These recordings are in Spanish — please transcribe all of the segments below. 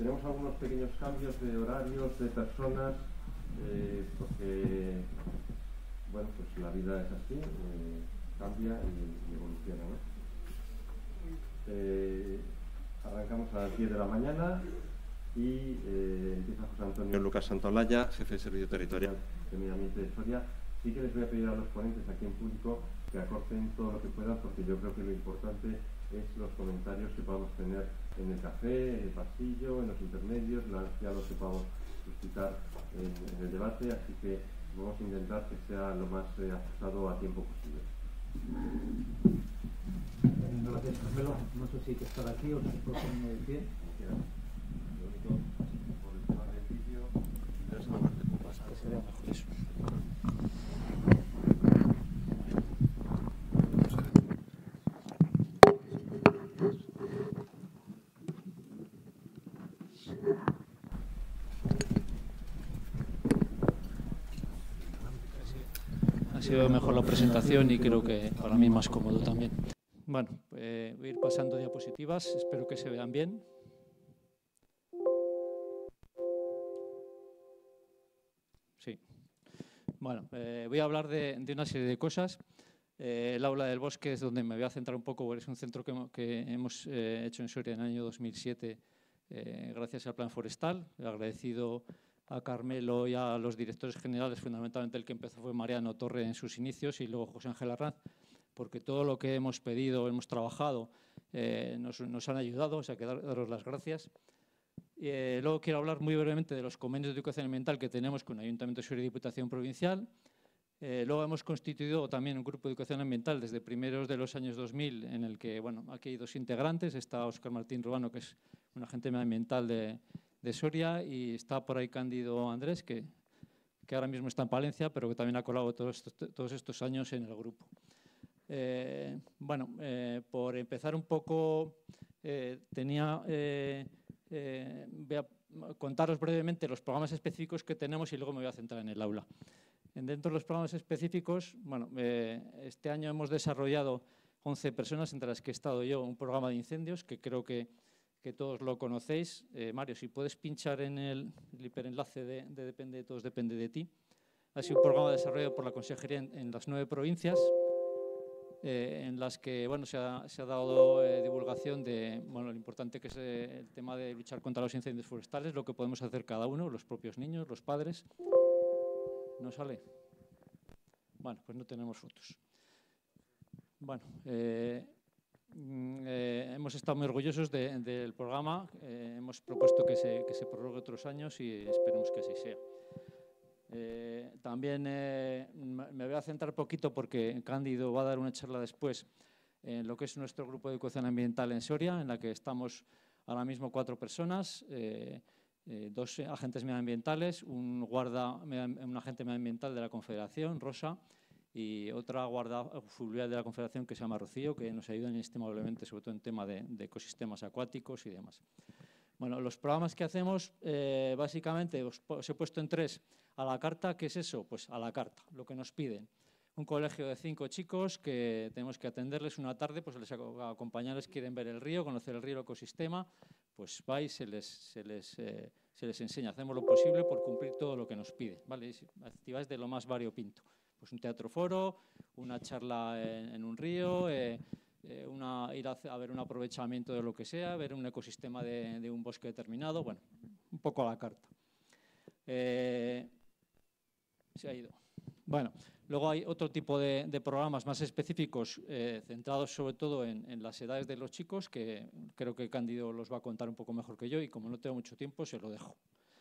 tenemos algunos pequeños cambios de horarios, de personas, porque, bueno, pues la vida es así, cambia y evoluciona, ¿no? Arrancamos a las 10 de la mañana y empieza José Antonio Lucas Santolaya, jefe de Servicio Territorial de Medio Ambiente de Soria. Sí que les voy a pedir a los ponentes aquí en público que acorten todo lo que puedan, porque yo creo que lo importante es los comentarios que podamos tener en el café, en el pasillo, en los intermedios, ya los que podamos suscitar en el debate, así que vamos a intentar que sea lo más ajustado a tiempo posible. Gracias, Carmelo. No sé si hay que estar aquí o si puedo ponerme de pie. Lo único, por el tema del vídeo, Que se vea mejor eso. Ha sido mejor la presentación y creo que para mí más cómodo también. Bueno, voy a ir pasando diapositivas, espero que se vean bien. Sí. Bueno, voy a hablar de una serie de cosas. El Aula del Bosque es donde me voy a centrar un poco, porque es un centro que hemos hecho en Soria en el año 2007 gracias al Plan Forestal. He agradecido a Carmelo y a los directores generales, fundamentalmente el que empezó fue Mariano Torre en sus inicios y luego José Ángel Arranz, porque todo lo que hemos pedido, hemos trabajado, nos han ayudado, o sea que daros las gracias. Luego quiero hablar muy brevemente de los convenios de educación ambiental que tenemos con el Ayuntamiento de Soria y Diputación Provincial. Luego hemos constituido también un grupo de educación ambiental desde primeros de los años 2000, en el que, bueno, aquí hay dos integrantes, está Óscar Martín Ruano, que es un agente medioambiental de Soria, y está por ahí Cándido Andrés, que ahora mismo está en Palencia, pero que también ha colaborado todos estos años en el grupo. Por empezar un poco, voy a contaros brevemente los programas específicos que tenemos y luego me voy a centrar en el aula. Dentro de los programas específicos, bueno, este año hemos desarrollado 11 personas, entre las que he estado yo, un programa de incendios que creo que todos lo conocéis. Mario, si puedes pinchar en el hiperenlace de Depende de Todos, Depende de Ti. Ha sido un programa desarrollado por la Consejería en las 9 provincias, en las que, bueno, se ha dado divulgación de, bueno, lo importante que es el tema de luchar contra los incendios forestales, lo que podemos hacer cada uno, los propios niños, los padres. ¿No sale? Bueno, pues no tenemos fotos. Bueno, hemos estado muy orgullosos del programa. Hemos propuesto que se prorrogue otros años y esperemos que así sea. También me voy a centrar poquito porque Cándido va a dar una charla después en lo que es nuestro grupo de educación ambiental en Soria, en la que estamos ahora mismo 4 personas. 2 agentes medioambientales, un agente medioambiental de la Confederación, Rosa, y otra guarda fluvial de la Confederación que se llama Rocío, que nos ayuda inestimablemente, sobre todo en tema de ecosistemas acuáticos y demás. Bueno, los programas que hacemos, básicamente, os he puesto en 3 a la carta. ¿Qué es eso? Pues a la carta, lo que nos piden. Un colegio de 5 chicos que tenemos que atenderles una tarde, pues les acompañarles, quieren ver el río, conocer el río, el ecosistema, pues vais, se les enseña. Hacemos lo posible por cumplir todo lo que nos piden, ¿vale? Actividades de lo más variopinto. Pues un teatro foro, una charla en un río, ir a ver un aprovechamiento de lo que sea, ver un ecosistema de un bosque determinado, bueno, un poco a la carta. Se ha ido. Bueno, luego hay otro tipo de programas más específicos, centrados sobre todo en las edades de los chicos, que creo que Cándido los va a contar un poco mejor que yo y como no tengo mucho tiempo se lo dejo.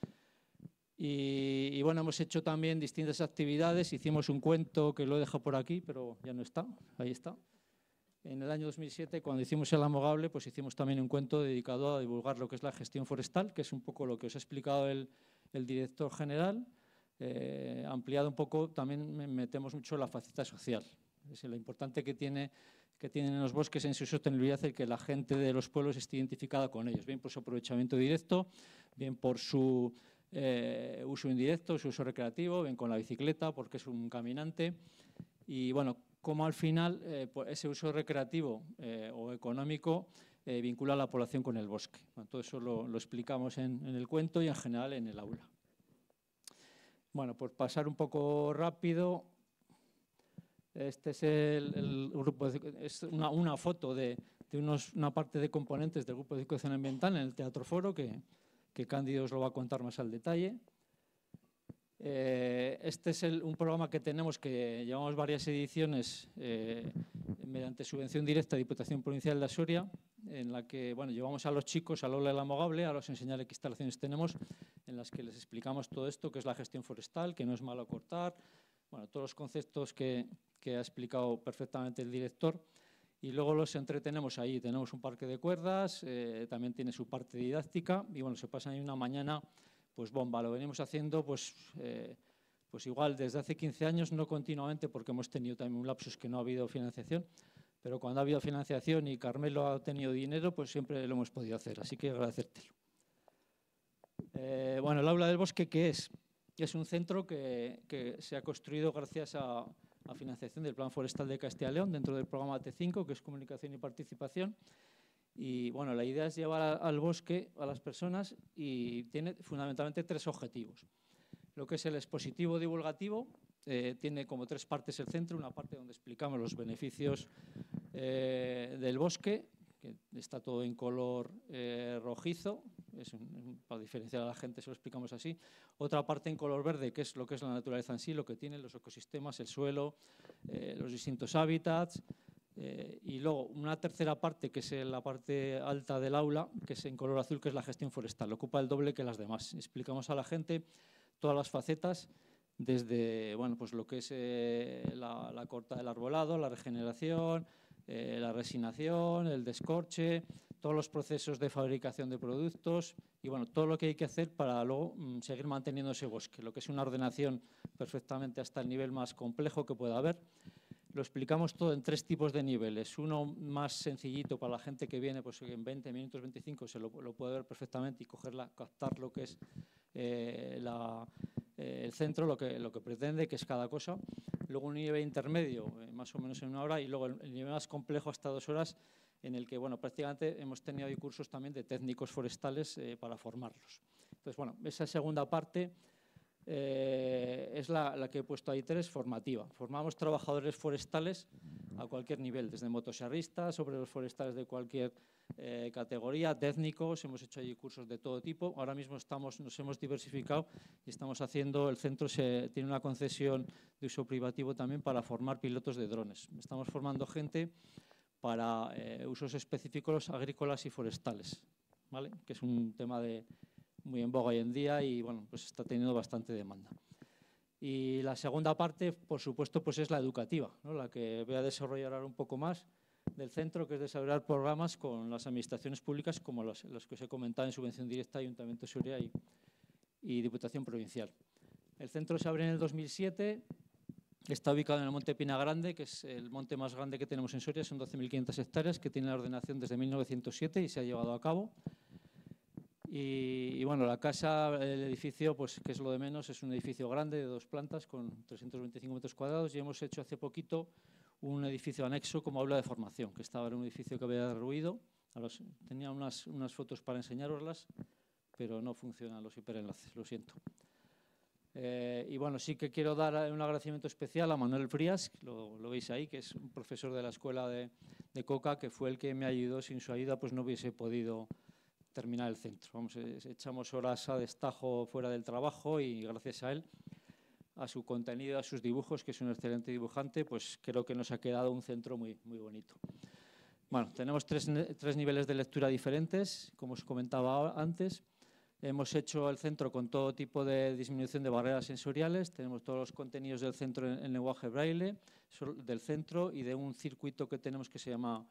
Y bueno, hemos hecho también distintas actividades. Hicimos un cuento que lo he dejado por aquí, pero ya no está, ahí está. En el año 2007, cuando hicimos el Amogable, pues hicimos también un cuento dedicado a divulgar lo que es la gestión forestal, que es un poco lo que os ha explicado el director general. Ampliado un poco, también metemos mucho la faceta social. Es lo importante que tienen los bosques en su sostenibilidad, el que la gente de los pueblos esté identificada con ellos, bien por su aprovechamiento directo, bien por su uso indirecto, su uso recreativo, bien con la bicicleta, porque es un caminante. Y bueno, cómo al final pues ese uso recreativo o económico vincula a la población con el bosque. Bueno, todo eso lo explicamos en el cuento y en general en el aula. Bueno, por pasar un poco rápido, este es el grupo, es una foto de una parte de componentes del grupo de educación ambiental en el Teatro Foro, que Cándido os lo va a contar más al detalle. Este es un programa que tenemos, que llevamos varias ediciones mediante subvención directa de Diputación Provincial de Soria, en la que llevamos a los chicos al aula del Amogable a los enseñar qué instalaciones tenemos, en las que les explicamos todo esto, que es la gestión forestal, que no es malo cortar, todos los conceptos que ha explicado perfectamente el director. Y luego los entretenemos ahí. Tenemos un parque de cuerdas, también tiene su parte didáctica y se pasan ahí una mañana pues bomba. Lo venimos haciendo pues igual desde hace 15 años, no continuamente, porque hemos tenido también un lapsus que no ha habido financiación, pero cuando ha habido financiación y Carmelo ha tenido dinero, pues siempre lo hemos podido hacer, así que agradecértelo. El Aula del Bosque, ¿qué es? Es un centro que se ha construido gracias a financiación del Plan Forestal de Castilla y León, dentro del programa T5, que es Comunicación y Participación. Y la idea es llevar al bosque a las personas y tiene fundamentalmente 3 objetivos. Lo que es el expositivo divulgativo, tiene como 3 partes el centro, una parte donde explicamos los beneficios del bosque, que está todo en color rojizo, para diferenciar a la gente se lo explicamos así. Otra parte en color verde, que es lo que es la naturaleza en sí, lo que tienen los ecosistemas, el suelo, los distintos hábitats. Y luego una tercera parte, que es la parte alta del aula, que es en color azul, que es la gestión forestal. Ocupa el doble que las demás. Explicamos a la gente todas las facetas, desde pues lo que es la corta del arbolado, la regeneración, la resinación, el descorche, todos los procesos de fabricación de productos y todo lo que hay que hacer para luego seguir manteniendo ese bosque, lo que es una ordenación perfectamente hasta el nivel más complejo que pueda haber. Lo explicamos todo en 3 tipos de niveles. Uno más sencillito para la gente que viene, pues en 20 minutos, 25, se lo puede ver perfectamente y captar lo que es el centro, lo que pretende, que es cada cosa. Luego un nivel intermedio, más o menos en 1 hora, y luego el nivel más complejo hasta 2 horas, en el que prácticamente hemos tenido ahí cursos también de técnicos forestales para formarlos. Entonces, esa segunda parte es la que he puesto ahí 3, formativa. Formamos trabajadores forestales a cualquier nivel, desde motosierristas, obreros forestales de cualquier categoría, técnicos, hemos hecho allí cursos de todo tipo. Ahora mismo nos hemos diversificado y estamos haciendo, el centro tiene una concesión de uso privativo también para formar pilotos de drones. Estamos formando gente para usos específicos agrícolas y forestales, ¿vale? Que es un tema muy en boga hoy en día y pues está teniendo bastante demanda. Y la segunda parte, por supuesto, pues es la educativa, ¿no? La que voy a desarrollar ahora un poco más del centro, que es desarrollar programas con las administraciones públicas como los que os he comentado en subvención directa, Ayuntamiento de Soria y Diputación Provincial. El centro se abre en el 2007, está ubicado en el Monte Pina Grande, que es el monte más grande que tenemos en Soria, son 12.500 hectáreas, que tiene la ordenación desde 1907 y se ha llevado a cabo. Y la casa, el edificio, pues que es lo de menos, es un edificio grande de 2 plantas con 325 metros cuadrados y hemos hecho hace poquito un edificio anexo como aula de formación, que estaba en un edificio que había derruido. Tenía unas fotos para enseñaroslas, pero no funcionan los hiperenlaces, lo siento. Y sí que quiero dar un agradecimiento especial a Manuel Frías, lo veis ahí, que es un profesor de la escuela de Coca, que fue el que me ayudó. Sin su ayuda pues no hubiese podido terminar el centro. Echamos horas a destajo fuera del trabajo y gracias a él, a su contenido, a sus dibujos, que es un excelente dibujante, pues creo que nos ha quedado un centro muy, muy bonito. Tenemos tres niveles de lectura diferentes, como os comentaba antes. Hemos hecho el centro con todo tipo de disminución de barreras sensoriales. Tenemos todos los contenidos del centro en lenguaje braille, del centro y de un circuito que tenemos que se llama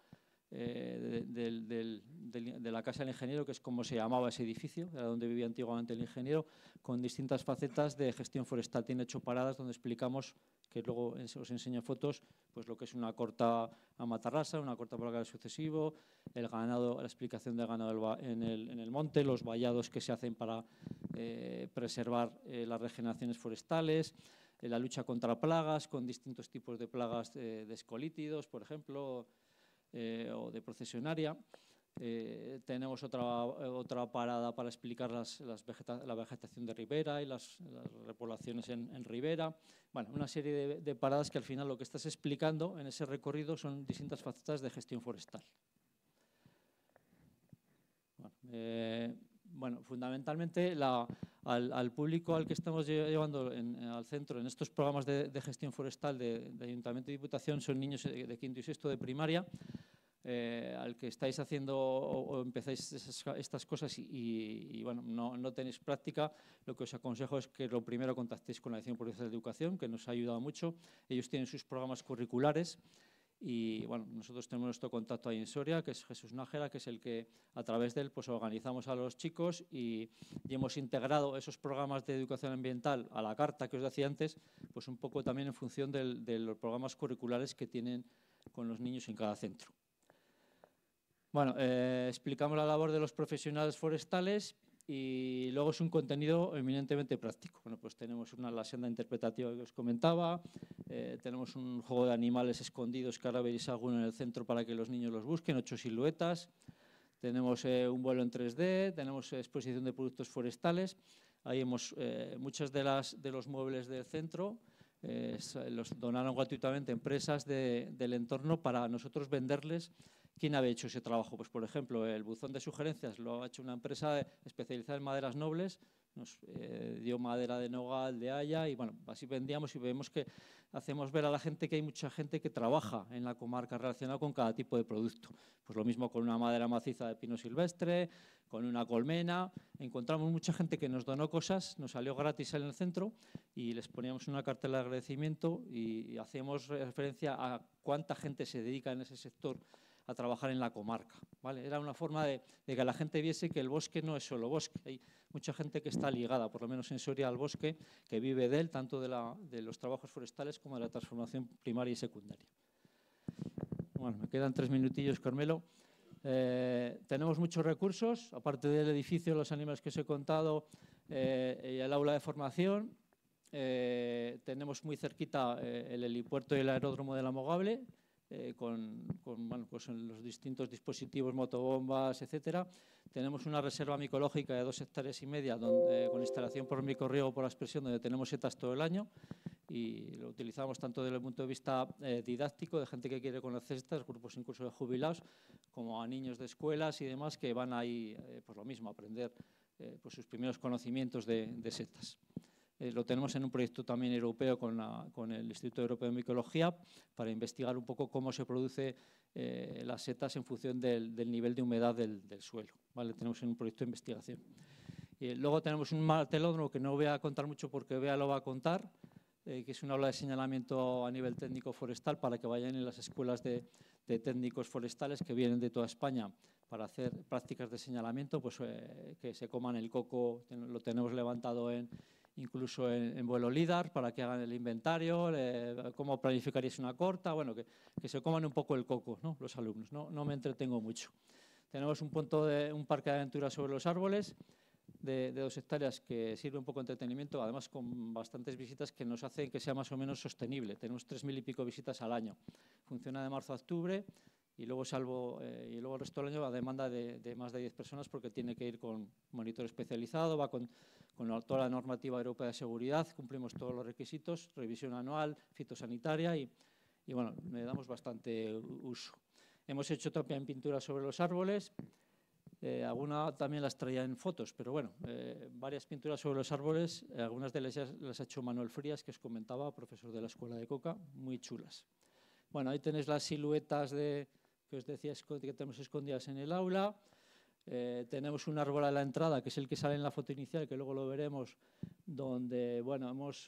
de la Casa del Ingeniero, que es como se llamaba ese edificio, era donde vivía antiguamente el ingeniero, con distintas facetas de gestión forestal. Tiene 8 paradas donde explicamos, que luego os enseño fotos, pues lo que es una corta a matarrasa, una corta plaga de sucesivo, el ganado, la explicación del ganado en el monte, los vallados que se hacen para preservar las regeneraciones forestales, la lucha contra plagas, con distintos tipos de plagas de escolítidos, por ejemplo, o de procesionaria. Tenemos otra parada para explicar la vegetación de ribera y las repoblaciones en ribera. Bueno, una serie de paradas que al final lo que estás explicando en ese recorrido son distintas facetas de gestión forestal. Bueno, fundamentalmente al público al que estamos llevando al centro en estos programas de gestión forestal de Ayuntamiento y Diputación son niños de quinto y sexto de primaria, al que estáis haciendo o empezáis estas cosas y bueno, no tenéis práctica, lo que os aconsejo es que lo primero contactéis con la Dirección Provincial de Educación, que nos ha ayudado mucho. Ellos tienen sus programas curriculares y bueno, nosotros tenemos nuestro contacto ahí en Soria, que es Jesús Nájera, que es el que a través de él pues organizamos a los chicos y hemos integrado esos programas de educación ambiental a la carta que os decía antes, pues un poco también en función de los programas curriculares que tienen con los niños en cada centro. Bueno, explicamos la labor de los profesionales forestales y luego es un contenido eminentemente práctico. Bueno, pues tenemos la senda interpretativa que os comentaba, tenemos un juego de animales escondidos que ahora veréis alguno en el centro para que los niños los busquen, 8 siluetas, tenemos un vuelo en 3D, tenemos exposición de productos forestales, ahí hemos muchos de los muebles del centro los donaron gratuitamente empresas del entorno para nosotros venderles. ¿Quién había hecho ese trabajo? Pues, por ejemplo, el buzón de sugerencias lo ha hecho una empresa especializada en maderas nobles, nos dio madera de nogal, de haya, y bueno, así vendíamos y vemos que hacemos ver a la gente que hay mucha gente que trabaja en la comarca relacionada con cada tipo de producto. Pues lo mismo con una madera maciza de pino silvestre, con una colmena. Encontramos mucha gente que nos donó cosas, nos salió gratis en el centro y les poníamos una cartela de agradecimiento y hacíamos referencia a cuánta gente se dedica en ese sector a trabajar en la comarca, ¿vale? Era una forma de que la gente viese que el bosque no es solo bosque. Hay mucha gente que está ligada, por lo menos en Soria, al bosque, que vive de él, tanto de los trabajos forestales como de la transformación primaria y secundaria. Bueno, me quedan 3 minutillos, Carmelo. Tenemos muchos recursos, aparte del edificio, los animales que os he contado, y el aula de formación. Tenemos muy cerquita el helipuerto y el aeródromo de La Mogable, bueno, pues en los distintos dispositivos, motobombas, etcétera. Tenemos una reserva micológica de 2,5 hectáreas con instalación por micorriego por aspersión, donde tenemos setas todo el año y lo utilizamos tanto desde el punto de vista didáctico, de gente que quiere conocer setas, grupos incluso de jubilados, como a niños de escuelas y demás que van ahí, pues lo mismo, a aprender pues sus primeros conocimientos de setas. Lo tenemos en un proyecto también europeo con el Instituto Europeo de Micología para investigar un poco cómo se produce las setas en función del nivel de humedad del suelo, ¿vale? Tenemos en un proyecto de investigación. Luego tenemos un martelódromo que no voy a contar mucho porque Bea lo va a contar, que es una aula de señalamiento a nivel técnico forestal para que vayan en las escuelas de técnicos forestales que vienen de toda España para hacer prácticas de señalamiento, pues que se coman el coco, lo tenemos levantado incluso en vuelo LIDAR para que hagan el inventario, cómo planificaríais una corta, bueno, que se coman un poco el coco, ¿no? Los alumnos, no me entretengo mucho. Tenemos un parque de aventuras sobre los árboles de 2 hectáreas que sirve un poco de entretenimiento, además con bastantes visitas que nos hacen que sea más o menos sostenible. Tenemos 3.000 y pico visitas al año. Funciona de marzo a octubre y luego el resto del año a demanda de más de 10 personas porque tiene que ir con monitor especializado, va con toda la normativa europea de seguridad, cumplimos todos los requisitos, revisión anual, fitosanitaria y bueno, le damos bastante uso. Hemos hecho también pinturas sobre los árboles, alguna también las traía en fotos, pero bueno, varias pinturas sobre los árboles, algunas de ellas las ha hecho Manuel Frías, que os comentaba, profesor de la Escuela de Coca, muy chulas. Bueno, ahí tenéis las siluetas que os decía que tenemos escondidas en el aula. Tenemos un árbol a la entrada, que es el que sale en la foto inicial, que luego lo veremos, donde bueno, hemos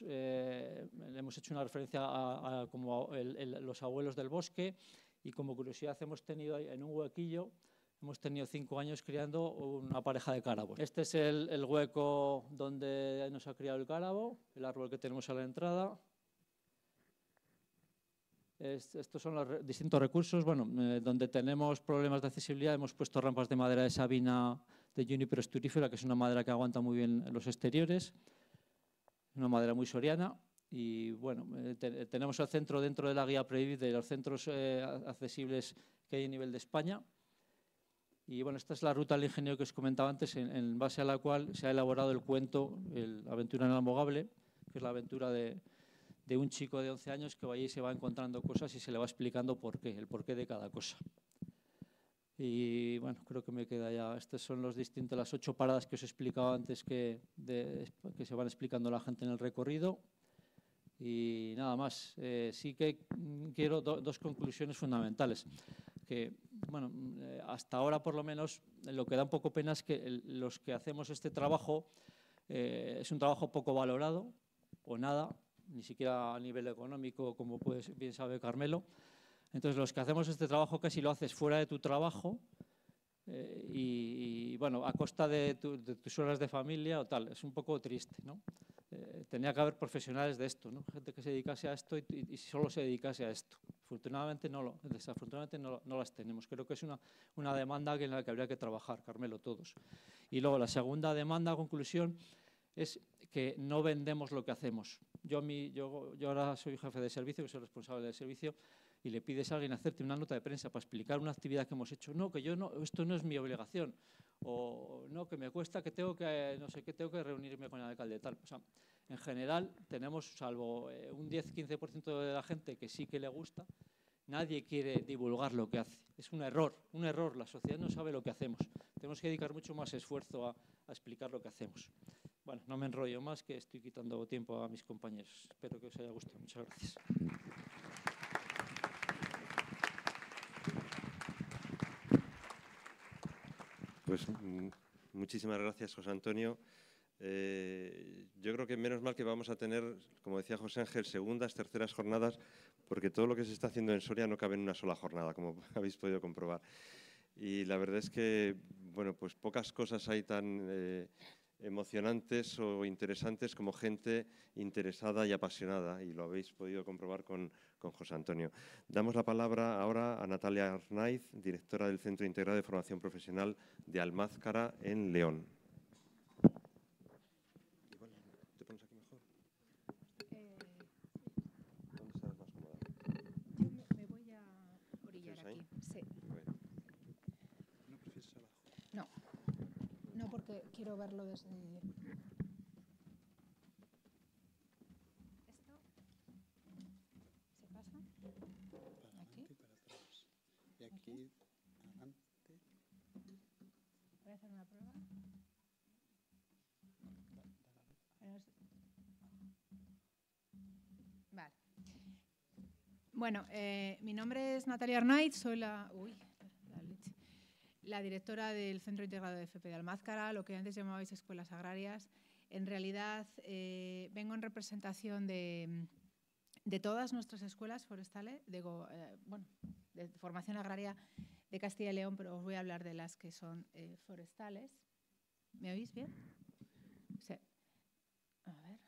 hecho una referencia a como los abuelos del bosque y como curiosidad hemos tenido ahí, en un huequillo, hemos tenido 5 años criando una pareja de cárabos. Este es el hueco donde nos ha criado el cárabo, el árbol que tenemos a la entrada. Estos son los distintos recursos. Bueno, donde tenemos problemas de accesibilidad hemos puesto rampas de madera de sabina de Juniper esturífera, que es una madera que aguanta muy bien los exteriores, una madera muy soriana. Y bueno, tenemos el centro dentro de la guía Previt de los centros accesibles que hay a nivel de España. Y bueno, esta es la ruta del ingeniero que os comentaba antes, en base a la cual se ha elaborado el cuento, La aventura inalmogable, que es la aventura de un chico de 11 años que va allí y se va encontrando cosas y se le va explicando el porqué de cada cosa. Y bueno, creo que me queda ya. Estas son las 8 paradas que os he explicado antes que se van explicando la gente en el recorrido. Y nada más. Sí que quiero dos conclusiones fundamentales. Que, bueno, hasta ahora por lo menos lo que da un poco pena es que los que hacemos este trabajo es un trabajo poco valorado o nada, ni siquiera a nivel económico, como bien sabe Carmelo. Entonces, los que hacemos este trabajo casi lo haces fuera de tu trabajo y bueno, a costa de tus horas de familia o tal. Es un poco triste, ¿no? Tenía que haber profesionales de esto, ¿no? Gente que se dedicase a esto y solo se dedicase a esto. Desafortunadamente no las tenemos. Creo que es una demanda en la que habría que trabajar, Carmelo, todos. Y luego la segunda demanda, conclusión, es que no vendemos lo que hacemos. Yo ahora soy jefe de servicio, que soy responsable del servicio, y le pides a alguien hacerte una nota de prensa para explicar una actividad que hemos hecho. No, que esto no es mi obligación. O no, que me cuesta, que tengo que reunirme con el alcalde tal. O sea, en general tenemos, salvo un 10-15% de la gente que sí que le gusta, nadie quiere divulgar lo que hace. Es un error. La sociedad no sabe lo que hacemos. Tenemos que dedicar mucho más esfuerzo a explicar lo que hacemos. Bueno, no me enrollo más, que estoy quitando tiempo a mis compañeros. Espero que os haya gustado. Muchas gracias. Pues muchísimas gracias, José Antonio. Yo creo que menos mal que vamos a tener, como decía José Ángel, segundas, terceras jornadas, porque todo lo que se está haciendo en Soria no cabe en una sola jornada, como habéis podido comprobar. Y la verdad es que, bueno, pues pocas cosas hay tan emocionantes o interesantes como gente interesada y apasionada, y lo habéis podido comprobar con José Antonio. Damos la palabra ahora a Natalia Arnaiz, directora del Centro Integrado de Formación Profesional de Almázcara en León. ¿Te pones aquí mejor? ¿Dónde estás más cómoda? Yo me voy a orillar aquí. Sí. Bueno. ¿No prefieres abajo? No, porque quiero verlo desde... ¿Esto se pasa? Para ¿Aquí? adelante y para atrás. Y aquí, adelante. Voy a hacer una prueba. Vale. Bueno, mi nombre es Natalia Arnaiz, soy la directora del Centro Integrado de FP de Almázcara, lo que antes llamabais escuelas agrarias. En realidad, vengo en representación de todas nuestras escuelas forestales, de formación agraria de Castilla y León, pero os voy a hablar de las que son forestales. ¿Me oís bien? Sí. A ver.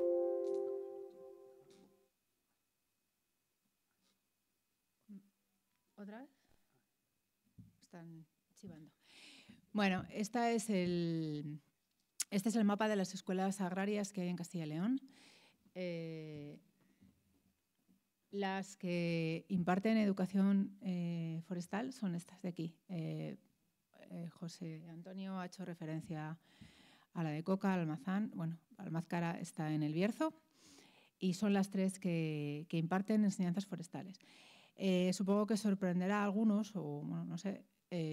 ¿Otra vez? Están chivando. Bueno, este es el mapa de las escuelas agrarias que hay en Castilla y León. Las que imparten educación forestal son estas de aquí. José Antonio ha hecho referencia a la de Coca, Almazán. Bueno, Almázcara está en el Bierzo y son las tres que imparten enseñanzas forestales. Supongo que sorprenderá a algunos, o bueno, no sé,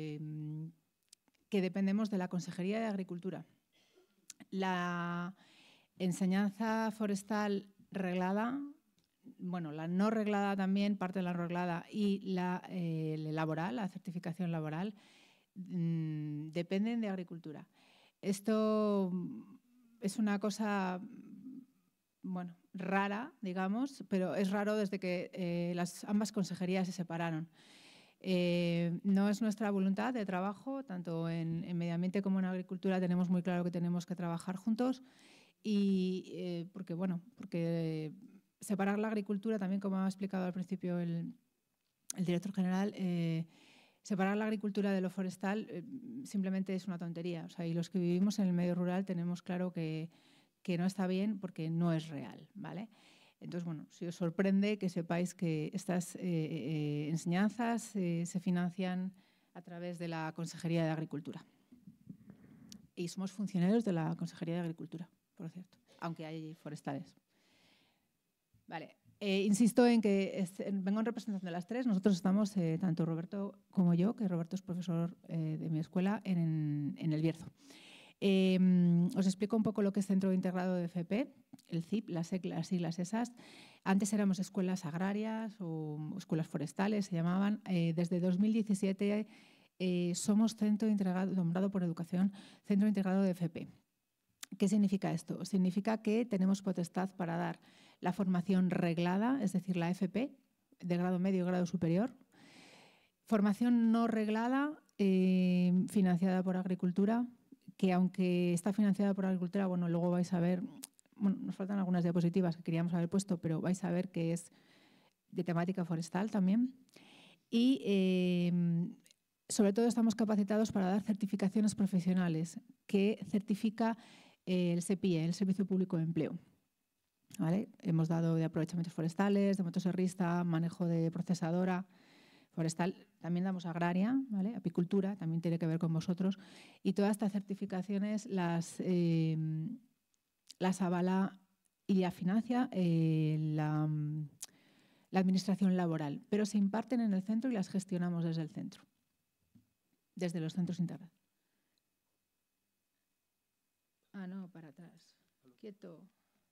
que dependemos de la Consejería de Agricultura. La enseñanza forestal reglada, bueno, la no reglada también, parte de la reglada, y la laboral, la certificación laboral, dependen de Agricultura. Esto es una cosa, bueno, rara, digamos, pero es raro desde que ambas consejerías se separaron. No es nuestra voluntad de trabajo, tanto en medio ambiente como en agricultura tenemos muy claro que tenemos que trabajar juntos y porque separar la agricultura, también como ha explicado al principio el director general, separar la agricultura de lo forestal simplemente es una tontería. O sea, y los que vivimos en el medio rural tenemos claro que no está bien porque no es real, ¿vale? Entonces, bueno, si os sorprende que sepáis que estas enseñanzas se financian a través de la Consejería de Agricultura. Y somos funcionarios de la Consejería de Agricultura, por cierto, aunque hay forestales. Vale. Insisto en que vengo en representación de las tres. Nosotros estamos, tanto Roberto como yo, que Roberto es profesor de mi escuela en El Bierzo. Os explico un poco lo que es Centro Integrado de FP, el CIP, las siglas esas. Antes éramos escuelas agrarias o escuelas forestales, se llamaban. Desde 2017 somos Centro Integrado, nombrado por Educación, Centro Integrado de FP. ¿Qué significa esto? Significa que tenemos potestad para dar la formación reglada, es decir, la FP, de grado medio y grado superior. Formación no reglada, financiada por Agricultura, que aunque está financiada por Agricultura, bueno, luego vais a ver, bueno, nos faltan algunas diapositivas que queríamos haber puesto, pero vais a ver que es de temática forestal también. Y sobre todo estamos capacitados para dar certificaciones profesionales que certifica el SEPIE, el Servicio Público de Empleo. ¿Vale? Hemos dado de aprovechamientos forestales, de motoserrista, manejo de procesadora forestal, también damos agraria, ¿vale? Apicultura, también tiene que ver con vosotros. Y todas estas certificaciones las avala y la financia la administración laboral, pero se imparten en el centro y las gestionamos desde el centro, desde los centros integrados. Ah, no, para atrás. Quieto.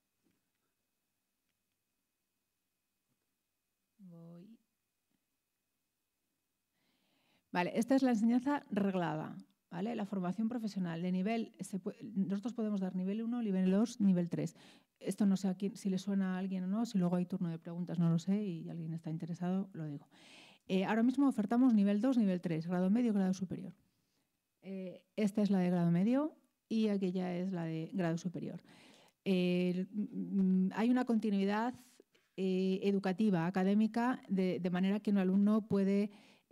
Voy. Vale, esta es la enseñanza reglada, ¿vale? La formación profesional de nivel, nosotros podemos dar nivel 1, nivel 2, nivel 3. Esto no sé si le suena a alguien o no, si luego hay turno de preguntas no lo sé y alguien está interesado, lo digo. Ahora mismo ofertamos nivel 2, nivel 3, grado medio, grado superior. Esta es la de grado medio y aquella es la de grado superior. Hay una continuidad educativa, académica, de manera que un alumno puede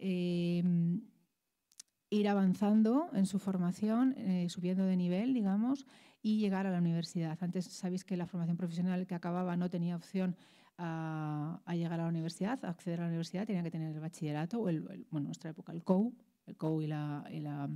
ir avanzando en su formación, subiendo de nivel, digamos, y llegar a la universidad. Antes sabéis que la formación profesional que acababa no tenía opción a llegar a la universidad, a acceder a la universidad, tenía que tener el bachillerato, o bueno, en nuestra época el COU y la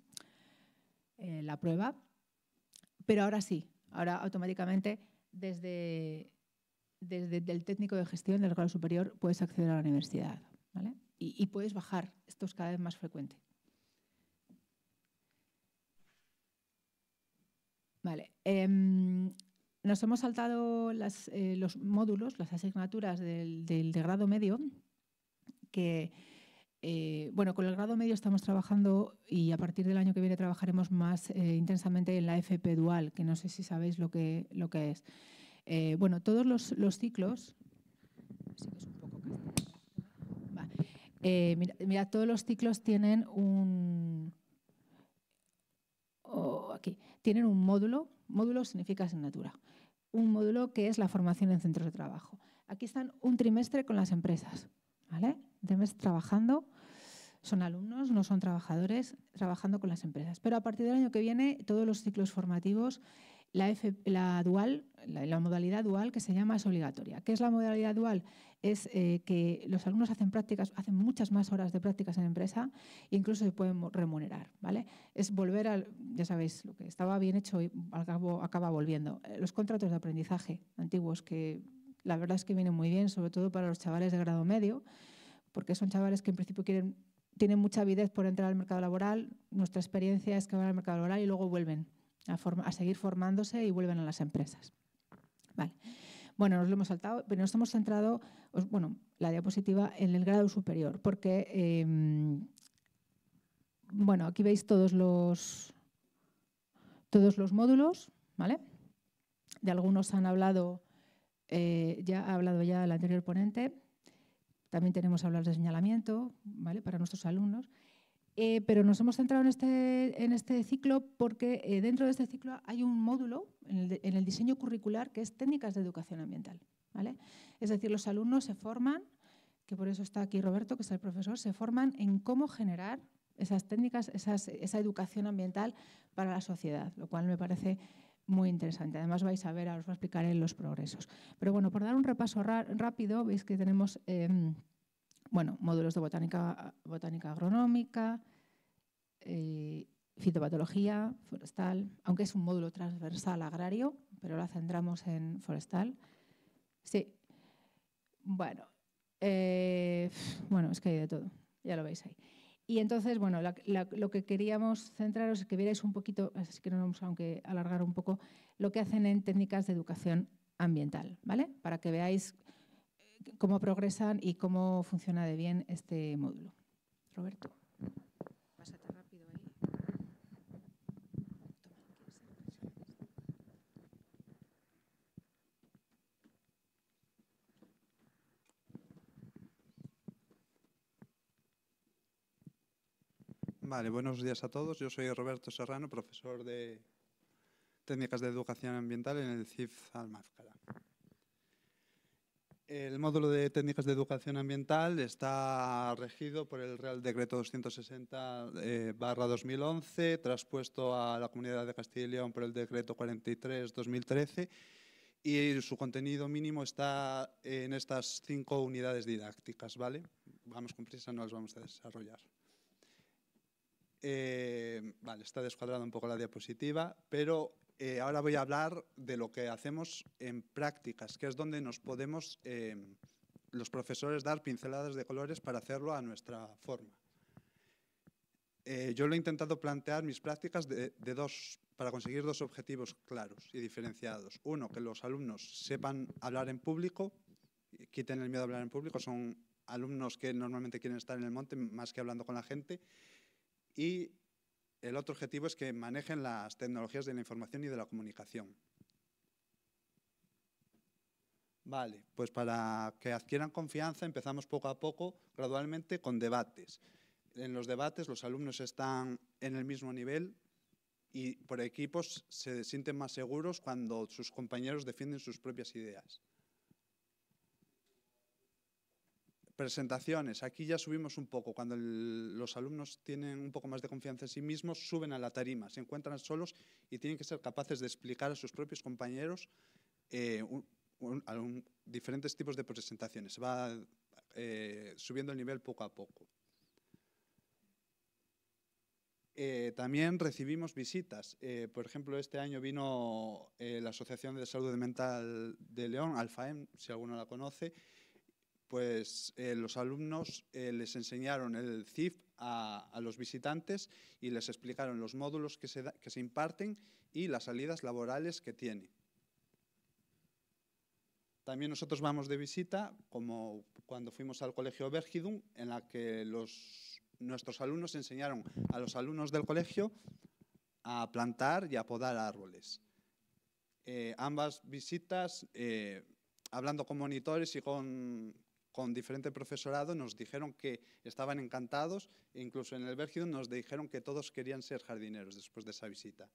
prueba. Pero ahora sí, ahora automáticamente desde el técnico de gestión del grado superior puedes acceder a la universidad, ¿vale? Y puedes bajar, esto es cada vez más frecuente. Vale. Nos hemos saltado los módulos, las asignaturas del grado medio, que, bueno, con el grado medio estamos trabajando y a partir del año que viene trabajaremos más intensamente en la FP dual, que no sé si sabéis lo que es. Bueno, todos los ciclos... Sí que es un poco mira, todos los ciclos tienen tienen un módulo. Módulo significa asignatura. Un módulo que es la formación en centros de trabajo. Aquí están un trimestre con las empresas, ¿vale? Un trimestre trabajando. Son alumnos, no son trabajadores, trabajando con las empresas. Pero a partir del año que viene, todos los ciclos formativos, la modalidad dual que se llama es obligatoria. ¿Qué es la modalidad dual? Es que los alumnos hacen muchas más horas de prácticas en empresa e incluso se pueden remunerar, ¿vale? Es volver al, ya sabéis, lo que estaba bien hecho y al cabo acaba volviendo. Los contratos de aprendizaje antiguos que la verdad es que vienen muy bien, sobre todo para los chavales de grado medio, porque son chavales que en principio tienen mucha avidez por entrar al mercado laboral. Nuestra experiencia es que van al mercado laboral y luego vuelven a seguir formándose y vuelven a las empresas. Vale. Bueno, nos lo hemos saltado, pero nos hemos centrado, bueno, la diapositiva en el grado superior, porque, bueno, aquí veis todos los módulos, ¿vale? De algunos han hablado, ha hablado ya el anterior ponente. También tenemos aulas de señalamiento, ¿vale? Para nuestros alumnos. Pero nos hemos centrado en este ciclo porque dentro de este ciclo hay un módulo en el diseño curricular que es técnicas de educación ambiental, ¿vale? Es decir, los alumnos se forman, que por eso está aquí Roberto, que es el profesor, se forman en cómo generar esas técnicas, esa educación ambiental para la sociedad, lo cual me parece muy interesante. Además vais a ver, ahora os voy a explicar los progresos. Pero bueno, por dar un repaso rápido, veis que tenemos bueno, módulos de botánica agronómica, fitopatología, forestal, aunque es un módulo transversal agrario, pero lo centramos en forestal. Sí. Bueno, es que hay de todo, ya lo veis ahí. Y entonces, bueno, lo que queríamos centraros es que vierais un poquito, así que no vamos aunque alargar un poco, lo que hacen en técnicas de educación ambiental, ¿vale? Para que veáis cómo progresan y cómo funciona de bien este módulo. Roberto, pásate rápido ahí. Vale, buenos días a todos. Yo soy Roberto Serrano, profesor de Técnicas de Educación Ambiental en el CIF Almazcala. El módulo de Técnicas de Educación Ambiental está regido por el Real Decreto 260/2011, traspuesto a la Comunidad de Castilla y León por el Decreto 43/2013, y su contenido mínimo está en estas 5 unidades didácticas, ¿vale? Vamos con prisa, no las vamos a desarrollar. Vale, está descuadrada un poco la diapositiva, pero ahora voy a hablar de lo que hacemos en prácticas, que es donde nos podemos los profesores dar pinceladas de colores para hacerlo a nuestra forma. Yo lo he intentado plantear mis prácticas para conseguir 2 objetivos claros y diferenciados. Uno, que los alumnos sepan hablar en público, quiten el miedo a hablar en público. Son alumnos que normalmente quieren estar en el monte más que hablando con la gente. Y el otro objetivo es que manejen las tecnologías de la información y de la comunicación. Vale, pues para que adquieran confianza empezamos poco a poco, gradualmente, con debates. En los debates los alumnos están en el mismo nivel y por equipos se sienten más seguros cuando sus compañeros defienden sus propias ideas. Presentaciones. Aquí ya subimos un poco. Cuando los alumnos tienen un poco más de confianza en sí mismos, suben a la tarima, se encuentran solos y tienen que ser capaces de explicar a sus propios compañeros diferentes tipos de presentaciones. Se va subiendo el nivel poco a poco. También recibimos visitas. Por ejemplo, este año vino la Asociación de Salud Mental de León, ALFAEM, si alguno la conoce. Pues los alumnos les enseñaron el CIF a los visitantes y les explicaron los módulos que se imparten y las salidas laborales que tiene. También nosotros vamos de visita, como cuando fuimos al Colegio Bergidum, en la que nuestros alumnos enseñaron a los alumnos del colegio a plantar y a podar árboles. Ambas visitas, hablando con monitores y con diferente profesorado, nos dijeron que estaban encantados e incluso en el Bergidum nos dijeron que todos querían ser jardineros después de esa visita.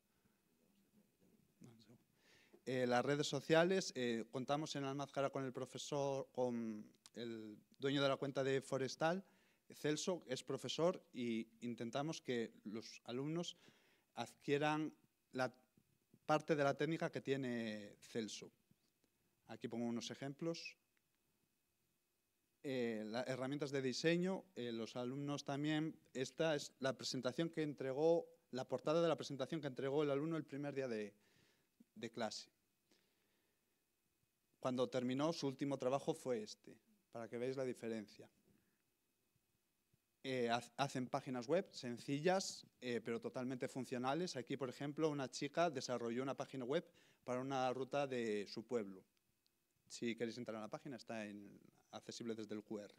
Las redes sociales, contamos en Almazcala con el profesor, con el dueño de la cuenta de Forestal, Celso, es profesor, y intentamos que los alumnos adquieran la parte de la técnica que tiene Celso. Aquí pongo unos ejemplos. Las herramientas de diseño, los alumnos también, esta es la presentación que entregó, la portada de la presentación que entregó el alumno el primer día de clase. Cuando terminó, su último trabajo fue este, para que veáis la diferencia. Hacen páginas web sencillas, pero totalmente funcionales. Aquí, por ejemplo, una chica desarrolló una página web para una ruta de su pueblo. Si queréis entrar a la página, está accesible desde el QR.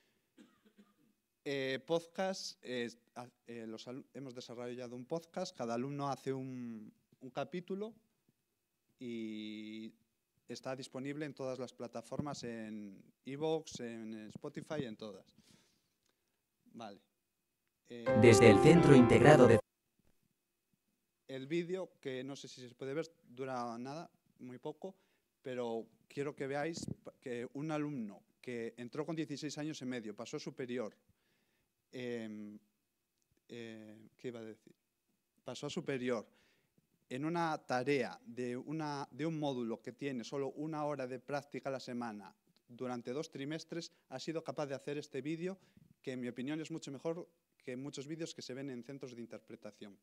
Podcast, hemos desarrollado un podcast, cada alumno hace un capítulo y está disponible en todas las plataformas, en iVoox, en Spotify, en todas. Vale. Desde el Centro Integrado de... El vídeo, que no sé si se puede ver, dura nada, muy poco, pero quiero que veáis que un alumno que entró con 16 años y medio, pasó superior, ¿qué iba a decir? Pasó a superior, en una tarea de un módulo que tiene solo 1 hora de práctica a la semana durante 2 trimestres, ha sido capaz de hacer este vídeo, que en mi opinión es mucho mejor que muchos vídeos que se ven en centros de interpretación.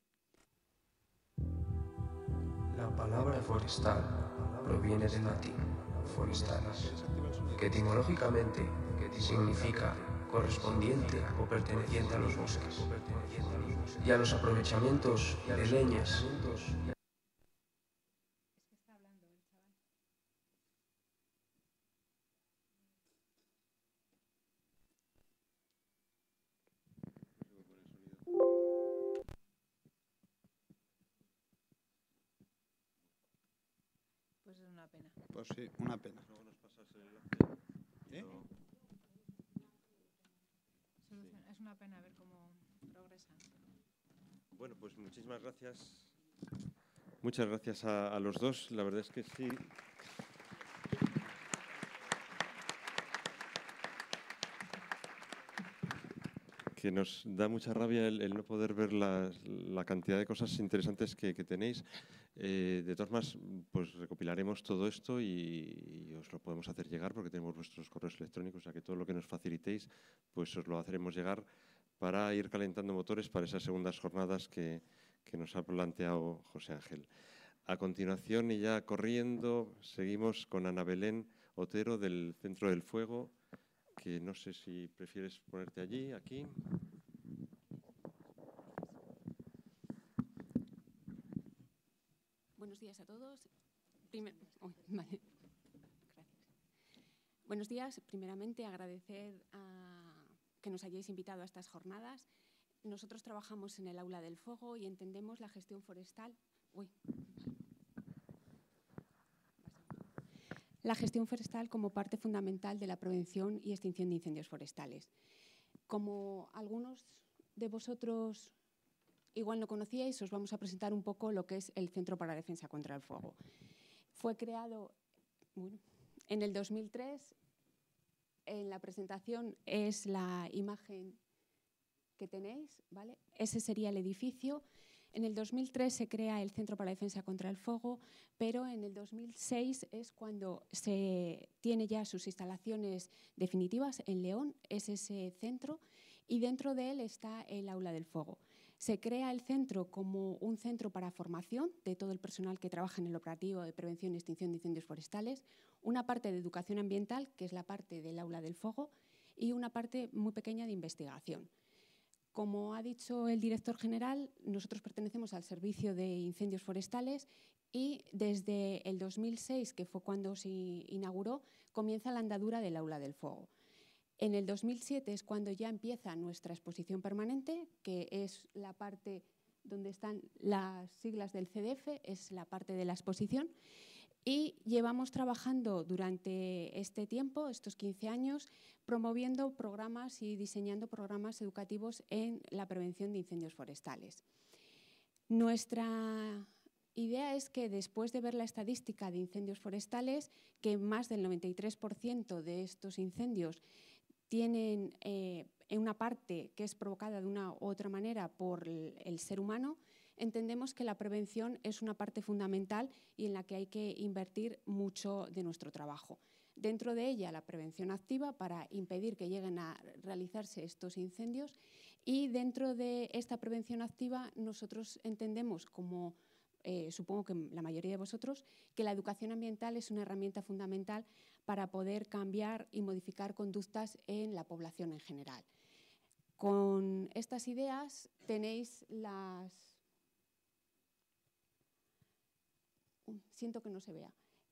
La palabra forestal proviene del latín forestalis, que etimológicamente significa correspondiente o perteneciente a los bosques y a los aprovechamientos de leñas. Pues es una pena. Pues sí, una pena. Luego nos pasas el enlace. ¿Eh? Es una pena ver cómo progresan. Bueno, pues muchísimas gracias. Muchas gracias a los dos. La verdad es que sí. Que nos da mucha rabia el no poder ver la cantidad de cosas interesantes que tenéis. De todas formas, pues recopilaremos todo esto y os lo podemos hacer llegar porque tenemos vuestros correos electrónicos, o sea que todo lo que nos facilitéis, pues os lo haremos llegar para ir calentando motores para esas segundas jornadas que nos ha planteado José Ángel. A continuación, y ya corriendo, seguimos con Ana Belén Otero del Centro del Fuego, que no sé si prefieres ponerte allí, aquí. Buenos días a todos. Vale. Gracias. Buenos días. Primeramente, agradecer que nos hayáis invitado a estas jornadas. Nosotros trabajamos en el Aula del Fuego y entendemos la gestión forestal. La gestión forestal como parte fundamental de la prevención y extinción de incendios forestales. Como algunos de vosotros igual no conocíais, os vamos a presentar un poco lo que es el Centro para la Defensa contra el Fuego. Fue creado en el 2003. En la presentación es la imagen que tenéis, ¿vale? Ese sería el edificio. En el 2003 se crea el Centro para la Defensa contra el Fuego, pero en el 2006 es cuando se tiene ya sus instalaciones definitivas en León, es ese centro, y dentro de él está el Aula del Fuego. Se crea el centro como un centro para formación de todo el personal que trabaja en el operativo de prevención y extinción de incendios forestales, una parte de educación ambiental, que es la parte del Aula del Fuego, y una parte muy pequeña de investigación. Como ha dicho el director general, nosotros pertenecemos al Servicio de Incendios Forestales y desde el 2006, que fue cuando se inauguró, comienza la andadura del Aula del Fuego. En el 2007 es cuando ya empieza nuestra exposición permanente, que es la parte donde están las siglas del CDF, es la parte de la exposición. Y llevamos trabajando durante este tiempo, estos 15 años, promoviendo programas y diseñando programas educativos en la prevención de incendios forestales. Nuestra idea es que después de ver la estadística de incendios forestales, que más del 93% de estos incendios tienen una parte que es provocada de una u otra manera por el ser humano, entendemos que la prevención es una parte fundamental y en la que hay que invertir mucho de nuestro trabajo. Dentro de ella, la prevención activa para impedir que lleguen a realizarse estos incendios, y dentro de esta prevención activa nosotros entendemos, como supongo que la mayoría de vosotros, que la educación ambiental es una herramienta fundamental para poder cambiar y modificar conductas en la población en general. Con estas ideas tenéis las... Siento que no se vea.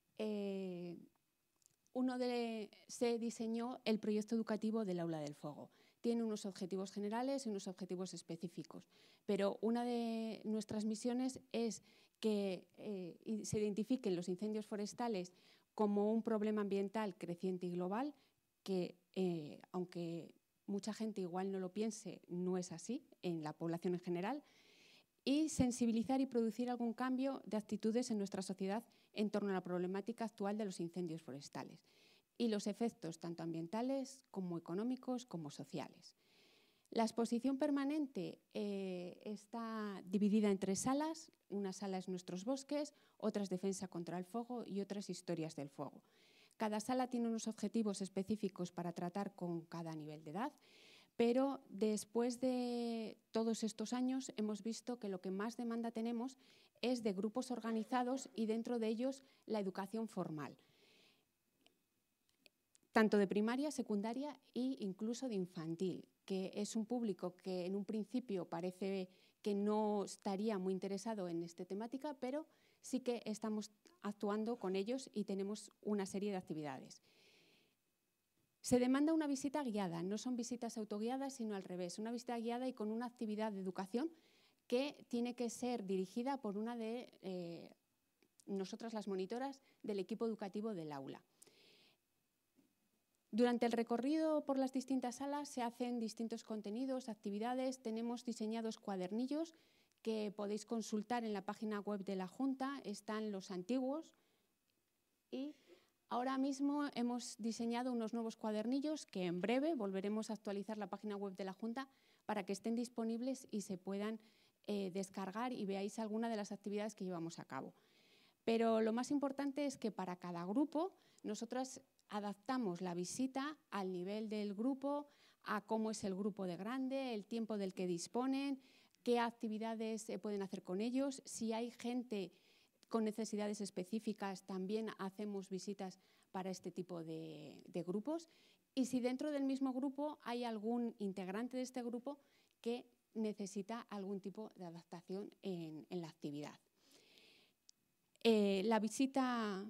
Se diseñó el proyecto educativo del Aula del Fuego. Tiene unos objetivos generales y unos objetivos específicos, pero una de nuestras misiones es que se identifiquen los incendios forestales como un problema ambiental creciente y global, que aunque mucha gente igual no lo piense, no es así en la población en general, y sensibilizar y producir algún cambio de actitudes en nuestra sociedad en torno a la problemática actual de los incendios forestales y los efectos tanto ambientales como económicos como sociales. La exposición permanente está dividida en 3 salas. Una sala es Nuestros bosques, otra es Defensa contra el fuego y otra es Historias del fuego. Cada sala tiene unos objetivos específicos para tratar con cada nivel de edad, pero después de todos estos años hemos visto que lo que más demanda tenemos es de grupos organizados y dentro de ellos la educación formal, tanto de primaria, secundaria e incluso de infantil, que es un público que en un principio parece que no estaría muy interesado en esta temática, pero sí que estamos actuando con ellos y tenemos una serie de actividades. Se demanda una visita guiada, no son visitas autoguiadas, sino al revés, una visita guiada y con una actividad de educación que tiene que ser dirigida por una de nosotras las monitoras del equipo educativo del aula. Durante el recorrido por las distintas salas se hacen distintos contenidos, actividades, tenemos diseñados cuadernillos que podéis consultar en la página web de la Junta, están los antiguos y ahora mismo hemos diseñado unos nuevos cuadernillos que en breve volveremos a actualizar la página web de la Junta para que estén disponibles y se puedan descargar y veáis alguna de las actividades que llevamos a cabo. Pero lo más importante es que para cada grupo nosotras adaptamos la visita al nivel del grupo, a cómo es el grupo de grande, el tiempo del que disponen, qué actividades se pueden hacer con ellos. Si hay gente con necesidades específicas, también hacemos visitas para este tipo de grupos. Y si dentro del mismo grupo hay algún integrante de este grupo que necesita algún tipo de adaptación en la actividad. La visita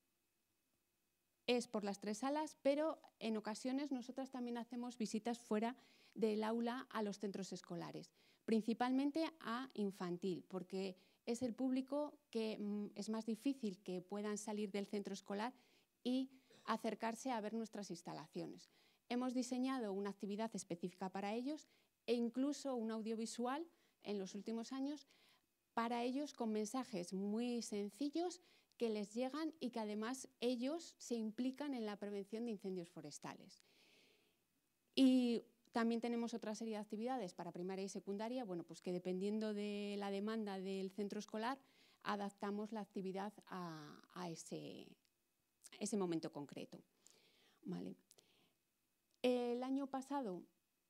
es por las 3 salas, pero en ocasiones nosotras también hacemos visitas fuera del aula a los centros escolares, principalmente a infantil, porque es el público que es más difícil que puedan salir del centro escolar y acercarse a ver nuestras instalaciones. Hemos diseñado una actividad específica para ellos e incluso un audiovisual en los últimos años para ellos con mensajes muy sencillos que les llegan y que además ellos se implican en la prevención de incendios forestales. Y también tenemos otra serie de actividades para primaria y secundaria, bueno, pues que dependiendo de la demanda del centro escolar adaptamos la actividad a ese momento concreto. Vale. El año pasado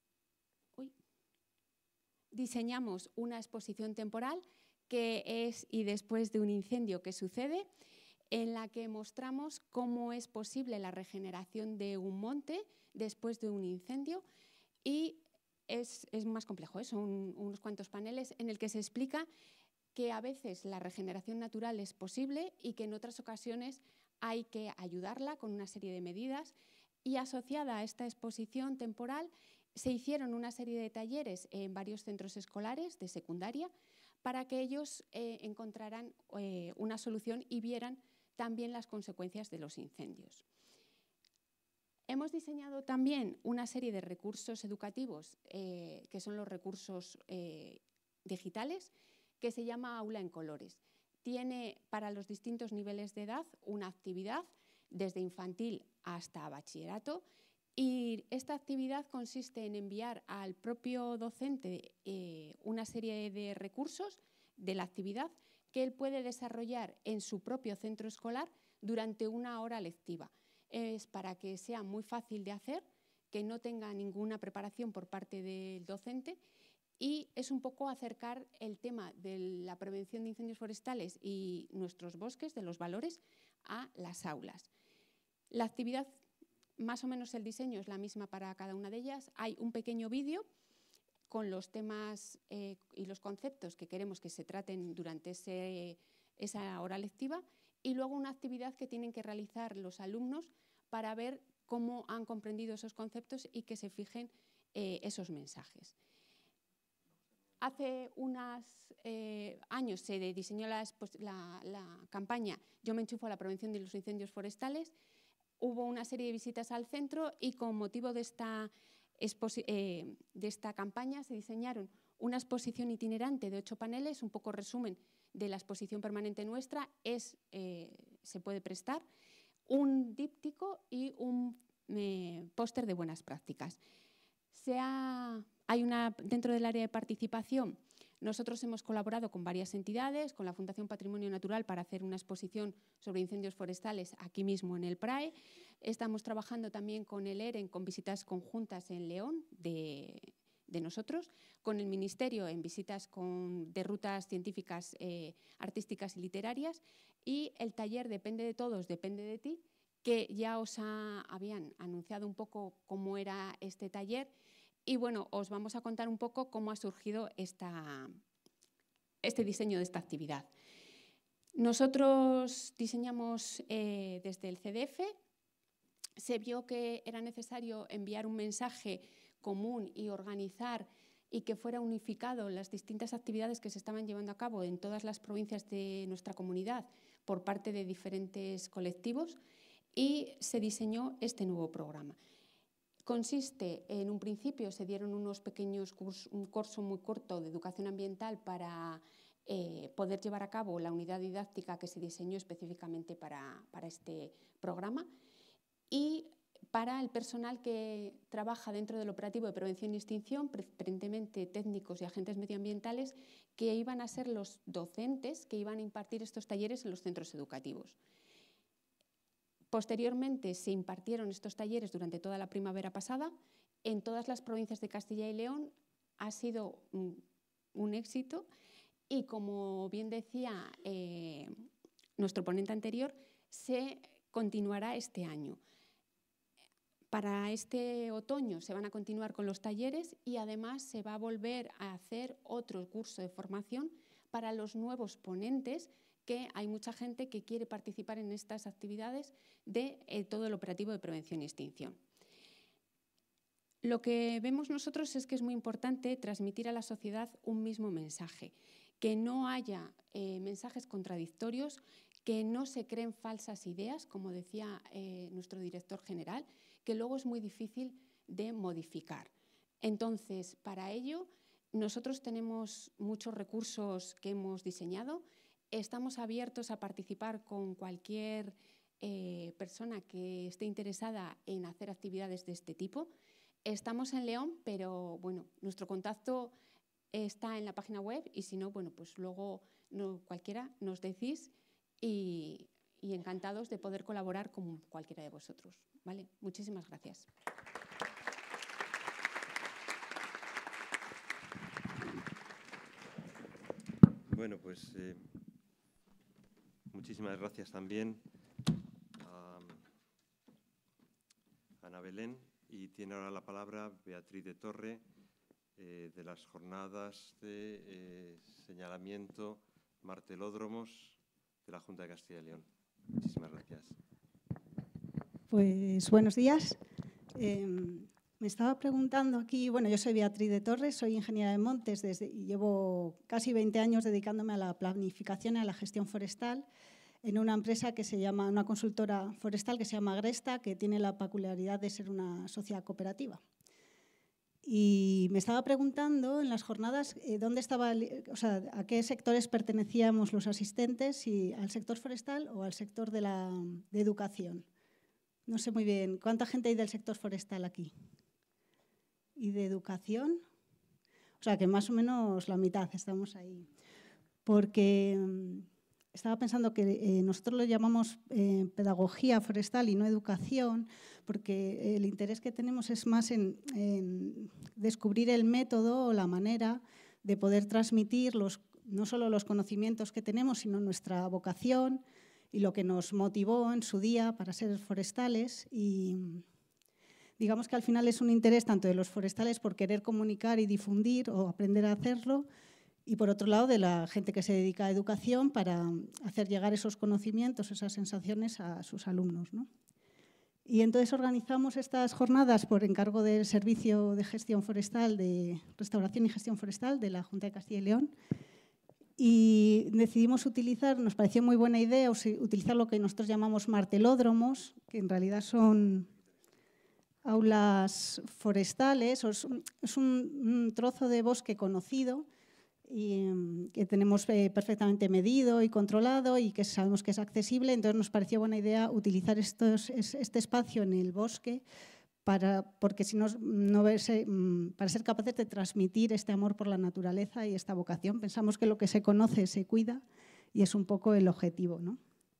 diseñamos una exposición temporal que es y después de un incendio que sucede, en la que mostramos cómo es posible la regeneración de un monte después de un incendio y es más complejo, son unos cuantos paneles en el que se explica que a veces la regeneración natural es posible y que en otras ocasiones hay que ayudarla con una serie de medidas y asociada a esta exposición temporal se hicieron una serie de talleres en varios centros escolares de secundaria para que ellos encontraran una solución y vieran también las consecuencias de los incendios. Hemos diseñado también una serie de recursos educativos, que son los recursos digitales, que se llama Aula en Colores. Tiene para los distintos niveles de edad una actividad, desde infantil hasta bachillerato, y esta actividad consiste en enviar al propio docente una serie de recursos de la actividad que él puede desarrollar en su propio centro escolar durante una hora lectiva. Es para que sea muy fácil de hacer, que no tenga ninguna preparación por parte del docente y es un poco acercar el tema de la prevención de incendios forestales y nuestros bosques, de los valores, a las aulas. La actividad, más o menos el diseño es la misma para cada una de ellas. Hay un pequeño vídeo con los temas y los conceptos que queremos que se traten durante esa hora lectiva y luego una actividad que tienen que realizar los alumnos para ver cómo han comprendido esos conceptos y que se fijen esos mensajes. Hace unos años se diseñó la campaña Yo me enchufo a la prevención de los incendios forestales. Hubo una serie de visitas al centro y con motivo de esta campaña se diseñaron una exposición itinerante de 8 paneles, un poco resumen de la exposición permanente nuestra, se puede prestar, un díptico y un póster de buenas prácticas. Se ha Dentro del área de participación, nosotros hemos colaborado con varias entidades, con la Fundación Patrimonio Natural para hacer una exposición sobre incendios forestales aquí mismo en el PRAE. Estamos trabajando también con el EREN, con visitas conjuntas en León de nosotros, con el Ministerio en visitas de rutas científicas, artísticas y literarias, y el taller Depende de Todos, Depende de Ti, que ya os habían anunciado un poco cómo era este taller. Y bueno, os vamos a contar un poco cómo ha surgido este diseño de esta actividad. Nosotros diseñamos desde el CDF. Se vio que era necesario enviar un mensaje común y organizar y que fuera unificado las distintas actividades que se estaban llevando a cabo en todas las provincias de nuestra comunidad por parte de diferentes colectivos, y se diseñó este nuevo programa. Consiste, en un principio se dieron unos pequeños un curso muy corto de educación ambiental para poder llevar a cabo la unidad didáctica que se diseñó específicamente para este programa, y para el personal que trabaja dentro del operativo de prevención y extinción, preferentemente técnicos y agentes medioambientales, que iban a ser los docentes que iban a impartir estos talleres en los centros educativos. Posteriormente se impartieron estos talleres durante toda la primavera pasada en todas las provincias de Castilla y León. Ha sido un éxito y, como bien decía nuestro ponente anterior, se continuará este año. Para este otoño se van a continuar con los talleres y además se va a volver a hacer otro curso de formación para los nuevos ponentes, que hay mucha gente que quiere participar en estas actividades de todo el operativo de prevención y extinción. Lo que vemos nosotros es que es muy importante transmitir a la sociedad un mismo mensaje, que no haya mensajes contradictorios, que no se creen falsas ideas, como decía nuestro director general, que luego es muy difícil de modificar. Entonces, para ello, nosotros tenemos muchos recursos que hemos diseñado. Estamos abiertos a participar con cualquier persona que esté interesada en hacer actividades de este tipo. Estamos en León, pero bueno, nuestro contacto está en la página web, y si no, bueno, pues luego cualquiera nos decís, y encantados de poder colaborar con cualquiera de vosotros. ¿Vale? Muchísimas gracias. Bueno, pues muchísimas gracias también a Ana Belén, y tiene ahora la palabra Beatriz de Torre, de las jornadas de señalamiento martelódromos de la Junta de Castilla y León. Muchísimas gracias. Pues buenos días. Me estaba preguntando aquí, bueno, yo soy Beatriz de Torres, soy ingeniera de montes y llevo casi 20 años dedicándome a la planificación y a la gestión forestal en una empresa que se llama, una consultora forestal que se llama Agresta, que tiene la peculiaridad de ser una sociedad cooperativa. Y me estaba preguntando en las jornadas dónde estaba, a qué sectores pertenecíamos los asistentes, si al sector forestal o al sector de educación. No sé muy bien, ¿cuánta gente hay del sector forestal aquí? ¿Y de educación? O sea, que más o menos la mitad, estamos ahí. Porque estaba pensando que nosotros lo llamamos pedagogía forestal y no educación, porque el interés que tenemos es más en descubrir el método o la manera de poder transmitir no solo los conocimientos que tenemos, sino nuestra vocación y lo que nos motivó en su día para ser forestales. Y digamos que al final es un interés tanto de los forestales por querer comunicar y difundir o aprender a hacerlo, y por otro lado de la gente que se dedica a educación para hacer llegar esos conocimientos, esas sensaciones a sus alumnos, ¿no? Y entonces organizamos estas jornadas por encargo del Servicio de Gestión Forestal, de Restauración y Gestión Forestal de la Junta de Castilla y León, y decidimos utilizar, nos pareció muy buena idea, utilizar lo que nosotros llamamos martelódromos, que en realidad son aulas forestales, es un trozo de bosque conocido y que tenemos perfectamente medido y controlado y que sabemos que es accesible. Entonces nos pareció buena idea utilizar este espacio en el bosque porque si no, para ser capaces de transmitir este amor por la naturaleza y esta vocación. Pensamos que lo que se conoce se cuida y es un poco el objetivo, ¿no?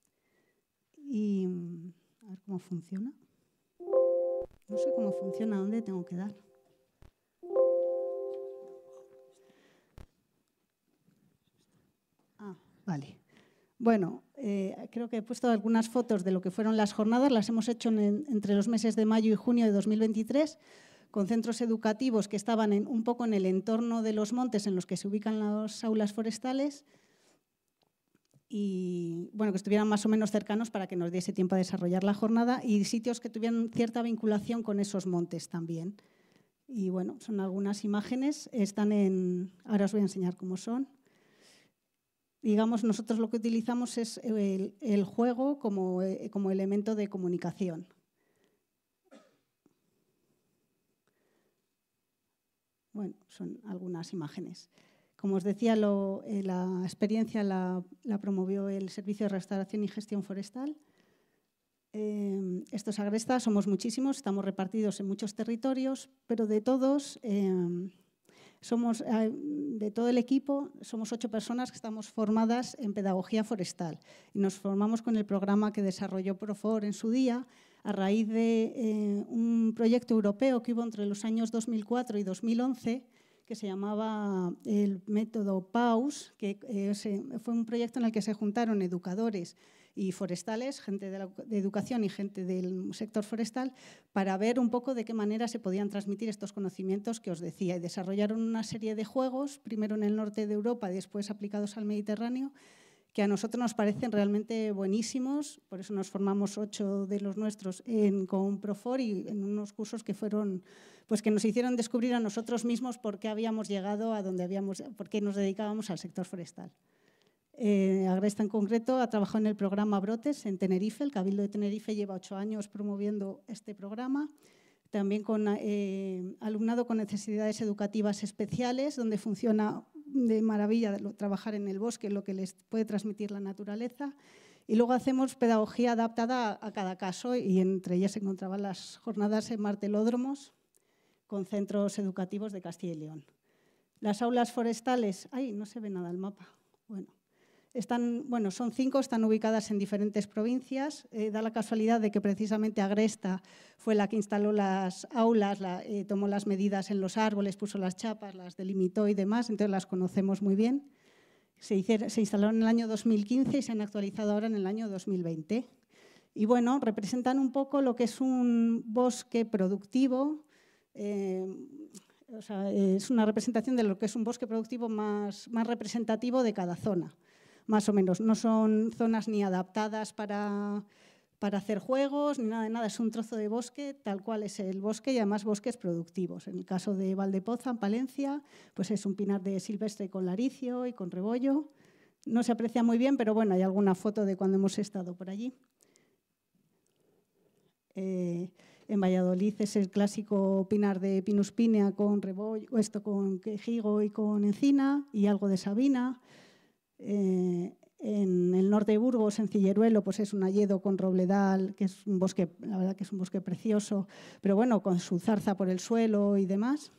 Y a ver cómo funciona. No sé cómo funciona, ¿dónde tengo que dar? Ah, vale. Bueno, creo que he puesto algunas fotos de lo que fueron las jornadas. Las hemos hecho entre los meses de mayo y junio de 2023 con centros educativos que estaban un poco en el entorno de los montes en los que se ubican las aulas forestales y bueno, que estuvieran más o menos cercanos para que nos diese tiempo a desarrollar la jornada y sitios que tuvieran cierta vinculación con esos montes también. Y bueno, son algunas imágenes, ahora os voy a enseñar cómo son. Digamos, nosotros lo que utilizamos es el juego como elemento de comunicación. Bueno, son algunas imágenes. Como os decía, la experiencia la promovió el Servicio de Restauración y Gestión Forestal. Estos Agresta somos muchísimos, estamos repartidos en muchos territorios, pero de todos, de todo el equipo, somos 8 personas que estamos formadas en pedagogía forestal. Y nos formamos con el programa que desarrolló Profor en su día, a raíz de un proyecto europeo que hubo entre los años 2004 y 2011, que se llamaba el método PAUS, que fue un proyecto en el que se juntaron educadores y forestales, gente de educación y gente del sector forestal, para ver un poco de qué manera se podían transmitir estos conocimientos que os decía. Y desarrollaron una serie de juegos, primero en el norte de Europa y después aplicados al Mediterráneo, que a nosotros nos parecen realmente buenísimos. Por eso nos formamos 8 de los nuestros con Profor y en unos cursos que fueron, pues que nos hicieron descubrir a nosotros mismos por qué habíamos llegado a donde por qué nos dedicábamos al sector forestal. Agresta en concreto ha trabajado en el programa Brotes en Tenerife. El Cabildo de Tenerife lleva 8 años promoviendo este programa. También con alumnado con necesidades educativas especiales, donde funciona de maravilla trabajar en el bosque, lo que les puede transmitir la naturaleza. Y luego hacemos pedagogía adaptada a cada caso y entre ellas se encontraban las jornadas en martelódromos con centros educativos de Castilla y León. Las aulas forestales, ¡ay, no se ve nada el mapa! Bueno, son 5, están ubicadas en diferentes provincias. Da la casualidad de que precisamente Agresta fue la que instaló las aulas, tomó las medidas en los árboles, puso las chapas, las delimitó y demás, entonces las conocemos muy bien. Se instalaron en el año 2015 y se han actualizado ahora en el año 2020. Y bueno, representan un poco lo que es un bosque productivo. Es una representación de lo que es un bosque productivo más representativo de cada zona. Más o menos, no son zonas ni adaptadas para hacer juegos, ni nada de nada, es un trozo de bosque, tal cual es el bosque y además bosques productivos. En el caso de Valdepoza, en Palencia, pues es un pinar de silvestre con laricio y con rebollo. No se aprecia muy bien, pero bueno, hay alguna foto de cuando hemos estado por allí. En Valladolid es el clásico pinar de Pinus pinea con rebollo, con quejigo y con encina y algo de sabina. En el norte de Burgos, en Cilleruelo, pues es un hayedo con robledal, que es un bosque, la verdad que es un bosque precioso, pero bueno, con su zarza por el suelo y demás.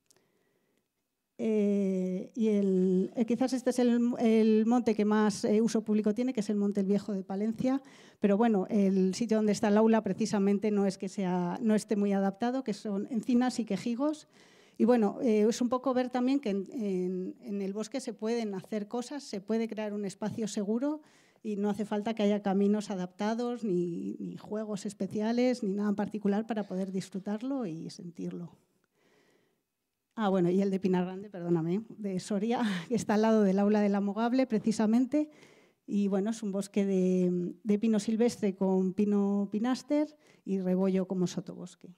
Quizás este es el monte que más uso público tiene, que es el Monte el Viejo de Palencia, pero bueno, el sitio donde está el aula precisamente no esté muy adaptado, que son encinas y quejigos. Y bueno, es un poco ver también que en el bosque se pueden hacer cosas, se puede crear un espacio seguro y no hace falta que haya caminos adaptados, ni juegos especiales, ni nada en particular para poder disfrutarlo y sentirlo. Bueno, y el de Pinar Grande, perdóname, de Soria, que está al lado del aula del Amogable, precisamente. Y bueno, es un bosque de pino silvestre con pino pinaster y rebollo como sotobosque.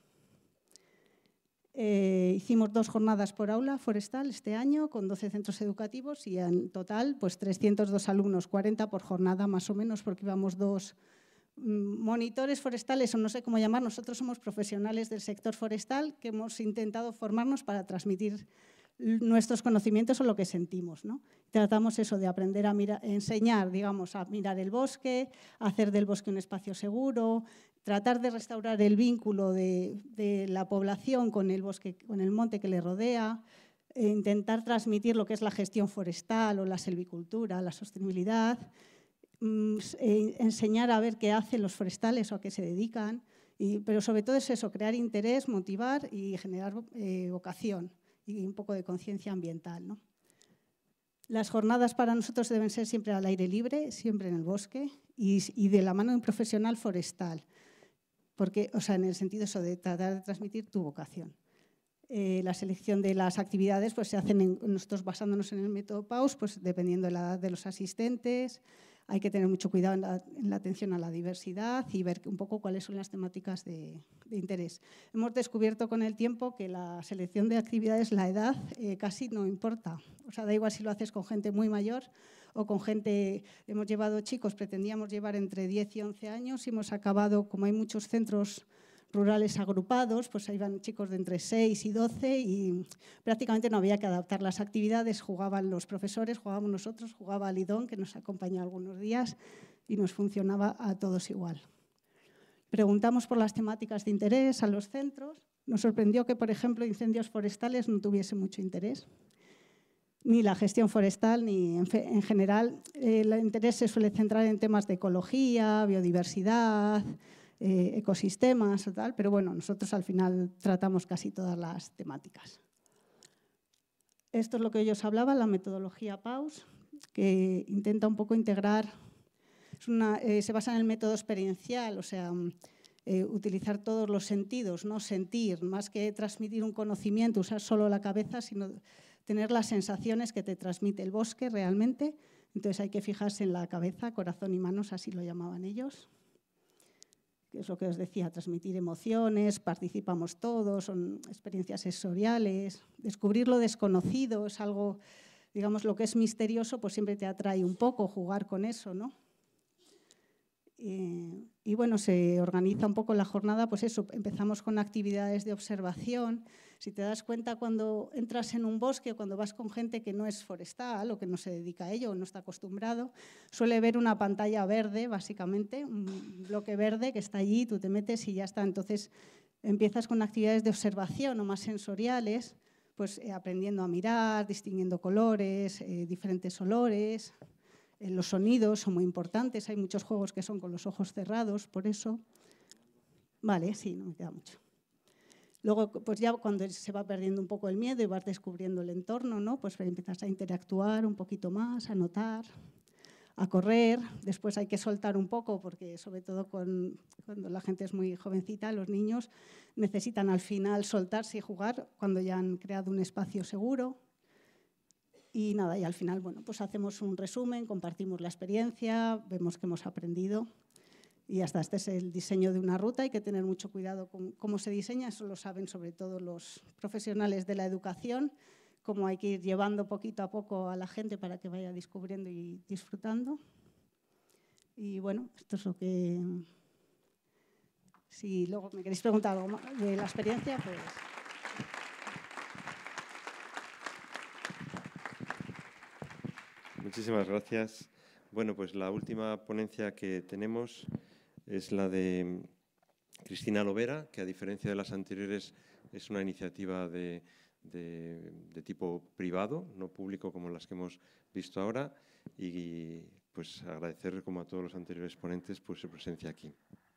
Hicimos 2 jornadas por aula forestal este año con 12 centros educativos y en total pues 302 alumnos, 40 por jornada más o menos, porque íbamos 2 monitores forestales o no sé cómo llamar. Nosotros somos profesionales del sector forestal que hemos intentado formarnos para transmitir nuestros conocimientos o lo que sentimos, ¿no? Tratamos eso de aprender a enseñar, digamos, a mirar el bosque, a hacer del bosque un espacio seguro, tratar de restaurar el vínculo de la población con el bosque, con el monte que le rodea, intentar transmitir lo que es la gestión forestal o la selvicultura, la sostenibilidad, enseñar a ver qué hacen los forestales o a qué se dedican, pero sobre todo es eso, crear interés, motivar y generar vocación y un poco de conciencia ambiental, ¿no? Las jornadas para nosotros deben ser siempre al aire libre, siempre en el bosque y de la mano de un profesional forestal, porque, o sea, en el sentido eso de tratar de transmitir tu vocación. La selección de las actividades pues, se hacen nosotros basándonos en el método PAUS, pues, dependiendo de la edad de los asistentes. Hay que tener mucho cuidado en la atención a la diversidad y ver un poco cuáles son las temáticas de interés. Hemos descubierto con el tiempo que la selección de actividades, la edad, casi no importa. O sea, da igual si lo haces con gente muy mayor o con gente… Hemos llevado chicos, pretendíamos llevar entre 10 y 11 años y hemos acabado, como hay muchos centros rurales agrupados, pues ahí van chicos de entre 6 y 12 y prácticamente no había que adaptar las actividades, jugaban los profesores, jugábamos nosotros, jugaba Lidón, que nos acompañó algunos días y nos funcionaba a todos igual. Preguntamos por las temáticas de interés a los centros. Nos sorprendió que, por ejemplo, incendios forestales no tuviese mucho interés, ni la gestión forestal, ni en general. El interés se suele centrar en temas de ecología, biodiversidad, ecosistemas o tal, pero bueno, nosotros al final tratamos casi todas las temáticas. Esto es lo que ellos hablaban, la metodología PAUS, que intenta un poco integrar, se basa en el método experiencial, o sea, utilizar todos los sentidos, no sentir, más que transmitir un conocimiento, usar solo la cabeza, sino tener las sensaciones que te transmite el bosque realmente. Entonces hay que fijarse en la cabeza, corazón y manos, así lo llamaban ellos. Es lo que os decía, transmitir emociones, participamos todos, son experiencias sensoriales. Descubrir lo desconocido es algo, digamos, lo que es misterioso, pues siempre te atrae un poco jugar con eso, ¿no? Y bueno, se organiza un poco la jornada, pues eso, empezamos con actividades de observación. Si te das cuenta cuando entras en un bosque o cuando vas con gente que no es forestal o que no se dedica a ello o no está acostumbrado, suele ver una pantalla verde, básicamente, un bloque verde que está allí, tú te metes y ya está. Entonces empiezas con actividades de observación o más sensoriales, pues aprendiendo a mirar, distinguiendo colores, diferentes olores. Los sonidos son muy importantes, hay muchos juegos que son con los ojos cerrados, por eso. Vale, sí, no me queda mucho. Luego, pues ya cuando se va perdiendo un poco el miedo y vas descubriendo el entorno, ¿no? Pues empiezas a interactuar un poquito más, a notar, a correr. Después hay que soltar un poco porque, sobre todo cuando la gente es muy jovencita, los niños necesitan al final soltarse y jugar cuando ya han creado un espacio seguro. Y nada, y al final, bueno, pues hacemos un resumen, compartimos la experiencia, vemos que hemos aprendido y hasta este es el diseño de una ruta. Hay que tener mucho cuidado con cómo se diseña, eso lo saben sobre todo los profesionales de la educación, cómo hay que ir llevando poquito a poco a la gente para que vaya descubriendo y disfrutando. Y bueno, esto es lo que… Si luego me queréis preguntar algo más de la experiencia, pues… Muchísimas gracias. Bueno, pues la última ponencia que tenemos es la de Cristina Lovera, que a diferencia de las anteriores es una iniciativa de tipo privado, no público como las que hemos visto ahora, y pues agradecer como a todos los anteriores ponentes pues su presencia aquí.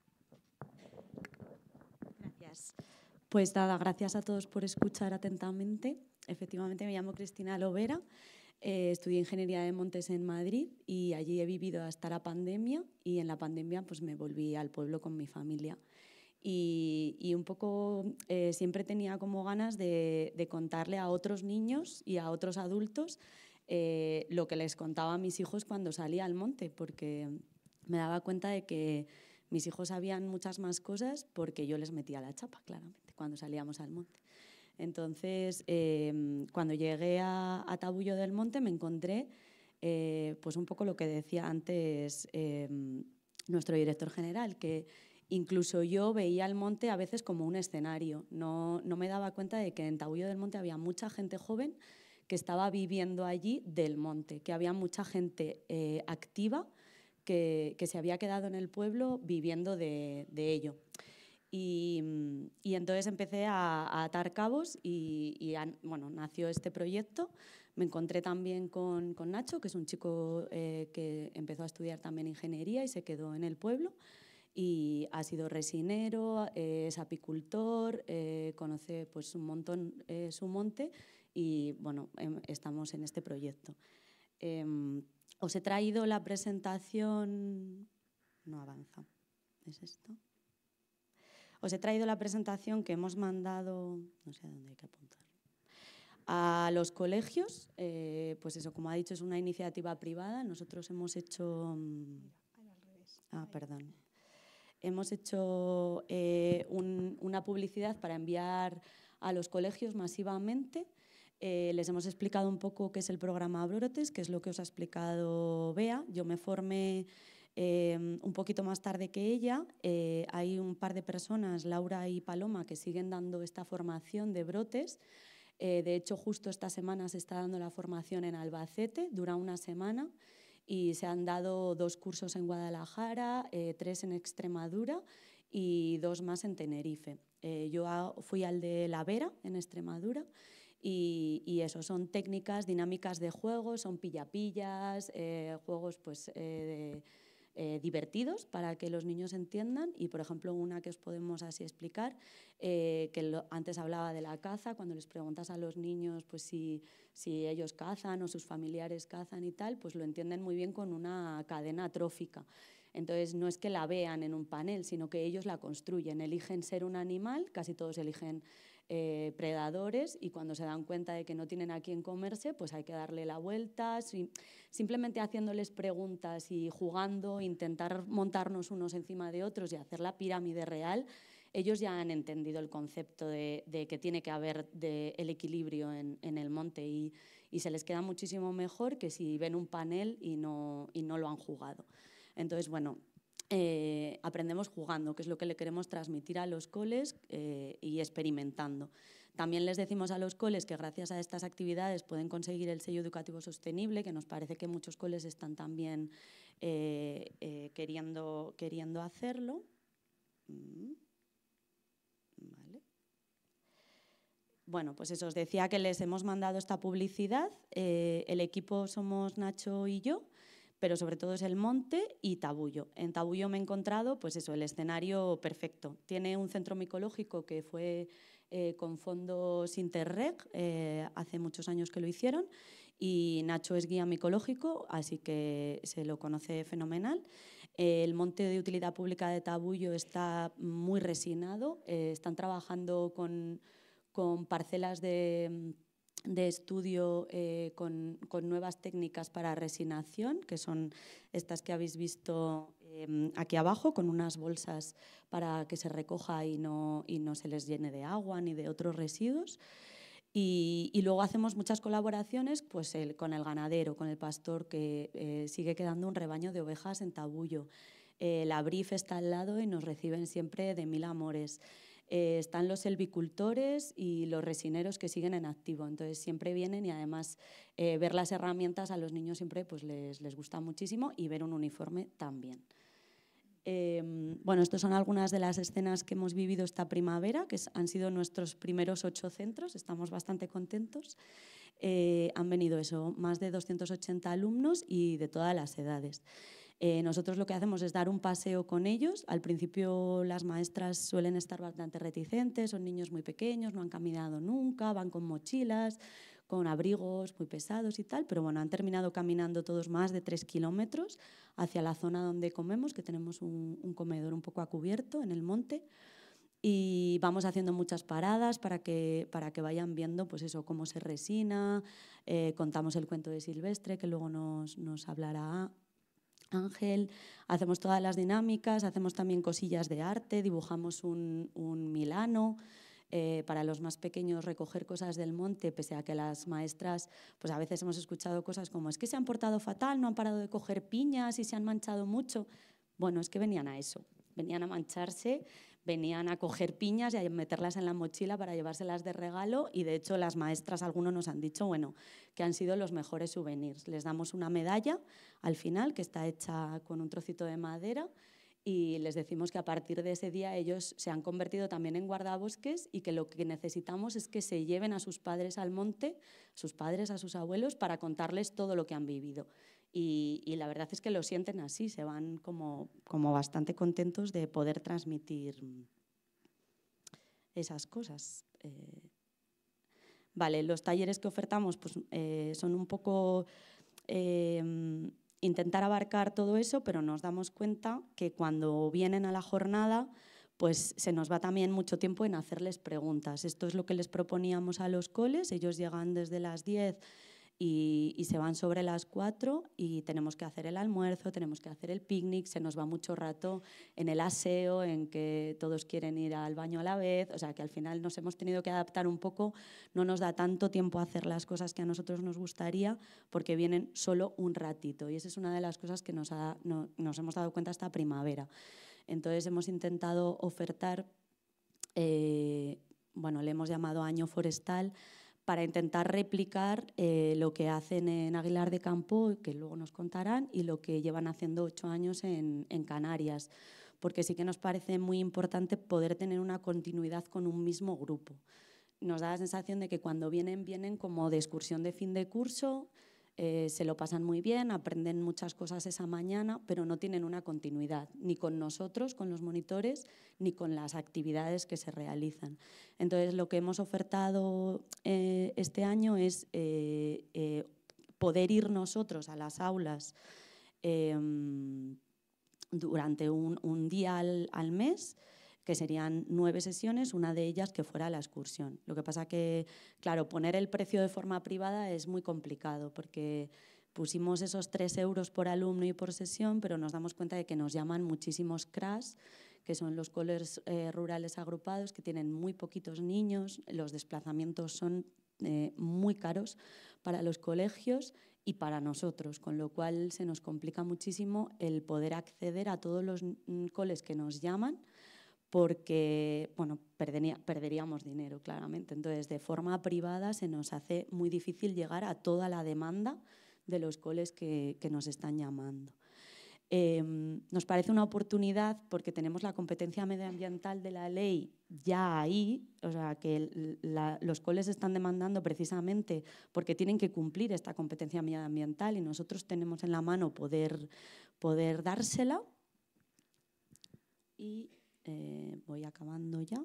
Gracias. Pues nada, gracias a todos por escuchar atentamente. Efectivamente me llamo Cristina Lovera. Estudié Ingeniería de Montes en Madrid y allí he vivido hasta la pandemia y en la pandemia pues me volví al pueblo con mi familia y un poco siempre tenía como ganas de contarle a otros niños y a otros adultos lo que les contaba a mis hijos cuando salía al monte, porque me daba cuenta de que mis hijos sabían muchas más cosas porque yo les metía la chapa, claramente, cuando salíamos al monte. Entonces, cuando llegué a Tabullo del Monte me encontré pues un poco lo que decía antes nuestro director general, que incluso yo veía el monte a veces como un escenario. No me daba cuenta de que en Tabullo del Monte había mucha gente joven que estaba viviendo allí del monte, que había mucha gente activa que se había quedado en el pueblo viviendo de ello. Y entonces empecé a atar cabos y bueno, nació este proyecto. Me encontré también con Nacho, que es un chico que empezó a estudiar también ingeniería y se quedó en el pueblo. Y ha sido resinero, es apicultor, conoce pues un montón su monte y bueno, estamos en este proyecto. Os he traído la presentación... No avanza. ¿Es esto? Os he traído la presentación que hemos mandado... No sé a dónde hay que apuntar. A los colegios, pues eso, como ha dicho, es una iniciativa privada. Nosotros hemos hecho... perdón. Hemos hecho una publicidad para enviar a los colegios masivamente. Les hemos explicado un poco qué es el programa Brotes, que es lo que os ha explicado Bea. Yo me formé un poquito más tarde que ella. Hay un par de personas, Laura y Paloma, que siguen dando esta formación de Brotes. De hecho, justo esta semana se está dando la formación en Albacete, dura una semana. Y se han dado 2 cursos en Guadalajara, 3 en Extremadura y 2 más en Tenerife. Yo fui al de La Vera, en Extremadura, y eso, son técnicas dinámicas de juegos, son pilla-pillas, juegos pues, divertidos para que los niños entiendan. Y, por ejemplo, una que os podemos así explicar, que antes hablaba de la caza, cuando les preguntas a los niños pues, si ellos cazan o sus familiares cazan y tal, pues lo entienden muy bien con una cadena trófica. Entonces, no es que la vean en un panel, sino que ellos la construyen, eligen ser un animal, casi todos eligen predadores, y cuando se dan cuenta de que no tienen a quién comerse, pues hay que darle la vuelta. Simplemente haciéndoles preguntas y jugando, intentar montarnos unos encima de otros y hacer la pirámide real, ellos ya han entendido el concepto de que tiene que haber el equilibrio en el monte, y se les queda muchísimo mejor que si ven un panel y no lo han jugado. Entonces, bueno, aprendemos jugando, que es lo que le queremos transmitir a los coles, y experimentando. También les decimos a los coles que gracias a estas actividades pueden conseguir el sello educativo sostenible, que nos parece que muchos coles están también queriendo hacerlo. Vale. Bueno, pues eso, os decía que les hemos mandado esta publicidad. El equipo somos Nacho y yo, pero sobre todo es el monte y Tabullo. En Tabullo me he encontrado pues eso, el escenario perfecto. Tiene un centro micológico que fue con fondos Interreg, hace muchos años que lo hicieron, y Nacho es guía micológico, así que se lo conoce fenomenal. El monte de utilidad pública de Tabullo está muy resinado, están trabajando con parcelas de estudio con nuevas técnicas para resinación, que son estas que habéis visto aquí abajo, con unas bolsas para que se recoja y no se les llene de agua ni de otros residuos. Y luego hacemos muchas colaboraciones pues, con el ganadero, con el pastor, que sigue quedando un rebaño de ovejas en Tabullo. La Brif está al lado y nos reciben siempre de mil amores. Están los selvicultores y los resineros que siguen en activo, entonces siempre vienen, y además ver las herramientas a los niños siempre pues, les gusta muchísimo, y ver un uniforme también. Bueno, estas son algunas de las escenas que hemos vivido esta primavera, que han sido nuestros primeros 8 centros, estamos bastante contentos. Han venido más de 280 alumnos y de todas las edades. Nosotros lo que hacemos es dar un paseo con ellos. Al principio las maestras suelen estar bastante reticentes, son niños muy pequeños, no han caminado nunca, van con mochilas, con abrigos muy pesados y tal, pero bueno, han terminado caminando todos más de 3 kilómetros hacia la zona donde comemos, que tenemos un comedor un poco a cubierto en el monte, y vamos haciendo muchas paradas para que vayan viendo pues eso, cómo se resina. Contamos el cuento de Silvestre, que luego nos hablará Ángel. Hacemos todas las dinámicas, hacemos también cosillas de arte, dibujamos un Milano. Para los más pequeños, recoger cosas del monte, pese a que las maestras, pues a veces hemos escuchado cosas como: es que se han portado fatal, no han parado de coger piñas y se han manchado mucho. Bueno, es que venían a eso, venían a mancharse, venían a coger piñas y a meterlas en la mochila para llevárselas de regalo, y de hecho las maestras, algunos nos han dicho, bueno, que han sido los mejores souvenirs. Les damos una medalla al final que está hecha con un trocito de madera, y les decimos que a partir de ese día ellos se han convertido también en guardabosques, y que lo que necesitamos es que se lleven a sus padres al monte, a sus padres, a sus abuelos, para contarles todo lo que han vivido. Y la verdad es que lo sienten así, se van como bastante contentos de poder transmitir esas cosas. Vale, los talleres que ofertamos pues, son un poco intentar abarcar todo eso, pero nos damos cuenta que cuando vienen a la jornada pues se nos va también mucho tiempo en hacerles preguntas. Esto es lo que les proponíamos a los coles, ellos llegan desde las 10 y se van sobre las 4, y tenemos que hacer el almuerzo, tenemos que hacer el picnic, se nos va mucho rato en el aseo, en que todos quieren ir al baño a la vez, o sea que al final nos hemos tenido que adaptar un poco, no nos da tanto tiempo a hacer las cosas que a nosotros nos gustaría porque vienen solo un ratito, y esa es una de las cosas que nos hemos dado cuenta esta primavera. Entonces hemos intentado ofertar, bueno, le hemos llamado Año Forestal, para intentar replicar lo que hacen en Aguilar de Campo, que luego nos contarán, y lo que llevan haciendo 8 años en Canarias, porque sí que nos parece muy importante poder tener una continuidad con un mismo grupo. Nos da la sensación de que cuando vienen como de excursión de fin de curso, se lo pasan muy bien, aprenden muchas cosas esa mañana, pero no tienen una continuidad, ni con nosotros, con los monitores, ni con las actividades que se realizan. Entonces, lo que hemos ofertado este año es poder ir nosotros a las aulas durante un día al mes, que serían 9 sesiones, una de ellas que fuera la excursión. Lo que pasa que, claro, poner el precio de forma privada es muy complicado, porque pusimos esos 3 euros por alumno y por sesión, pero nos damos cuenta de que nos llaman muchísimos CRAS, que son los coles rurales agrupados, que tienen muy poquitos niños, los desplazamientos son muy caros para los colegios y para nosotros, con lo cual se nos complica muchísimo el poder acceder a todos los coles que nos llaman, porque bueno, perderíamos dinero, claramente. Entonces, de forma privada se nos hace muy difícil llegar a toda la demanda de los coles que nos están llamando. Nos parece una oportunidad porque tenemos la competencia medioambiental de la ley ya ahí, o sea, que los coles están demandando precisamente porque tienen que cumplir esta competencia medioambiental, y nosotros tenemos en la mano poder dársela. Y voy acabando ya.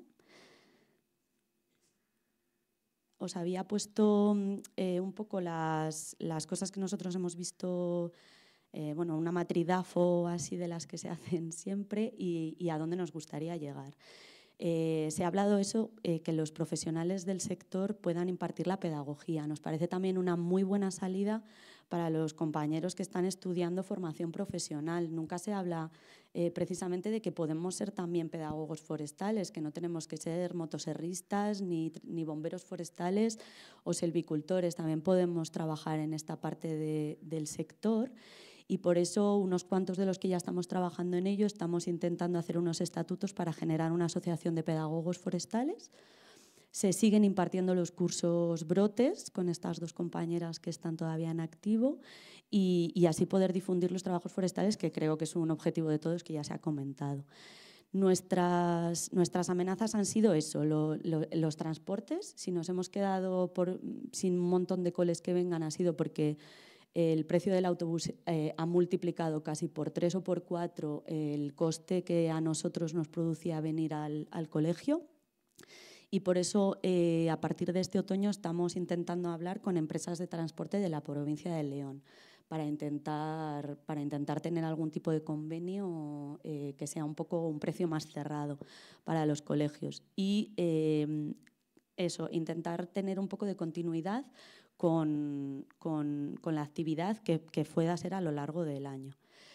Os había puesto un poco las cosas que nosotros hemos visto, bueno, una matridafo así de las que se hacen siempre, y a dónde nos gustaría llegar. Se ha hablado eso, que los profesionales del sector puedan impartir la pedagogía. Nos parece también una muy buena salida para los compañeros que están estudiando formación profesional. Nunca se habla precisamente de que podemos ser también pedagogos forestales, que no tenemos que ser motoserristas ni bomberos forestales o silvicultores. También podemos trabajar en esta parte del sector. Y por eso unos cuantos de los que ya estamos trabajando en ello estamos intentando hacer unos estatutos para generar una asociación de pedagogos forestales. Se siguen impartiendo los cursos brotes con estas 2 compañeras que están todavía en activo, y así poder difundir los trabajos forestales, que creo que es un objetivo de todos, que ya se ha comentado. Nuestras amenazas han sido eso, los transportes. Si nos hemos quedado sin un montón de coles que vengan, ha sido porque el precio del autobús ha multiplicado casi por 3 o por 4 el coste que a nosotros nos producía venir al colegio. Y por eso, a partir de este otoño, estamos intentando hablar con empresas de transporte de la provincia de León para intentar tener algún tipo de convenio que sea un poco un precio más cerrado para los colegios. Y eso, intentar tener un poco de continuidad con la actividad que pueda ser a lo largo del año.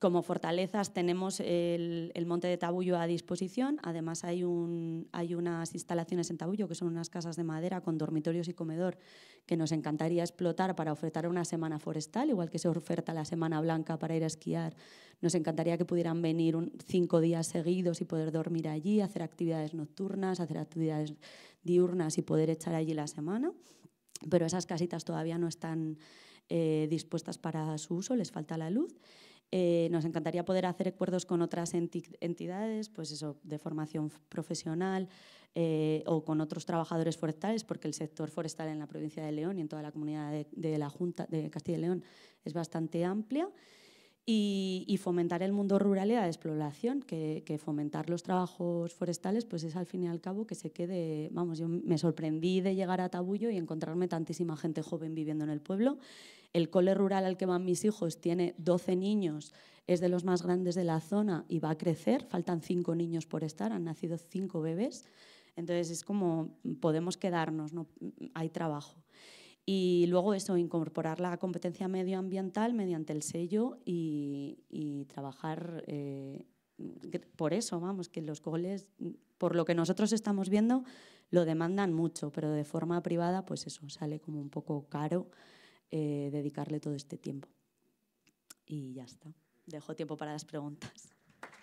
como fortalezas tenemos el Monte de Tabullo a disposición. Además hay unas instalaciones en Tabullo que son unas casas de madera con dormitorios y comedor que nos encantaría explotar para ofertar una semana forestal, igual que se oferta la Semana Blanca para ir a esquiar. Nos encantaría que pudieran venir 5 días seguidos y poder dormir allí, hacer actividades nocturnas, hacer actividades diurnas y poder echar allí la semana. Pero esas casitas todavía no están dispuestas para su uso, les falta la luz. Nos encantaría poder hacer acuerdos con otras entidades, pues eso, de formación profesional o con otros trabajadores forestales, porque el sector forestal en la provincia de León y en toda la comunidad de la Junta de Castilla y León es bastante amplia. Y fomentar el mundo rural y la exploración, que fomentar los trabajos forestales pues es al fin y al cabo que se quede. Vamos, yo me sorprendí de llegar a Tabullo y encontrarme tantísima gente joven viviendo en el pueblo. El cole rural al que van mis hijos tiene 12 niños, es de los más grandes de la zona y va a crecer, faltan 5 niños por estar, han nacido 5 bebés, entonces es como podemos quedarnos, ¿no? Hay trabajo. Y luego eso, incorporar la competencia medioambiental mediante el sello y trabajar por eso, vamos, que los coles, por lo que nosotros estamos viendo, lo demandan mucho, pero de forma privada, pues eso, sale como un poco caro dedicarle todo este tiempo. Y ya está. Dejo tiempo para las preguntas.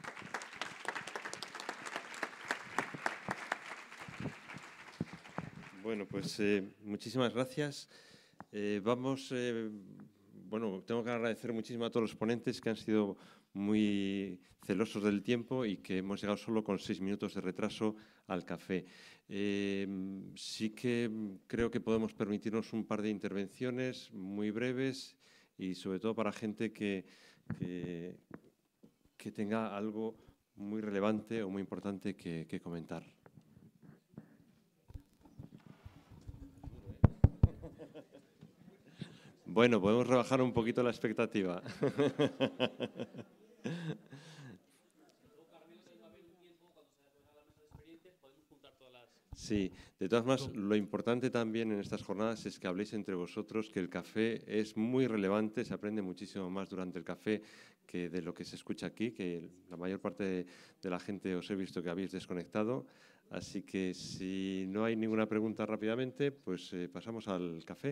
Bueno, pues muchísimas gracias. Bueno, tengo que agradecer muchísimo a todos los ponentes que han sido muy celosos del tiempo y que hemos llegado solo con 6 minutos de retraso al café. Sí que creo que podemos permitirnos un par de intervenciones muy breves y sobre todo para gente que tenga algo muy relevante o muy importante que comentar. Bueno, podemos rebajar un poquito la expectativa. Sí, de todas maneras, lo importante también en estas jornadas es que habléis entre vosotros, que el café es muy relevante, se aprende muchísimo más durante el café que de lo que se escucha aquí, que la mayor parte de la gente os he visto que habéis desconectado. Así que si no hay ninguna pregunta rápidamente, pues pasamos al café.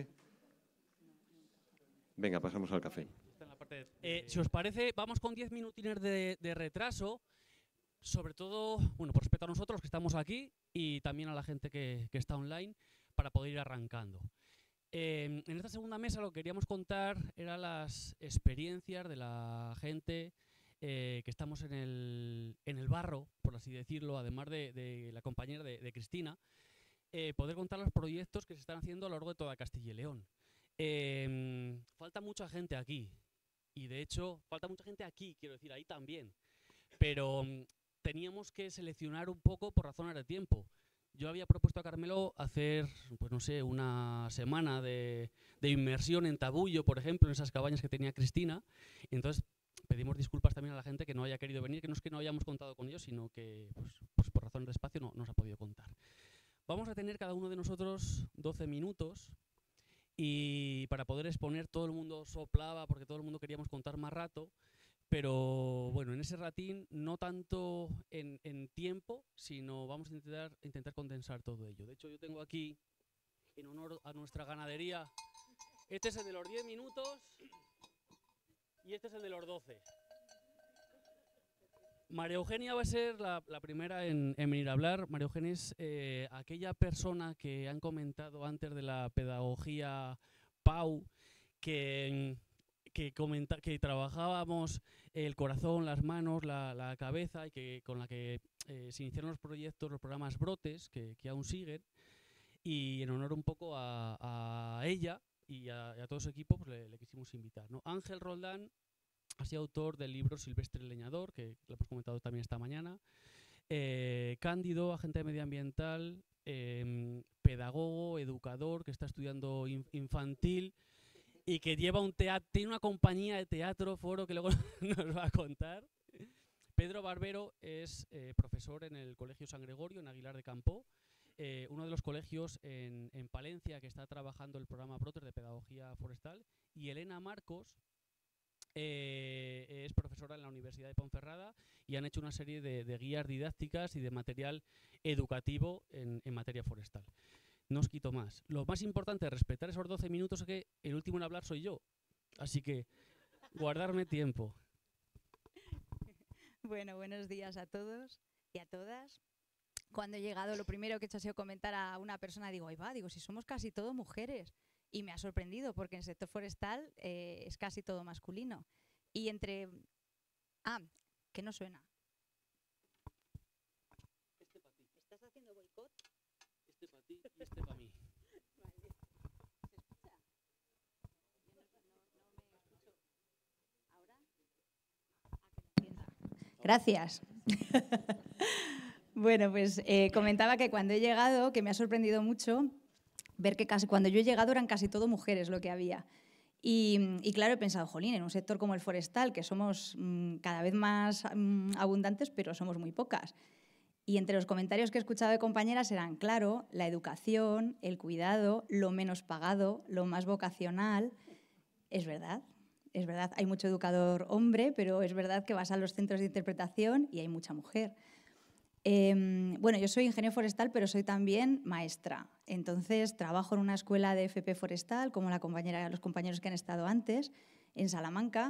Venga, pasamos al café. Si os parece, vamos con 10 minutines de retraso, sobre todo, bueno, por respeto a nosotros que estamos aquí y también a la gente que está online, para poder ir arrancando. En esta segunda mesa lo que queríamos contar eran las experiencias de la gente que estamos en el barro, por así decirlo, además de la compañera de Cristina, poder contar los proyectos que se están haciendo a lo largo de toda Castilla y León. Falta mucha gente aquí y de hecho falta mucha gente aquí, quiero decir, ahí también, pero teníamos que seleccionar un poco por razones de tiempo. Yo había propuesto a Carmelo hacer, pues no sé, una semana de inmersión en Tabullo, por ejemplo, en esas cabañas que tenía Cristina, y entonces pedimos disculpas también a la gente que no haya querido venir, que no es que no hayamos contado con ellos, sino que pues por razones de espacio no se ha podido contar. Vamos a tener cada uno de nosotros 12 minutos. Y para poder exponer, todo el mundo soplaba porque todo el mundo queríamos contar más rato, pero bueno, en ese ratín no tanto en tiempo, sino vamos a intentar condensar todo ello. De hecho, yo tengo aquí, en honor a nuestra ganadería, este es el de los 10 minutos y este es el de los 12. María Eugenia va a ser la primera en venir a hablar. María Eugenia es aquella persona que han comentado antes de la pedagogía PAU, que trabajábamos el corazón, las manos, la cabeza y con la que se iniciaron los proyectos, los programas Brotes, que aún siguen. Y en honor un poco a ella y a todo su equipo, pues le quisimos invitar, ¿no? Ángel Roldán ha sido autor del libro Silvestre el Leñador, que lo hemos comentado también esta mañana. Cándido, agente medioambiental, pedagogo, educador, que está estudiando infantil y que lleva tiene una compañía de teatro, foro, que luego nos va a contar. Pedro Barbero es profesor en el Colegio San Gregorio, en Aguilar de Campoo, uno de los colegios en Palencia que está trabajando el programa Brotes de Pedagogía Forestal. Y Elena Marcos es profesora en la Universidad de Ponferrada y han hecho una serie de guías didácticas y de material educativo en materia forestal. No os quito más. Lo más importante es respetar esos 12 minutos, es que el último en hablar soy yo. Así que guardarme tiempo. Bueno, buenos días a todos y a todas. Cuando he llegado, lo primero que he hecho ha sido comentar a una persona, digo, ahí va, digo, si somos casi todo mujeres. Y me ha sorprendido, porque en el sector forestal es casi todo masculino. Y entre... Ah, que no suena. Este para ti. ¿Estás haciendo boicot? Este para ti y este para mí. Vale. ¿Se escucha? Yo no me escucho. ¿Ahora? Que me entienda. Gracias. Bueno, pues comentaba que cuando he llegado, que me ha sorprendido mucho ver que cuando yo he llegado eran casi todo mujeres lo que había. Y claro, he pensado, jolín, en un sector como el forestal, que somos cada vez más abundantes, pero somos muy pocas. Y entre los comentarios que he escuchado de compañeras eran, claro, la educación, el cuidado, lo menos pagado, lo más vocacional. Es verdad, hay mucho educador hombre, pero es verdad que vas a los centros de interpretación y hay mucha mujer. Bueno, yo soy ingeniero forestal, pero soy también maestra. Entonces, trabajo en una escuela de FP forestal, como los compañeros que han estado antes, en Salamanca.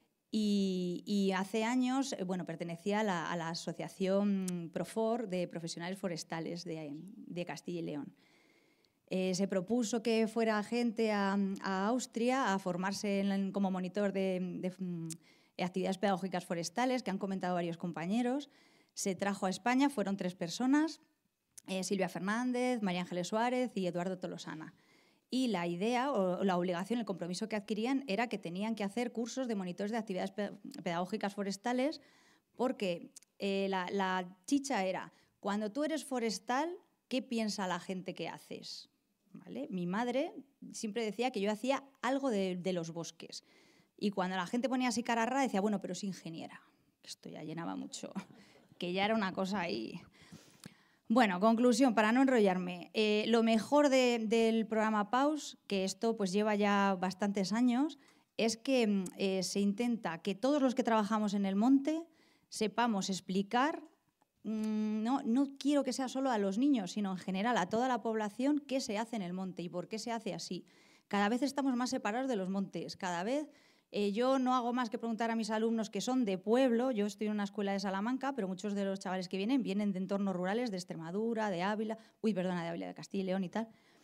Y hace años, bueno, pertenecía a la asociación Profor de profesionales forestales de Castilla y León. Se propuso que fuera gente a Austria a formarse como monitor de actividades pedagógicas forestales, que han comentado varios compañeros. Se trajo a España, fueron 3 personas, Silvia Fernández, María Ángeles Suárez y Eduardo Tolosana. Y la idea o la obligación, el compromiso que adquirían era que tenían que hacer cursos de monitores de actividades pedagógicas forestales, porque la chicha era, cuando tú eres forestal, ¿qué piensa la gente que haces? ¿Vale? Mi madre siempre decía que yo hacía algo de los bosques. Y cuando la gente ponía así cara rara, decía, bueno, pero es ingeniera. Esto ya llenaba mucho, que ya era una cosa ahí. Bueno, conclusión, para no enrollarme. Lo mejor del programa PAUS, que esto pues lleva ya bastantes años, es que se intenta que todos los que trabajamos en el monte sepamos explicar, no quiero que sea solo a los niños, sino en general a toda la población qué se hace en el monte y por qué se hace así. Cada vez estamos más separados de los montes, cada vez... yo no hago más que preguntar a mis alumnos que son de pueblo. Yo estoy en una escuela de Salamanca, pero muchos de los chavales que vienen de entornos rurales de Extremadura, de Ávila, de Castilla y León y tal.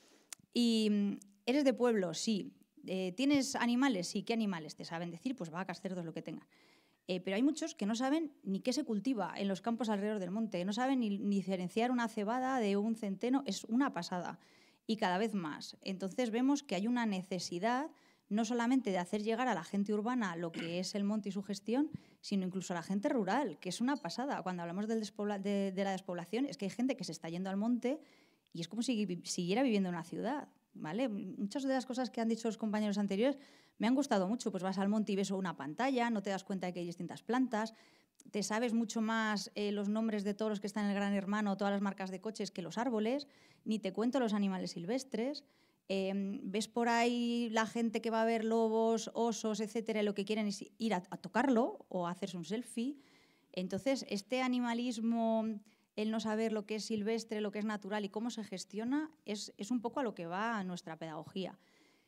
Y ¿eres de pueblo? Sí. ¿Tienes animales? Sí. ¿Qué animales? Te saben decir, pues vacas, cerdos, lo que tengan. Pero hay muchos que no saben ni qué se cultiva en los campos alrededor del monte, no saben ni diferenciar una cebada de un centeno, es una pasada. Y cada vez más. Entonces vemos que hay una necesidad no solamente de hacer llegar a la gente urbana lo que es el monte y su gestión, sino incluso a la gente rural, que es una pasada. Cuando hablamos de la despoblación, es que hay gente que se está yendo al monte y es como si siguiera viviendo en una ciudad, ¿vale? Muchas de las cosas que han dicho los compañeros anteriores me han gustado mucho. Pues vas al monte y ves una pantalla, no te das cuenta de que hay distintas plantas, te sabes mucho más los nombres de todos los que están en el Gran Hermano, todas las marcas de coches, que los árboles, ni te cuento los animales silvestres. Ves por ahí la gente que va a ver lobos, osos, etcétera, y lo que quieren es ir a tocarlo o a hacerse un selfie. Entonces, este animalismo, el no saber lo que es silvestre, lo que es natural y cómo se gestiona, es un poco a lo que va nuestra pedagogía.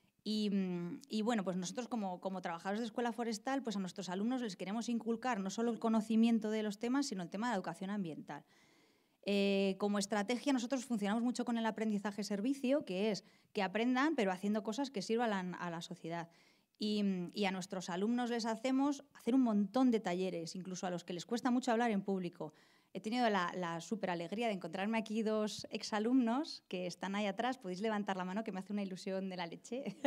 Y bueno, pues nosotros como trabajadores de escuela forestal, pues a nuestros alumnos les queremos inculcar no solo el conocimiento de los temas, sino el tema de la educación ambiental. Como estrategia, nosotros funcionamos mucho con el aprendizaje-servicio, que es que aprendan, pero haciendo cosas que sirvan a la sociedad. Y a nuestros alumnos les hacemos hacer un montón de talleres, incluso a los que les cuesta mucho hablar en público. He tenido la súper alegría de encontrarme aquí 2 exalumnos que están ahí atrás. Podéis levantar la mano, que me hace una ilusión de la leche.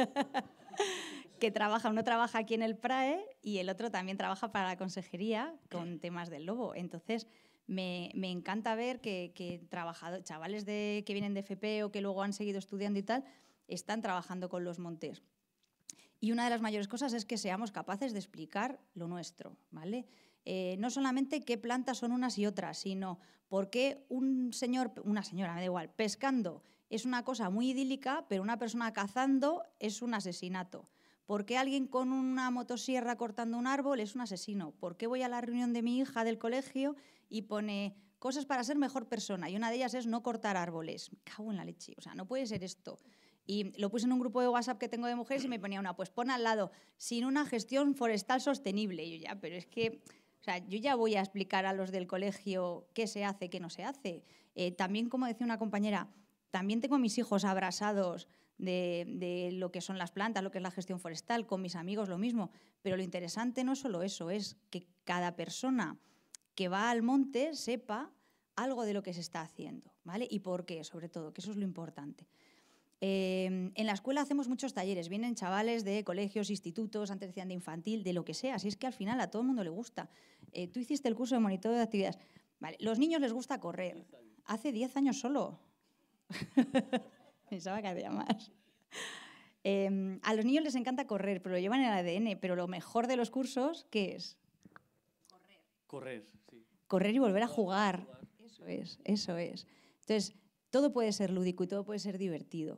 Que uno trabaja aquí en el PRAE y el otro también trabaja para la consejería con temas del lobo. Entonces, me encanta ver que chavales que vienen de FP o que luego han seguido estudiando y tal, están trabajando con los montes. Y una de las mayores cosas es que seamos capaces de explicar lo nuestro, ¿vale? No solamente qué plantas son unas y otras, sino por qué una señora, me da igual, pescando es una cosa muy idílica, pero una persona cazando es un asesinato. ¿Por qué alguien con una motosierra cortando un árbol es un asesino? ¿Por qué voy a la reunión de mi hija del colegio y pone cosas para ser mejor persona? Y una de ellas es no cortar árboles. Me cago en la leche, o sea, no puede ser esto. Y lo puse en un grupo de WhatsApp que tengo de mujeres y me ponía una, pues pon al lado, sin una gestión forestal sostenible. Y yo ya, pero es que, o sea, yo ya voy a explicar a los del colegio qué se hace, qué no se hace. También, como decía una compañera, también tengo a mis hijos abrasados de lo que son las plantas, lo que es la gestión forestal, con mis amigos lo mismo. Pero lo interesante no es solo eso, es que cada persona que va al monte sepa algo de lo que se está haciendo, ¿vale? Y por qué, sobre todo, que eso es lo importante. En la escuela hacemos muchos talleres, vienen chavales de colegios, institutos, antes decían de infantil, de lo que sea, así es que al final a todo el mundo le gusta. Tú hiciste el curso de monitoreo de actividades. Vale, los niños les gusta correr. Hace 10 años solo. Pensaba que había más. A los niños les encanta correr, pero lo llevan en el ADN, pero lo mejor de los cursos, ¿qué es? Correr, sí. Correr y volver a jugar. Eso es, eso es. Entonces, todo puede ser lúdico y todo puede ser divertido.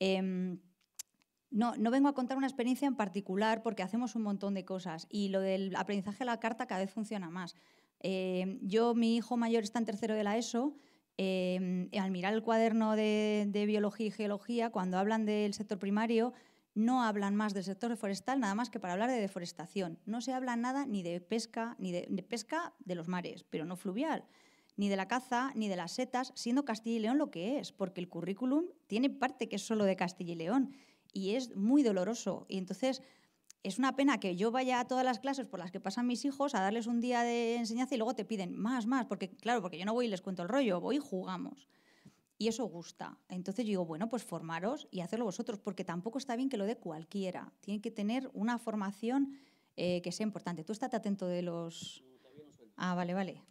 No vengo a contar una experiencia en particular porque hacemos un montón de cosas y lo del aprendizaje a la carta cada vez funciona más. Mi hijo mayor está en tercero de la ESO. Al mirar el cuaderno de biología y geología, cuando hablan del sector primario, no hablan más del sector forestal, nada más que para hablar de deforestación. No se habla nada ni de pesca, ni de pesca de los mares, pero no fluvial, ni de la caza, ni de las setas, siendo Castilla y León lo que es, porque el currículum tiene parte que es solo de Castilla y León y es muy doloroso. Y entonces es una pena que yo vaya a todas las clases por las que pasan mis hijos a darles un día de enseñanza y luego te piden más, porque claro, porque yo no voy y les cuento el rollo, voy y jugamos. Y eso gusta. Entonces yo digo, bueno, pues formaros y hacerlo vosotros, porque tampoco está bien que lo dé cualquiera. Tiene que tener una formación que sea importante. Tú estate atento de los... Ah, vale.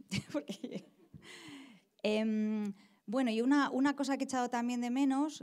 Bueno, y una cosa que he echado también de menos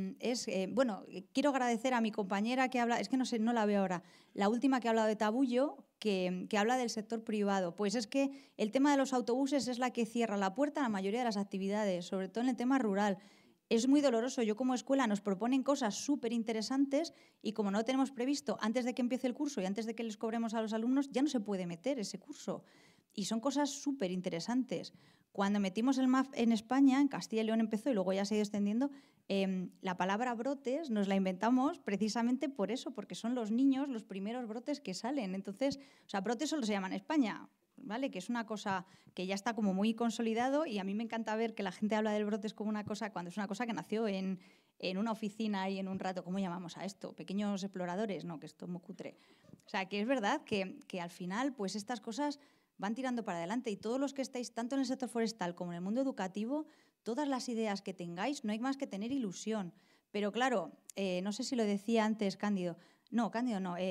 quiero agradecer a mi compañera que habla, es que no la veo ahora, la última que ha hablado de Tabullo, que habla del sector privado. Pues es que el tema de los autobuses es la que cierra la puerta a la mayoría de las actividades, sobre todo en el tema rural. Es muy doloroso. Yo como escuela nos proponen cosas súper interesantes y como no tenemos previsto antes de que empiece el curso y antes de que les cobremos a los alumnos, ya no se puede meter ese curso. Y son cosas súper interesantes. Cuando metimos el MAF en España, en Castilla y León empezó y luego ya se ha ido extendiendo, la palabra brotes nos la inventamos precisamente por eso, porque son los niños los primeros brotes que salen. Entonces, o sea, brotes solo se llaman en España, ¿vale? Que es una cosa que ya está como muy consolidado y a mí me encanta ver que la gente habla del brotes como una cosa, cuando es una cosa que nació en una oficina y en un rato. ¿Cómo llamamos a esto? ¿Pequeños exploradores? No, que esto es muy cutre. O sea, que es verdad que al final, pues estas cosas van tirando para adelante y todos los que estáis tanto en el sector forestal como en el mundo educativo, todas las ideas que tengáis, no hay más que tener ilusión. Pero claro, no sé si lo decía antes Cándido. No, Cándido no.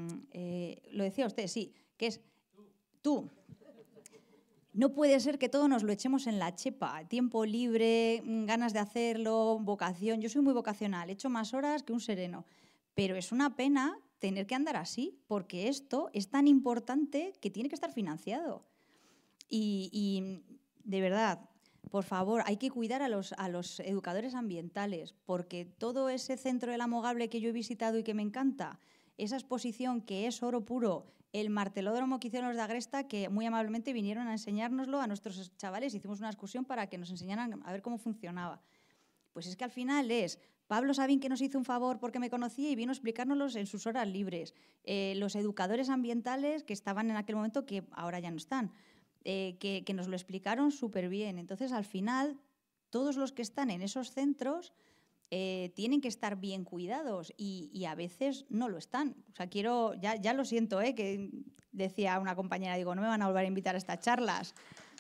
Lo decía usted, sí, que es tú. No puede ser que todo nos lo echemos en la chepa. Tiempo libre, ganas de hacerlo, vocación. Yo soy muy vocacional, he hecho más horas que un sereno. Pero es una pena tener que andar así, porque esto es tan importante que tiene que estar financiado. Y de verdad, por favor, hay que cuidar a los educadores ambientales, porque todo ese centro del Amogable que yo he visitado y que me encanta, esa exposición que es oro puro, el martelódromo que hicieron los de Agresta, que muy amablemente vinieron a enseñárnoslo a nuestros chavales, hicimos una excursión para que nos enseñaran a ver cómo funcionaba. Pues es que al final es Pablo Sabín, que nos hizo un favor porque me conocía y vino a explicárnoslos en sus horas libres. Los educadores ambientales que estaban en aquel momento, que ahora ya no están, que nos lo explicaron súper bien. Entonces, al final, todos los que están en esos centros tienen que estar bien cuidados y a veces no lo están. O sea, ya lo siento, que decía una compañera, digo, no me van a volver a invitar a estas charlas.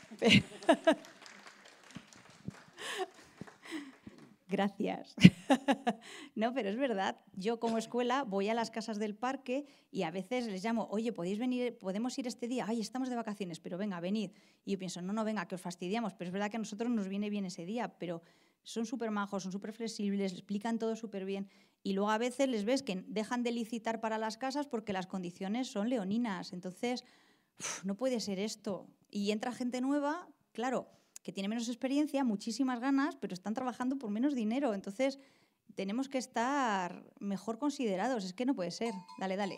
Gracias. No, pero es verdad. Yo como escuela voy a las casas del parque y a veces les llamo, oye, ¿podéis venir? ¿Podemos ir este día? Ay, estamos de vacaciones, pero venga, venid. Y yo pienso, no, venga, que os fastidiamos. Pero es verdad que a nosotros nos viene bien ese día, pero son súper majos, son súper flexibles, explican todo súper bien. Y luego a veces les ves que dejan de licitar para las casas porque las condiciones son leoninas. Entonces, no puede ser esto. Y entra gente nueva, claro, que tiene menos experiencia, muchísimas ganas, pero están trabajando por menos dinero. Entonces, tenemos que estar mejor considerados. Es que no puede ser. Dale, dale.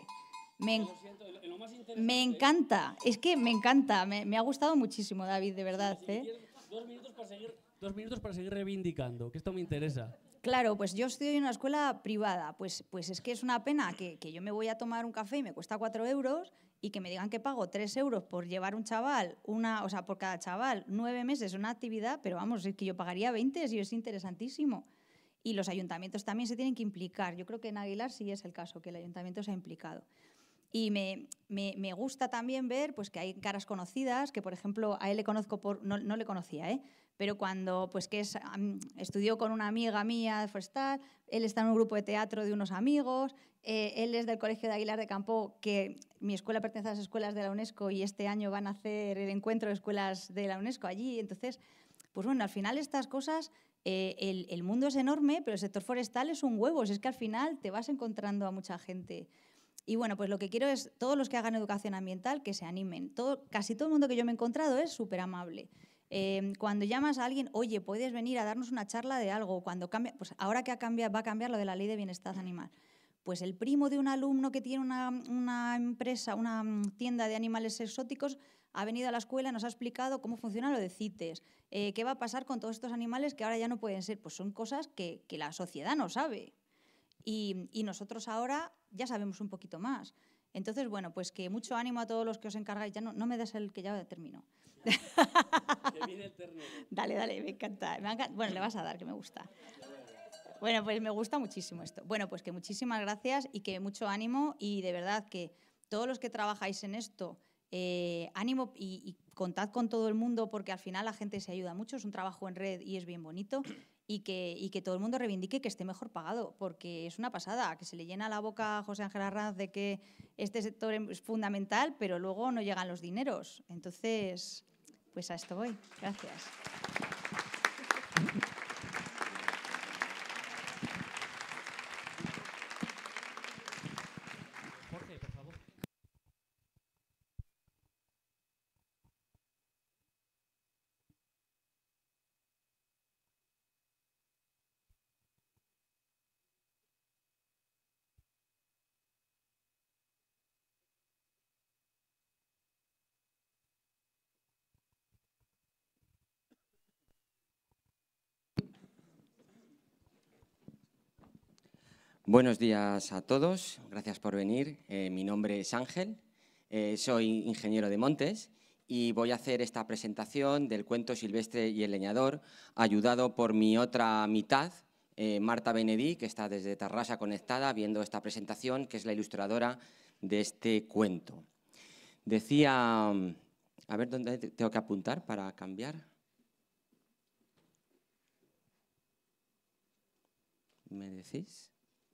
Me encanta, es que me encanta. Me ha gustado muchísimo, David, de verdad. 2 minutos para seguir reivindicando, que esto me interesa. Claro, pues yo estoy en una escuela privada. Pues es que es una pena que yo me voy a tomar un café y me cuesta 4 euros y que me digan que pago 3 euros por llevar un chaval, o sea, por cada chaval, 9 meses una actividad, pero vamos, es que yo pagaría 20 si es interesantísimo. Y los ayuntamientos también se tienen que implicar. Yo creo que en Aguilar sí es el caso, que el ayuntamiento se ha implicado. Y me gusta también ver pues, que hay caras conocidas, que por ejemplo a él le conozco, no le conocía, pero cuando pues, estudió con una amiga mía de Forestal, él está en un grupo de teatro de unos amigos, él es del Colegio de Aguilar de Campo, que mi escuela pertenece a las escuelas de la UNESCO y este año van a hacer el encuentro de escuelas de la UNESCO allí. Entonces, pues bueno, al final estas cosas, el mundo es enorme, pero el sector forestal es un huevo, es que al final te vas encontrando a mucha gente. Y bueno, pues lo que quiero es, todos los que hagan educación ambiental, que se animen. Casi todo el mundo que yo me he encontrado es súper amable. Cuando llamas a alguien, oye, ¿puedes venir a darnos una charla de algo? Cuando cambia, pues ahora que va a cambiar lo de la ley de bienestar animal. Pues el primo de un alumno que tiene una empresa, una tienda de animales exóticos, ha venido a la escuela y nos ha explicado cómo funciona lo de CITES, qué va a pasar con todos estos animales que ahora ya no pueden ser. Pues son cosas que la sociedad no sabe. Y nosotros ahora ya sabemos un poquito más. Entonces, bueno, pues que mucho ánimo a todos los que os encargáis. Ya no me des el que ya termino. Que viene el ternero. Dale, me encanta. Bueno, le vas a dar, que me gusta. Bueno, pues me gusta muchísimo esto. Bueno, pues que muchísimas gracias y que mucho ánimo y de verdad que todos los que trabajáis en esto, ánimo y contad con todo el mundo porque al final la gente se ayuda mucho, es un trabajo en red y es bien bonito. Y que todo el mundo reivindique que esté mejor pagado, porque es una pasada, que se le llena la boca a José Ángel Arranz de que este sector es fundamental, pero luego no llegan los dineros. Entonces, pues a esto voy. Gracias. Jorge, por favor. Buenos días a todos, gracias por venir. Mi nombre es Ángel, soy ingeniero de montes y voy a hacer esta presentación del cuento Silvestre y el leñador, ayudado por mi otra mitad, Marta Benedí, que está desde Tarrasa conectada viendo esta presentación, que es la ilustradora de este cuento. Decía, a ver dónde tengo que apuntar para cambiar. ¿Me decís?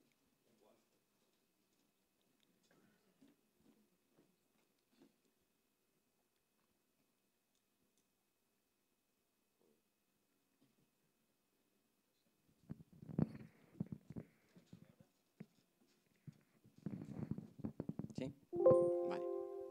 ¿Sí? Vale.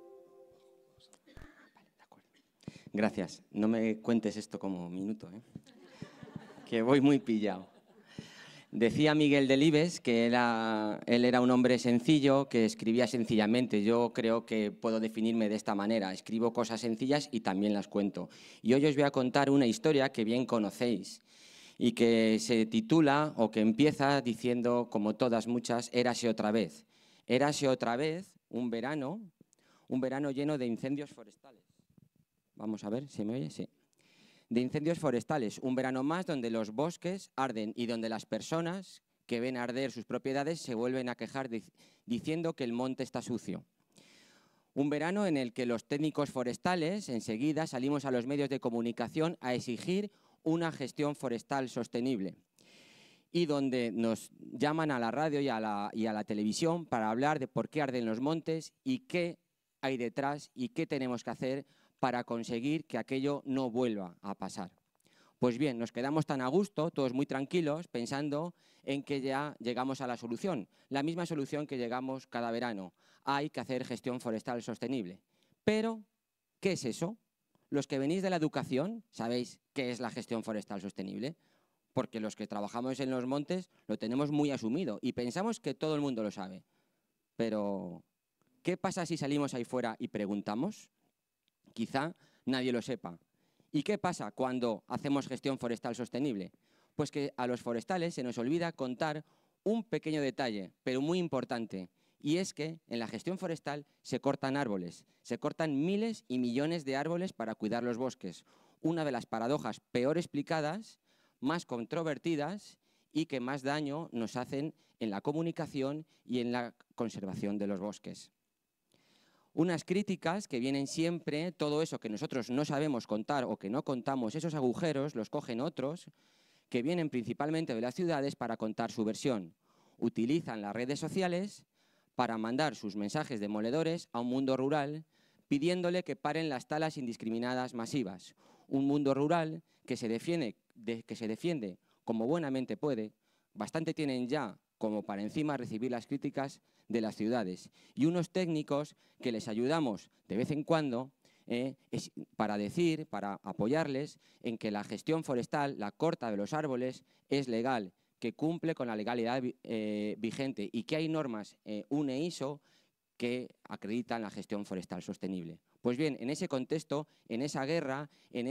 Vale, de acuerdo. Gracias. No me cuentes esto como minuto, que voy muy pillado. Decía Miguel Delibes que él era un hombre sencillo, que escribía sencillamente. Yo creo que puedo definirme de esta manera. Escribo cosas sencillas y también las cuento. Y hoy os voy a contar una historia que bien conocéis y que se titula o que empieza diciendo, como todas muchas, Érase otra vez. Érase otra vez un verano lleno de incendios forestales. Vamos a ver, ¿se me oye? Sí. De incendios forestales, un verano más donde los bosques arden y donde las personas que ven arder sus propiedades se vuelven a quejar diciendo que el monte está sucio. Un verano en el que los técnicos forestales enseguida salimos a los medios de comunicación a exigir una gestión forestal sostenible y donde nos llaman a la radio y a la televisión para hablar de por qué arden los montes y qué hay detrás y qué tenemos que hacer para conseguir que aquello no vuelva a pasar. Pues bien, nos quedamos tan a gusto, todos muy tranquilos, pensando en que ya llegamos a la solución, la misma solución que llegamos cada verano. Hay que hacer gestión forestal sostenible. Pero, ¿qué es eso? Los que venís de la educación, ¿sabéis qué es la gestión forestal sostenible? porque los que trabajamos en los montes lo tenemos muy asumido y pensamos que todo el mundo lo sabe. Pero, ¿qué pasa si salimos ahí fuera y preguntamos? Quizá nadie lo sepa. ¿Y qué pasa cuando hacemos gestión forestal sostenible? Pues que a los forestales se nos olvida contar un pequeño detalle, pero muy importante, y es que en la gestión forestal se cortan árboles, se cortan miles y millones de árboles para cuidar los bosques. Una de las paradojas peor explicadas, más controvertidas y que más daño nos hacen en la comunicación y en la conservación de los bosques. Unas críticas que vienen siempre, todo eso que nosotros no sabemos contar o que no contamos, esos agujeros los cogen otros, que vienen principalmente de las ciudades para contar su versión. Utilizan las redes sociales para mandar sus mensajes demoledores a un mundo rural, pidiéndole que paren las talas indiscriminadas masivas. Un mundo rural que se defiende como buenamente puede, bastante tienen ya como para encima recibir las críticas de las ciudades. Y unos técnicos que les ayudamos de vez en cuando para apoyarles en que la gestión forestal, la corta de los árboles, es legal, que cumple con la legalidad vigente y que hay normas UNE ISO que acreditan la gestión forestal sostenible. Pues bien, en ese contexto, en esa guerra, en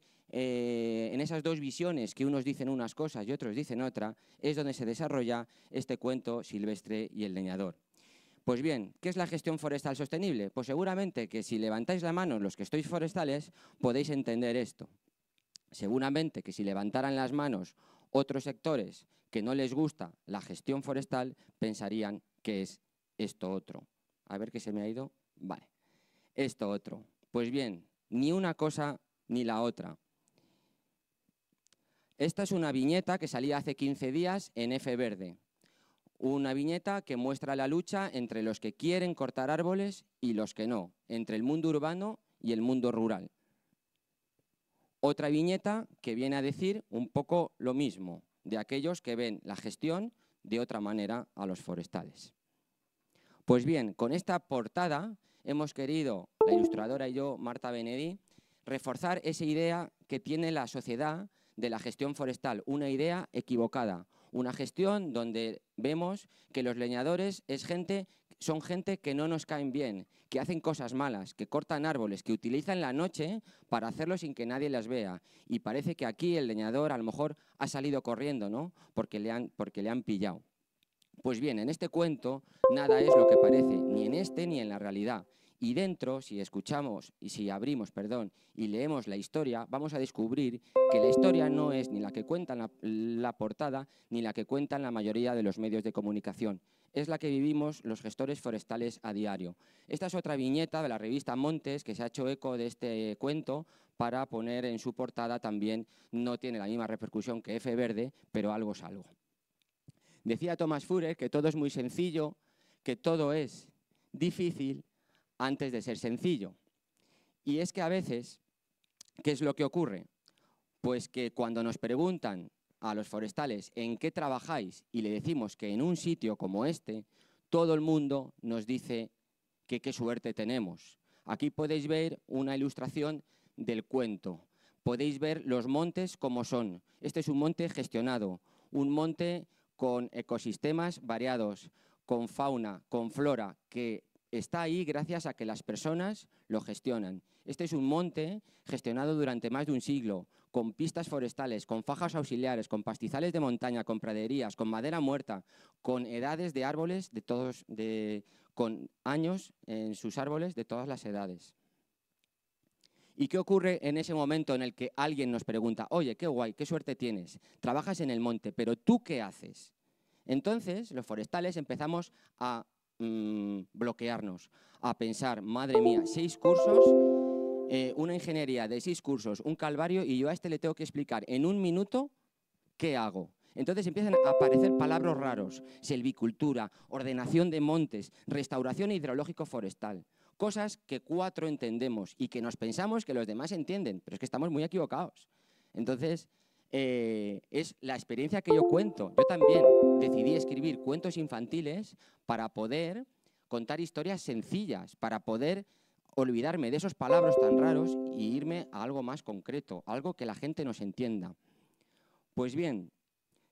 esas dos visiones que unos dicen unas cosas y otros dicen otra, es donde se desarrolla este cuento Silvestre y el leñador. Pues bien, ¿qué es la gestión forestal sostenible? Pues seguramente que si levantáis la mano los que estáis forestales podéis entender esto. Seguramente que si levantaran las manos otros sectores que no les gusta la gestión forestal pensarían que es esto otro. A ver, que se me ha ido. Vale. Esto otro. Pues bien, ni una cosa ni la otra. Esta es una viñeta que salía hace 15 días en F Verde. Una viñeta que muestra la lucha entre los que quieren cortar árboles y los que no, entre el mundo urbano y el mundo rural. Otra viñeta que viene a decir un poco lo mismo, de aquellos que ven la gestión de otra manera a los forestales. Pues bien, con esta portada hemos querido, la ilustradora y yo, Marta Benedí, reforzar esa idea que tiene la sociedad de la gestión forestal, una idea equivocada, una gestión donde vemos que los leñadores son gente que no nos caen bien, que hacen cosas malas, que cortan árboles, que utilizan la noche para hacerlo sin que nadie las vea. Y parece que aquí el leñador a lo mejor ha salido corriendo, ¿no? Porque le han pillado. Pues bien, en este cuento nada es lo que parece, ni en este ni en la realidad. Y dentro, si abrimos y leemos la historia, vamos a descubrir que la historia no es ni la que cuentan la portada, ni la que cuentan la mayoría de los medios de comunicación. Es la que vivimos los gestores forestales a diario. Esta es otra viñeta de la revista Montes que se ha hecho eco de este cuento para poner en su portada también, no tiene la misma repercusión que F Verde, pero algo es algo. Decía Thomas Führer que todo es muy sencillo, que todo es difícil antes de ser sencillo. Y es que a veces, ¿qué es lo que ocurre? Pues que cuando nos preguntan a los forestales en qué trabajáis y le decimos que en un sitio como este, todo el mundo nos dice que qué suerte tenemos. Aquí podéis ver una ilustración del cuento. Podéis ver los montes como son. Este es un monte gestionado, un monte con ecosistemas variados, con fauna, con flora, que está ahí gracias a que las personas lo gestionan. Este es un monte gestionado durante más de un siglo, con pistas forestales, con fajas auxiliares, con pastizales de montaña, con praderías, con madera muerta, con edades de árboles, con años en sus árboles de todas las edades. ¿Y qué ocurre en ese momento en el que alguien nos pregunta, oye, qué guay, qué suerte tienes, trabajas en el monte, pero ¿tú qué haces? Entonces, los forestales empezamos a bloquearnos, a pensar, madre mía, 6 cursos, una ingeniería de 6 cursos, un calvario, y yo a este le tengo que explicar en un minuto qué hago. Entonces empiezan a aparecer palabras raros, silvicultura, ordenación de montes, restauración hidrológico-forestal, cosas que 4 entendemos y que nos pensamos que los demás entienden, pero es que estamos muy equivocados. Entonces, es la experiencia que yo cuento. Yo también decidí escribir cuentos infantiles para poder contar historias sencillas, para poder olvidarme de esos palabras tan raros y irme a algo más concreto, algo que la gente nos entienda. Pues bien,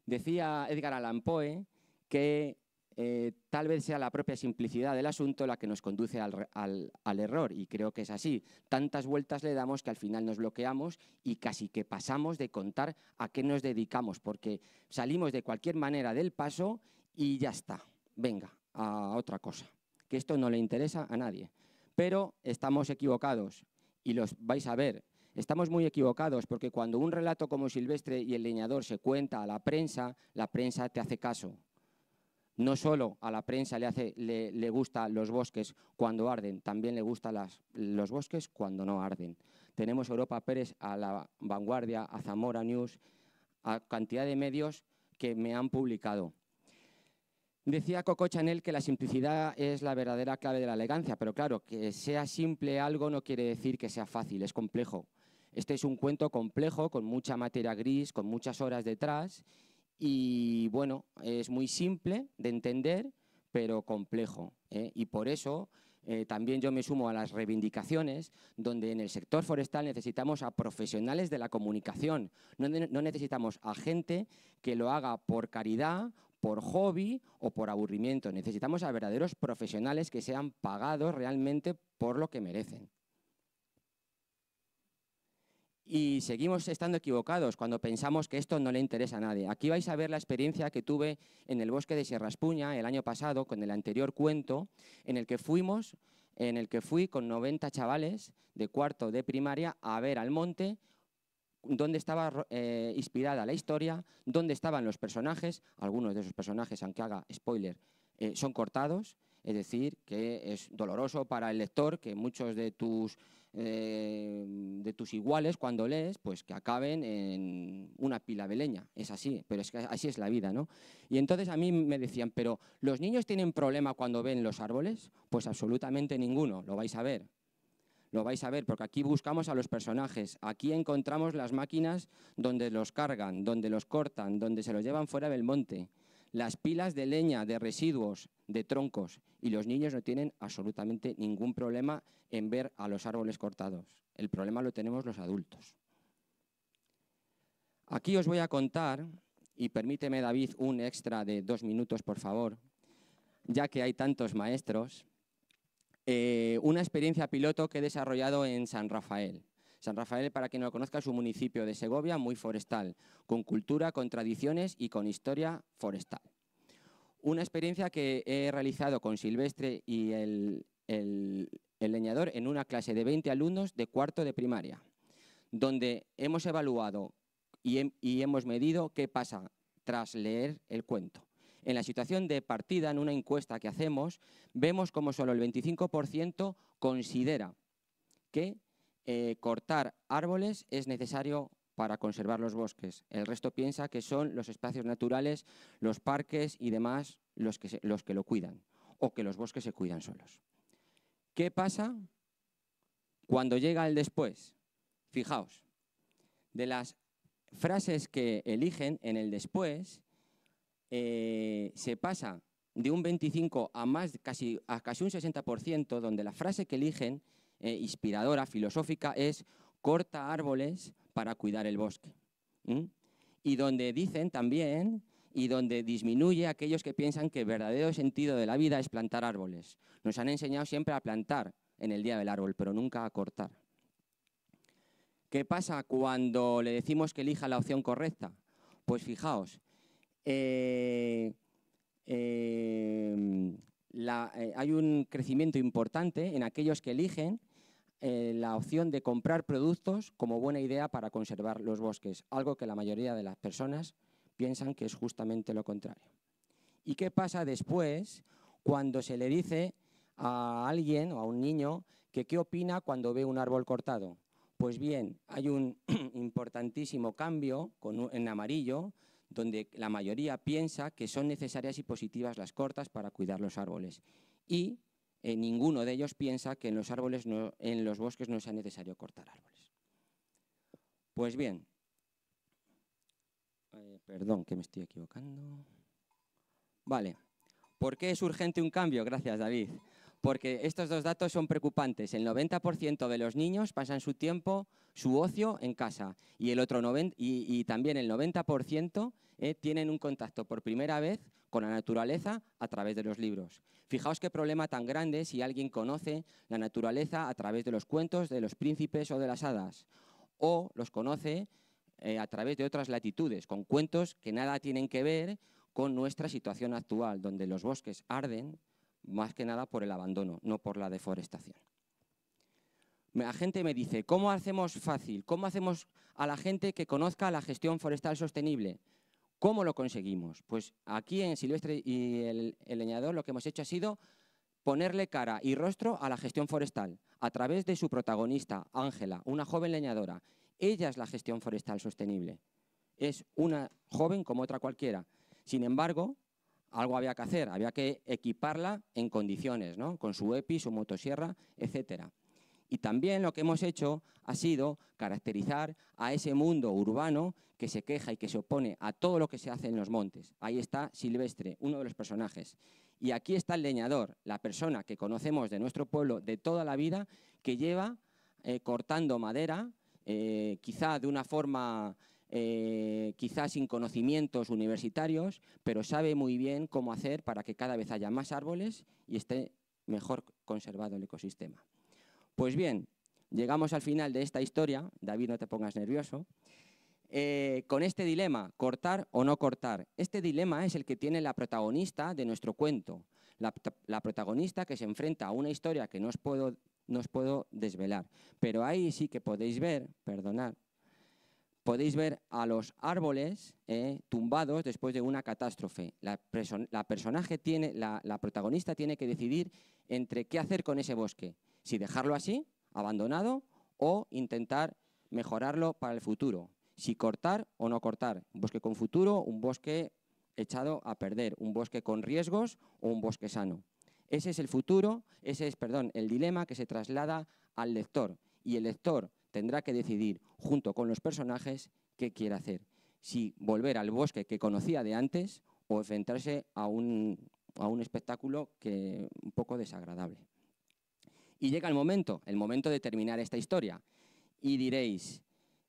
Decía Edgar Allan Poe que tal vez sea la propia simplicidad del asunto la que nos conduce al error, y creo que es así. Tantas vueltas le damos que al final nos bloqueamos y casi que pasamos de contar a qué nos dedicamos, porque salimos de cualquier manera del paso y ya está, venga, a otra cosa, que esto no le interesa a nadie. Pero estamos equivocados y los vais a ver. Estamos muy equivocados porque cuando un relato como Silvestre y el leñador se cuenta a la prensa te hace caso. No solo a la prensa le gustan los bosques cuando arden, también le gustan los bosques cuando no arden. Tenemos a Europa Pérez, a La Vanguardia, a Zamora News, a cantidad de medios que me han publicado. Decía Coco Chanel que la simplicidad es la verdadera clave de la elegancia, pero claro, que sea simple algo no quiere decir que sea fácil, es complejo. Este es un cuento complejo, con mucha materia gris, con muchas horas detrás. Y bueno, es muy simple de entender, pero complejo, ¿eh? Y por eso también yo me sumo a las reivindicaciones, donde en el sector forestal necesitamos a profesionales de la comunicación. No necesitamos a gente que lo haga por caridad, por hobby o por aburrimiento. Necesitamos a verdaderos profesionales que sean pagados realmente por lo que merecen. Y seguimos estando equivocados cuando pensamos que esto no le interesa a nadie. Aquí vais a ver la experiencia que tuve en el bosque de Sierra Espuña el año pasado, con el anterior cuento, en el que fui con 90 chavales de cuarto de primaria a ver al monte, donde estaba inspirada la historia, donde estaban los personajes. Algunos de esos personajes, aunque haga spoiler, son cortados, es decir, que es doloroso para el lector que muchos de tus iguales, cuando lees, pues que acaben en una pila de leña. Es así, pero es que así es la vida, ¿no? Y entonces a mí me decían, ¿pero los niños tienen problema cuando ven los árboles? Pues absolutamente ninguno, lo vais a ver. Lo vais a ver, porque aquí buscamos a los personajes. Aquí encontramos las máquinas donde los cargan, donde los cortan, donde se los llevan fuera del monte. Las pilas de leña, de residuos, de troncos. Y los niños no tienen absolutamente ningún problema en ver a los árboles cortados. El problema lo tenemos los adultos. Aquí os voy a contar, y permíteme, David, un extra de 2 minutos, por favor, ya que hay tantos maestros, una experiencia piloto que he desarrollado en San Rafael. San Rafael, para quien no lo conozca, es un municipio de Segovia muy forestal, con cultura, con tradiciones y con historia forestal. Una experiencia que he realizado con Silvestre y el leñador en una clase de 20 alumnos de cuarto de primaria, donde hemos evaluado y hemos medido qué pasa tras leer el cuento. En la situación de partida, en una encuesta que hacemos, vemos como solo el 25% considera que cortar árboles es necesario para conservar los bosques. El resto piensa que son los espacios naturales, los parques y demás los que lo cuidan, o que los bosques se cuidan solos. ¿Qué pasa cuando llega el después? Fijaos, de las frases que eligen en el después, se pasa de un 25 a casi un 60%, donde la frase que eligen, inspiradora, filosófica, es corta árboles para cuidar el bosque. Y donde dicen también, y donde disminuye a aquellos que piensan que el verdadero sentido de la vida es plantar árboles. Nos han enseñado siempre a plantar en el Día del Árbol, pero nunca a cortar. ¿Qué pasa cuando le decimos que elija la opción correcta? Pues fijaos, hay un crecimiento importante en aquellos que eligen la opción de comprar productos como buena idea para conservar los bosques, algo que la mayoría de las personas piensan que es justamente lo contrario. ¿Y qué pasa después cuando se le dice a alguien o a un niño que qué opina cuando ve un árbol cortado? Pues bien, hay un importantísimo cambio en amarillo, donde la mayoría piensa que son necesarias y positivas las cortas para cuidar los árboles. Y ninguno de ellos piensa que en los bosques no sea necesario cortar árboles. Pues bien, perdón que me estoy equivocando. Vale, ¿por qué es urgente un cambio? Gracias, David. porque estos dos datos son preocupantes. El 90% de los niños pasan su tiempo, su ocio en casa, y también el 90% tienen un contacto por primera vez con la naturaleza a través de los libros. Fijaos qué problema tan grande si alguien conoce la naturaleza a través de los cuentos de los príncipes o de las hadas, o los conoce a través de otras latitudes, con cuentos que nada tienen que ver con nuestra situación actual, donde los bosques arden más que nada por el abandono, no por la deforestación. La gente me dice, ¿cómo hacemos fácil? ¿Cómo hacemos a la gente que conozca la gestión forestal sostenible? ¿Cómo lo conseguimos? Pues aquí en Silvestre y el Leñador lo que hemos hecho ha sido ponerle cara y rostro a la gestión forestal a través de su protagonista, Ángela, una joven leñadora. Ella es la gestión forestal sostenible. Es una joven como otra cualquiera. Sin embargo, algo había que hacer, había que equiparla en condiciones, ¿no? Con su EPI, su motosierra, etcétera. Y también lo que hemos hecho ha sido caracterizar a ese mundo urbano que se queja y que se opone a todo lo que se hace en los montes. Ahí está Silvestre, uno de los personajes. Y aquí está el leñador, la persona que conocemos de nuestro pueblo de toda la vida, que lleva cortando madera, quizá de una forma, quizá sin conocimientos universitarios, pero sabe muy bien cómo hacer para que cada vez haya más árboles y esté mejor conservado el ecosistema. Pues bien, llegamos al final de esta historia. David, no te pongas nervioso. Con este dilema, cortar o no cortar. Este dilema es el que tiene la protagonista de nuestro cuento. La protagonista que se enfrenta a una historia que no os puedo desvelar. Pero ahí sí que podéis ver, perdonad, podéis ver a los árboles tumbados después de una catástrofe. La protagonista tiene que decidir entre qué hacer con ese bosque. Si dejarlo así, abandonado, o intentar mejorarlo para el futuro. Si cortar o no cortar. Un bosque con futuro, un bosque echado a perder, un bosque con riesgos o un bosque sano. Ese es el futuro, el dilema que se traslada al lector. Y el lector tendrá que decidir, junto con los personajes, qué quiere hacer. Si volver al bosque que conocía de antes o enfrentarse a un espectáculo un poco desagradable. Y llega el momento de terminar esta historia. Y diréis,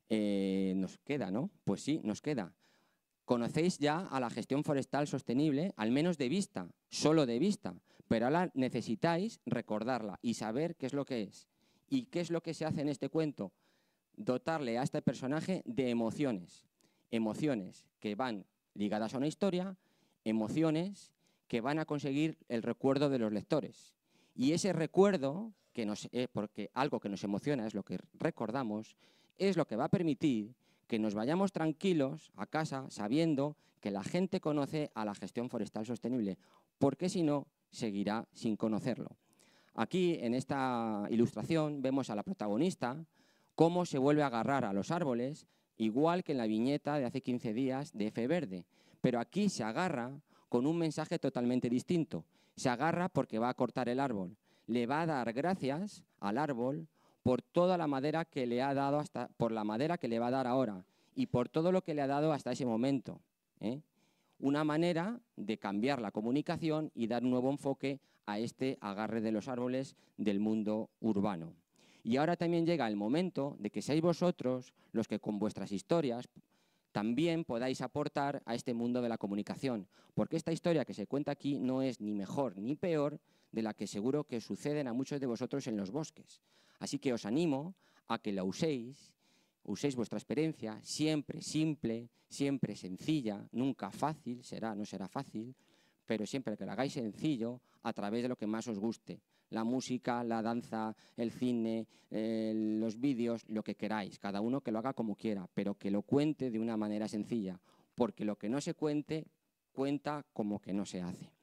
nos queda, ¿no? Pues sí, nos queda. Conocéis ya a la gestión forestal sostenible, al menos de vista, solo de vista, pero ahora necesitáis recordarla y saber qué es lo que es. ¿Y qué es lo que se hace en este cuento? Dotarle a este personaje de emociones. Emociones que van ligadas a una historia, emociones que van a conseguir el recuerdo de los lectores. Y ese recuerdo, porque algo que nos emociona es lo que recordamos, es lo que va a permitir que nos vayamos tranquilos a casa sabiendo que la gente conoce a la gestión forestal sostenible, porque si no, seguirá sin conocerlo. Aquí, en esta ilustración, vemos a la protagonista cómo se vuelve a agarrar a los árboles, igual que en la viñeta de hace 15 días de F Verde. Pero aquí se agarra con un mensaje totalmente distinto. Se agarra porque va a cortar el árbol. Le va a dar gracias al árbol por toda la madera que le ha dado, por la madera que le va a dar ahora y por todo lo que le ha dado hasta ese momento. Una manera de cambiar la comunicación y dar un nuevo enfoque a este agarre de los árboles del mundo urbano. Y ahora también llega el momento de que seáis vosotros los que con vuestras historias también podáis aportar a este mundo de la comunicación, porque esta historia que se cuenta aquí no es ni mejor ni peor de la que seguro que suceden a muchos de vosotros en los bosques. Así que os animo a que la uséis vuestra experiencia, siempre simple, siempre sencilla, nunca fácil, no será fácil, pero siempre que lo hagáis sencillo a través de lo que más os guste. La música, la danza, el cine, los vídeos, lo que queráis. Cada uno que lo haga como quiera, pero que lo cuente de una manera sencilla, porque lo que no se cuente, cuenta como que no se hace.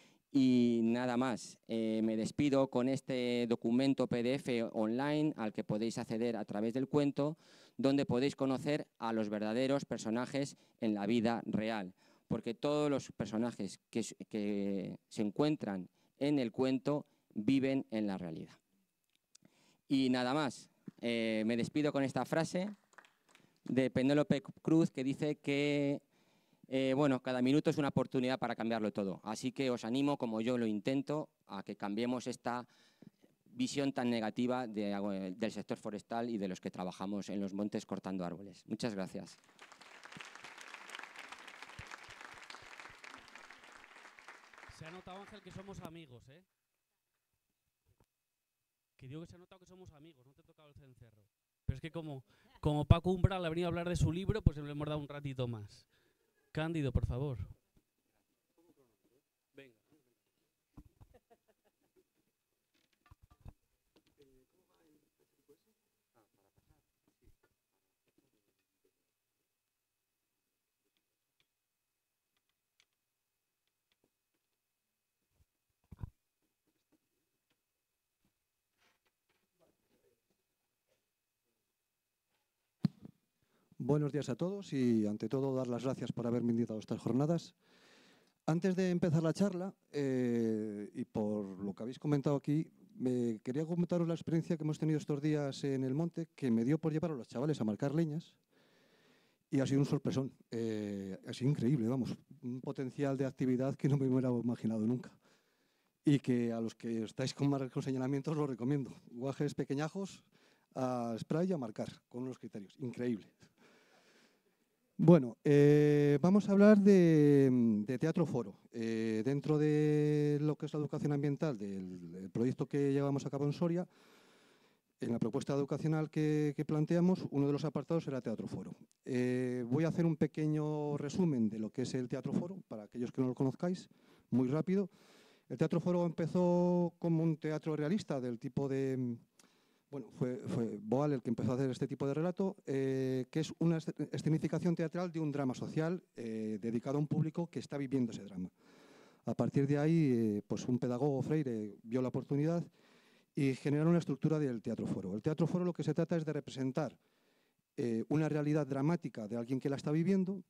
Y nada más, me despido con este documento PDF online al que podéis acceder a través del cuento, donde podéis conocer a los verdaderos personajes en la vida real, porque todos los personajes que se encuentran en el cuento viven en la realidad. Y nada más, me despido con esta frase de Penélope Cruz que dice que Bueno, cada minuto es una oportunidad para cambiarlo todo. Así que os animo, como yo lo intento, a que cambiemos esta visión tan negativa del sector forestal y de los que trabajamos en los montes cortando árboles. Muchas gracias. Se ha notado, Ángel, que somos amigos, ¿eh? Que digo que se ha notado que somos amigos, no te he tocado el cencerro. Pero es que como Paco Umbral ha venido a hablar de su libro, pues le hemos dado un ratito más. Cándido, por favor. Venga. Buenos días a todos y, ante todo, dar las gracias por haberme invitado a estas jornadas. Antes de empezar la charla, y por lo que habéis comentado aquí, quería comentaros la experiencia que hemos tenido estos días en el monte, que me dio por llevar a los chavales a marcar leñas, y ha sido un sorpresón. Ha sido increíble, vamos, un potencial de actividad que no me hubiera imaginado nunca. Y que a los que estáis con señalamientos os lo recomiendo. Guajes pequeñajos, a spray y a marcar, con unos criterios. Increíble. Bueno, vamos a hablar de teatro foro. Dentro de lo que es la educación ambiental, del proyecto que llevamos a cabo en Soria, en la propuesta educacional que planteamos, uno de los apartados era teatro foro. Voy a hacer un pequeño resumen de lo que es el teatro foro, para aquellos que no lo conozcáis, muy rápido. El teatro foro empezó como un teatro realista del tipo de... Bueno, fue Boal el que empezó a hacer este tipo de relato, que es una escenificación teatral de un drama social dedicado a un público que está viviendo ese drama. A partir de ahí, pues un pedagogo, Freire, vio la oportunidad y generó una estructura del teatro foro. El teatro foro lo que se trata es de representar una realidad dramática de alguien que la está viviendo,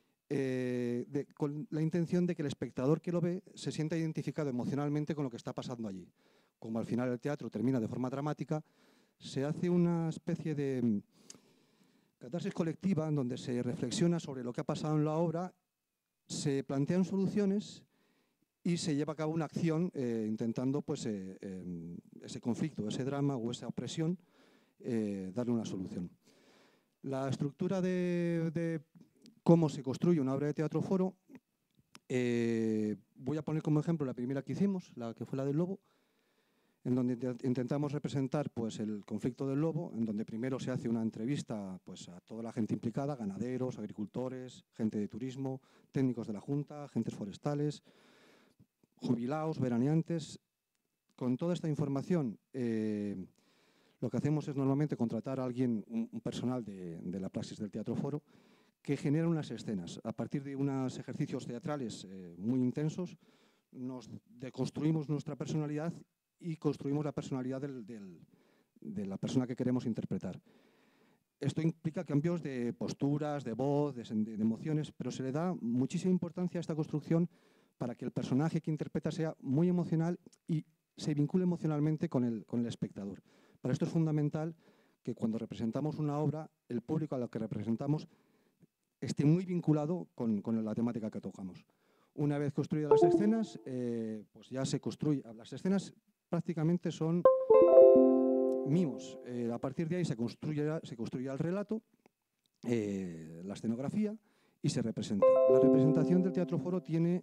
con la intención de que el espectador que lo ve se sienta identificado emocionalmente con lo que está pasando allí. Como al final el teatro termina de forma dramática, se hace una especie de catarsis colectiva en donde se reflexiona sobre lo que ha pasado en la obra, se plantean soluciones y se lleva a cabo una acción intentando pues, ese conflicto, ese drama o esa opresión, darle una solución. La estructura de cómo se construye una obra de teatro foro, voy a poner como ejemplo la primera que hicimos, la que fue la del lobo, en donde intentamos representar pues, el conflicto del lobo, en donde primero se hace una entrevista pues, a toda la gente implicada, ganaderos, agricultores, gente de turismo, técnicos de la Junta, agentes forestales, jubilados, veraneantes. Con toda esta información, lo que hacemos es normalmente contratar a alguien, un personal de la praxis del teatro foro, que genera unas escenas. A partir de unos ejercicios teatrales muy intensos, nos deconstruimos nuestra personalidad y construimos la personalidad de la persona que queremos interpretar. Esto implica cambios de posturas, de voz, de emociones, pero se le da muchísima importancia a esta construcción para que el personaje que interpreta sea muy emocional y se vincule emocionalmente con el espectador. Para esto es fundamental que cuando representamos una obra, el público a lo que representamos esté muy vinculado con la temática que tocamos. Una vez construidas las escenas, pues ya se construye. Las escenas prácticamente son mimos. A partir de ahí se construye el relato, la escenografía y se representa. La representación del teatro foro tiene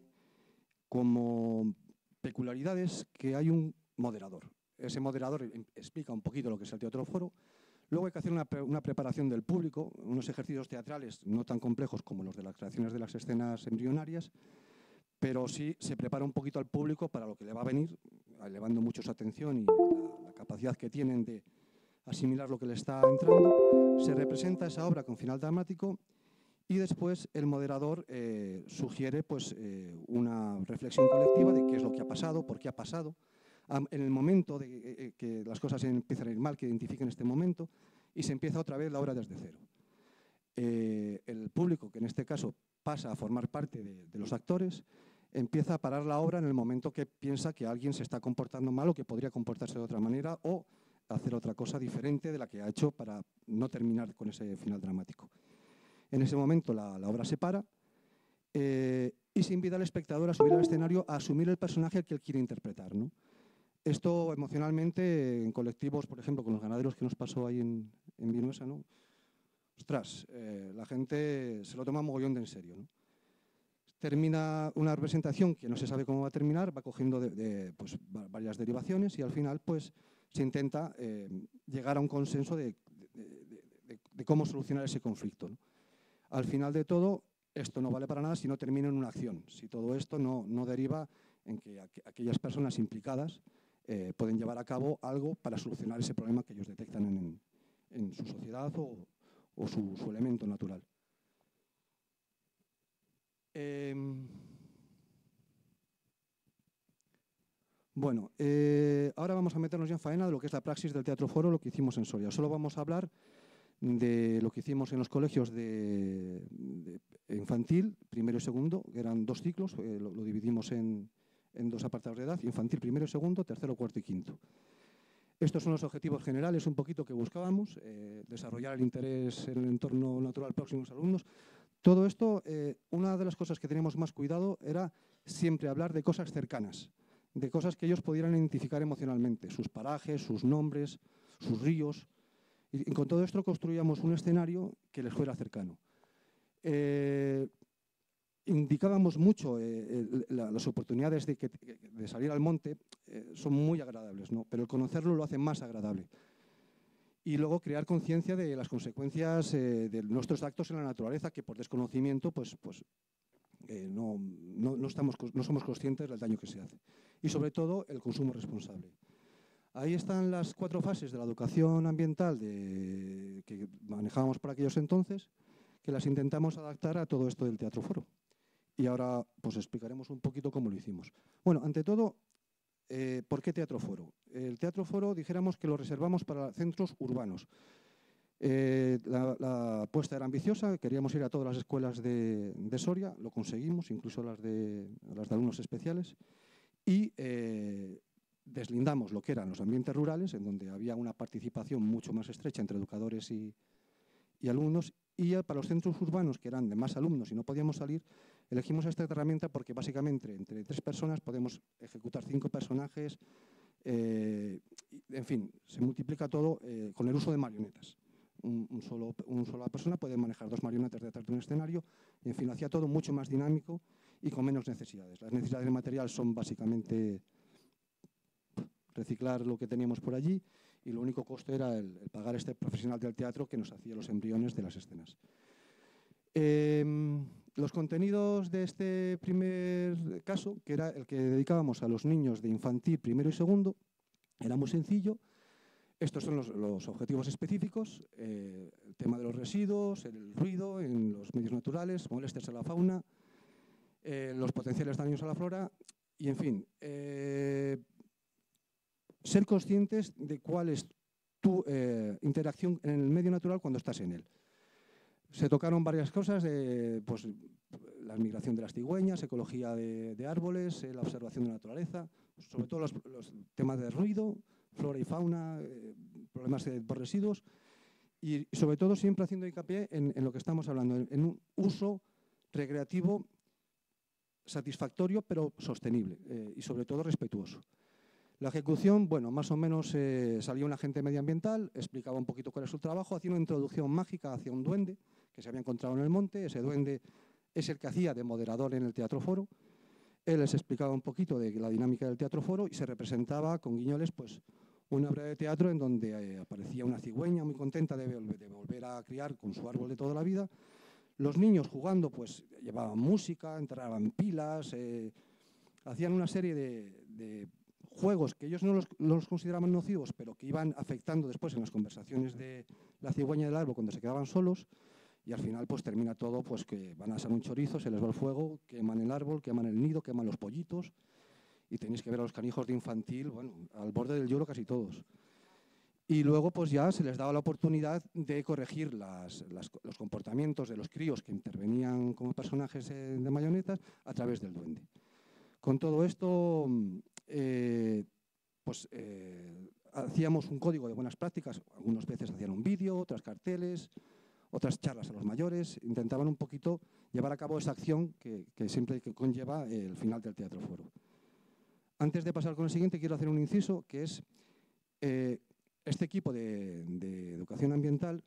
como peculiaridades que hay un moderador. Ese moderador explica un poquito lo que es el teatro foro. Luego hay que hacer una preparación del público, unos ejercicios teatrales no tan complejos como los de las creaciones de las escenas embrionarias, pero sí se prepara un poquito al público para lo que le va a venir, elevando mucho su atención y la capacidad que tienen de asimilar lo que le está entrando. Se representa esa obra con final dramático y después el moderador sugiere pues, una reflexión colectiva de qué es lo que ha pasado, por qué ha pasado, en el momento de que las cosas empiezan a ir mal, que identifiquen este momento, y se empieza otra vez la obra desde cero. El público, que en este caso pasa a formar parte de los actores, empieza a parar la obra en el momento que piensa que alguien se está comportando mal o que podría comportarse de otra manera o hacer otra cosa diferente de la que ha hecho para no terminar con ese final dramático. En ese momento la obra se para y se invita al espectador a subir al escenario a asumir el personaje que él quiere interpretar, ¿no? Esto emocionalmente, en colectivos, por ejemplo, con los ganaderos que nos pasó ahí en Vinuesa, ¿no? Ostras, la gente se lo toma mogollón de en serio, ¿no? Termina una representación que no se sabe cómo va a terminar, va cogiendo pues, varias derivaciones y al final pues, se intenta llegar a un consenso de cómo solucionar ese conflicto, ¿no? Al final de todo, esto no vale para nada si no termina en una acción, si todo esto no deriva en que aquellas personas implicadas pueden llevar a cabo algo para solucionar ese problema que ellos detectan en su sociedad o su elemento natural. Bueno, ahora vamos a meternos ya en faena de lo que es la praxis del Teatro Foro, lo que hicimos en Soria. Solo vamos a hablar de lo que hicimos en los colegios de infantil, primero y segundo, que eran 2 ciclos, lo dividimos en 2 apartados de edad, infantil primero y segundo, tercero, cuarto y quinto. Estos son los objetivos generales un poquito que buscábamos, desarrollar el interés en el entorno natural próximo a los alumnos. Todo esto, una de las cosas que teníamos más cuidado era siempre hablar de cosas cercanas, de cosas que ellos pudieran identificar emocionalmente, sus parajes, sus nombres, sus ríos. Y con todo esto construíamos un escenario que les fuera cercano. Indicábamos mucho las oportunidades de salir al monte, son muy agradables, ¿no? Pero el conocerlo lo hace más agradable. Y luego crear conciencia de las consecuencias de nuestros actos en la naturaleza, que por desconocimiento no somos conscientes del daño que se hace. Y sobre todo el consumo responsable. Ahí están las 4 fases de la educación ambiental que manejábamos por aquellos entonces, que las intentamos adaptar a todo esto del Teatro Foro. Y ahora pues explicaremos un poquito cómo lo hicimos. Bueno, ante todo, ¿por qué Teatro Foro? El Teatro Foro dijéramos que lo reservamos para centros urbanos. La apuesta era ambiciosa, queríamos ir a todas las escuelas de Soria, lo conseguimos, incluso las de alumnos especiales, y deslindamos lo que eran los ambientes rurales, en donde había una participación mucho más estrecha entre educadores y alumnos, y para los centros urbanos, que eran de más alumnos y no podíamos salir, elegimos esta herramienta porque básicamente entre 3 personas podemos ejecutar 5 personajes, en fin, se multiplica todo con el uso de marionetas. Una sola persona puede manejar 2 marionetas detrás de un escenario, y en fin, hacía todo mucho más dinámico y con menos necesidades. Las necesidades de material son básicamente reciclar lo que teníamos por allí, y lo único costo era el pagar a este profesional del teatro que nos hacía los embriones de las escenas. Los contenidos de este primer caso, que era el que dedicábamos a los niños de infantil primero y segundo, era muy sencillo. Estos son los objetivos específicos, el tema de los residuos, el ruido en los medios naturales, molestias a la fauna, los potenciales daños a la flora y, en fin, ser conscientes de cuál es tu interacción en el medio natural cuando estás en él. Se tocaron varias cosas, pues, la migración de las cigüeñas, ecología de árboles, la observación de la naturaleza, sobre todo los temas de ruido, flora y fauna, problemas por residuos y sobre todo siempre haciendo hincapié en lo que estamos hablando, en un uso recreativo satisfactorio pero sostenible y sobre todo respetuoso. La ejecución, bueno, más o menos salía un agente medioambiental, explicaba un poquito cuál es su trabajo, hacía una introducción mágica hacia un duende que se había encontrado en el monte. Ese duende es el que hacía de moderador en el Teatro Foro. Él les explicaba un poquito de la dinámica del Teatro Foro y se representaba con guiñoles pues, una obra de teatro en donde aparecía una cigüeña muy contenta de volver a criar con su árbol de toda la vida. Los niños jugando pues llevaban música, enterraban pilas, hacían una serie de juegos que ellos no los consideraban nocivos, pero que iban afectando después en las conversaciones de la cigüeña del árbol cuando se quedaban solos, y al final pues termina todo pues que van a hacer un chorizo, se les va el fuego, queman el árbol, queman el nido, queman los pollitos, y tenéis que ver a los canijos de infantil, bueno, al borde del lloro casi todos. Y luego pues ya se les daba la oportunidad de corregir los comportamientos de los críos que intervenían como personajes de marionetas a través del duende. Con todo esto hacíamos un código de buenas prácticas, algunas veces hacían un vídeo, otras carteles, otras charlas a los mayores, intentaban un poquito llevar a cabo esa acción que siempre conlleva el final del Teatro Foro. Antes de pasar con el siguiente, quiero hacer un inciso, que es este equipo de educación ambiental.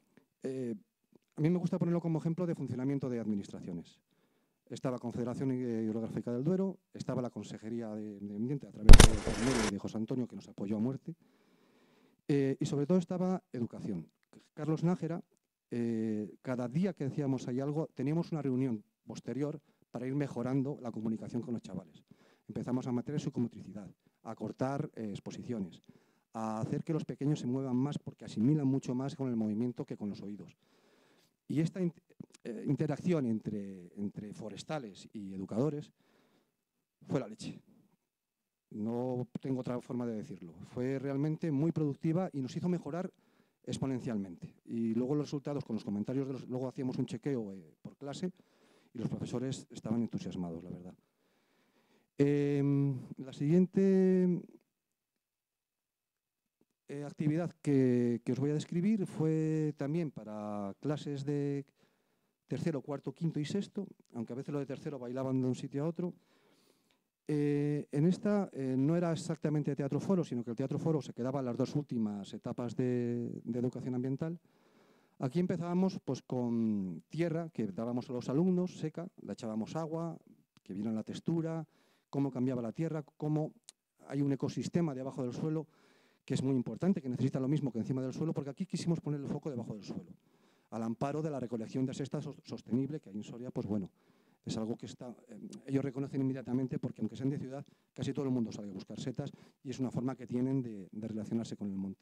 A mí me gusta ponerlo como ejemplo de funcionamiento de administraciones. Estaba la Confederación Hidrográfica del Duero, estaba la Consejería de Medio Ambiente a través de José Antonio, que nos apoyó a muerte, y sobre todo estaba Educación. Carlos Nájera, cada día que decíamos hay algo, teníamos una reunión posterior para ir mejorando la comunicación con los chavales. Empezamos a meter psicomotricidad, a cortar exposiciones, a hacer que los pequeños se muevan más porque asimilan mucho más con el movimiento que con los oídos. Y esta interacción entre forestales y educadores fue la leche. No tengo otra forma de decirlo. Fue realmente muy productiva y nos hizo mejorar exponencialmente. Y luego los resultados con los comentarios, luego hacíamos un chequeo por clase y los profesores estaban entusiasmados, la verdad. La siguiente actividad que os voy a describir fue también para clases de tercero, cuarto, quinto y sexto, aunque a veces los de tercero bailaban de un sitio a otro. En esta no era exactamente Teatro Foro, sino que el Teatro Foro se quedaba en las dos últimas etapas de educación ambiental. Aquí empezábamos pues, con tierra que dábamos a los alumnos, seca, le echábamos agua, que vieran la textura, cómo cambiaba la tierra, cómo hay un ecosistema debajo del suelo que es muy importante, que necesita lo mismo que encima del suelo, porque aquí quisimos poner el foco debajo del suelo, al amparo de la recolección de setas sostenible, que ahí en Soria, pues bueno, es algo que ellos reconocen inmediatamente porque aunque sean de ciudad, casi todo el mundo sale a buscar setas y es una forma que tienen de relacionarse con el monte.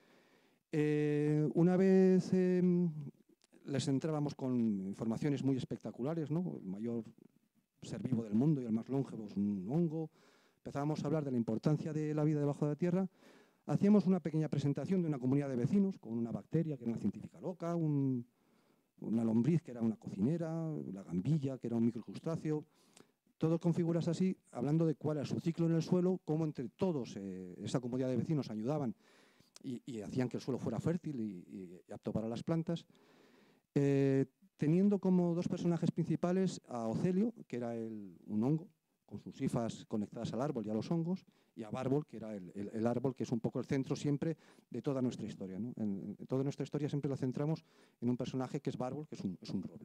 Una vez les entrábamos con informaciones muy espectaculares, ¿no? El mayor ser vivo del mundo y el más longevo es un hongo. Empezábamos a hablar de la importancia de la vida debajo de la tierra. Hacíamos una pequeña presentación de una comunidad de vecinos con una bacteria que era una científica loca, una lombriz que era una cocinera, la gambilla que era un microcrustáceo, todo con figuras así, hablando de cuál era su ciclo en el suelo, cómo entre todos esa comunidad de vecinos ayudaban y hacían que el suelo fuera fértil y apto para las plantas, teniendo como dos personajes principales a Ocelio, que era un hongo, con sus hifas conectadas al árbol y a los hongos, y a Bárbol, que era el árbol, que es un poco el centro siempre de toda nuestra historia, ¿no? En toda nuestra historia siempre lo centramos en un personaje que es Bárbol, que es un roble.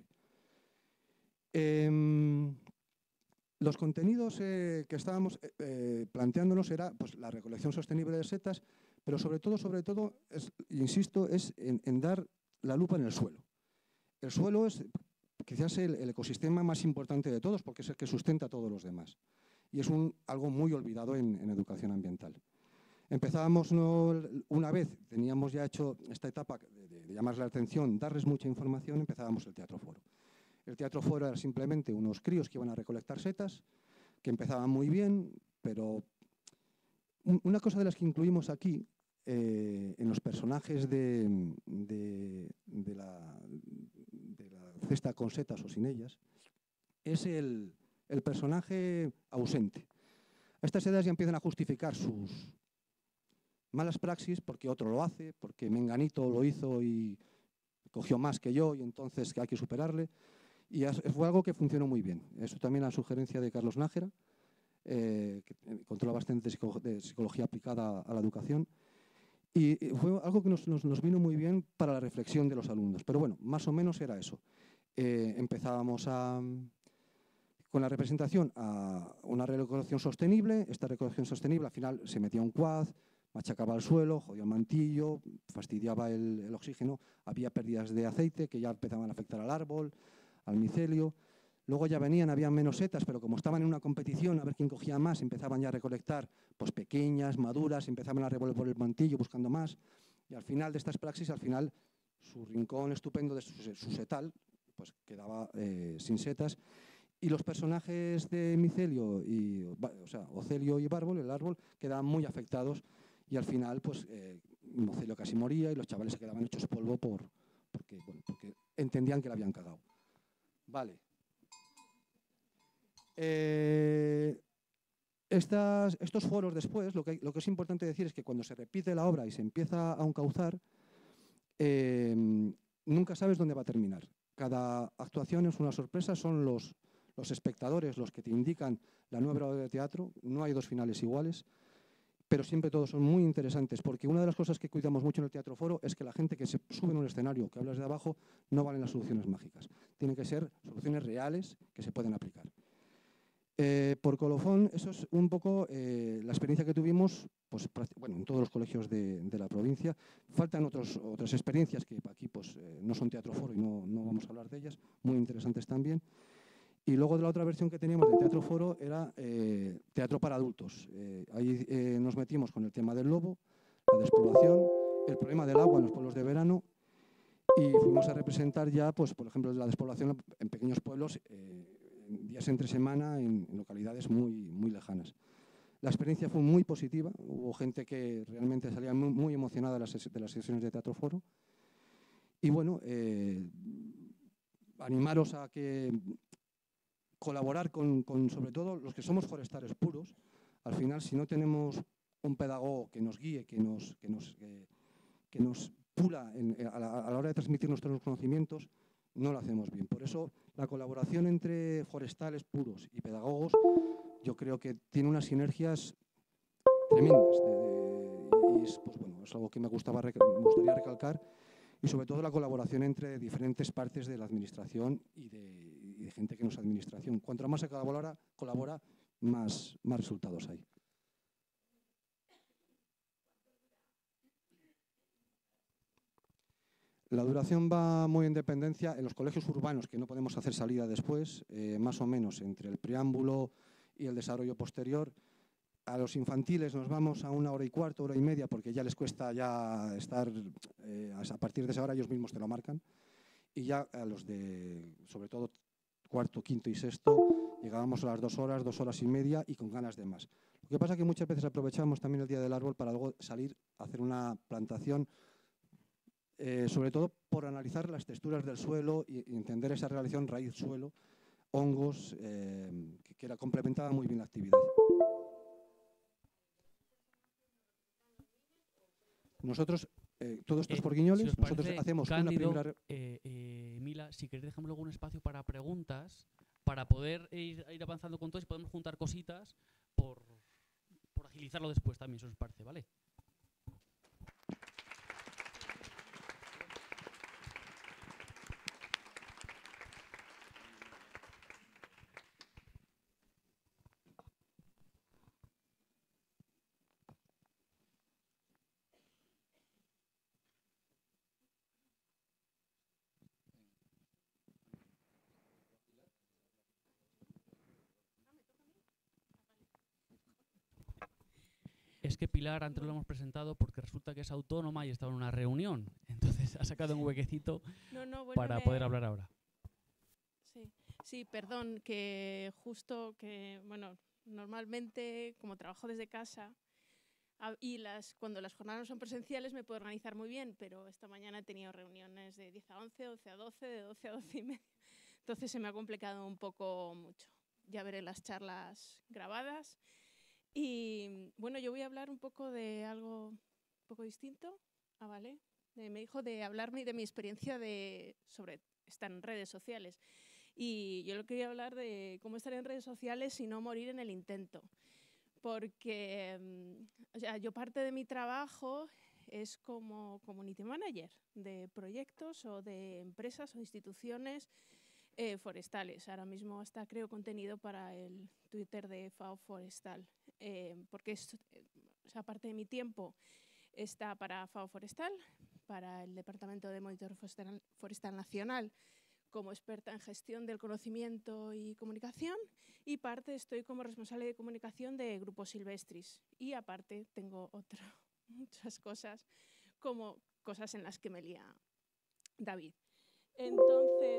Los contenidos que estábamos planteándonos era pues, la recolección sostenible de setas, pero sobre todo, insisto, es en dar la lupa en el suelo. El suelo es quizás el ecosistema más importante de todos, porque es el que sustenta a todos los demás. Y es algo muy olvidado en educación ambiental. Empezábamos, una vez teníamos ya hecho esta etapa de llamarles la atención, darles mucha información, empezábamos el Teatro Foro. El Teatro Foro era simplemente unos críos que iban a recolectar setas, que empezaban muy bien, pero una cosa de las que incluimos aquí, en los personajes de la cesta con setas o sin ellas, es el personaje ausente. A estas edades ya empiezan a justificar sus malas praxis porque otro lo hace, porque Menganito lo hizo y cogió más que yo y entonces hay que superarle. Y fue algo que funcionó muy bien. Eso también la sugerencia de Carlos Nájera, que controla bastante de psicología aplicada a la educación. Y fue algo que nos vino muy bien para la reflexión de los alumnos. Pero bueno, más o menos era eso. Empezábamos con la representación a una recolección sostenible. Esta recolección sostenible al final se metía un quad, machacaba el suelo, jodía el mantillo, fastidiaba el oxígeno, había pérdidas de aceite que ya empezaban a afectar al árbol, al micelio. Luego ya había menos setas, pero como estaban en una competición a ver quién cogía más, empezaban ya a recolectar pues, pequeñas, maduras, empezaban a revolver el mantillo buscando más. Y al final de estas praxis, su rincón estupendo de su setal, pues quedaba sin setas. Y los personajes de micelio, Ocelio y Bárbol, el árbol, quedaban muy afectados y al final pues Ocelio casi moría y los chavales se quedaban hechos polvo porque entendían que la habían cagado. Vale. Estos foros después, lo que es importante decir es que cuando se repite la obra y se empieza a encauzar, nunca sabes dónde va a terminar. Cada actuación es una sorpresa, son los espectadores los que te indican la nueva obra de teatro, no hay dos finales iguales, pero siempre todos son muy interesantes, porque una de las cosas que cuidamos mucho en el Teatro Foro es que la gente que se sube en un escenario, que hablas de abajo, no valen las soluciones mágicas. Tienen que ser soluciones reales que se pueden aplicar. Por colofón, eso es un poco la experiencia que tuvimos pues, bueno, en todos los colegios de la provincia. Faltan otras experiencias que aquí pues, no son Teatro Foro y no vamos a hablar de ellas, muy interesantes también. Y luego de la otra versión que teníamos de Teatro Foro era teatro para adultos. Ahí nos metimos con el tema del lobo, la despoblación, el problema del agua en los pueblos de verano y fuimos a representar ya, pues, por ejemplo, la despoblación en pequeños pueblos, días entre semana en localidades muy lejanas. La experiencia fue muy positiva, hubo gente que realmente salía muy emocionada de las sesiones de Teatro Foro. Y bueno, animaros a que colaborar con sobre todo los que somos forestales puros. Al final, si no tenemos un pedagogo que nos guíe, que nos pula a la hora de transmitir nuestros conocimientos, no lo hacemos bien. Por eso, la colaboración entre forestales puros y pedagogos, yo creo que tiene unas sinergias tremendas. Y es, pues, bueno, es algo que me gustaría recalcar. Y sobre todo la colaboración entre diferentes partes de la administración y de gente que no es administración. Cuanto más se colabora más resultados hay. La duración va muy en dependencia en los colegios urbanos, que no podemos hacer salida después, más o menos entre el preámbulo y el desarrollo posterior. A los infantiles nos vamos a 1 hora y cuarto, 1 hora y media, porque ya les cuesta ya estar, a partir de esa hora ellos mismos te lo marcan. Y ya a los de, sobre todo, cuarto, quinto y sexto, llegábamos a las 2 horas, 2 horas y media y con ganas de más. Lo que pasa es que muchas veces aprovechamos también el Día del Árbol para luego salir a hacer una plantación, sobre todo por analizar las texturas del suelo y entender esa relación raíz-suelo, hongos, que complementaba muy bien la actividad. Nosotros, todo esto es por Guiñoles, si nosotros hacemos Cándido, una primera... Mila, si queréis dejamos luego un espacio para preguntas, para poder ir avanzando con todo y podemos juntar cositas por agilizarlo después también, si os parece, ¿vale? Es que Pilar antes lo hemos presentado porque resulta que es autónoma y estaba en una reunión. Entonces ha sacado un huequecito para poder hablar ahora. Sí, perdón, que justo que, bueno, normalmente como trabajo desde casa y cuando las jornadas no son presenciales me puedo organizar muy bien, pero esta mañana he tenido reuniones de 10 a 11, 11 a 12, de 12 a 12 y media. Entonces se me ha complicado un poco mucho. Ya veré las charlas grabadas. Y bueno, yo voy a hablar un poco de algo un poco distinto. ¿Vale? Me dijo de hablarme de mi experiencia sobre estar en redes sociales. Y yo le quería hablar de cómo estar en redes sociales y no morir en el intento. Porque o sea, yo parte de mi trabajo es como community manager de proyectos o de empresas o instituciones forestales. Ahora mismo hasta creo contenido para el Twitter de FAO Forestal, porque esa parte de mi tiempo está para FAO Forestal, para el Departamento de Monitoreo Forestal Nacional, como experta en gestión del conocimiento y comunicación, y parte estoy como responsable de comunicación de Grupo Silvestris. Y aparte tengo muchas cosas, como cosas en las que me lía David. Entonces,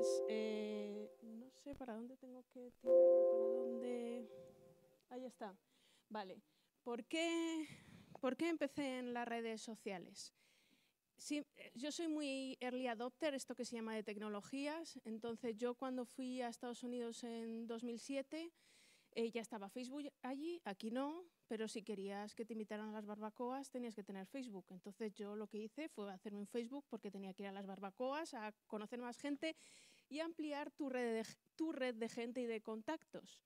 no sé para dónde tengo que tirar o para dónde... Ahí está. Vale. ¿Por qué empecé en las redes sociales? Sí, yo soy muy early adopter, esto que se llama de tecnologías. Entonces, yo cuando fui a Estados Unidos en 2007, ya estaba Facebook allí, aquí no, pero si querías que te invitaran a las barbacoas tenías que tener Facebook. Entonces yo lo que hice fue hacerme un Facebook porque tenía que ir a las barbacoas, a conocer más gente y ampliar tu red de gente y de contactos.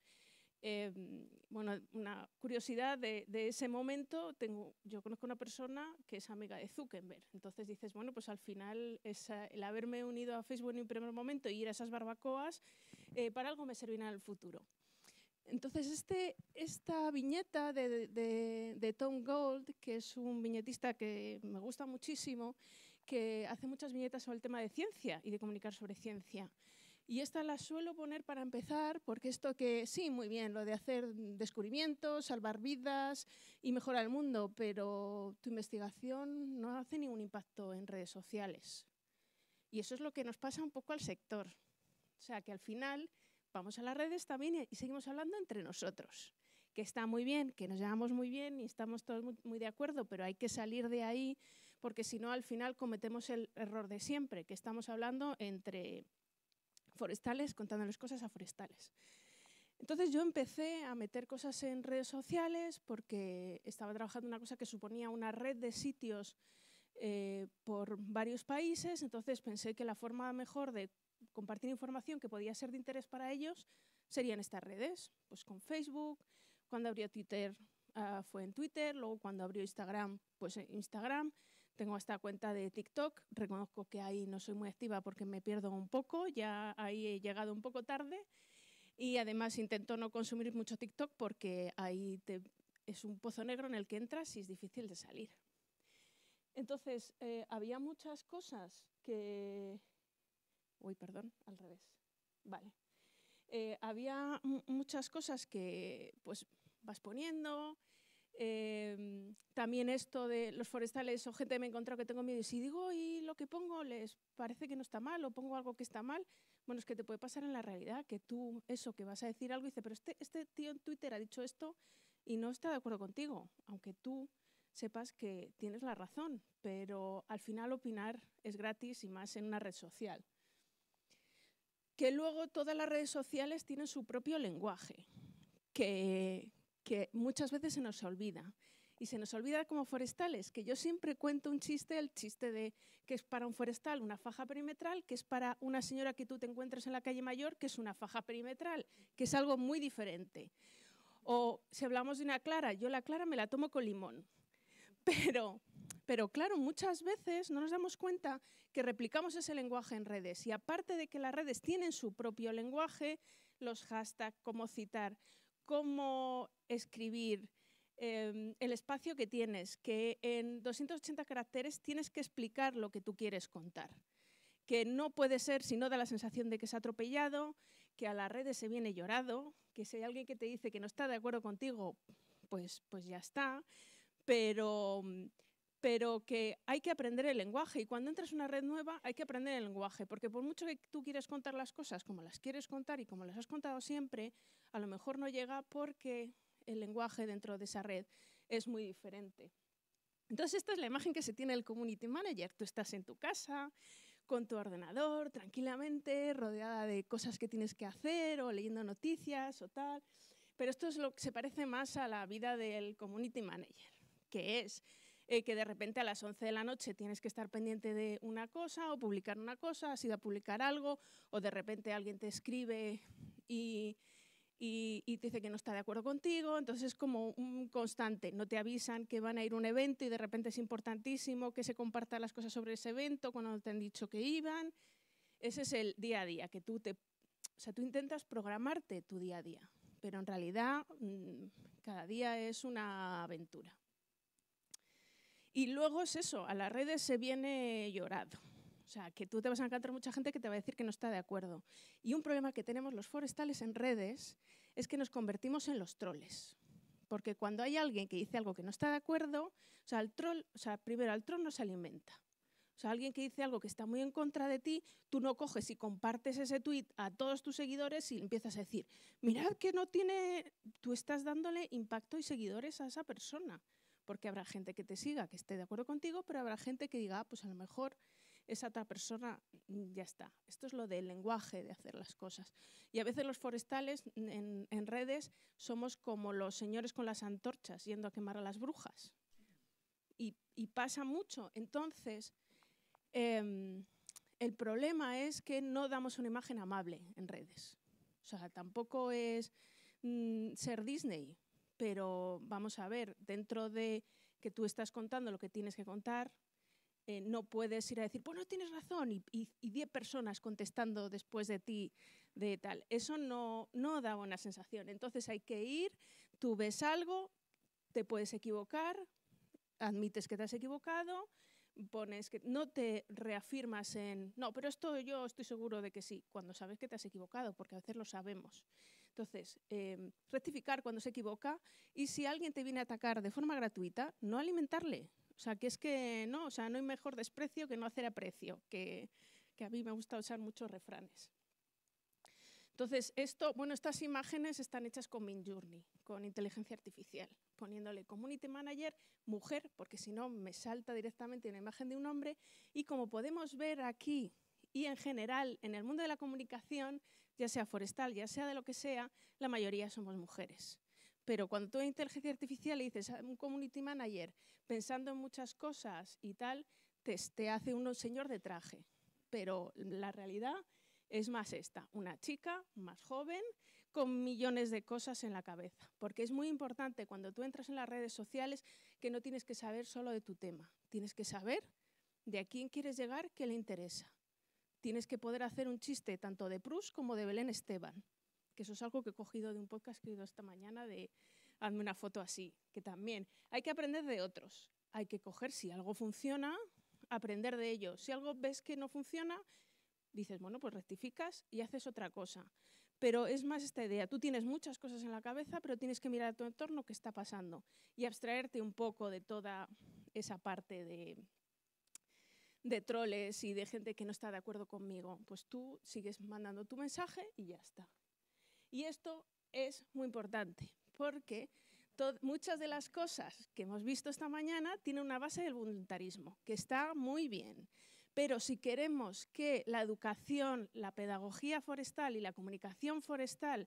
Bueno, una curiosidad de ese momento, yo conozco una persona que es amiga de Zuckerberg. Entonces dices, bueno, pues al final el haberme unido a Facebook en un primer momento y ir a esas barbacoas, para algo me servirá en el futuro. Entonces, esta viñeta de Tom Gold, que es un viñetista que me gusta muchísimo, que hace muchas viñetas sobre el tema de ciencia y de comunicar sobre ciencia. Y esta la suelo poner para empezar, porque esto que, sí, muy bien, lo de hacer descubrimientos, salvar vidas y mejorar el mundo, pero tu investigación no hace ningún impacto en redes sociales. Y eso es lo que nos pasa un poco al sector. O sea, que al final vamos a las redes también y seguimos hablando entre nosotros, que está muy bien, que nos llevamos muy bien y estamos todos muy de acuerdo, pero hay que salir de ahí porque si no al final cometemos el error de siempre, que estamos hablando entre forestales contándoles cosas a forestales. Entonces yo empecé a meter cosas en redes sociales porque estaba trabajando en una cosa que suponía una red de sitios por varios países, entonces pensé que la forma mejor de compartir información que podía ser de interés para ellos serían estas redes, pues con Facebook, cuando abrió Twitter fue en Twitter, luego cuando abrió Instagram, pues en Instagram, tengo esta cuenta de TikTok, reconozco que ahí no soy muy activa porque me pierdo un poco, ya ahí he llegado un poco tarde y además intento no consumir mucho TikTok porque ahí es un pozo negro en el que entras y es difícil de salir. Entonces, había muchas cosas que... Uy, perdón, al revés. Vale. Había muchas cosas que pues vas poniendo. También esto de los forestales o gente me he encontrado que tengo miedo y si digo y lo que pongo les parece que no está mal o pongo algo que está mal, bueno, es que te puede pasar en la realidad que tú eso que vas a decir algo y dices, pero este tío en Twitter ha dicho esto y no está de acuerdo contigo, aunque tú sepas que tienes la razón, pero al final opinar es gratis y más en una red social. Que luego todas las redes sociales tienen su propio lenguaje, que muchas veces se nos olvida. Y se nos olvida como forestales, que yo siempre cuento un chiste, el chiste de que es para un forestal una faja perimetral, que es para una señora que tú te encuentras en la calle Mayor, que es una faja perimetral, que es algo muy diferente. O si hablamos de una clara, yo la clara me la tomo con limón. Pero claro, muchas veces no nos damos cuenta que replicamos ese lenguaje en redes y aparte de que las redes tienen su propio lenguaje, los hashtags, cómo citar, cómo escribir, el espacio que tienes, que en 280 caracteres tienes que explicar lo que tú quieres contar, que no puede ser si no da la sensación de que es atropellado, que a las redes se viene llorado, que si hay alguien que te dice que no está de acuerdo contigo, pues ya está, pero que hay que aprender el lenguaje y cuando entras en una red nueva hay que aprender el lenguaje porque por mucho que tú quieres contar las cosas como las quieres contar y como las has contado siempre, a lo mejor no llega porque el lenguaje dentro de esa red es muy diferente. Entonces esta es la imagen que se tiene del Community Manager. Tú estás en tu casa con tu ordenador tranquilamente, rodeada de cosas que tienes que hacer o leyendo noticias o tal, pero esto es lo que se parece más a la vida del Community Manager, que es que de repente a las 11 de la noche tienes que estar pendiente de una cosa o publicar una cosa, has ido a publicar algo o de repente alguien te escribe y te dice que no está de acuerdo contigo, entonces es como un constante, no te avisan que van a ir a un evento y de repente es importantísimo que se compartan las cosas sobre ese evento cuando te han dicho que iban. Ese es el día a día, que tú intentas programarte tu día a día, pero en realidad cada día es una aventura. Y luego es eso, a las redes se viene llorado. O sea, que tú te vas a encontrar mucha gente que te va a decir que no está de acuerdo. Y un problema que tenemos los forestales en redes es que nos convertimos en los troles. Porque cuando hay alguien que dice algo que no está de acuerdo, primero al troll no se alimenta. O sea, alguien que dice algo que está muy en contra de ti, tú no coges y compartes ese tuit a todos tus seguidores y empiezas a decir, mirad que no tiene... Tú estás dándole impacto y seguidores a esa persona. Porque habrá gente que te siga, que esté de acuerdo contigo, pero habrá gente que diga, pues a lo mejor esa otra persona, ya está. Esto es lo del lenguaje de hacer las cosas. Y a veces los forestales en redes somos como los señores con las antorchas yendo a quemar a las brujas. Y pasa mucho. Entonces, el problema es que no damos una imagen amable en redes. O sea, tampoco es ser Disney, pero vamos a ver, dentro de que tú estás contando lo que tienes que contar, no puedes ir a decir, pues no tienes razón, y 10 personas contestando después de ti de tal. Eso no da buena sensación. Entonces hay que ir, tú ves algo, te puedes equivocar, admites que te has equivocado, pones que no te reafirmas en, no, pero esto yo estoy seguro de que sí, cuando sabes que te has equivocado, porque a veces lo sabemos. Entonces, rectificar cuando se equivoca, y si alguien te viene a atacar de forma gratuita, no alimentarle. O sea, que es que no, o sea, no hay mejor desprecio que no hacer aprecio, que a mí me gusta usar muchos refranes. Entonces, estas imágenes están hechas con Midjourney, con inteligencia artificial, poniéndole community manager, mujer, porque si no me salta directamente una imagen de un hombre, y como podemos ver aquí y en general en el mundo de la comunicación, ya sea forestal, ya sea de lo que sea, la mayoría somos mujeres. Pero cuando tú en inteligencia artificial le dices a un community manager pensando en muchas cosas y tal, te hace un señor de traje. Pero la realidad es más esta, una chica más joven con millones de cosas en la cabeza. Porque es muy importante cuando tú entras en las redes sociales que no tienes que saber solo de tu tema. Tienes que saber de a quién quieres llegar, qué le interesa. Tienes que poder hacer un chiste tanto de Proust como de Belén Esteban. Que eso es algo que he cogido de un podcast que he oído esta mañana de hazme una foto así, que también hay que aprender de otros. Hay que coger, si algo funciona, aprender de ello. Si algo ves que no funciona, dices, bueno, pues rectificas y haces otra cosa. Pero es más esta idea, tú tienes muchas cosas en la cabeza, pero tienes que mirar a tu entorno qué está pasando y abstraerte un poco de toda esa parte de troles y de gente que no está de acuerdo conmigo. Pues tú sigues mandando tu mensaje y ya está. Y esto es muy importante porque muchas de las cosas que hemos visto esta mañana tienen una base del voluntarismo, que está muy bien. Pero si queremos que la educación, la pedagogía forestal y la comunicación forestal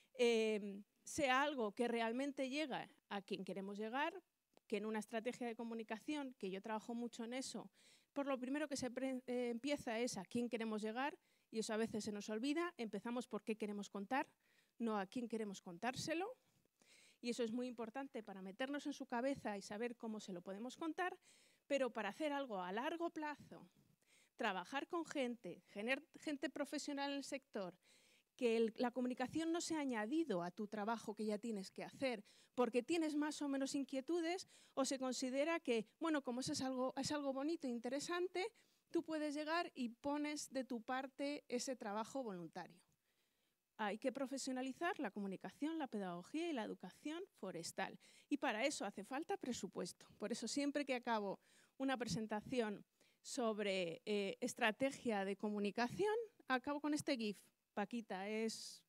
sea algo que realmente llega a quien queremos llegar, que en una estrategia de comunicación, que yo trabajo mucho en eso, por lo primero que se empieza es a quién queremos llegar, y eso a veces se nos olvida. Empezamos por qué queremos contar, no a quién queremos contárselo, y eso es muy importante para meternos en su cabeza y saber cómo se lo podemos contar, pero para hacer algo a largo plazo, trabajar con gente profesional en el sector, que la comunicación no sea añadido a tu trabajo que ya tienes que hacer, porque tienes más o menos inquietudes, o se considera que, bueno, como eso es algo bonito e interesante, tú puedes llegar y pones de tu parte ese trabajo voluntario. Hay que profesionalizar la comunicación, la pedagogía y la educación forestal. Y para eso hace falta presupuesto. Por eso siempre que acabo una presentación sobre estrategia de comunicación, acabo con este GIF. Paquita, es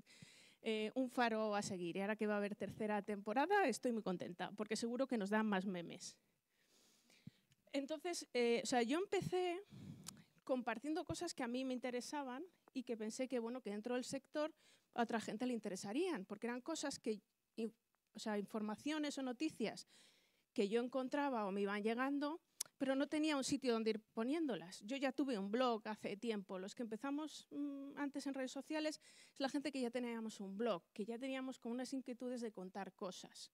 un faro a seguir. Y ahora que va a haber tercera temporada, estoy muy contenta, porque seguro que nos dan más memes. Entonces, yo empecé compartiendo cosas que a mí me interesaban y que pensé que, bueno, que dentro del sector a otra gente le interesarían, porque eran cosas que, informaciones o noticias que yo encontraba o me iban llegando, pero no tenía un sitio donde ir poniéndolas. Yo ya tuve un blog hace tiempo. Los que empezamos antes en redes sociales es la gente que ya teníamos un blog, que ya teníamos como unas inquietudes de contar cosas.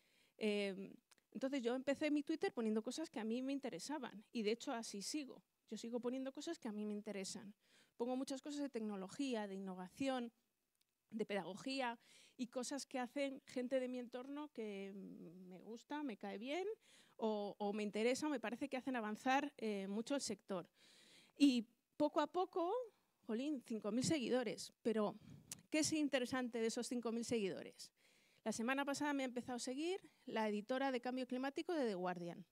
Entonces yo empecé mi Twitter poniendo cosas que a mí me interesaban y de hecho así sigo. Yo sigo poniendo cosas que a mí me interesan. Pongo muchas cosas de tecnología, de innovación, de pedagogía y cosas que hacen gente de mi entorno que me gusta, me cae bien o me interesa o me parece que hacen avanzar mucho el sector. Y poco a poco, jolín, 5.000 seguidores. Pero, ¿qué es interesante de esos 5.000 seguidores? La semana pasada me ha empezado a seguir la editora de Cambio Climático de The Guardian.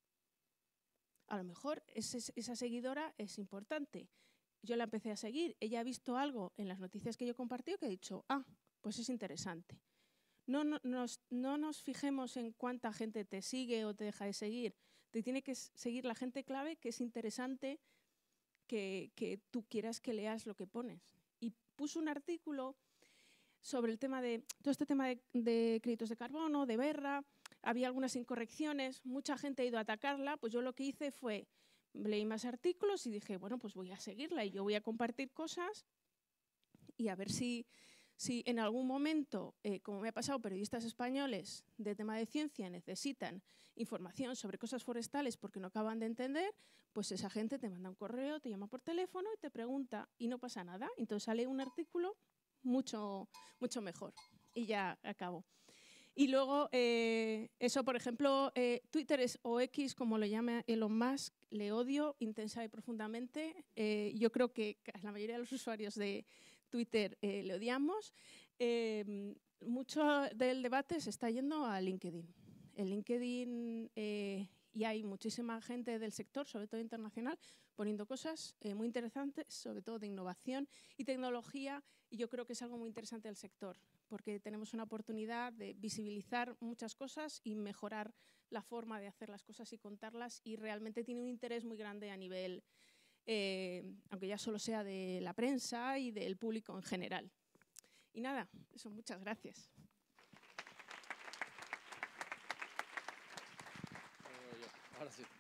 A lo mejor esa seguidora es importante. Yo la empecé a seguir. Ella ha visto algo en las noticias que yo he compartido que ha dicho, pues es interesante. No nos fijemos en cuánta gente te sigue o te deja de seguir. Te tiene que seguir la gente clave que es interesante que tú quieras que leas lo que pones. Y puso un artículo sobre el tema de todo este tema de créditos de carbono, de Berra. Había algunas incorrecciones, mucha gente ha ido a atacarla. Pues yo lo que hice fue, leí más artículos y dije, bueno, pues voy a seguirla y yo voy a compartir cosas y a ver si en algún momento, como me ha pasado, periodistas españoles de tema de ciencia necesitan información sobre cosas forestales porque no acaban de entender, pues esa gente te manda un correo, te llama por teléfono y te pregunta y no pasa nada. Entonces sale un artículo mucho mejor y ya acabo. Y luego, eso, por ejemplo, Twitter o X, como lo llama Elon Musk, le odio intensa y profundamente. Yo creo que la mayoría de los usuarios de Twitter le odiamos. Mucho del debate se está yendo a LinkedIn. En LinkedIn y hay muchísima gente del sector, sobre todo internacional, poniendo cosas muy interesantes, sobre todo de innovación y tecnología, y yo creo que es algo muy interesante del sector, porque tenemos una oportunidad de visibilizar muchas cosas y mejorar la forma de hacer las cosas y contarlas, y realmente tiene un interés muy grande a nivel, aunque ya solo sea de la prensa y del público en general. Y nada, eso, muchas gracias. Ahora sí.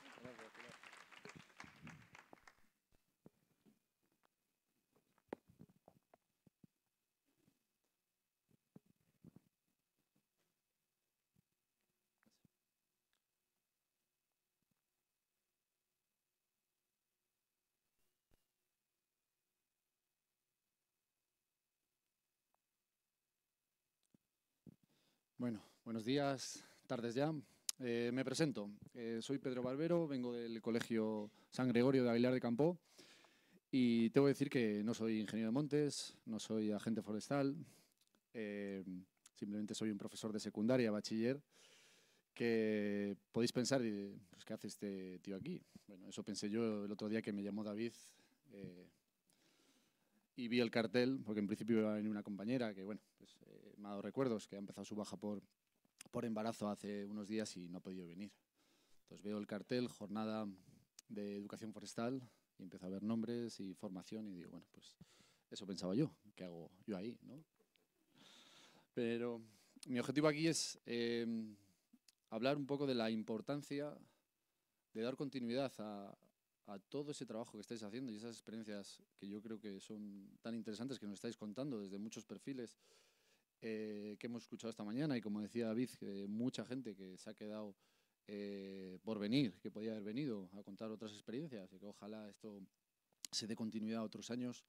Bueno, buenos días, tardes ya. Me presento. Soy Pedro Barbero, vengo del Colegio San Gregorio de Aguilar de Campoo y tengo que decir que no soy ingeniero de montes, no soy agente forestal, simplemente soy un profesor de secundaria, bachiller, que podéis pensar, pues, ¿qué hace este tío aquí? Bueno, eso pensé yo el otro día que me llamó David y vi el cartel, porque en principio iba a venir una compañera que, bueno, pues, me ha dado recuerdos, que ha empezado su baja por embarazo hace unos días y no ha podido venir. Entonces veo el cartel, jornada de educación forestal, y empiezo a ver nombres y formación y digo, bueno, pues eso pensaba yo, ¿qué hago yo ahí, ¿no? Pero mi objetivo aquí es hablar un poco de la importancia de dar continuidad a todo ese trabajo que estáis haciendo y esas experiencias que yo creo que son tan interesantes, que nos estáis contando desde muchos perfiles que hemos escuchado esta mañana, y como decía David, mucha gente que se ha quedado por venir, que podía haber venido a contar otras experiencias, y que ojalá esto se dé continuidad a otros años.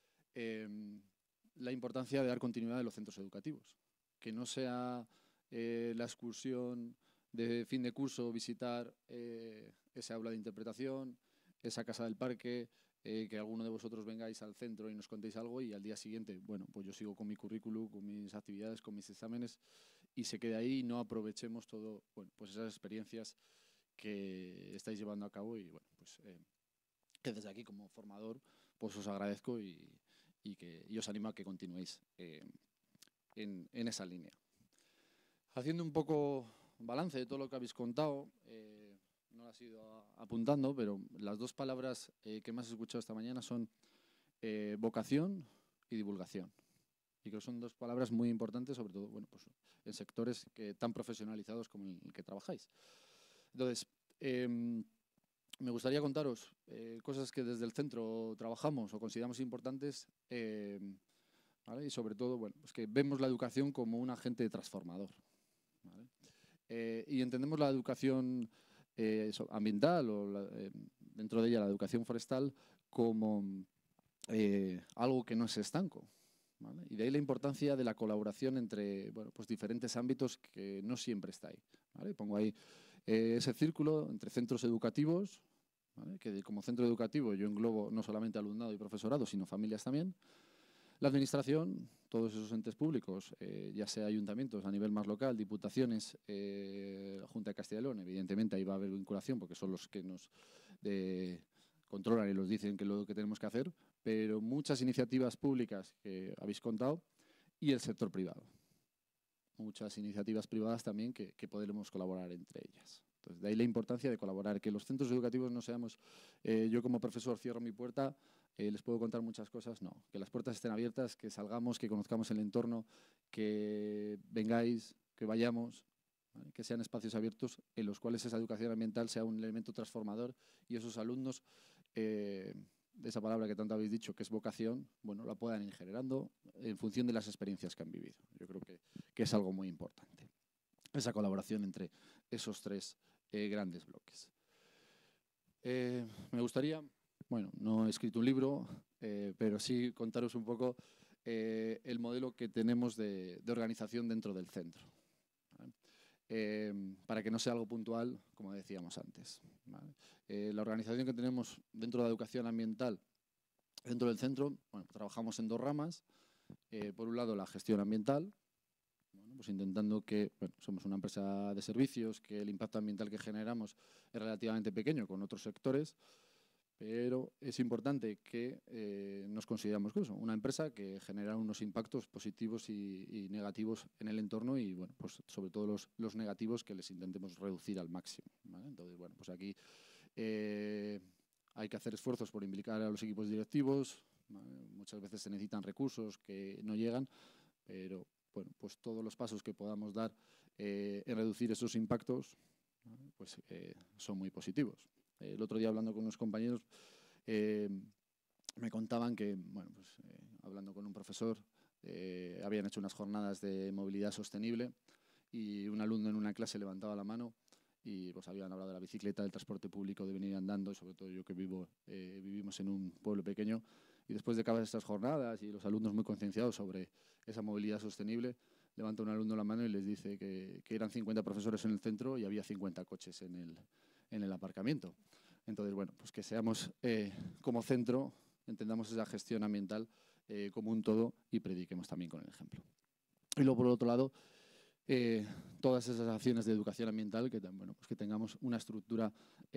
La importancia de dar continuidad a los centros educativos, que no sea la excursión de fin de curso visitar ese aula de interpretación, esa casa del parque, que alguno de vosotros vengáis al centro y nos contéis algo y al día siguiente, bueno, pues yo sigo con mi currículum, con mis actividades, con mis exámenes, y se quede ahí y no aprovechemos todo, bueno, pues esas experiencias que estáis llevando a cabo, y bueno, pues que desde aquí como formador pues os agradezco y os animo a que continuéis en esa línea. Haciendo un poco balance de todo lo que habéis contado, no lo has ido apuntando, pero las dos palabras que más he escuchado esta mañana son vocación y divulgación. Y creo que son dos palabras muy importantes, sobre todo, bueno, pues en sectores tan profesionalizados como el que trabajáis. Entonces, me gustaría contaros cosas que desde el centro trabajamos o consideramos importantes, ¿vale? Y sobre todo, bueno, pues que vemos la educación como un agente transformador, ¿vale? Y entendemos la educación ambiental o dentro de ella la educación forestal como algo que no es estanco, ¿vale? Y de ahí la importancia de la colaboración entre, bueno, pues diferentes ámbitos que no siempre está ahí, ¿vale? Pongo ahí ese círculo entre centros educativos, ¿vale? Que como centro educativo yo englobo no solamente alumnado y profesorado, sino familias también. La administración, todos esos entes públicos, ya sea ayuntamientos a nivel más local, diputaciones, Junta de Castilla y León, evidentemente ahí va a haber vinculación porque son los que nos controlan y nos dicen que lo que tenemos que hacer, pero muchas iniciativas públicas que habéis contado, y el sector privado. Muchas iniciativas privadas también que podremos colaborar entre ellas, Entonces, de ahí la importancia de colaborar, que los centros educativos no seamos, yo como profesor cierro mi puerta, les puedo contar muchas cosas, no, que las puertas estén abiertas, que salgamos, que conozcamos el entorno, que vengáis, que vayamos, ¿vale? Que sean espacios abiertos en los cuales esa educación ambiental sea un elemento transformador y esos alumnos, de esa palabra que tanto habéis dicho, que es vocación, bueno, la puedan ir generando en función de las experiencias que han vivido. Yo creo que es algo muy importante, esa colaboración entre esos tres grandes bloques. Me gustaría, bueno, no he escrito un libro, pero sí contaros un poco el modelo que tenemos de organización dentro del centro, ¿vale? Para que no sea algo puntual, como decíamos antes, ¿vale? La organización que tenemos dentro de la educación ambiental, dentro del centro, bueno, trabajamos en dos ramas. Por un lado, la gestión ambiental, bueno, pues intentando que, bueno, somos una empresa de servicios, que el impacto ambiental que generamos es relativamente pequeño con otros sectores, pero es importante que nos consideramos eso, una empresa que genera unos impactos positivos y negativos en el entorno y, bueno, pues sobre todo los negativos que les intentemos reducir al máximo, ¿vale? Entonces, bueno, pues aquí hay que hacer esfuerzos por implicar a los equipos directivos, ¿vale? Muchas veces se necesitan recursos que no llegan, pero, bueno, pues todos los pasos que podamos dar en reducir esos impactos, ¿vale? Pues son muy positivos. El otro día, hablando con unos compañeros, me contaban que, bueno, pues, hablando con un profesor, habían hecho unas jornadas de movilidad sostenible y un alumno en una clase levantaba la mano y pues habían hablado de la bicicleta, del transporte público, de venir andando, y sobre todo yo que vivimos en un pueblo pequeño, y después de acabar estas jornadas y los alumnos muy concienciados sobre esa movilidad sostenible, levanta un alumno la mano y les dice que eran 50 profesores en el centro y había 50 coches en el aparcamiento. Entonces, bueno, pues que seamos como centro, entendamos esa gestión ambiental como un todo y prediquemos también con el ejemplo. Y luego, por otro lado, todas esas acciones de educación ambiental, que, bueno, pues que tengamos una estructura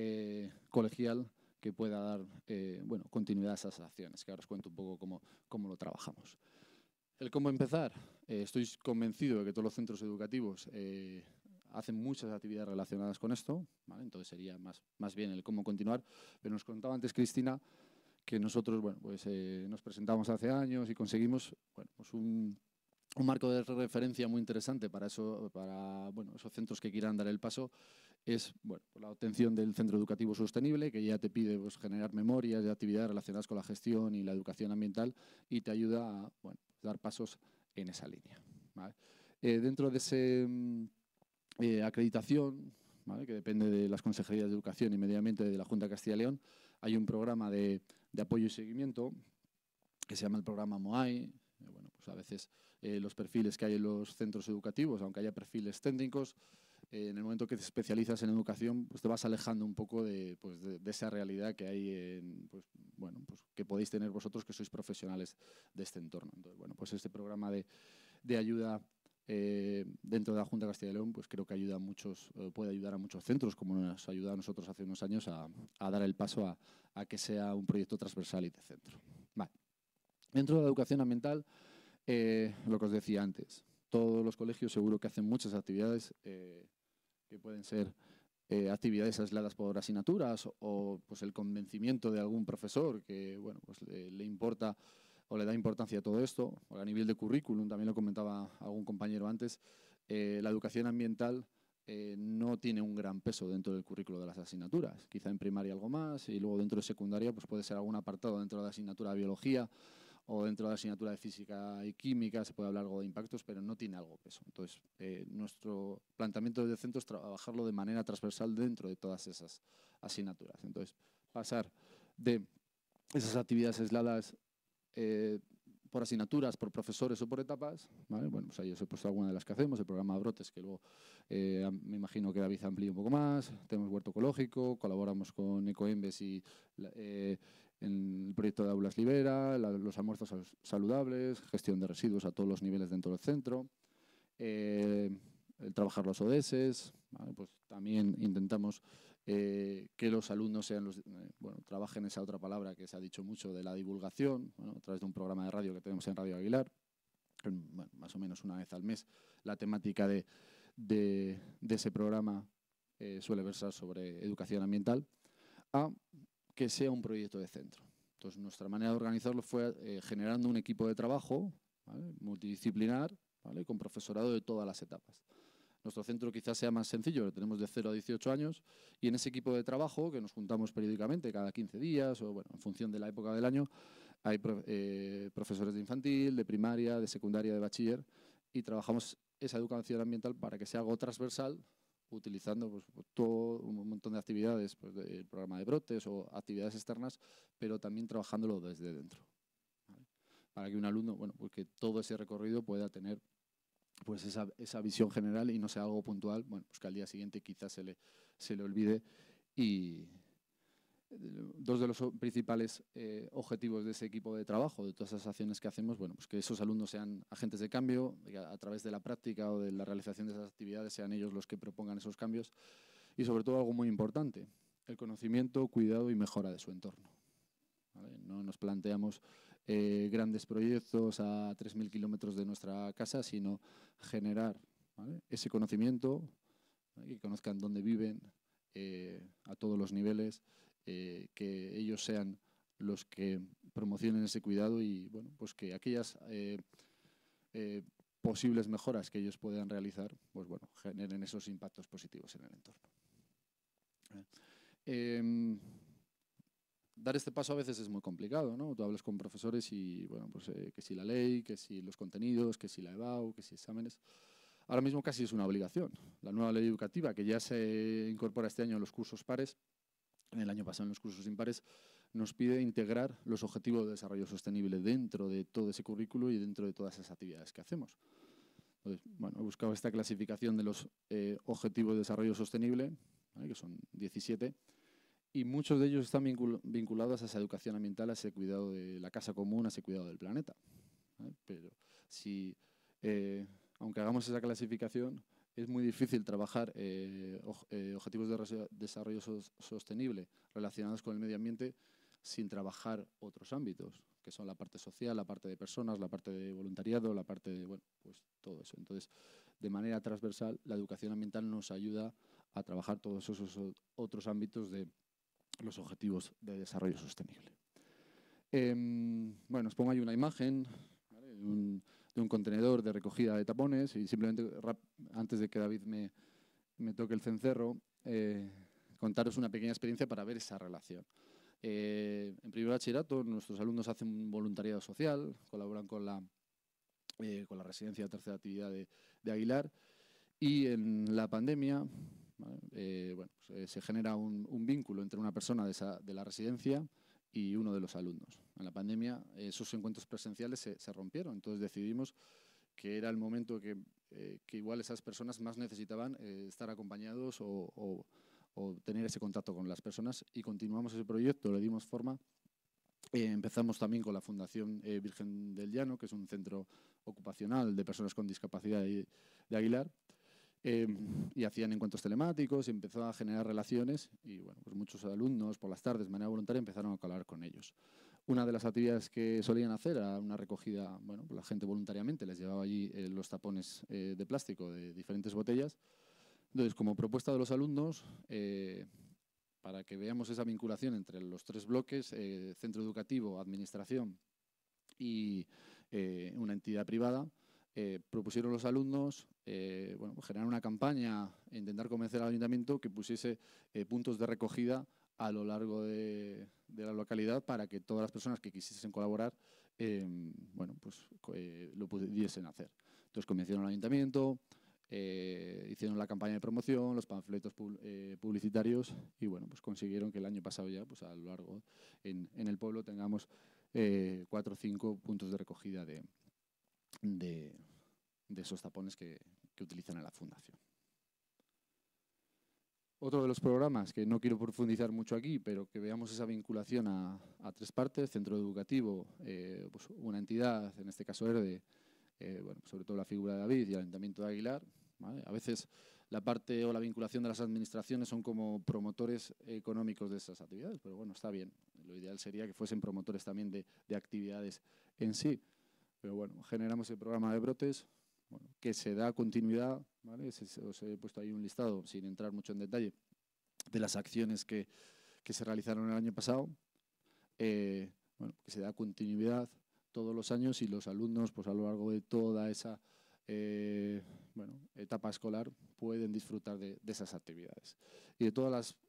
colegial que pueda dar bueno, continuidad a esas acciones, que ahora os cuento un poco cómo lo trabajamos. El cómo empezar, estoy convencido de que todos los centros educativos hacen muchas actividades relacionadas con esto, ¿vale? Entonces sería más bien el cómo continuar, pero nos contaba antes Cristina que nosotros, bueno, pues nos presentamos hace años y conseguimos, bueno, pues un marco de referencia muy interesante para bueno, esos centros que quieran dar el paso, es, bueno, la obtención del centro educativo sostenible, que ya te pide, pues, generar memorias de actividades relacionadas con la gestión y la educación ambiental y te ayuda a, bueno, dar pasos en esa línea, ¿vale? Dentro de ese acreditación, ¿vale?, que depende de las consejerías de Educación y Medio Ambiente de la Junta de Castilla y León, hay un programa de apoyo y seguimiento que se llama el programa MOAI. Bueno, pues a veces los perfiles que hay en los centros educativos, aunque haya perfiles técnicos, en el momento que te especializas en educación, pues te vas alejando un poco de esa realidad que hay pues, bueno, pues que podéis tener vosotros, que sois profesionales de este entorno. Entonces, bueno, pues este programa de ayuda dentro de la Junta de Castilla y León, pues creo que ayuda a muchos, puede ayudar a muchos centros, como nos ayuda a nosotros hace unos años a dar el paso a que sea un proyecto transversal y de centro. Vale. Dentro de la educación ambiental, lo que os decía antes, todos los colegios seguro que hacen muchas actividades que pueden ser actividades aisladas por asignaturas o pues el convencimiento de algún profesor que, bueno, pues le importa o le da importancia a todo esto, o a nivel de currículum, también lo comentaba algún compañero antes, la educación ambiental no tiene un gran peso dentro del currículo de las asignaturas. Quizá en primaria algo más y luego dentro de secundaria pues puede ser algún apartado dentro de la asignatura de biología o dentro de la asignatura de física y química se puede hablar algo de impactos, pero no tiene algo peso. Entonces, nuestro planteamiento del centro es trabajarlo de manera transversal dentro de todas esas asignaturas. Entonces, pasar de esas actividades aisladas por asignaturas, por profesores o por etapas, ¿vale? Bueno, pues ahí os he puesto alguna de las que hacemos, el programa Brotes, que luego me imagino que David amplía un poco más, tenemos huerto ecológico, colaboramos con Ecoembes y en el proyecto de Aulas Libera, los almuerzos saludables, gestión de residuos a todos los niveles dentro del centro, el trabajar los ODS, ¿vale? Pues también intentamos que los alumnos sean bueno, trabajen esa otra palabra que se ha dicho mucho de la divulgación, bueno, a través de un programa de radio que tenemos en Radio Aguilar, bueno, más o menos una vez al mes, la temática de ese programa suele versar sobre educación ambiental, a que sea un proyecto de centro. Entonces, nuestra manera de organizarlo fue generando un equipo de trabajo, ¿vale?, multidisciplinar, ¿vale?, con profesorado de todas las etapas. Nuestro centro quizás sea más sencillo, lo tenemos de 0 a 18 años, y en ese equipo de trabajo, que nos juntamos periódicamente, cada 15 días, o bueno, en función de la época del año, hay profesores de infantil, de primaria, de secundaria, de bachiller, y trabajamos esa educación ambiental para que sea algo transversal, utilizando pues, todo un montón de actividades, pues, del programa de brotes o actividades externas, pero también trabajándolo desde dentro, ¿vale?, para que un alumno, bueno, pues que todo ese recorrido pueda tener pues esa visión general y no sea algo puntual, bueno, pues que al día siguiente quizás se le olvide. Y dos de los principales objetivos de ese equipo de trabajo, de todas esas acciones que hacemos, bueno, pues que esos alumnos sean agentes de cambio, que a través de la práctica o de la realización de esas actividades sean ellos los que propongan esos cambios, y sobre todo algo muy importante, el conocimiento, cuidado y mejora de su entorno, ¿vale? No nos planteamos grandes proyectos a 3.000 kilómetros de nuestra casa, sino generar, ¿vale?, ese conocimiento, ¿vale?, que conozcan dónde viven a todos los niveles, que ellos sean los que promocionen ese cuidado y bueno, pues que aquellas posibles mejoras que ellos puedan realizar, pues bueno, generen esos impactos positivos en el entorno. Dar este paso a veces es muy complicado, ¿no? Tú hablas con profesores y, bueno, pues que si la ley, que si los contenidos, que si la EBAU, que si exámenes. Ahora mismo casi es una obligación. La nueva ley educativa, que ya se incorpora este año en los cursos pares, el año pasado en los cursos impares, nos pide integrar los objetivos de desarrollo sostenible dentro de todo ese currículo y dentro de todas esas actividades que hacemos. Entonces, bueno, he buscado esta clasificación de los objetivos de desarrollo sostenible, ¿vale?, que son 17, y muchos de ellos están vinculados a esa educación ambiental, a ese cuidado de la casa común, a ese cuidado del planeta, ¿vale? Pero si, aunque hagamos esa clasificación, es muy difícil trabajar objetivos de desarrollo sostenible relacionados con el medio ambiente sin trabajar otros ámbitos, que son la parte social, la parte de personas, la parte de voluntariado, la parte de, bueno, pues todo eso. Entonces, de manera transversal, la educación ambiental nos ayuda a trabajar todos esos otros ámbitos de los objetivos de desarrollo sostenible. Bueno, os pongo ahí una imagen, ¿vale?, de un contenedor de recogida de tapones, y simplemente, antes de que David me toque el cencerro, contaros una pequeña experiencia para ver esa relación. En primer bachillerato, nuestros alumnos hacen un voluntariado social, colaboran con la residencia de tercera actividad de Aguilar, y en la pandemia, ¿vale?, bueno, pues, se genera un vínculo entre una persona de la residencia y uno de los alumnos. En la pandemia esos encuentros presenciales se rompieron, entonces decidimos que era el momento que igual esas personas más necesitaban estar acompañados o tener ese contacto con las personas, y continuamos ese proyecto, le dimos forma. Empezamos también con la Fundación Virgen del Llano, que es un centro ocupacional de personas con discapacidad de Aguilar, y hacían encuentros telemáticos y empezó a generar relaciones, y bueno, pues muchos alumnos por las tardes de manera voluntaria empezaron a colaborar con ellos. Una de las actividades que solían hacer era una recogida, bueno, pues la gente voluntariamente les llevaba allí los tapones de plástico de diferentes botellas. Entonces, como propuesta de los alumnos, para que veamos esa vinculación entre los tres bloques, centro educativo, administración y una entidad privada, propusieron los alumnos bueno, pues generar una campaña e intentar convencer al ayuntamiento que pusiese puntos de recogida a lo largo de la localidad para que todas las personas que quisiesen colaborar bueno, pues, lo pudiesen hacer. Entonces convencieron al ayuntamiento, hicieron la campaña de promoción, los panfletos publicitarios, y bueno, pues consiguieron que el año pasado ya, pues a lo largo en el pueblo tengamos 4 o 5 puntos de recogida de esos tapones que utilizan en la fundación. Otro de los programas, que no quiero profundizar mucho aquí, pero que veamos esa vinculación a 3 partes: centro educativo, pues una entidad, en este caso ERDE, bueno, sobre todo la figura de David y el Ayuntamiento de Aguilar, ¿vale? A veces la parte o la vinculación de las administraciones son como promotores económicos de esas actividades, pero bueno, está bien. Lo ideal sería que fuesen promotores también de actividades en sí. Pero bueno, generamos el programa de brotes, bueno, que se da continuidad, ¿vale? Os he puesto ahí un listado, sin entrar mucho en detalle, de las acciones que se realizaron el año pasado, bueno, que se da continuidad todos los años y los alumnos, pues a lo largo de toda esa bueno, etapa escolar, pueden disfrutar de esas actividades. Y de todas las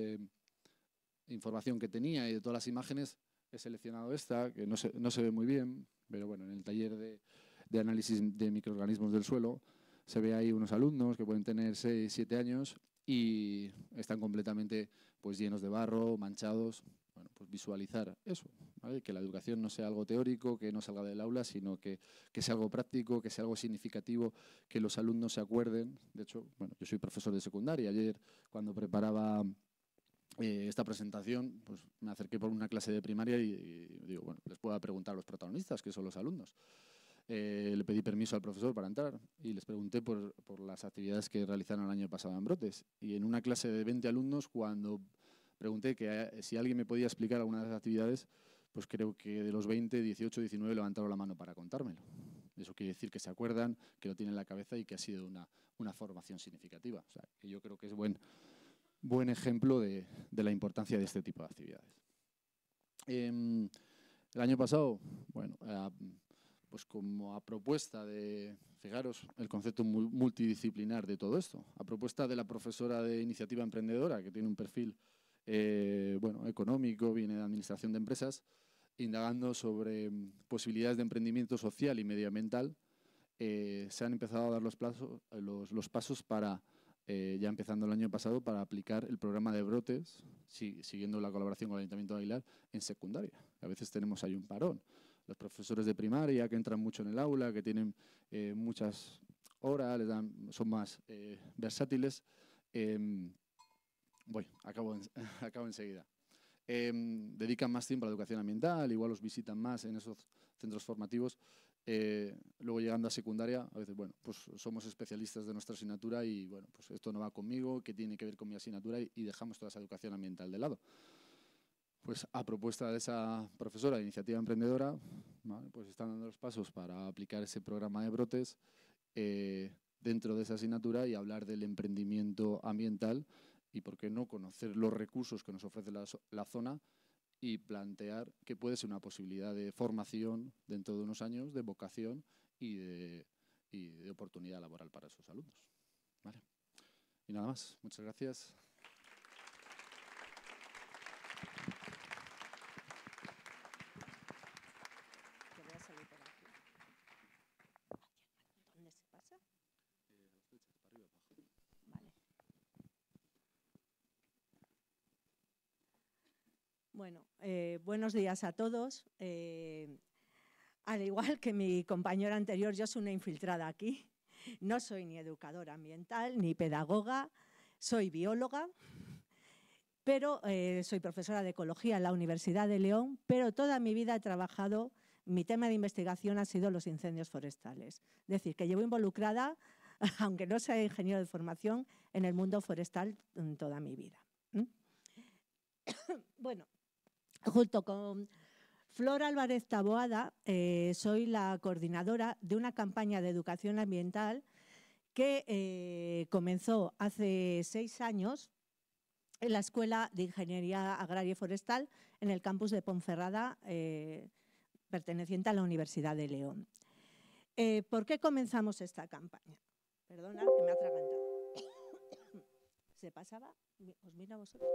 información que tenía y de todas las imágenes, he seleccionado esta, que no se ve muy bien, pero bueno, en el taller de análisis de microorganismos del suelo se ve ahí unos alumnos que pueden tener 6, 7 años y están completamente pues llenos de barro, manchados. Bueno, pues visualizar eso, ¿vale? Que la educación no sea algo teórico, que no salga del aula, sino que sea algo práctico, que sea algo significativo, que los alumnos se acuerden. De hecho, bueno, yo soy profesor de secundaria. Ayer, cuando preparaba esta presentación, pues me acerqué por una clase de primaria y digo, bueno, les puedo preguntar a los protagonistas, que son los alumnos. Le pedí permiso al profesor para entrar y les pregunté por las actividades que realizaron el año pasado en Brotes. Y en una clase de 20 alumnos, cuando pregunté que si alguien me podía explicar alguna de las actividades, pues creo que de los 20, 18, 19 levantaron la mano para contármelo. Eso quiere decir que se acuerdan, que lo tienen en la cabeza y que ha sido una formación significativa. O sea, que yo creo que es buen ejemplo de la importancia de este tipo de actividades. El año pasado, bueno, pues como a propuesta de, fijaros, el concepto multidisciplinar de todo esto, a propuesta de la profesora de iniciativa emprendedora, que tiene un perfil bueno, económico, viene de administración de empresas, indagando sobre posibilidades de emprendimiento social y medioambiental, se han empezado a dar los pasos para, ya empezando el año pasado, para aplicar el programa de Brotes, siguiendo la colaboración con el Ayuntamiento de Aguilar, en secundaria. A veces tenemos ahí un parón. Los profesores de primaria, que entran mucho en el aula, que tienen muchas horas, son más versátiles. Acabo enseguida. Dedican más tiempo a la educación ambiental, igual los visitan más en esos centros formativos. Luego llegando a secundaria, a veces, bueno, pues somos especialistas de nuestra asignatura y, bueno, pues esto no va conmigo, ¿qué tiene que ver con mi asignatura? Y dejamos toda esa educación ambiental de lado. Pues a propuesta de esa profesora de iniciativa emprendedora, ¿vale? Pues están dando los pasos para aplicar ese programa de Brotes dentro de esa asignatura y hablar del emprendimiento ambiental y, por qué no, conocer los recursos que nos ofrece la zona y plantear que puede ser una posibilidad de formación dentro de unos años, de vocación y de oportunidad laboral para esos alumnos. ¿Vale? Y nada más. Muchas gracias. Bueno, buenos días a todos. Al igual que mi compañero anterior, yo soy una infiltrada aquí. No soy ni educadora ambiental ni pedagoga, soy bióloga, pero soy profesora de ecología en la Universidad de León, pero toda mi vida he trabajado, mi tema de investigación ha sido los incendios forestales. Es decir, que llevo involucrada, aunque no sea ingeniero de formación, en el mundo forestal toda mi vida. Bueno, junto con Flor Álvarez Taboada, soy la coordinadora de una campaña de educación ambiental que comenzó hace 6 años en la Escuela de Ingeniería Agraria y Forestal en el campus de Ponferrada, perteneciente a la Universidad de León. ¿Por qué comenzamos esta campaña? Perdona, que me ha atragantado. ¿Se pasaba? ¿Os miro a vosotros?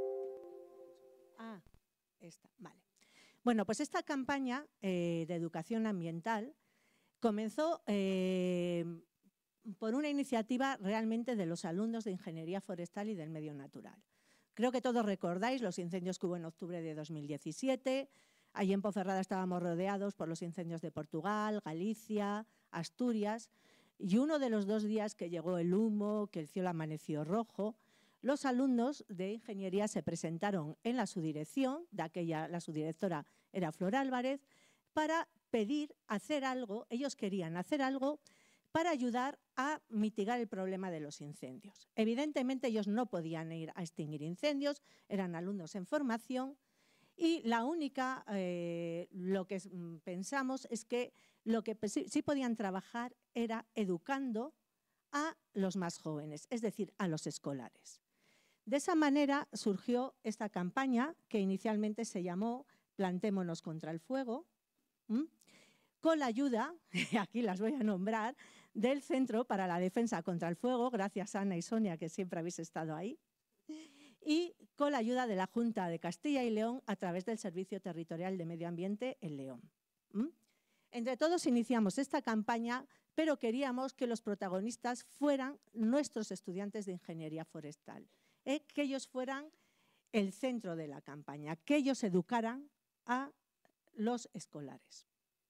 Ah, esta, vale. Bueno, pues esta campaña de educación ambiental comenzó por una iniciativa realmente de los alumnos de Ingeniería Forestal y del Medio Natural. Creo que todos recordáis los incendios que hubo en octubre de 2017. Allí en Ponferrada estábamos rodeados por los incendios de Portugal, Galicia, Asturias. Y uno de los 2 días que llegó el humo, que el cielo amaneció rojo, los alumnos de Ingeniería se presentaron en la subdirección, la subdirectora era Flor Álvarez, para pedir hacer algo, ellos querían hacer algo para ayudar a mitigar el problema de los incendios. Evidentemente ellos no podían ir a extinguir incendios, eran alumnos en formación Y la única, lo que pensamos es que lo que sí podían trabajar era educando a los más jóvenes, es decir, a los escolares. De esa manera surgió esta campaña que inicialmente se llamó Plantémonos contra el fuego, con la ayuda, aquí las voy a nombrar, del Centro para la Defensa contra el Fuego, gracias a Ana y Sonia, que siempre habéis estado ahí, y con la ayuda de la Junta de Castilla y León a través del Servicio Territorial de Medio Ambiente en León. Entre todos iniciamos esta campaña, pero queríamos que los protagonistas fueran nuestros estudiantes de Ingeniería Forestal, que ellos fueran el centro de la campaña, que ellos educaran a los escolares.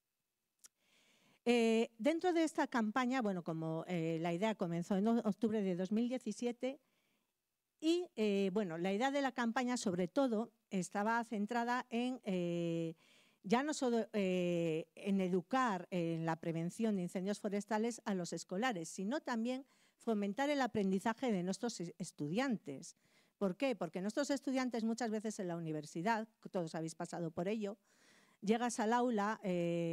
Dentro de esta campaña, bueno, como la idea comenzó en octubre de 2017, y bueno, la idea de la campaña sobre todo estaba centrada en ya no solo en educar en la prevención de incendios forestales a los escolares, sino también fomentar el aprendizaje de nuestros estudiantes. ¿Por qué? Porque nuestros estudiantes muchas veces en la universidad, todos habéis pasado por ello, llegas al aula,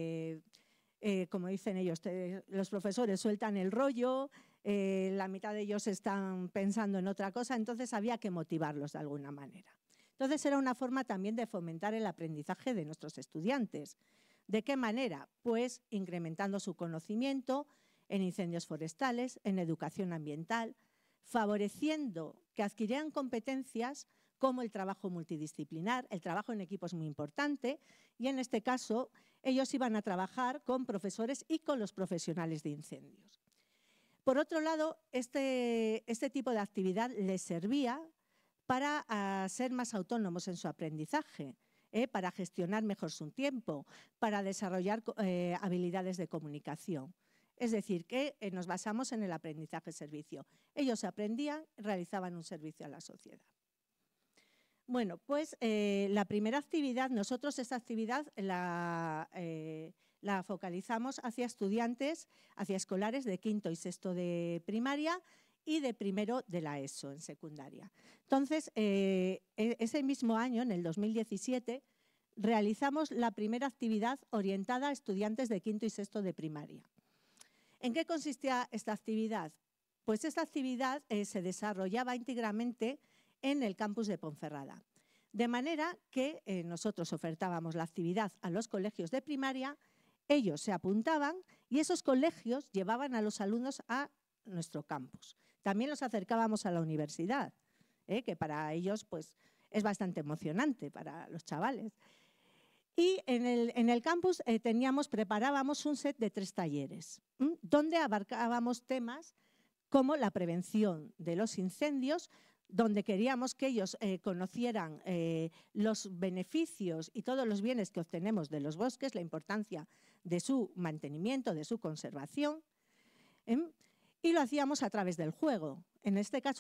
como dicen ellos, los profesores sueltan el rollo, la mitad de ellos están pensando en otra cosa, entonces había que motivarlos de alguna manera. Entonces era una forma también de fomentar el aprendizaje de nuestros estudiantes. ¿De qué manera? Pues incrementando su conocimiento en incendios forestales, en educación ambiental, favoreciendo que adquirieran competencias como el trabajo multidisciplinar, el trabajo en equipo es muy importante, y en este caso ellos iban a trabajar con profesores y con los profesionales de incendios. Por otro lado, este tipo de actividad les servía para ser más autónomos en su aprendizaje, para gestionar mejor su tiempo, para desarrollar habilidades de comunicación. Es decir, que nos basamos en el aprendizaje-servicio. Ellos aprendían, realizaban un servicio a la sociedad. Bueno, pues la primera actividad, nosotros esta actividad la focalizamos hacia estudiantes, hacia escolares de quinto y sexto de primaria y de primero de la ESO en secundaria. Entonces, ese mismo año, en el 2017, realizamos la primera actividad orientada a estudiantes de quinto y sexto de primaria. ¿En qué consistía esta actividad? Pues esta actividad se desarrollaba íntegramente en el campus de Ponferrada. De manera que nosotros ofertábamos la actividad a los colegios de primaria, ellos se apuntaban y esos colegios llevaban a los alumnos a nuestro campus. También los acercábamos a la universidad, que para ellos pues, es bastante emocionante, para los chavales. Y en el campus preparábamos un set de 3 talleres, donde abarcábamos temas como la prevención de los incendios, donde queríamos que ellos conocieran los beneficios y todos los bienes que obtenemos de los bosques, la importancia de su mantenimiento, de su conservación, y lo hacíamos a través del juego. En este caso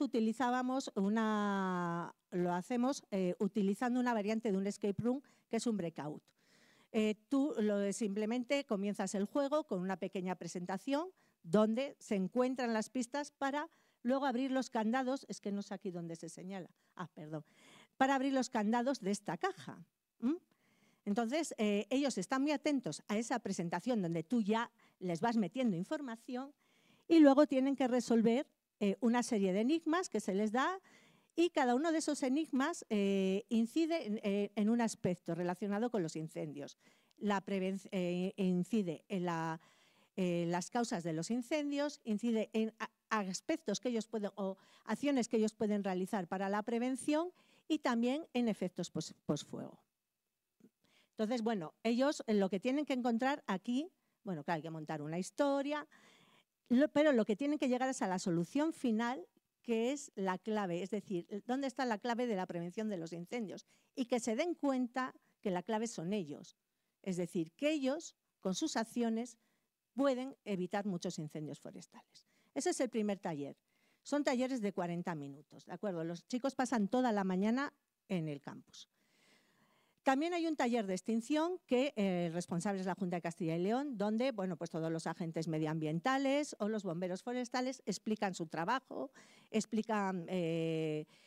lo hacemos utilizando una variante de un escape room, que es un breakout. Tú simplemente comienzas el juego con una pequeña presentación donde se encuentran las pistas para luego abrir los candados, es que no sé aquí dónde se señala, perdón, para abrir los candados de esta caja. Entonces, ellos están muy atentos a esa presentación donde tú ya les vas metiendo información y luego tienen que resolver una serie de enigmas que se les da y cada uno de esos enigmas incide en un aspecto relacionado con los incendios. Incide en las causas de los incendios, incide en aspectos que ellos pueden o acciones que ellos pueden realizar para la prevención y también en efectos posfuego. Entonces, bueno, ellos lo que tienen que encontrar aquí, bueno, claro, hay que montar una historia, pero lo que tienen que llegar es a la solución final, que es la clave, es decir, dónde está la clave de la prevención de los incendios y que se den cuenta que la clave son ellos. Es decir, que ellos, con sus acciones, pueden evitar muchos incendios forestales. Ese es el primer taller. Son talleres de 40 minutos, ¿de acuerdo? Los chicos pasan toda la mañana en el campus. También hay un taller de extinción que el responsable es la Junta de Castilla y León, donde bueno, pues todos los agentes medioambientales o los bomberos forestales explican su trabajo, explican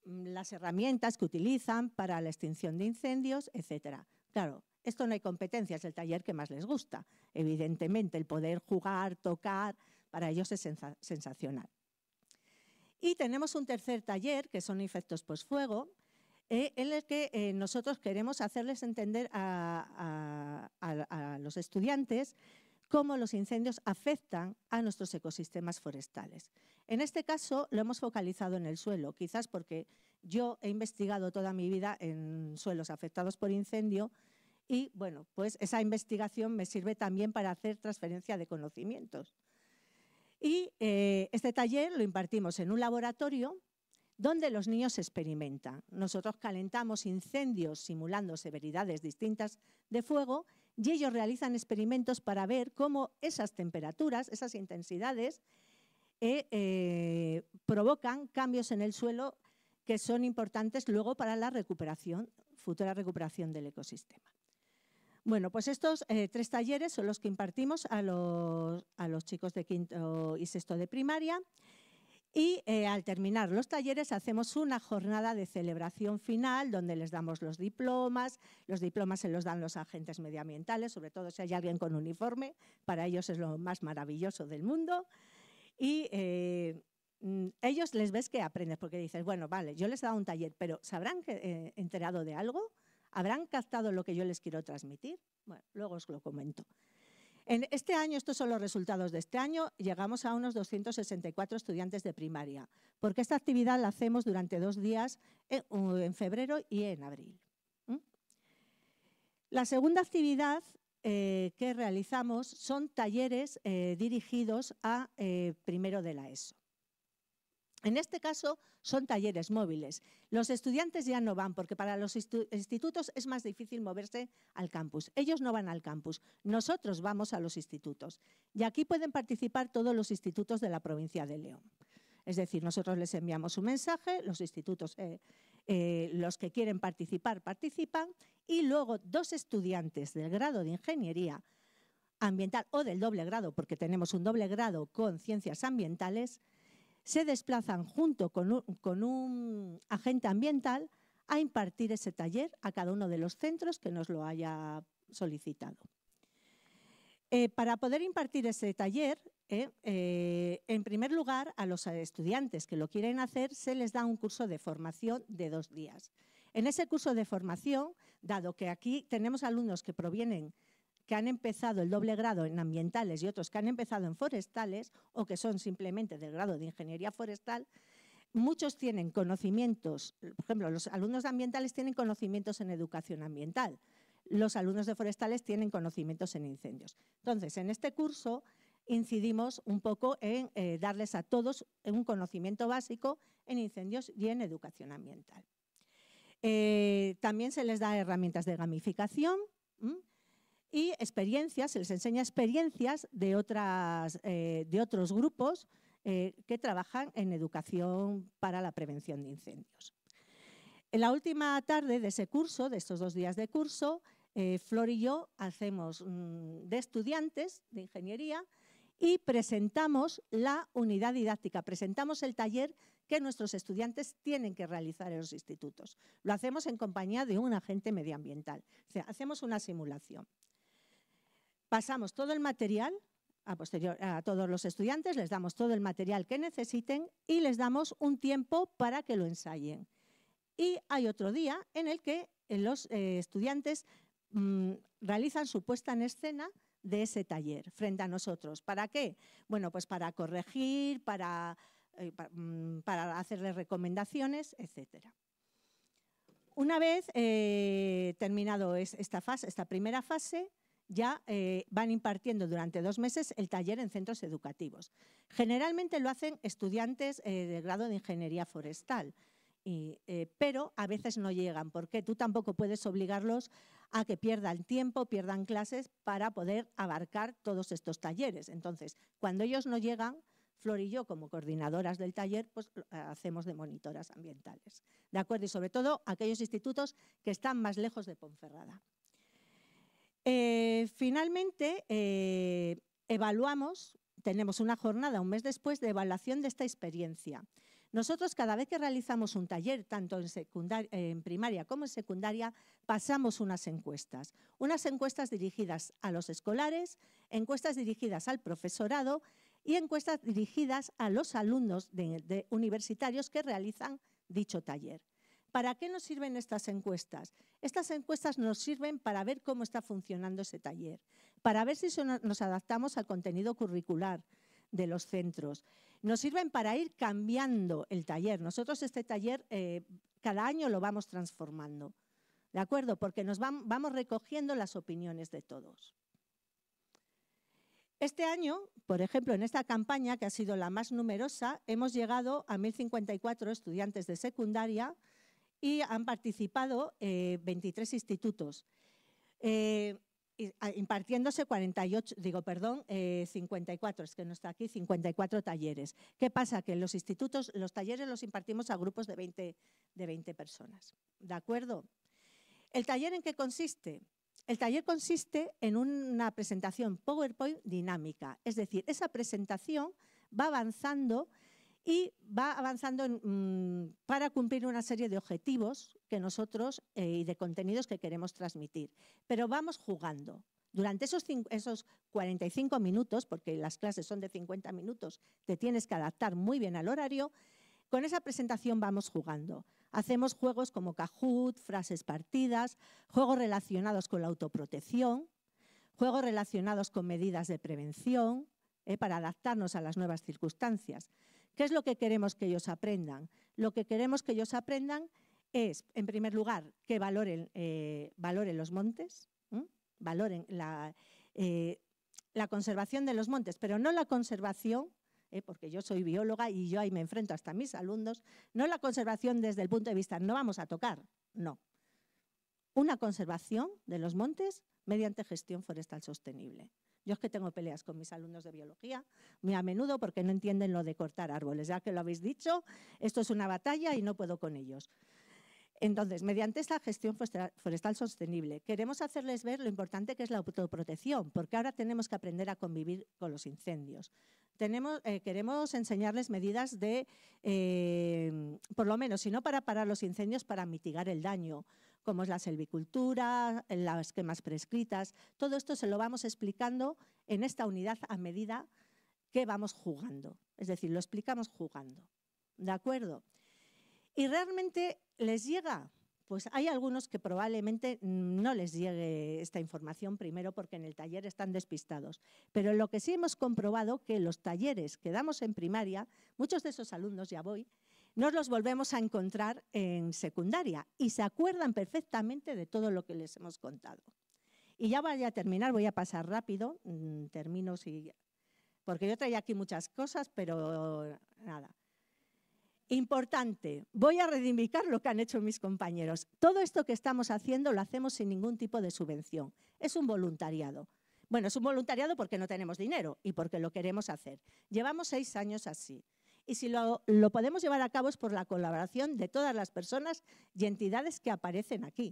las herramientas que utilizan para la extinción de incendios, etcétera. Claro, esto no hay competencia, es el taller que más les gusta. Evidentemente, el poder jugar, tocar, para ellos es sensacional. Y tenemos un tercer taller, que son efectos postfuego, en el que nosotros queremos hacerles entender a los estudiantes cómo los incendios afectan a nuestros ecosistemas forestales. En este caso lo hemos focalizado en el suelo, quizás porque yo he investigado toda mi vida en suelos afectados por incendio y, bueno, pues esa investigación me sirve también para hacer transferencia de conocimientos. Y este taller lo impartimos en un laboratorio donde los niños experimentan. Nosotros calentamos incendios simulando severidades distintas de fuego y ellos realizan experimentos para ver cómo esas temperaturas, esas intensidades, provocan cambios en el suelo que son importantes luego para la recuperación, futura recuperación del ecosistema. Bueno, pues estos 3 talleres son los que impartimos a los chicos de 5º y 6º de primaria. Y al terminar los talleres hacemos una jornada de celebración final donde les damos los diplomas se los dan los agentes medioambientales, sobre todo si hay alguien con uniforme, para ellos es lo más maravilloso del mundo. Y ellos les ves que aprendes, porque dices, bueno, vale, yo les he dado un taller, pero ¿se habrán enterado de algo? ¿Habrán captado lo que yo les quiero transmitir? Bueno, luego os lo comento. En este año, estos son los resultados de este año, llegamos a unos 264 estudiantes de primaria, porque esta actividad la hacemos durante 2 días, en febrero y en abril. La segunda actividad que realizamos son talleres dirigidos a primero de la ESO. En este caso son talleres móviles. Los estudiantes ya no van porque para los institutos es más difícil moverse al campus. Ellos no van al campus, nosotros vamos a los institutos. Y aquí pueden participar todos los institutos de la provincia de León. Es decir, nosotros les enviamos un mensaje, los institutos, los que quieren participar, participan y luego 2 estudiantes del grado de Ingeniería Ambiental o del doble grado, porque tenemos un doble grado con Ciencias Ambientales, se desplazan junto con un agente ambiental a impartir ese taller a cada uno de los centros que nos lo haya solicitado. Para poder impartir ese taller, en primer lugar, a los estudiantes que lo quieren hacer se les da un curso de formación de 2 días. En ese curso de formación, dado que aquí tenemos alumnos que han empezado el doble grado en ambientales y otros que han empezado en forestales o que son simplemente del grado de ingeniería forestal, muchos tienen conocimientos, por ejemplo, los alumnos de ambientales tienen conocimientos en educación ambiental, los alumnos de forestales tienen conocimientos en incendios. Entonces, en este curso incidimos un poco en darles a todos un conocimiento básico en incendios y en educación ambiental. También se les da herramientas de gamificación, y experiencias, se les enseña experiencias de otros grupos que trabajan en educación para la prevención de incendios. En la última tarde de ese curso, de estos 2 días de curso, Flor y yo hacemos de estudiantes de ingeniería y presentamos la unidad didáctica, presentamos el taller que nuestros estudiantes tienen que realizar en los institutos. Lo hacemos en compañía de un agente medioambiental, o sea, hacemos una simulación. Pasamos todo el material a todos los estudiantes, les damos todo el material que necesiten y les damos un tiempo para que lo ensayen. Y hay otro día en el que los estudiantes realizan su puesta en escena de ese taller frente a nosotros. ¿Para qué? Bueno, pues para corregir, para hacerles recomendaciones, etcétera. Una vez terminado esta primera fase, ya van impartiendo durante 2 meses el taller en centros educativos. Generalmente lo hacen estudiantes del grado de Ingeniería Forestal, pero a veces no llegan, porque tú tampoco puedes obligarlos a que pierdan tiempo, pierdan clases para poder abarcar todos estos talleres. Entonces, cuando ellos no llegan, Flor y yo, como coordinadoras del taller, pues hacemos de monitoras ambientales. ¿De acuerdo? Y sobre todo aquellos institutos que están más lejos de Ponferrada. Finalmente, evaluamos, tenemos una jornada un mes después de evaluación de esta experiencia. Nosotros cada vez que realizamos un taller, tanto en primaria como en secundaria, pasamos unas encuestas dirigidas a los escolares, encuestas dirigidas al profesorado y encuestas dirigidas a los alumnos de universitarios que realizan dicho taller. ¿Para qué nos sirven estas encuestas? Estas encuestas nos sirven para ver cómo está funcionando ese taller, para ver si nos adaptamos al contenido curricular de los centros. Nos sirven para ir cambiando el taller. Nosotros este taller cada año lo vamos transformando, ¿de acuerdo? Porque vamos recogiendo las opiniones de todos. Este año, por ejemplo, en esta campaña, que ha sido la más numerosa, hemos llegado a 1.054 estudiantes de secundaria y han participado 23 institutos, impartiéndose 54, es que no está aquí, 54 talleres. ¿Qué pasa? Que en los institutos, los talleres los impartimos a grupos de 20 personas, ¿de acuerdo? ¿El taller en qué consiste? El taller consiste en una presentación PowerPoint dinámica, es decir, esa presentación va avanzando para cumplir una serie de objetivos que nosotros y de contenidos que queremos transmitir. Pero vamos jugando. Durante esos 45 minutos, porque las clases son de 50 minutos, te tienes que adaptar muy bien al horario, con esa presentación vamos jugando. Hacemos juegos como Kahoot, frases partidas, juegos relacionados con la autoprotección, juegos relacionados con medidas de prevención, para adaptarnos a las nuevas circunstancias. ¿Qué es lo que queremos que ellos aprendan? Lo que queremos que ellos aprendan es, en primer lugar, que valoren los montes, valoren la conservación de los montes, pero no la conservación, porque yo soy bióloga y yo ahí me enfrento hasta a mis alumnos, no la conservación desde el punto de vista, no vamos a tocar, no. Una conservación de los montes mediante gestión forestal sostenible. Yo es que tengo peleas con mis alumnos de biología muy a menudo porque no entienden lo de cortar árboles. Ya que lo habéis dicho, esto es una batalla y no puedo con ellos. Entonces, mediante esta gestión forestal sostenible, queremos hacerles ver lo importante que es la autoprotección, porque ahora tenemos que aprender a convivir con los incendios. Queremos enseñarles medidas de, por lo menos, si no para parar los incendios, para mitigar el daño, como es la selvicultura, las quemas prescritas. Todo esto se lo vamos explicando en esta unidad a medida que vamos jugando. Es decir, lo explicamos jugando. ¿De acuerdo? Y realmente les llega. Pues hay algunos que probablemente no les llegue esta información, primero porque en el taller están despistados. Pero lo que sí hemos comprobado que los talleres que damos en primaria, muchos de esos alumnos, ya voy, nos los volvemos a encontrar en secundaria y se acuerdan perfectamente de todo lo que les hemos contado. Y ya voy a terminar, voy a pasar rápido, termino porque yo traía aquí muchas cosas, pero nada. Importante, voy a reivindicar lo que han hecho mis compañeros. Todo esto que estamos haciendo lo hacemos sin ningún tipo de subvención. Es un voluntariado. Bueno, es un voluntariado porque no tenemos dinero y porque lo queremos hacer. Llevamos 6 años así. Y si lo podemos llevar a cabo es por la colaboración de todas las personas y entidades que aparecen aquí.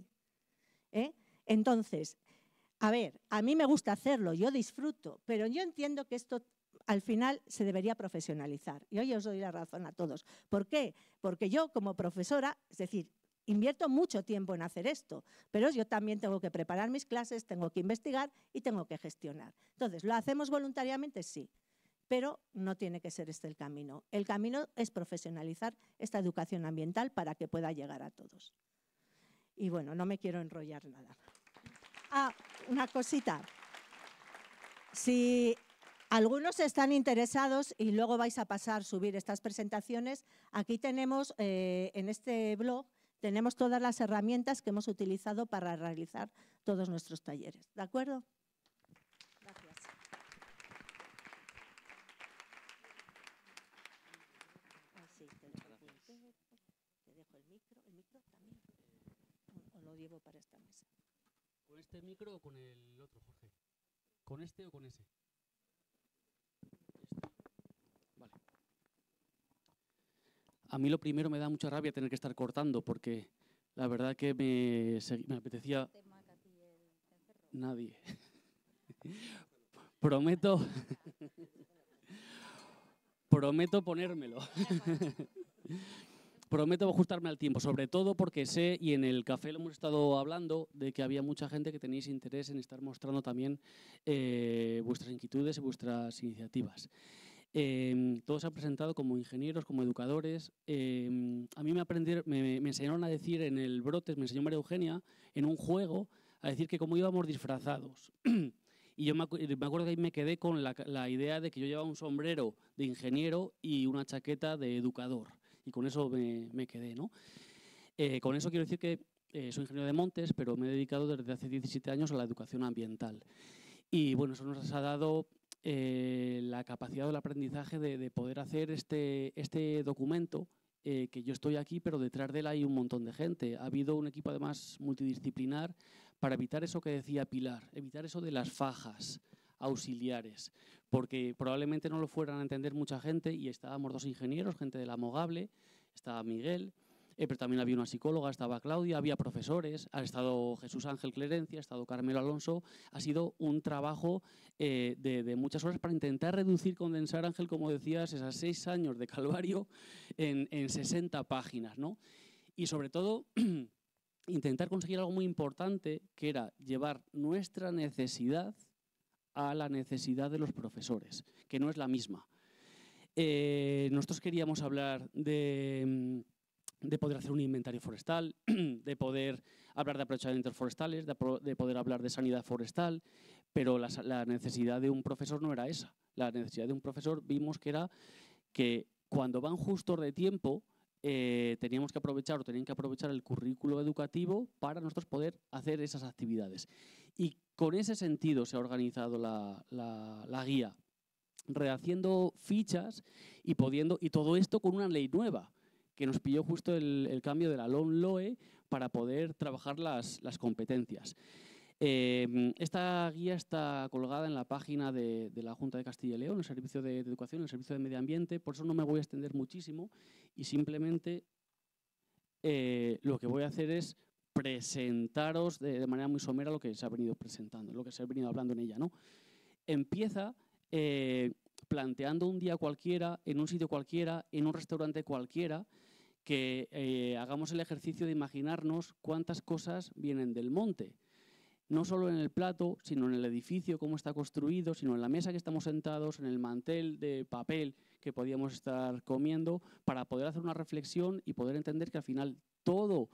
Entonces, a ver, a mí me gusta hacerlo, yo disfruto, pero yo entiendo que esto al final se debería profesionalizar. Y hoy os doy la razón a todos. ¿Por qué? Porque yo como profesora, es decir, invierto mucho tiempo en hacer esto, pero yo también tengo que preparar mis clases, tengo que investigar y tengo que gestionar. Entonces, ¿lo hacemos voluntariamente? Sí, pero no tiene que ser este el camino. El camino es profesionalizar esta educación ambiental para que pueda llegar a todos. Y bueno, no me quiero enrollar nada. Ah, una cosita. Si algunos están interesados y luego vais a subir estas presentaciones, aquí tenemos, en este blog, tenemos todas las herramientas que hemos utilizado para realizar todos nuestros talleres. ¿De acuerdo? Gracias. Te dejo el micro también. ¿O lo llevo para esta mesa? ¿Con este micro o con el otro, Jorge? ¿Con este o con ese? Vale. A mí lo primero me da mucha rabia tener que estar cortando porque la verdad que me apetecía... Nadie. Prometo ponérmelo. Prometo ajustarme al tiempo, sobre todo porque sé, y en el café lo hemos estado hablando, de que había mucha gente que tenéis interés en estar mostrando también vuestras inquietudes y vuestras iniciativas. Todos se han presentado como ingenieros, como educadores. A mí me enseñaron a decir en el Brotes, me enseñó María Eugenia, en un juego, a decir que cómo íbamos disfrazados. Y yo me acuerdo que ahí me quedé con la idea de que yo llevaba un sombrero de ingeniero y una chaqueta de educador. Y con eso me quedé, ¿no? Con eso quiero decir que soy ingeniero de montes, pero me he dedicado desde hace 17 años a la educación ambiental. Y bueno, eso nos ha dado la capacidad del aprendizaje de poder hacer este documento, que yo estoy aquí, pero detrás de él hay un montón de gente. Ha habido un equipo además multidisciplinar para evitar eso que decía Pilar, evitar eso de las fajas auxiliares, porque probablemente no lo fueran a entender mucha gente, y estábamos 2 ingenieros, gente de la Mogable, estaba Miguel, pero también había una psicóloga, estaba Claudia, había profesores, ha estado Jesús Ángel Clerencia, ha estado Carmelo Alonso. Ha sido un trabajo de muchas horas para intentar reducir, condensar, Ángel, como decías, esos 6 años de calvario en 60 páginas, ¿no? Y sobre todo intentar conseguir algo muy importante, que era llevar nuestra necesidad a la necesidad de los profesores, que no es la misma. Nosotros queríamos hablar de poder hacer un inventario forestal, de poder hablar de aprovechamientos forestales, de poder hablar de sanidad forestal, pero la necesidad de un profesor no era esa. La necesidad de un profesor vimos que era que cuando van justos de tiempo tenían que aprovechar el currículo educativo para nosotros poder hacer esas actividades. Y con ese sentido se ha organizado la guía, rehaciendo fichas y todo esto con una ley nueva, que nos pilló justo el cambio de la LOMLOE para poder trabajar las competencias. Esta guía está colgada en la página de la Junta de Castilla y León, el Servicio de Educación, el Servicio de Medio Ambiente, por eso no me voy a extender muchísimo y simplemente lo que voy a hacer es presentaros de manera muy somera lo que se ha venido presentando, lo que se ha venido hablando en ella, ¿no? Empieza planteando un día cualquiera, en un sitio cualquiera, en un restaurante cualquiera, que hagamos el ejercicio de imaginarnos cuántas cosas vienen del monte. No solo en el plato, sino en el edificio, cómo está construido, sino en la mesa que estamos sentados, en el mantel de papel que podíamos estar comiendo, para poder hacer una reflexión y poder entender que al final todo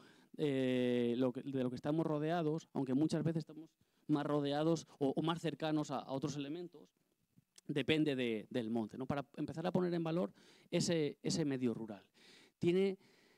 de lo que estamos rodeados, aunque muchas veces estamos más rodeados o más cercanos a otros elementos, depende del monte, ¿no? Para empezar a poner en valor ese medio rural. Tiene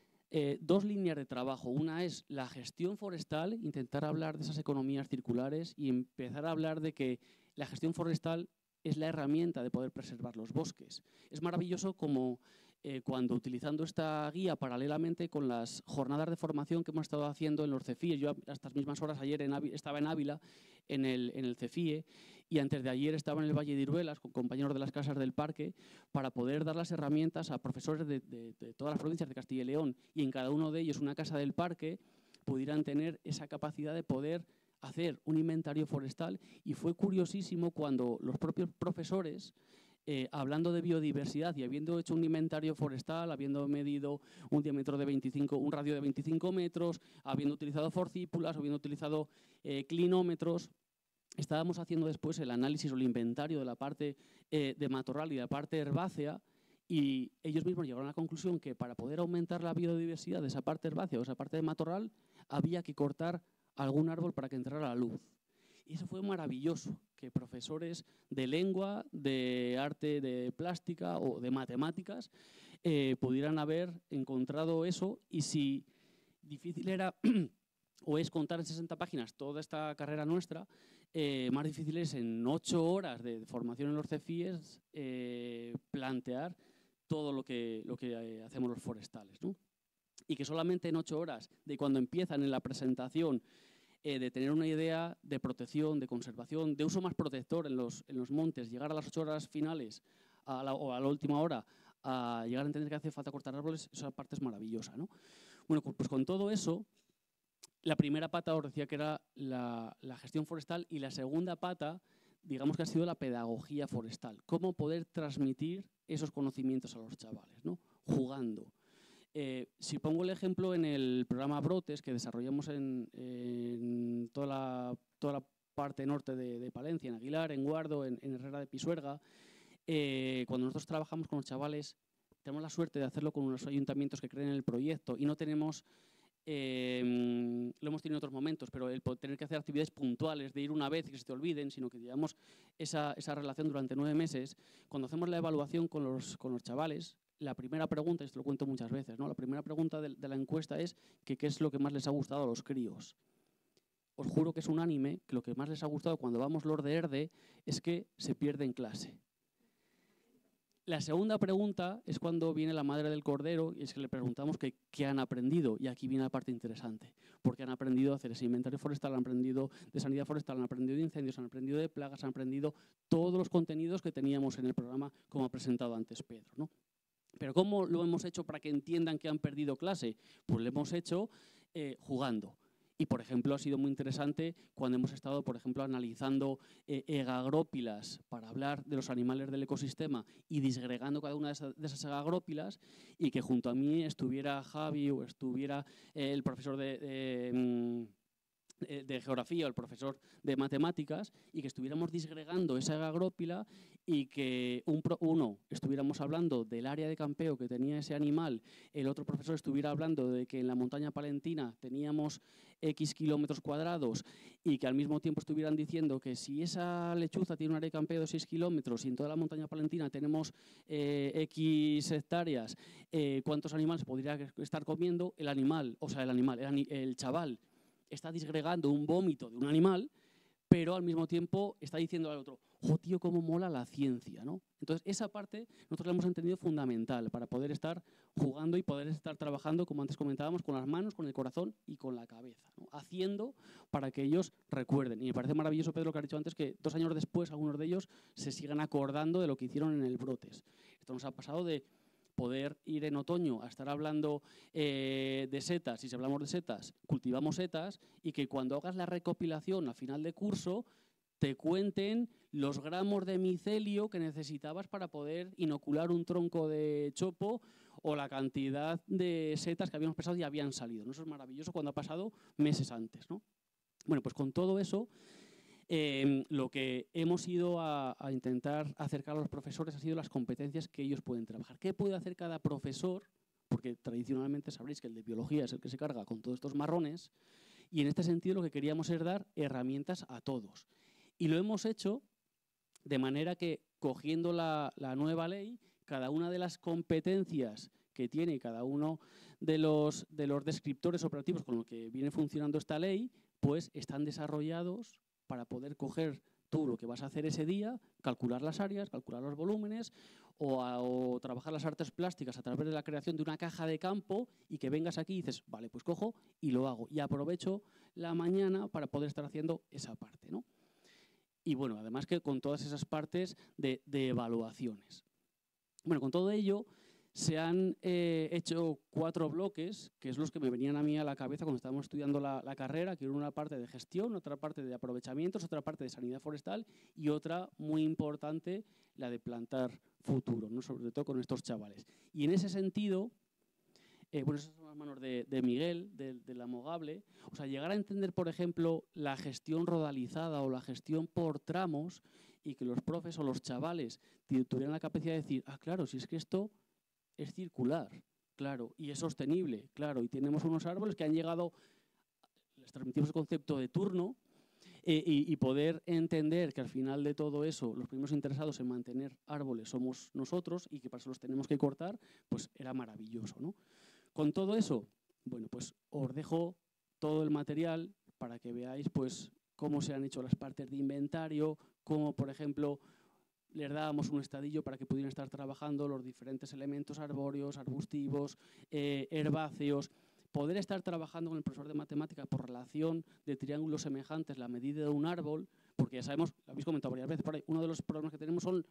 2 líneas de trabajo. Una es la gestión forestal, intentar hablar de esas economías circulares y empezar a hablar de que la gestión forestal es la herramienta de poder preservar los bosques. Es maravilloso como cuando utilizando esta guía paralelamente con las jornadas de formación que hemos estado haciendo en los CEFIE, yo a estas mismas horas ayer estaba en Ávila, en el CEFIE, y antes de ayer estaba en el Valle de Iruelas con compañeros de las casas del parque para poder dar las herramientas a profesores de todas las provincias de Castilla y León, y en cada uno de ellos una casa del parque pudieran tener esa capacidad de poder hacer un inventario forestal. Y fue curiosísimo cuando los propios profesores, hablando de biodiversidad y habiendo hecho un inventario forestal, habiendo medido un radio de 25 metros, habiendo utilizado forcípulas, habiendo utilizado clinómetros, estábamos haciendo después el análisis o el inventario de la parte de matorral y de la parte herbácea, y ellos mismos llegaron a la conclusión que para poder aumentar la biodiversidad de esa parte herbácea o esa parte de matorral había que cortar algún árbol para que entrara la luz. Y eso fue maravilloso, que profesores de lengua, de arte, de plástica o de matemáticas pudieran haber encontrado eso. Y si difícil era o es contar en 60 páginas toda esta carrera nuestra, más difícil es en 8 horas de formación en los CEFIES plantear todo lo que hacemos los forestales, ¿no? Y que solamente en 8 horas, de cuando empiezan en la presentación, de tener una idea de protección, de conservación, de uso más protector en los montes, llegar a las 8 horas finales o a la última hora, a llegar a entender que hace falta cortar árboles, esa parte es maravillosa, ¿no? Bueno, pues con todo eso, la primera pata os decía que era la gestión forestal, y la segunda pata, digamos que ha sido la pedagogía forestal. Cómo poder transmitir esos conocimientos a los chavales, ¿no? Jugando. Si pongo el ejemplo en el programa Brotes, que desarrollamos en toda la parte norte de Palencia, en Aguilar, en Guardo, en Herrera de Pisuerga, cuando nosotros trabajamos con los chavales, tenemos la suerte de hacerlo con unos ayuntamientos que creen en el proyecto y no tenemos, lo hemos tenido en otros momentos, pero el tener que hacer actividades puntuales, de ir una vez y que se te olviden, sino que llevamos esa relación durante 9 meses. Cuando hacemos la evaluación con los chavales, la primera pregunta, y esto lo cuento muchas veces, ¿no? La primera pregunta de la encuesta es que qué es lo que más les ha gustado a los críos. Os juro que es unánime que lo que más les ha gustado cuando vamos los de ERDE es que se pierde en clase. La segunda pregunta es cuando viene la madre del cordero y es que le preguntamos qué han aprendido. Y aquí viene la parte interesante, porque han aprendido a hacer ese inventario forestal, han aprendido de sanidad forestal, han aprendido de incendios, han aprendido de plagas, han aprendido todos los contenidos que teníamos en el programa, como ha presentado antes Pedro, ¿no? Pero ¿cómo lo hemos hecho para que entiendan que han perdido clase? Pues lo hemos hecho jugando. Y, por ejemplo, ha sido muy interesante cuando hemos estado, por ejemplo, analizando egagrópilas para hablar de los animales del ecosistema y disgregando cada una de esas egagrópilas, y que junto a mí estuviera Javi o estuviera el profesor de geografía o el profesor de matemáticas, y que estuviéramos disgregando esa egagrópila y que uno estuviéramos hablando del área de campeo que tenía ese animal, el otro profesor estuviera hablando de que en la montaña palentina teníamos X kilómetros cuadrados, y que al mismo tiempo estuvieran diciendo que si esa lechuza tiene un área de campeo de 6 kilómetros y en toda la montaña palentina tenemos X hectáreas, ¿cuántos animales podría estar comiendo el animal? O sea, el chaval está disgregando un vómito de un animal, pero al mismo tiempo está diciendo al otro, ¡oh, tío, cómo mola la ciencia!, ¿no? Entonces, esa parte nosotros la hemos entendido fundamental para poder estar jugando y poder estar trabajando, como antes comentábamos, con las manos, con el corazón y con la cabeza, ¿no? Haciendo para que ellos recuerden. Y me parece maravilloso, Pedro, lo que has dicho antes, que 2 años después algunos de ellos se sigan acordando de lo que hicieron en el Brotes. Esto nos ha pasado de poder ir en otoño a estar hablando de setas, y si hablamos de setas, cultivamos setas, y que cuando hagas la recopilación a final de curso te cuenten los gramos de micelio que necesitabas para poder inocular un tronco de chopo, o la cantidad de setas que habíamos pensado y habían salido, ¿no? Eso es maravilloso cuando ha pasado meses antes, ¿no? Bueno, pues con todo eso, lo que hemos ido a intentar acercar a los profesores ha sido las competencias que ellos pueden trabajar. ¿Qué puede hacer cada profesor? Porque tradicionalmente sabréis que el de biología es el que se carga con todos estos marrones, y en este sentido lo que queríamos es dar herramientas a todos. Y lo hemos hecho de manera que, cogiendo la nueva ley, cada una de las competencias que tiene cada uno de los descriptores operativos con los que viene funcionando esta ley, pues están desarrollados para poder coger tú lo que vas a hacer ese día, calcular las áreas, calcular los volúmenes, o trabajar las artes plásticas a través de la creación de una caja de campo, y que vengas aquí y dices, vale, pues cojo y lo hago. Y aprovecho la mañana para poder estar haciendo esa parte, ¿no? Y bueno, además que con todas esas partes de evaluaciones. Bueno, con todo ello se han hecho 4 bloques, que es los que me venían a mí a la cabeza cuando estábamos estudiando la carrera, que era una parte de gestión, otra parte de aprovechamientos, otra parte de sanidad forestal y otra muy importante, la de plantar futuro, ¿no? Sobre todo con estos chavales. Y en ese sentido, bueno, esas son las manos de Miguel, de la Mogable. O sea, llegar a entender, por ejemplo, la gestión rodalizada o la gestión por tramos, y que los profes o los chavales tuvieran la capacidad de decir, ah, claro, si es que esto es circular, claro, y es sostenible, claro, y tenemos unos árboles que han llegado, les transmitimos el concepto de turno, y poder entender que al final de todo eso los primeros interesados en mantener árboles somos nosotros, y que para eso los tenemos que cortar, pues era maravilloso, ¿no? Con todo eso, bueno, pues os dejo todo el material para que veáis pues cómo se han hecho las partes de inventario, cómo, por ejemplo, les dábamos un estadillo para que pudieran estar trabajando los diferentes elementos arbóreos, arbustivos, herbáceos, poder estar trabajando con el profesor de matemáticas por relación de triángulos semejantes, la medida de un árbol, porque ya sabemos, lo habéis comentado varias veces por ahí, uno de los problemas que tenemos son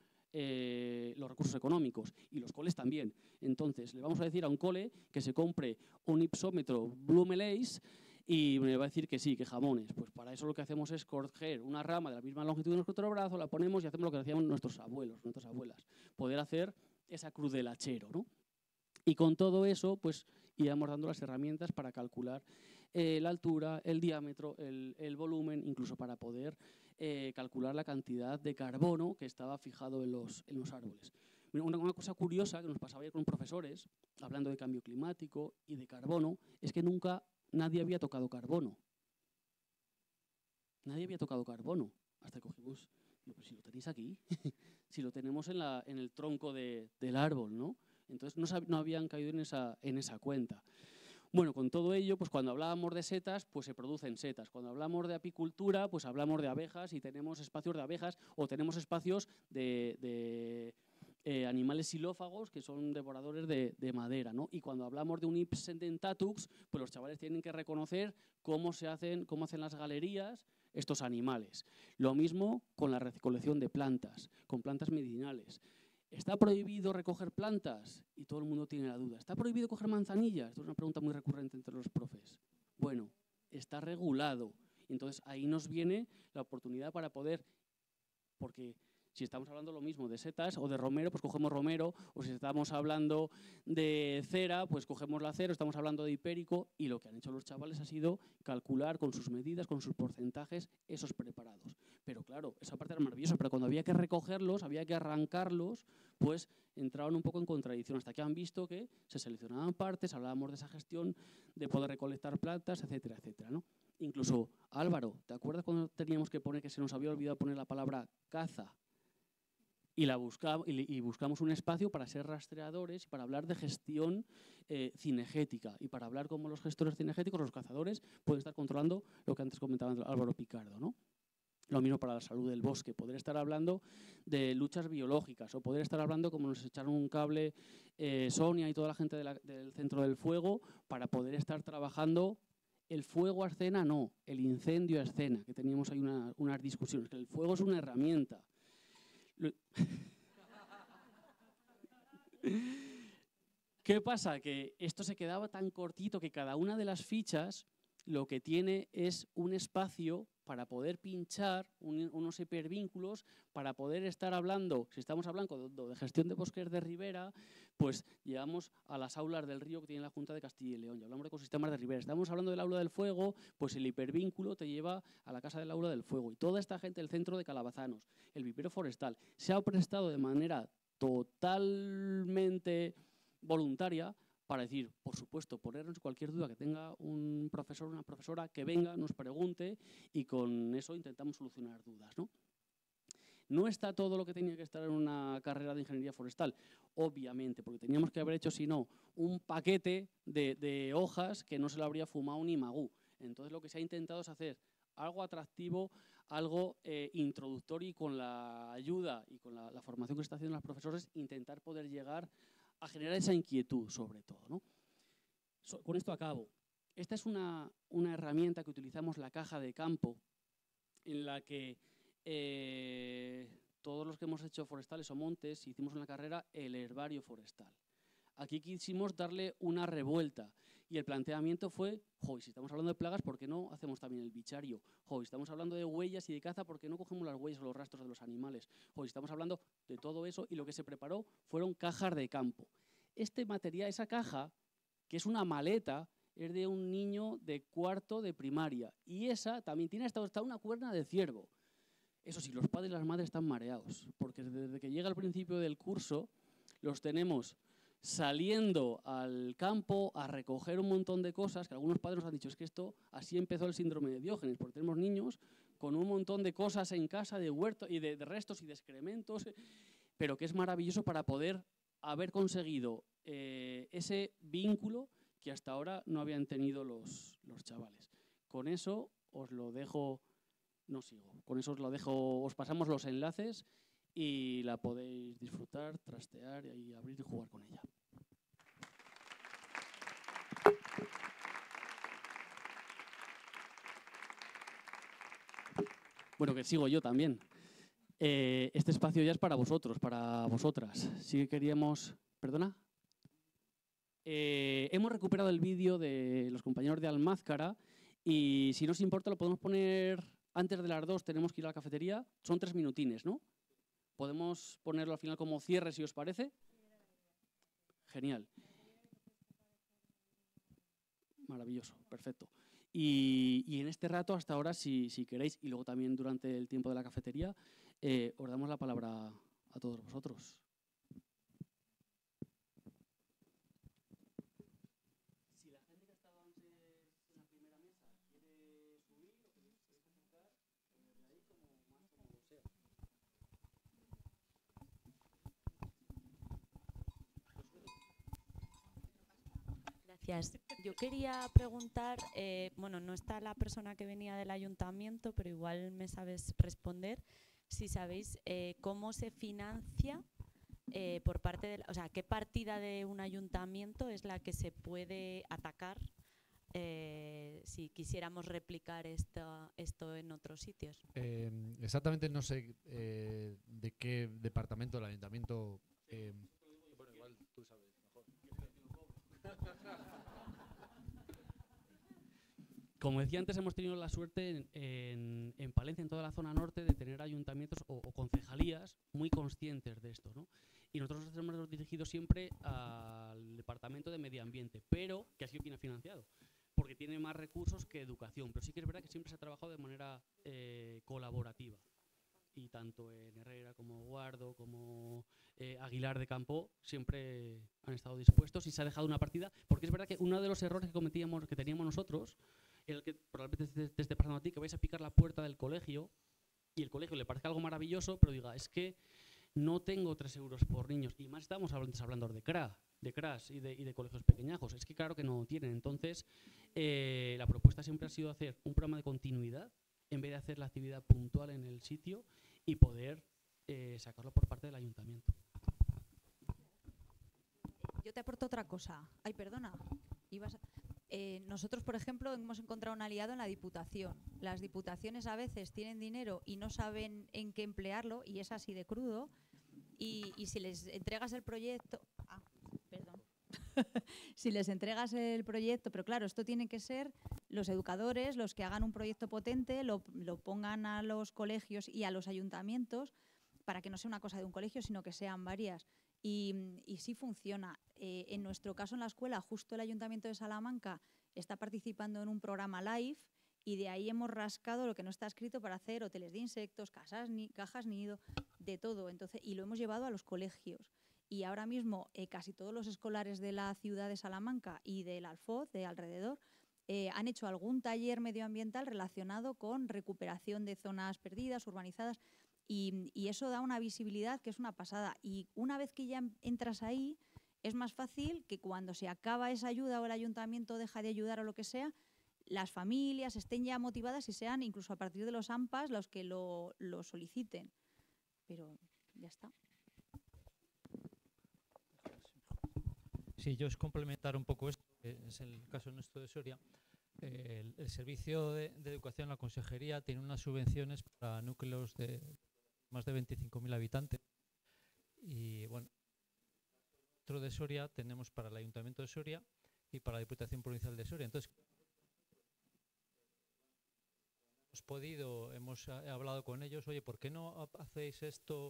los recursos económicos, y los coles también. Entonces, le vamos a decir a un cole que se compre un ipsómetro Blumeleis, y me va a decir que sí, que jamones. Pues para eso lo que hacemos es coger una rama de la misma longitud de nuestro brazo, la ponemos y hacemos lo que hacían nuestros abuelos, nuestras abuelas. Poder hacer esa cruz del hachero, ¿no? Y con todo eso, pues íbamos dando las herramientas para calcular la altura, el diámetro, el volumen, incluso para poder calcular la cantidad de carbono que estaba fijado en los árboles. Una cosa curiosa que nos pasaba ayer con profesores, hablando de cambio climático y de carbono, es que nunca nadie había tocado carbono. Nadie había tocado carbono. Hasta que cogimos, pues si lo tenéis aquí, si lo tenemos en el tronco del árbol, ¿no? Entonces no habían caído en esa cuenta. Bueno, con todo ello, pues cuando hablábamos de setas, pues se producen setas. Cuando hablamos de apicultura, pues hablamos de abejas y tenemos espacios de abejas o tenemos espacios de animales xilófagos que son devoradores de madera, ¿no? Y cuando hablamos de un Ipsen dentatus, pues los chavales tienen que reconocer cómo hacen las galerías estos animales. Lo mismo con la recolección de plantas, con plantas medicinales. ¿Está prohibido recoger plantas? Y todo el mundo tiene la duda. ¿Está prohibido coger manzanillas? Esto es una pregunta muy recurrente entre los profes. Bueno, está regulado. Entonces ahí nos viene la oportunidad para poder, porque si estamos hablando lo mismo de setas o de romero, pues cogemos romero, o si estamos hablando de cera, pues cogemos la cera, estamos hablando de hipérico, y lo que han hecho los chavales ha sido calcular con sus medidas, con sus porcentajes, esos preparados. Pero claro, esa parte era maravillosa, pero cuando había que recogerlos, había que arrancarlos, pues entraban un poco en contradicción, hasta que han visto que se seleccionaban partes, hablábamos de esa gestión, de poder recolectar plantas, etcétera, etcétera, ¿no? Incluso, Álvaro, ¿te acuerdas cuando teníamos que poner, que se nos había olvidado poner la palabra caza? Y buscamos un espacio para ser rastreadores y para hablar de gestión cinegética y para hablar cómo los gestores cinegéticos, los cazadores, pueden estar controlando lo que antes comentaba Álvaro Picardo, ¿no? Lo mismo para la salud del bosque, poder estar hablando de luchas biológicas o poder estar hablando, como nos echaron un cable Sonia y toda la gente del Centro del Fuego, para poder estar trabajando el fuego a escena, no, el incendio a escena, que teníamos ahí unas discusiones, que el fuego es una herramienta. ¿Qué pasa? Que esto se quedaba tan cortito que cada una de las fichas lo que tiene es un espacio para poder pinchar unos hipervínculos, para poder estar hablando, si estamos hablando de gestión de bosques de ribera, pues llegamos a las aulas del río que tiene la Junta de Castilla y León, y hablamos de ecosistemas de ribera. Estamos hablando del aula del fuego, pues el hipervínculo te lleva a la casa del aula del fuego. Y toda esta gente del centro de Calabazanos, el vivero forestal, se ha prestado de manera totalmente voluntaria para decir, por supuesto, ponernos cualquier duda que tenga un profesor o una profesora, que venga, nos pregunte, y con eso intentamos solucionar dudas, ¿no? No está todo lo que tenía que estar en una carrera de ingeniería forestal, obviamente, porque teníamos que haber hecho, si no, un paquete de hojas que no se lo habría fumado ni Magú. Entonces lo que se ha intentado es hacer algo atractivo, algo introductorio, y con la ayuda y con la formación que se está haciendo los profesores, intentar poder llegar a generar esa inquietud, sobre todo, ¿no? Con esto acabo. Esta es una herramienta que utilizamos, la caja de campo, en la que todos los que hemos hecho forestales o montes hicimos en la carrera el herbario forestal. Aquí quisimos darle una revuelta y el planteamiento fue, si estamos hablando de plagas, ¿por qué no hacemos también el bichario? Si estamos hablando de huellas y de caza, ¿por qué no cogemos las huellas o los rastros de los animales? Si estamos hablando de todo eso, y lo que se preparó fueron cajas de campo. Este material, esa caja, que es una maleta, es de un niño de cuarto de primaria, y esa también tiene hasta una cuerna de ciervo. Eso sí, los padres y las madres están mareados, porque desde que llega al principio del curso los tenemos saliendo al campo a recoger un montón de cosas, que algunos padres nos han dicho, es que esto, así empezó el síndrome de Diógenes, porque tenemos niños con un montón de cosas en casa, de huerto y de restos y de excrementos, pero que es maravilloso para poder haber conseguido ese vínculo que hasta ahora no habían tenido los chavales. Con eso os lo dejo, no sigo, con eso os lo dejo, os pasamos los enlaces y la podéis disfrutar, trastear y abrir y jugar con ella. Bueno, que sigo yo también. Este espacio ya es para vosotros, para vosotras. Sí que queríamos... ¿Perdona? Hemos recuperado el vídeo de los compañeros de Almázcara y si no os importa lo podemos poner antes de las 2, tenemos que ir a la cafetería. Son 3 minutines, ¿no? Podemos ponerlo al final como cierre, si os parece. Genial. Maravilloso, perfecto. Y en este rato, hasta ahora, si queréis, y luego también durante el tiempo de la cafetería, os damos la palabra a todos vosotros. Si la gente que estaba antes en la primera mesa quiere subir o queréis convocar, ahí como sea. Gracias. Yo quería preguntar, bueno, no está la persona que venía del ayuntamiento, pero igual me sabes responder, si sabéis cómo se financia por parte de, o sea, qué partida de un ayuntamiento es la que se puede atacar si quisiéramos replicar esto en otros sitios. Exactamente no sé de qué departamento del ayuntamiento. Bueno, igual tú sabes mejor. Como decía antes, hemos tenido la suerte en Palencia, en toda la zona norte, de tener ayuntamientos o concejalías muy conscientes de esto, ¿no? Y nosotros nos hemos dirigido siempre al Departamento de Medio Ambiente, pero que ha sido quien ha financiado, porque tiene más recursos que educación. Pero sí que es verdad que siempre se ha trabajado de manera colaborativa. Y tanto en Herrera como Guardo, como Aguilar de Campo, siempre han estado dispuestos y se ha dejado una partida, porque es verdad que uno de los errores que teníamos nosotros, el que probablemente te esté pasando a ti, que vais a picar la puerta del colegio y el colegio le parezca algo maravilloso, pero diga, es que no tengo 3 euros por niños, y más estamos hablando de CRAS y de colegios pequeñajos, es que claro que no tienen. Entonces, la propuesta siempre ha sido hacer un programa de continuidad, en vez de hacer la actividad puntual en el sitio y poder sacarlo por parte del ayuntamiento. Yo te aporto otra cosa. Ay, perdona. Nosotros, por ejemplo, hemos encontrado un aliado en la Diputación. Las diputaciones a veces tienen dinero y no saben en qué emplearlo, y es así de crudo. Y si les entregas el proyecto... perdón. Si les entregas el proyecto, pero claro, esto tiene que ser los educadores los que hagan un proyecto potente, lo pongan a los colegios y a los ayuntamientos, para que no sea una cosa de un colegio, sino que sean varias. Y sí funciona. En nuestro caso, en la escuela, justo el Ayuntamiento de Salamanca está participando en un programa LIFE, y de ahí hemos rascado lo que no está escrito para hacer hoteles de insectos, cajas nido, de todo. Entonces, y lo hemos llevado a los colegios. Y ahora mismo casi todos los escolares de la ciudad de Salamanca y del Alfoz, de alrededor, han hecho algún taller medioambiental relacionado con recuperación de zonas perdidas, urbanizadas, y eso da una visibilidad que es una pasada. Y una vez que ya entras ahí, es más fácil que cuando se acaba esa ayuda o el ayuntamiento deja de ayudar o lo que sea, las familias estén ya motivadas y sean incluso a partir de los AMPAs los que lo soliciten. Pero ya está. Sí, yo es complementar un poco esto, que es el caso nuestro de Soria. El Servicio de Educación, la Consejería, tiene unas subvenciones para núcleos de más de 25.000 habitantes. Y bueno, dentro de Soria tenemos para el Ayuntamiento de Soria y para la Diputación Provincial de Soria. Entonces, hemos hablado con ellos, oye, ¿por qué no hacéis esto?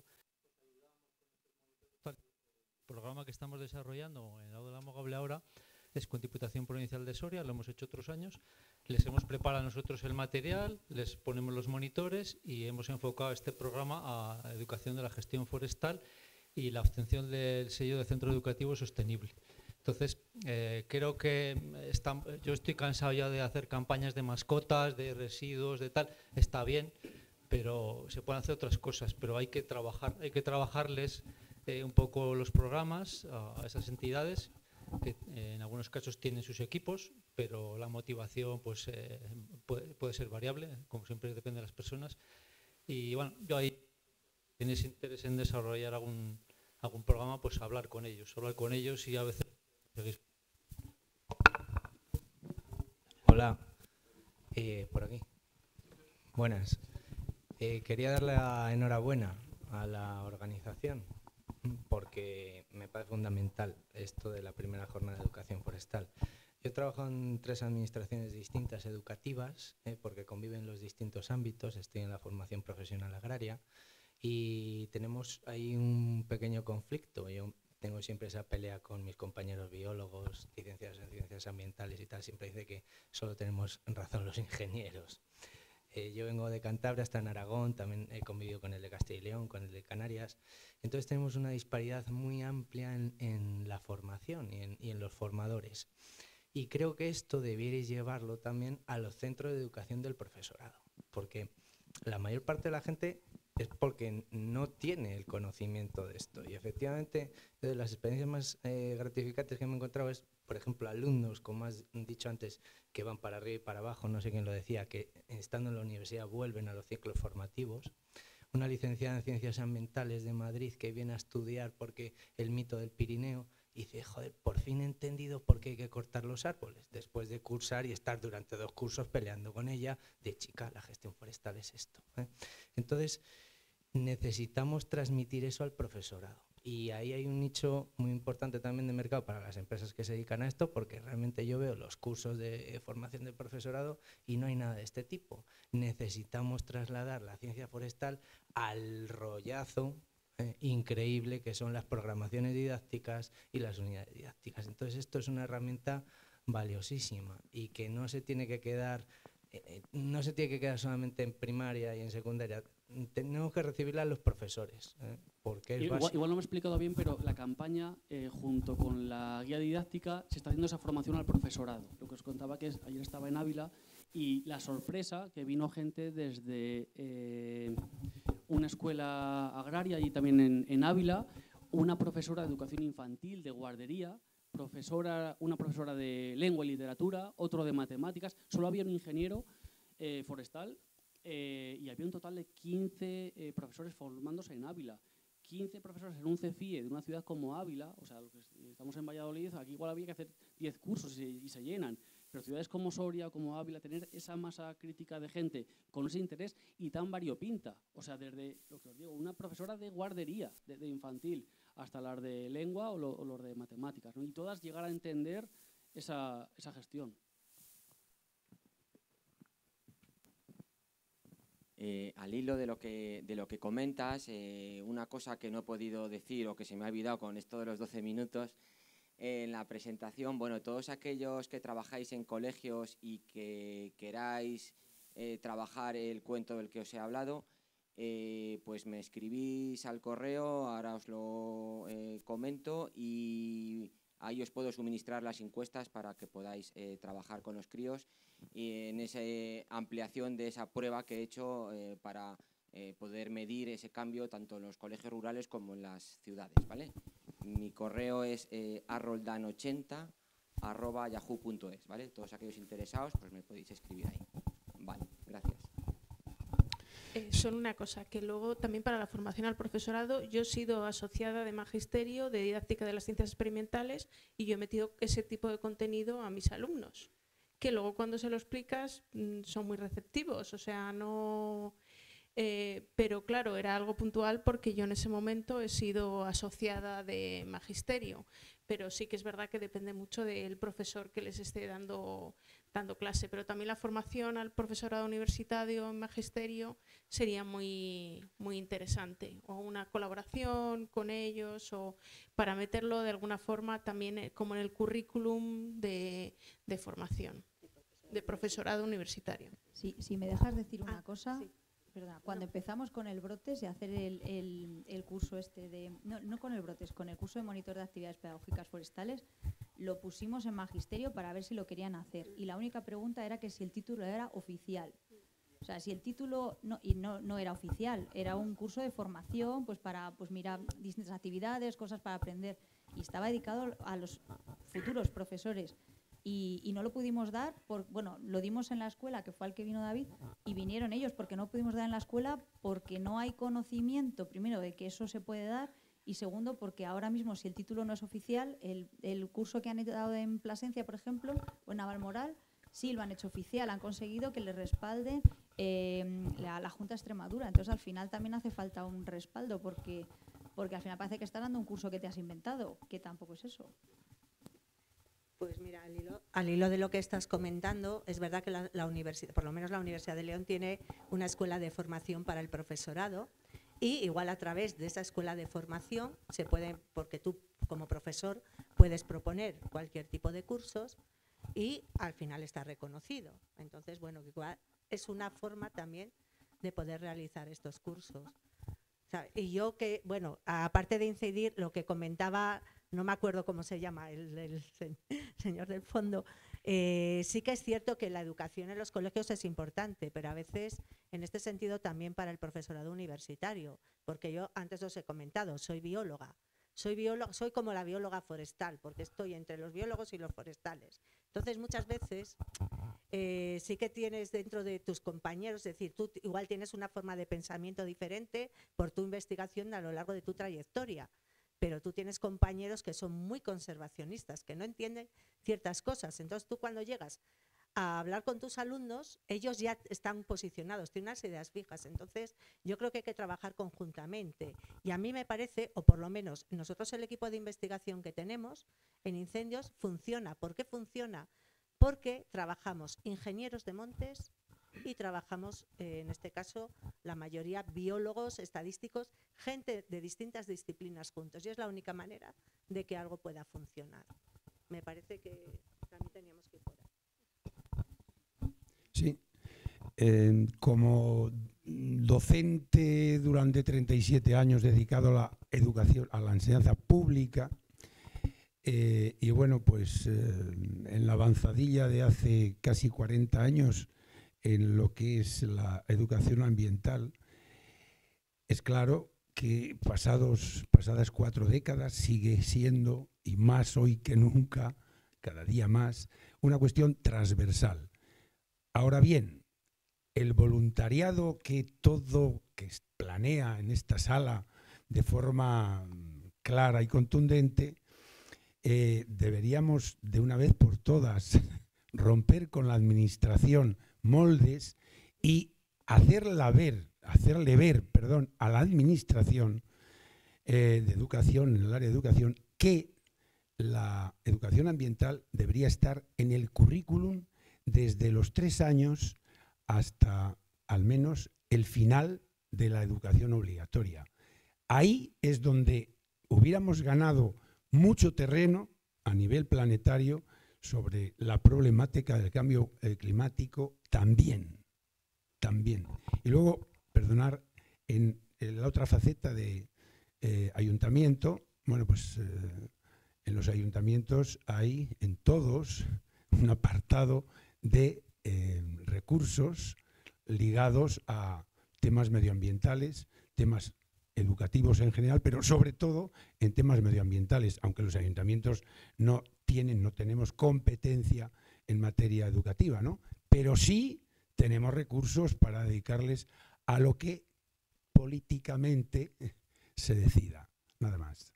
El programa que estamos desarrollando en Lado de la Mogable ahora es con Diputación Provincial de Soria, lo hemos hecho otros años, les hemos preparado nosotros el material, les ponemos los monitores y hemos enfocado este programa a educación de la gestión forestal y la obtención del sello de centro educativo sostenible. Entonces, creo que yo estoy cansado ya de hacer campañas de mascotas, de residuos, de tal, está bien, pero se pueden hacer otras cosas, pero hay que trabajarles un poco los programas a esas entidades, que en algunos casos tienen sus equipos, pero la motivación pues puede ser variable, como siempre depende de las personas. Y bueno, yo ahí, si tenéis interés en desarrollar algún programa, pues hablar con ellos y a veces... Hola, por aquí. Buenas. Quería darle la enhorabuena a la organización, porque me parece fundamental esto de la primera jornada de educación forestal. Yo trabajo en 3 administraciones distintas educativas, porque conviven los distintos ámbitos, estoy en la formación profesional agraria y tenemos ahí un pequeño conflicto. Yo tengo siempre esa pelea con mis compañeros biólogos, licenciados en ciencias ambientales y tal, siempre dice que solo tenemos razón los ingenieros. Yo vengo de Cantabria, hasta en Aragón, también he convivido con el de Castilla y León, con el de Canarias. Entonces tenemos una disparidad muy amplia en la formación y en los formadores. Y creo que esto debierais llevarlo también a los centros de educación del profesorado, porque la mayor parte de la gente es porque no tiene el conocimiento de esto. Y efectivamente, de las experiencias más gratificantes que me he encontrado es, por ejemplo, alumnos, como has dicho antes, que van para arriba y para abajo, no sé quién lo decía, que estando en la universidad vuelven a los ciclos formativos. Una licenciada en Ciencias Ambientales de Madrid que viene a estudiar porque el mito del Pirineo y dice, joder, por fin he entendido por qué hay que cortar los árboles, después de cursar y estar durante 2 cursos peleando con ella, de chica, la gestión forestal es esto. Entonces, necesitamos transmitir eso al profesorado. Y ahí hay un nicho muy importante también de mercado para las empresas que se dedican a esto, porque realmente yo veo los cursos de formación del profesorado y no hay nada de este tipo. Necesitamos trasladar la ciencia forestal al rollazo increíble que son las programaciones didácticas y las unidades didácticas. Entonces esto es una herramienta valiosísima y que no se tiene que quedar solamente en primaria y en secundaria. Tenemos que recibirla a los profesores, porque es igual no me he explicado bien, pero la campaña, junto con la guía didáctica, se está haciendo esa formación al profesorado. Lo que os contaba que ayer estaba en Ávila y la sorpresa que vino gente desde una escuela agraria, allí también en Ávila, una profesora de educación infantil, de guardería, una profesora de lengua y literatura, otro de matemáticas. Solo había un ingeniero forestal y había un total de 15 profesores formándose en Ávila. 15 profesores en un CEFIE de una ciudad como Ávila, o sea, estamos en Valladolid, aquí igual había que hacer 10 cursos y se llenan. Pero ciudades como Soria, como Ávila, tener esa masa crítica de gente con ese interés y tan variopinta. O sea, desde lo que os digo, una profesora de guardería, de infantil, hasta las de lengua o los de matemáticas, ¿no? Y todas llegar a entender esa gestión. Al hilo de lo que comentas, una cosa que no he podido decir o que se me ha olvidado con esto de los 12 minutos, en la presentación, bueno, todos aquellos que trabajáis en colegios y que queráis trabajar el cuento del que os he hablado, pues me escribís al correo, ahora os lo comento y ahí os puedo suministrar las encuestas para que podáis trabajar con los críos y en esa ampliación de esa prueba que he hecho para poder medir ese cambio tanto en los colegios rurales como en las ciudades, ¿vale? Mi correo es arroldan80@yahoo.es, ¿vale? Todos aquellos interesados, pues me podéis escribir ahí. Vale, gracias. Solo una cosa, que luego también para la formación al profesorado yo he sido asociada de magisterio de didáctica de las ciencias experimentales y yo he metido ese tipo de contenido a mis alumnos, que luego cuando se lo explicas son muy receptivos, o sea, no... pero claro, era algo puntual porque yo en ese momento he sido asociada de magisterio, pero sí que es verdad que depende mucho del profesor que les esté dando clase, pero también la formación al profesorado universitario en magisterio sería muy, muy interesante, o una colaboración con ellos, o para meterlo de alguna forma también como en el currículum de formación, de profesorado universitario. Sí, si me dejas decir una cosa... Sí. Perdona, cuando empezamos con el Brotes de hacer el curso no con el Brotes, con el curso de monitor de actividades pedagógicas forestales, lo pusimos en magisterio para ver si lo querían hacer. Y la única pregunta era que si el título era oficial. O sea, si el título no era oficial, era un curso de formación pues para mirar distintas actividades, cosas para aprender. Y estaba dedicado a los futuros profesores. Y no lo pudimos dar, lo dimos en la escuela, que fue al que vino David, y vinieron ellos, porque no pudimos dar en la escuela, porque no hay conocimiento, primero, de que eso se puede dar, y segundo, porque ahora mismo, si el título no es oficial, el curso que han dado en Plasencia, por ejemplo, o en Navalmoral, sí lo han hecho oficial, han conseguido que le respalden la Junta de Extremadura. Entonces, al final también hace falta un respaldo, porque al final parece que estás dando un curso que te has inventado, que tampoco es eso. Pues mira, al hilo de lo que estás comentando, es verdad que la universidad, por lo menos la Universidad de León, tiene una escuela de formación para el profesorado Y igual a través de esa escuela de formación se puede, porque tú como profesor puedes proponer cualquier tipo de cursos y al final está reconocido. Entonces, bueno, igual es una forma también de poder realizar estos cursos. O sea, y yo que, bueno, aparte de incidir, lo que comentaba, no me acuerdo cómo se llama, el señor del fondo, sí que es cierto que la educación en los colegios es importante, pero a veces en este sentido también para el profesorado universitario, porque yo antes os he comentado, soy bióloga. Soy como la bióloga forestal, porque estoy entre los biólogos y los forestales. Entonces, muchas veces sí que tienes dentro de tus compañeros, es decir, tú igual tienes una forma de pensamiento diferente por tu investigación a lo largo de tu trayectoria, pero tú tienes compañeros que son muy conservacionistas, que no entienden ciertas cosas. Entonces, tú cuando llegas a hablar con tus alumnos, ellos ya están posicionados, tienen unas ideas fijas. Entonces, yo creo que hay que trabajar conjuntamente. Y a mí me parece, o por lo menos nosotros el equipo de investigación que tenemos en incendios funciona. ¿Por qué funciona? Porque trabajamos ingenieros de montes y trabajamos, en este caso, la mayoría biólogos, estadísticos, gente de distintas disciplinas juntos. Y es la única manera de que algo pueda funcionar. Me parece que también teníamos que ir por ahí. Sí, como docente durante 37 años dedicado a la educación, a la enseñanza pública, y bueno, pues en la avanzadilla de hace casi 40 años en lo que es la educación ambiental, es claro que pasadas 4 décadas sigue siendo, y más hoy que nunca, cada día más, una cuestión transversal. Ahora bien, el voluntariado que planea en esta sala de forma clara y contundente, deberíamos de una vez por todas romper con la administración moldes y hacerle ver a la administración de educación, en el área de educación, que la educación ambiental debería estar en el currículum desde los 3 años hasta al menos el final de la educación obligatoria. Ahí es donde hubiéramos ganado mucho terreno a nivel planetario sobre la problemática del cambio climático también. Y luego, perdonar, en la otra faceta de ayuntamiento, bueno, pues en los ayuntamientos hay en todos un apartado de recursos ligados a temas medioambientales, temas educativos en general, pero sobre todo en temas medioambientales, aunque los ayuntamientos no tenemos competencia en materia educativa, ¿no? Pero sí tenemos recursos para dedicarles a lo que políticamente se decida. Nada más.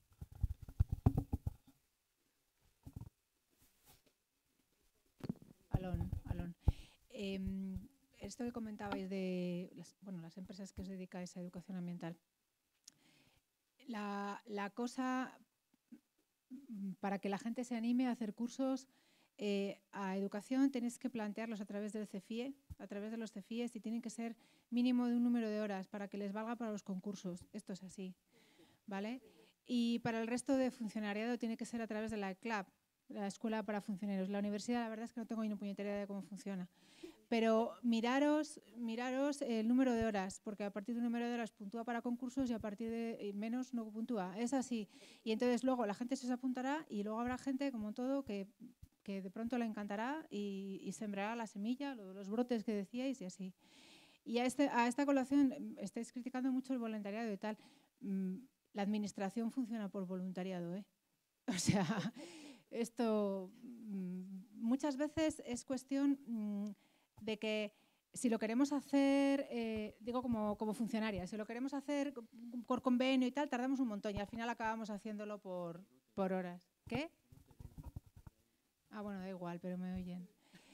Alon. Esto que comentabais de las empresas que os dedicáis a educación ambiental. La cosa, para que la gente se anime a hacer cursos a educación, tenéis que plantearlos a través del CEFIE, a través de los CEFIEs, y tienen que ser mínimo de un número de horas para que les valga para los concursos. Esto es así, ¿vale? Y para el resto de funcionariado tiene que ser a través de la ECLAP, la Escuela para Funcionarios. La universidad, la verdad es que no tengo ni una puñetera idea de cómo funciona. Pero miraros el número de horas, porque a partir de un número de horas puntúa para concursos y a partir de menos no puntúa. Es así. Y entonces luego la gente se apuntará y luego habrá gente, como todo, que de pronto le encantará y sembrará la semilla, los brotes que decíais y así. Y a esta colación estáis criticando mucho el voluntariado y tal. La administración funciona por voluntariado, ¿eh? O sea, esto muchas veces es cuestión de que si lo queremos hacer, digo como funcionaria, si lo queremos hacer por convenio y tal, tardamos un montón y al final acabamos haciéndolo por horas. ¿Qué? Ah, bueno, da igual, pero me oyen.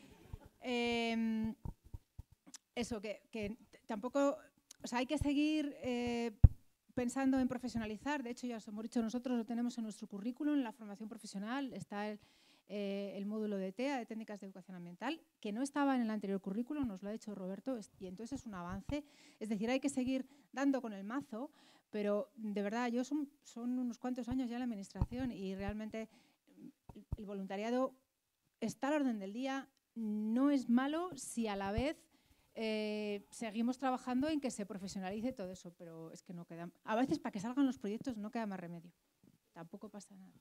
Eso, que tampoco, o sea, hay que seguir pensando en profesionalizar. De hecho, ya os hemos dicho, nosotros lo tenemos en nuestro currículum, en la formación profesional, está el módulo de TEA, de Técnicas de Educación Ambiental, que no estaba en el anterior currículum, nos lo ha dicho Roberto, y entonces es un avance. Es decir, hay que seguir dando con el mazo, pero de verdad, yo son unos cuantos años ya en la administración y realmente el voluntariado está a la orden del día, no es malo si a la vez seguimos trabajando en que se profesionalice todo eso, pero es que no queda, a veces para que salgan los proyectos no queda más remedio, tampoco pasa nada.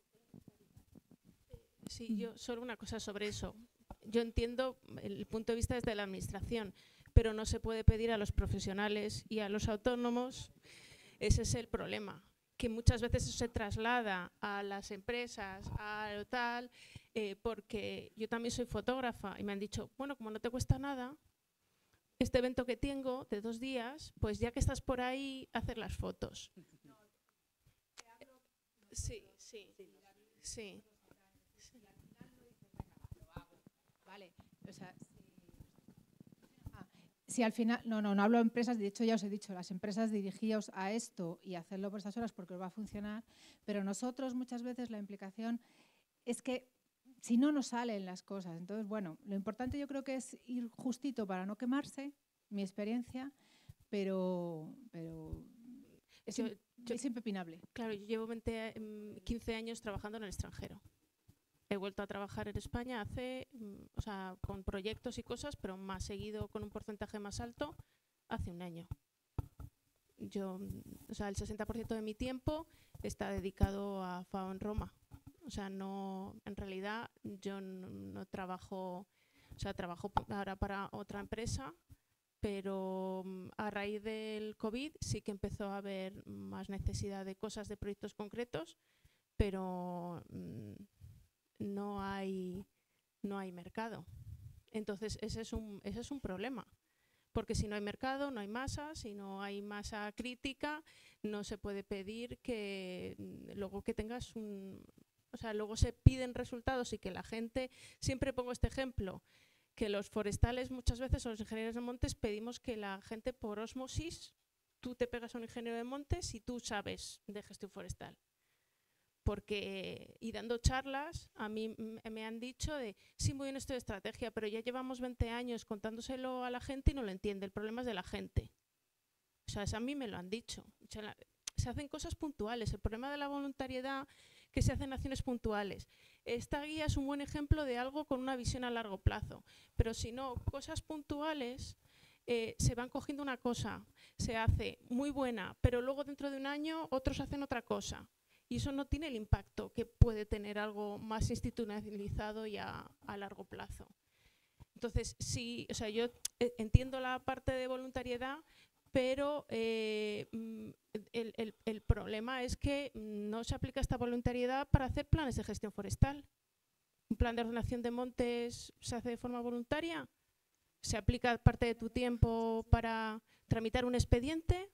Sí, yo solo una cosa sobre eso. Yo entiendo el punto de vista desde la administración, pero no se puede pedir a los profesionales y a los autónomos. Ese es el problema, que muchas veces eso se traslada a las empresas, a lo tal, porque yo también soy fotógrafa y me han dicho, bueno, como no te cuesta nada, este evento que tengo de 2 días, pues ya que estás por ahí, hacer las fotos. Sí, sí, sí. Vale, o sea, si al final, no hablo de empresas, de hecho ya os he dicho, las empresas dirigíos a esto y hacerlo por estas horas porque os va a funcionar, pero nosotros muchas veces la implicación es que si no nos salen las cosas, entonces bueno, lo importante yo creo que es ir justito para no quemarse, mi experiencia, pero es impepinable. Claro, yo llevo 15 años trabajando en el extranjero. He vuelto a trabajar en España hace, o sea, con proyectos y cosas, pero más seguido con un porcentaje más alto hace 1 año. Yo, o sea, el 60% de mi tiempo está dedicado a FAO en Roma. O sea, no, en realidad yo no trabajo, o sea, trabajo ahora para otra empresa, pero a raíz del COVID sí que empezó a haber más necesidad de cosas, de proyectos concretos, pero no hay mercado. Entonces ese es un problema, porque si no hay mercado, no hay masa, si no hay masa crítica, no se puede pedir que luego que tengas o sea, luego se piden resultados y que la gente, siempre pongo este ejemplo, que los forestales muchas veces o los ingenieros de montes pedimos que la gente por ósmosis, tú te pegas a un ingeniero de montes y tú sabes de gestión forestal. Porque, y dando charlas, a mí me han dicho de, sí, muy bien esto de estrategia, pero ya llevamos 20 años contándoselo a la gente y no lo entiende, el problema es de la gente. O sea, a mí me lo han dicho. Se hacen cosas puntuales, el problema de la voluntariedad, que se hacen acciones puntuales. Esta guía es un buen ejemplo de algo con una visión a largo plazo, pero si no, cosas puntuales, se van cogiendo una cosa, se hace muy buena, pero luego dentro de 1 año otros hacen otra cosa. Y eso no tiene el impacto que puede tener algo más institucionalizado y a largo plazo. Entonces, sí, o sea, yo entiendo la parte de voluntariedad, pero el problema es que no se aplica esta voluntariedad para hacer planes de gestión forestal. ¿Un plan de ordenación de montes se hace de forma voluntaria? ¿Se aplica parte de tu tiempo para tramitar un expediente?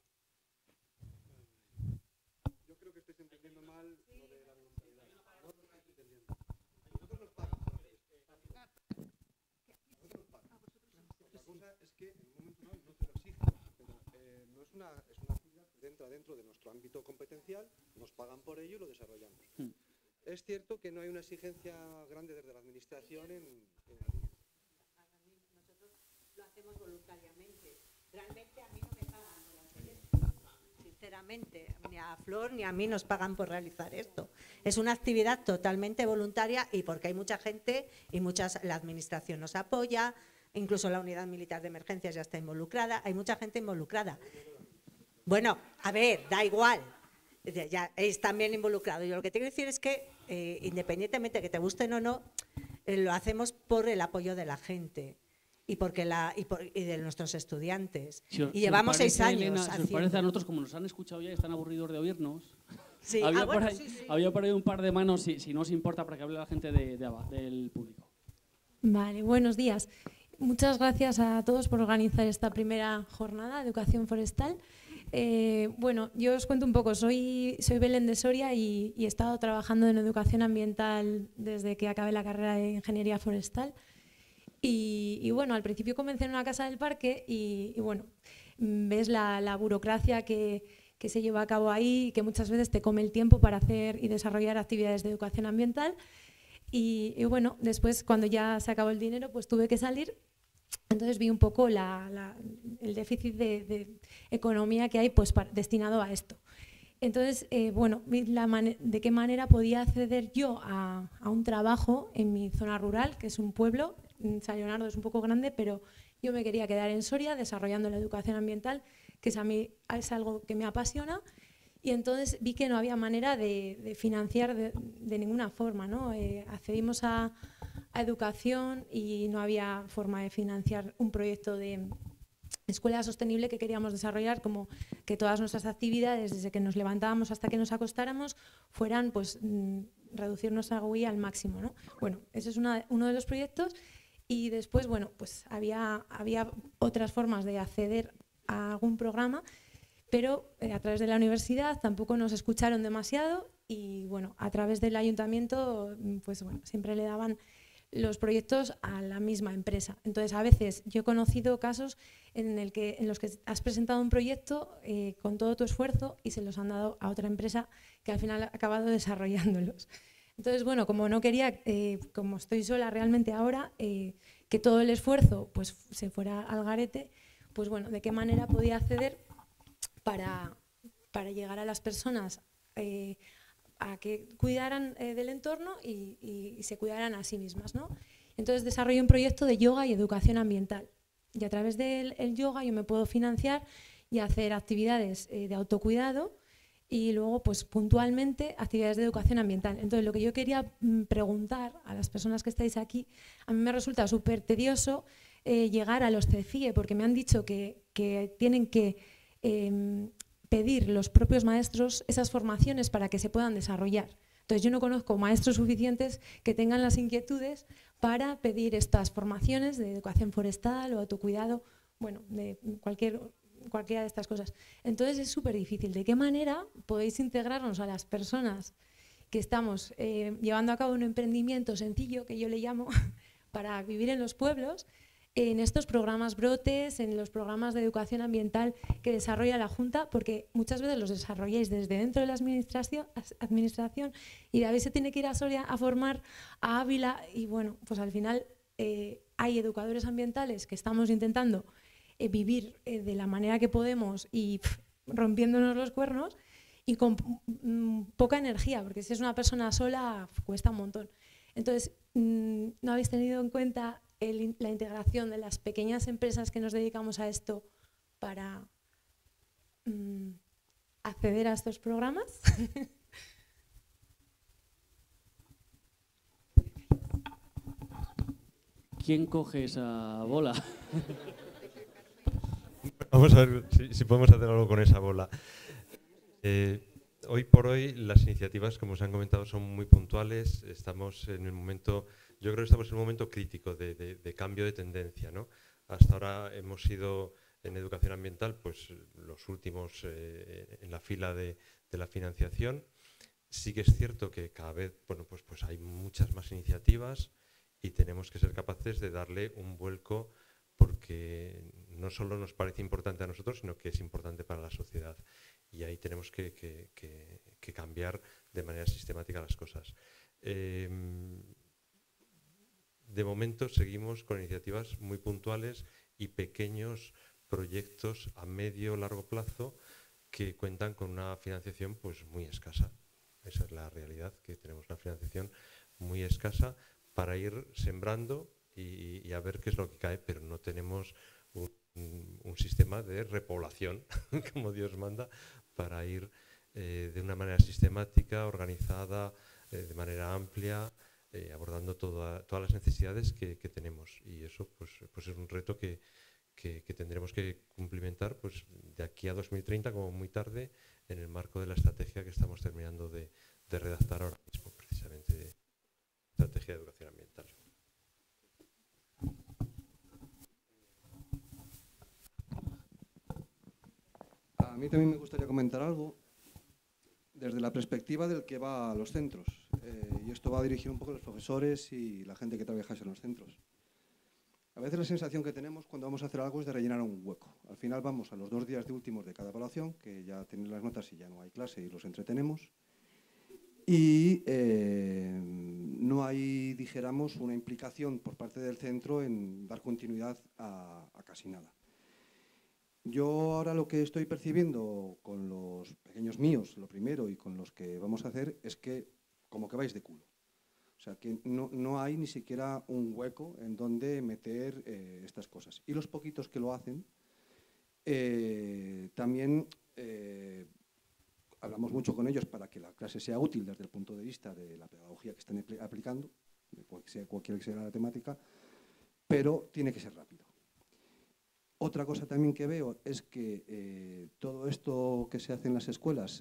Es una actividad que entra dentro de nuestro ámbito competencial, nos pagan por ello y lo desarrollamos. Es cierto que no hay una exigencia grande desde la administración en la línea. Nosotros lo hacemos voluntariamente. Realmente a mí no me pagan por hacer esto. Sinceramente, ni a Flor ni a mí nos pagan por realizar esto. Es una actividad totalmente voluntaria y porque hay mucha gente y la administración nos apoya, incluso la unidad militar de emergencias ya está involucrada, hay mucha gente involucrada. Bueno, a ver, da igual, ya es también involucrado. Yo lo que te quiero decir es que, independientemente de que te gusten o no, lo hacemos por el apoyo de la gente y de nuestros estudiantes. Y llevamos 6 años. Elena, si os parece, a nosotros, como nos han escuchado ya y están aburridos de oírnos, sí. Había por ahí un par de manos, si no os importa, para que hable la gente del público. Vale, buenos días. Muchas gracias a todos por organizar esta primera jornada de educación forestal. Bueno, yo os cuento un poco. Soy Belén de Soria y he estado trabajando en educación ambiental desde que acabé la carrera de ingeniería forestal. Y bueno, al principio comencé en una casa del parque y bueno, ves la burocracia que se lleva a cabo ahí, que muchas veces te come el tiempo para hacer y desarrollar actividades de educación ambiental. Y bueno, después cuando ya se acabó el dinero, pues tuve que salir Entonces vi un poco el déficit de economía que hay pues, destinado a esto. Entonces, bueno, de qué manera podía acceder yo a un trabajo en mi zona rural, que es un pueblo. San Leonardo es un poco grande, pero yo me quería quedar en Soria desarrollando la educación ambiental, que a mí es algo que me apasiona. Y entonces vi que no había manera de financiar de ninguna forma, ¿no? Accedimos a educación y no había forma de financiar un proyecto de escuela sostenible que queríamos desarrollar, como que todas nuestras actividades, desde que nos levantábamos hasta que nos acostáramos, fueran pues, reducir nuestra huella al máximo, ¿no? Bueno, ese es uno de los proyectos. Y después, bueno, pues había otras formas de acceder a algún programa, pero a través de la universidad tampoco nos escucharon demasiado y bueno, a través del ayuntamiento pues bueno, siempre le daban los proyectos a la misma empresa. Entonces a veces yo he conocido casos en los que has presentado un proyecto con todo tu esfuerzo y se los han dado a otra empresa que al final ha acabado desarrollándolos. Entonces bueno, como no quería, como estoy sola realmente ahora, que todo el esfuerzo pues, se fuera al garete, pues bueno, ¿de qué manera podía acceder para llegar a las personas a que cuidaran del entorno y se cuidaran a sí mismas, ¿no? Entonces desarrollé un proyecto de yoga y educación ambiental. Y a través del yoga yo me puedo financiar y hacer actividades de autocuidado y luego pues puntualmente actividades de educación ambiental. Entonces lo que yo quería preguntar a las personas que estáis aquí, a mí me resulta súper tedioso llegar a los CEFIE porque me han dicho que tienen que pedir los propios maestros esas formaciones para que se puedan desarrollar. Entonces yo no conozco maestros suficientes que tengan las inquietudes para pedir estas formaciones de educación forestal o autocuidado, bueno, de cualquiera de estas cosas. Entonces es súper difícil. ¿De qué manera podéis integrarnos a las personas que estamos llevando a cabo un emprendimiento sencillo, que yo le llamo, para vivir en los pueblos, en estos programas brotes, en los programas de educación ambiental que desarrolla la Junta, porque muchas veces los desarrolláis desde dentro de la administración y David se tiene que ir a Soria a formar a Ávila y bueno, pues al final hay educadores ambientales que estamos intentando vivir de la manera que podemos y rompiéndonos los cuernos y con poca energía, porque si es una persona sola cuesta un montón. Entonces, ¿no habéis tenido en cuenta la integración de las pequeñas empresas que nos dedicamos a esto para acceder a estos programas? ¿Quién coge esa bola? Vamos a ver si podemos hacer algo con esa bola. Hoy por hoy las iniciativas, como os han comentado, son muy puntuales. Estamos en el momento, yo creo que estamos en un momento crítico de cambio de tendencia, ¿no? Hasta ahora hemos sido en educación ambiental pues los últimos en la fila de la financiación. Sí que es cierto que cada vez pues hay muchas más iniciativas y tenemos que ser capaces de darle un vuelco porque no solo nos parece importante a nosotros, sino que es importante para la sociedad. Y ahí tenemos que cambiar de manera sistemática las cosas. De momento seguimos con iniciativas muy puntuales y pequeños proyectos a medio o largo plazo que cuentan con una financiación pues muy escasa. Esa es la realidad, que tenemos una financiación muy escasa para ir sembrando y a ver qué es lo que cae, pero no tenemos un sistema de repoblación, como Dios manda, para ir de una manera sistemática, organizada, de manera amplia, abordando todas las necesidades que tenemos. Y eso pues es un reto que tendremos que cumplimentar pues, de aquí a 2030, como muy tarde, en el marco de la estrategia que estamos terminando de redactar ahora mismo, precisamente de estrategia de educación ambiental. A mí también me gustaría comentar algo desde la perspectiva del que va a los centros. Y esto va a dirigir un poco a los profesores y la gente que trabaja en los centros. A veces la sensación que tenemos cuando vamos a hacer algo es de rellenar un hueco. Al final vamos a los 2 días de últimos de cada evaluación, que ya tienen las notas y ya no hay clase y los entretenemos. Y no hay, dijéramos, una implicación por parte del centro en dar continuidad a casi nada. Yo ahora lo que estoy percibiendo con los pequeños míos, lo primero, y con los que vamos a hacer, es que como que vais de culo. O sea, que no hay ni siquiera un hueco en donde meter estas cosas. Y los poquitos que lo hacen, también hablamos mucho con ellos para que la clase sea útil desde el punto de vista de la pedagogía que están aplicando, cualquiera que sea la temática, pero tiene que ser rápido. Otra cosa también que veo es que todo esto que se hace en las escuelas,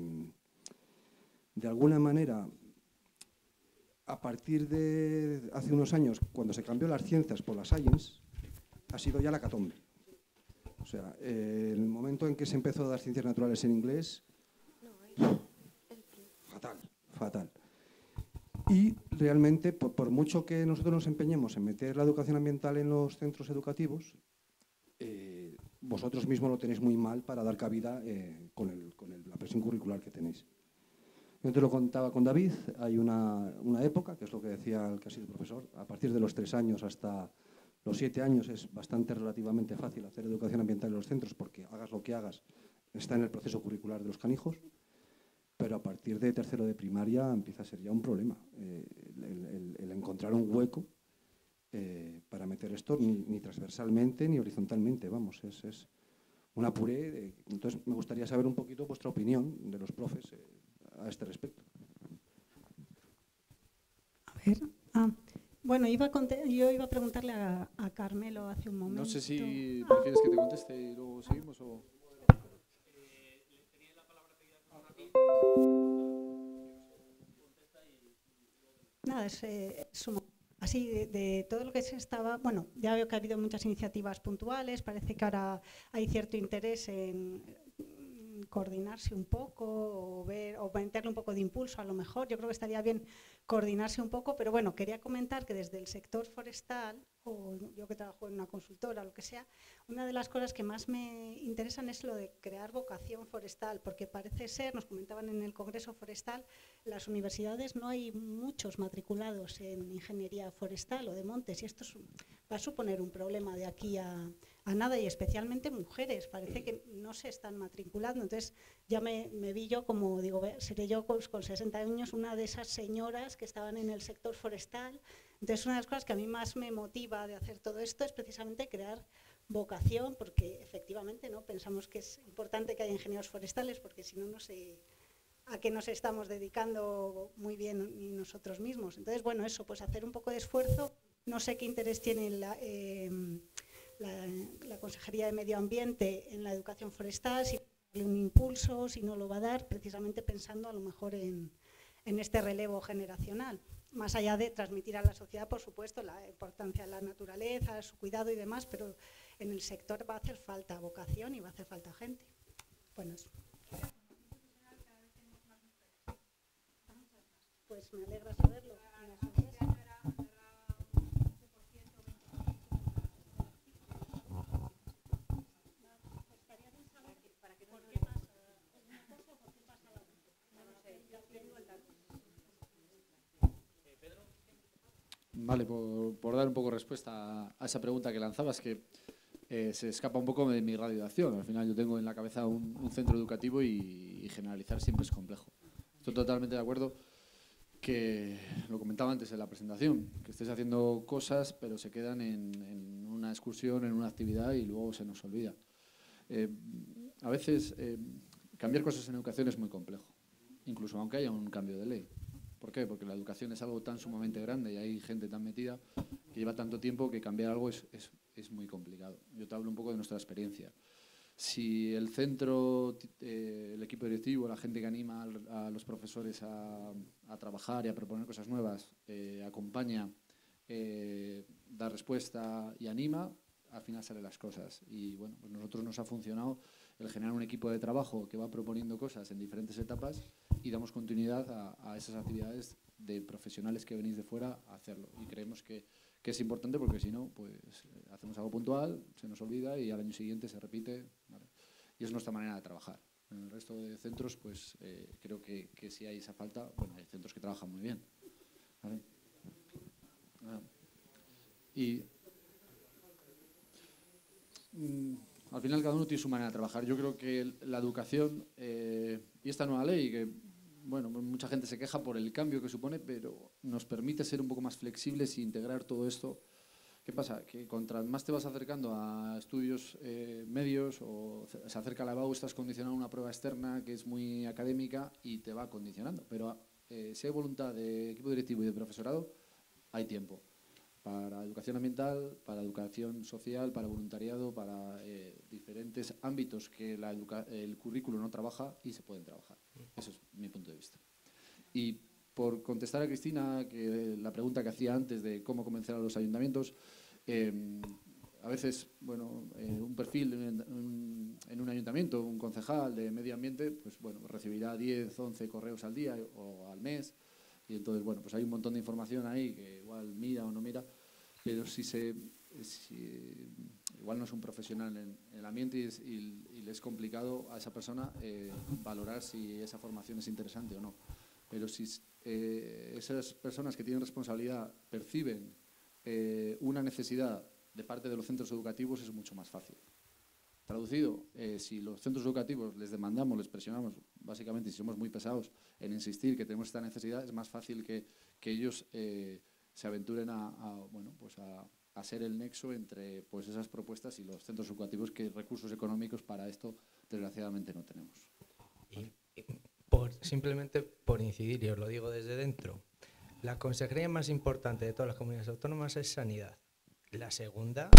de alguna manera, a partir de hace unos años, cuando se cambió las ciencias por las science, ha sido ya la catombe. O sea, el momento en que se empezó a dar ciencias naturales en inglés, fatal, fatal. Y realmente, por mucho que nosotros nos empeñemos en meter la educación ambiental en los centros educativos, vosotros mismos lo tenéis muy mal para dar cabida con la presión curricular que tenéis. Yo te lo contaba con David, hay una época, que es lo que decía el que ha sido profesor, a partir de los 3 años hasta los 7 años es bastante relativamente fácil hacer educación ambiental en los centros porque hagas lo que hagas, está en el proceso curricular de los canijos, pero a partir de tercero de primaria empieza a ser ya un problema el encontrar un hueco para meter esto ni transversalmente ni horizontalmente, vamos, es una puré. Entonces me gustaría saber un poquito vuestra opinión de los profes a este respecto. A ver, bueno, yo iba a preguntarle a Carmelo hace un momento. No sé si prefieres que te conteste y luego seguimos o... Nada, así de todo lo que se estaba... Bueno, ya veo que ha habido muchas iniciativas puntuales, parece que ahora hay cierto interés en coordinarse un poco o meterle un poco de impulso a lo mejor. Yo creo que estaría bien coordinarse un poco, pero bueno, quería comentar que desde el sector forestal, o yo que trabajo en una consultora o lo que sea, una de las cosas que más me interesan es lo de crear vocación forestal, porque parece ser, nos comentaban en el Congreso Forestal, las universidades no hay muchos matriculados en ingeniería forestal o de montes, y esto va a suponer un problema de aquí a nada, y especialmente mujeres, parece que no se están matriculando. Entonces ya me vi yo como, digo, seré yo con 60 años una de esas señoras que estaban en el sector forestal. Entonces una de las cosas que a mí más me motiva de hacer todo esto es precisamente crear vocación, porque efectivamente no pensamos que es importante que haya ingenieros forestales, porque si no, no sé a qué nos estamos dedicando muy bien ni nosotros mismos. Entonces, bueno, eso, pues hacer un poco de esfuerzo. No sé qué interés tiene la Consejería de Medio Ambiente en la educación forestal, si darle un impulso, si no lo va a dar, precisamente pensando a lo mejor en este relevo generacional. Más allá de transmitir a la sociedad, por supuesto, la importancia de la naturaleza, su cuidado y demás, pero en el sector va a hacer falta vocación y va a hacer falta gente. Bueno, eso. Pues me alegra saberlo. Vale, por dar un poco respuesta a esa pregunta que lanzabas, que se escapa un poco de mi radio de acción. Al final yo tengo en la cabeza un centro educativo y generalizar siempre es complejo. Estoy totalmente de acuerdo que lo comentaba antes en la presentación, que estés haciendo cosas pero se quedan en una excursión, en una actividad y luego se nos olvida. A veces cambiar cosas en educación es muy complejo, incluso aunque haya un cambio de ley. ¿Por qué? Porque la educación es algo tan sumamente grande y hay gente tan metida que lleva tanto tiempo que cambiar algo es muy complicado. Yo te hablo un poco de nuestra experiencia. Si el centro, el equipo directivo, la gente que anima a los profesores a trabajar y a proponer cosas nuevas, acompaña, da respuesta y anima, al final salen las cosas. Y bueno, pues nosotros nos ha funcionado el generar un equipo de trabajo que va proponiendo cosas en diferentes etapas y damos continuidad a esas actividades de profesionales que venís de fuera a hacerlo. Y creemos que es importante porque si no, pues hacemos algo puntual, se nos olvida y al año siguiente se repite, ¿vale? Y es nuestra manera de trabajar. En el resto de centros, pues creo que si hay esa falta, bueno, hay centros que trabajan muy bien. ¿vale? Y al final cada uno tiene su manera de trabajar. Yo creo que la educación y esta nueva ley, que bueno, mucha gente se queja por el cambio que supone, pero nos permite ser un poco más flexibles e integrar todo esto. ¿Qué pasa? Que contra más te vas acercando a estudios medios o se acerca la EBAU, estás condicionado a una prueba externa que es muy académica y te va condicionando. Pero si hay voluntad de equipo directivo y de profesorado, hay tiempo para educación ambiental, para educación social, para voluntariado, para diferentes ámbitos que el currículo no trabaja y se pueden trabajar. Eso es mi punto de vista. Y por contestar a Cristina, que la pregunta que hacía antes de cómo convencer a los ayuntamientos, a veces, bueno, un perfil en un ayuntamiento, un concejal de medio ambiente, pues bueno, recibirá 10, 11 correos al día o al mes, y entonces, bueno, pues hay un montón de información ahí que igual mira o no mira, pero igual no es un profesional en el ambiente y le es complicado a esa persona valorar si esa formación es interesante o no. Pero si esas personas que tienen responsabilidad perciben una necesidad de parte de los centros educativos, es mucho más fácil. Traducido, si los centros educativos les demandamos, les presionamos, básicamente, si somos muy pesados en insistir que tenemos esta necesidad, es más fácil que ellos se aventuren a ser el nexo entre pues, esas propuestas y los centros educativos, que recursos económicos para esto, desgraciadamente, no tenemos. Simplemente por incidir, y os lo digo desde dentro, la consejería más importante de todas las comunidades autónomas es sanidad. La segunda...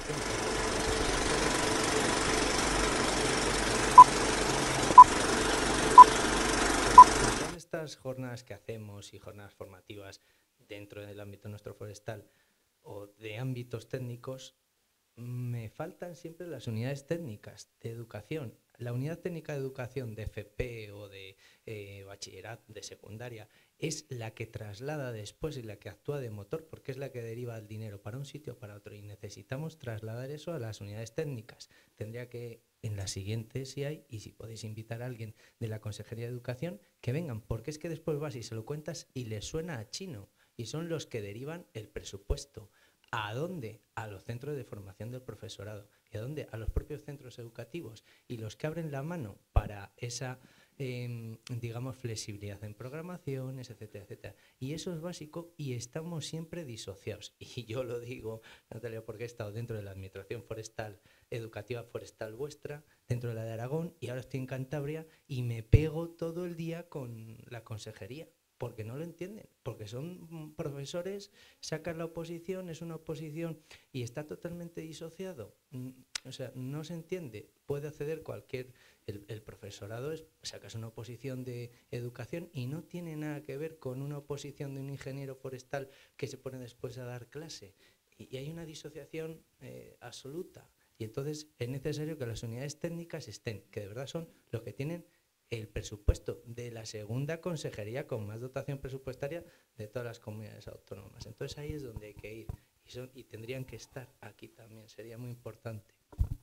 Todas estas jornadas que hacemos y jornadas formativas dentro del ámbito nuestro forestal o de ámbitos técnicos, me faltan siempre las unidades técnicas de educación. La unidad técnica de educación de FP o de bachillerato, de secundaria, es la que traslada después y la que actúa de motor, porque es la que deriva el dinero para un sitio o para otro, y necesitamos trasladar eso a las unidades técnicas. Tendría que, en la siguiente, si hay, y si podéis invitar a alguien de la Consejería de Educación, que vengan, porque es que después vas y se lo cuentas y les suena a chino, y son los que derivan el presupuesto. ¿A dónde? A los centros de formación del profesorado. ¿Y a dónde? A los propios centros educativos. Y los que abren la mano para esa, digamos, flexibilidad en programaciones, etcétera, etcétera. Y eso es básico y estamos siempre disociados. Y yo lo digo, Natalia, porque he estado dentro de la Administración Forestal, Educativa Forestal vuestra, dentro de la de Aragón, y ahora estoy en Cantabria y me pego todo el día con la consejería. Porque no lo entienden, porque son profesores, sacan la oposición, es una oposición y está totalmente disociado. O sea, no se entiende. Puede acceder cualquier... El profesorado sacas una oposición de educación y no tiene nada que ver con una oposición de un ingeniero forestal que se pone después a dar clase. Y hay una disociación absoluta. Y entonces es necesario que las unidades técnicas estén, que de verdad son los que tienen el presupuesto de la segunda consejería con más dotación presupuestaria de todas las comunidades autónomas. Entonces ahí es donde hay que ir y tendrían que estar aquí también, sería muy importante.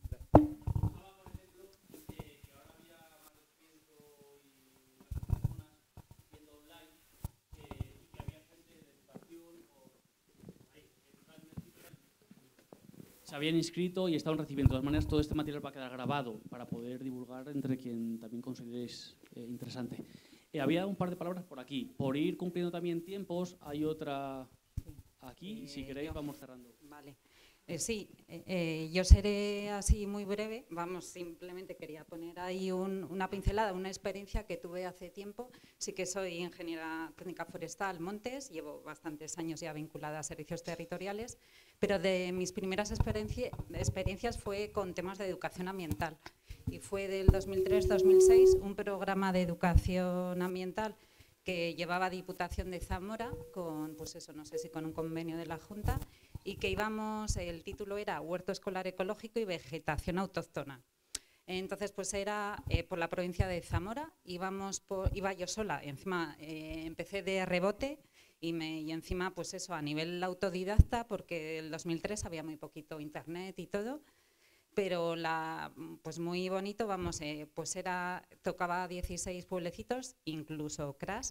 Se habían inscrito y estaban recibiendo. De todas maneras, todo este material va a quedar grabado para poder divulgar entre quien también consideréis interesante. Había un par de palabras por aquí. Por ir cumpliendo también tiempos, hay otra aquí. Si queréis, vamos cerrando. Vale. Sí, yo seré así muy breve. Vamos, simplemente quería poner ahí una pincelada, una experiencia que tuve hace tiempo. Sí que soy ingeniera técnica forestal Montes, llevo bastantes años ya vinculada a servicios territoriales, pero de mis primeras experiencias fue con temas de educación ambiental. Y fue del 2003-2006 un programa de educación ambiental que llevaba Diputación de Zamora con, pues eso, no sé si con un convenio de la Junta, y que íbamos, el título era Huerto Escolar Ecológico y Vegetación Autóctona. Entonces, pues era por la provincia de Zamora, iba yo sola, encima empecé de rebote y encima, pues eso, a nivel autodidacta, porque en el 2003 había muy poquito internet y todo, pero pues muy bonito, vamos, pues tocaba 16 pueblecitos, incluso Cras,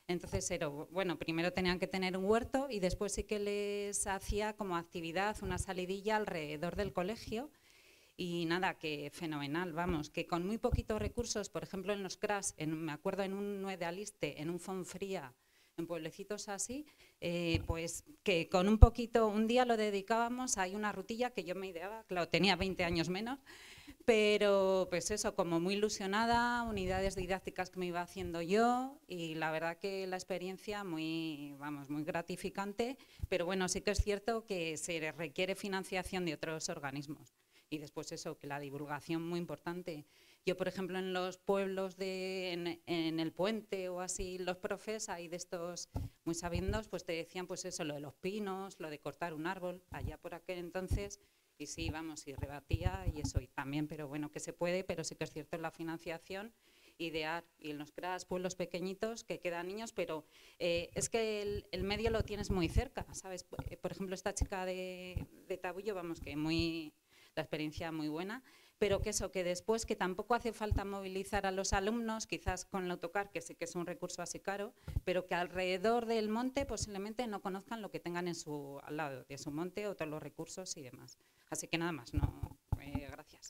Entonces, bueno, primero tenían que tener un huerto y después sí que les hacía como actividad una salidilla alrededor del colegio. Y nada, que fenomenal, vamos, que con muy poquitos recursos, por ejemplo en los CRAS, me acuerdo en un Nuez de Aliste, en un Fonfría, en pueblecitos así, pues que con un poquito, un día lo dedicábamos, hay una rutilla que yo me ideaba, claro, tenía 20 años menos, pero pues eso, como muy ilusionada, unidades didácticas que me iba haciendo yo y la verdad que la experiencia muy gratificante, pero bueno, sí que es cierto que se requiere financiación de otros organismos. Y después eso, que la divulgación muy importante. Yo, por ejemplo, en los pueblos en el Puente o así, los profes, hay de estos muy sabiendos, pues te decían pues eso, lo de los pinos, lo de cortar un árbol, allá por aquel entonces, y sí, vamos, y rebatía y eso, y también, pero bueno, que se puede, pero sí que es cierto la financiación, idear, y en los CRAS, pueblos pequeñitos, que quedan niños, pero es que el medio lo tienes muy cerca, ¿sabes? Por ejemplo, esta chica de Tabullo, vamos, que la experiencia muy buena, pero que eso, que después que tampoco hace falta movilizar a los alumnos, quizás con el autocar, que sí que es un recurso así caro, pero que alrededor del monte posiblemente no conozcan lo que tengan al lado de su monte o todos los recursos y demás. Así que nada más, gracias.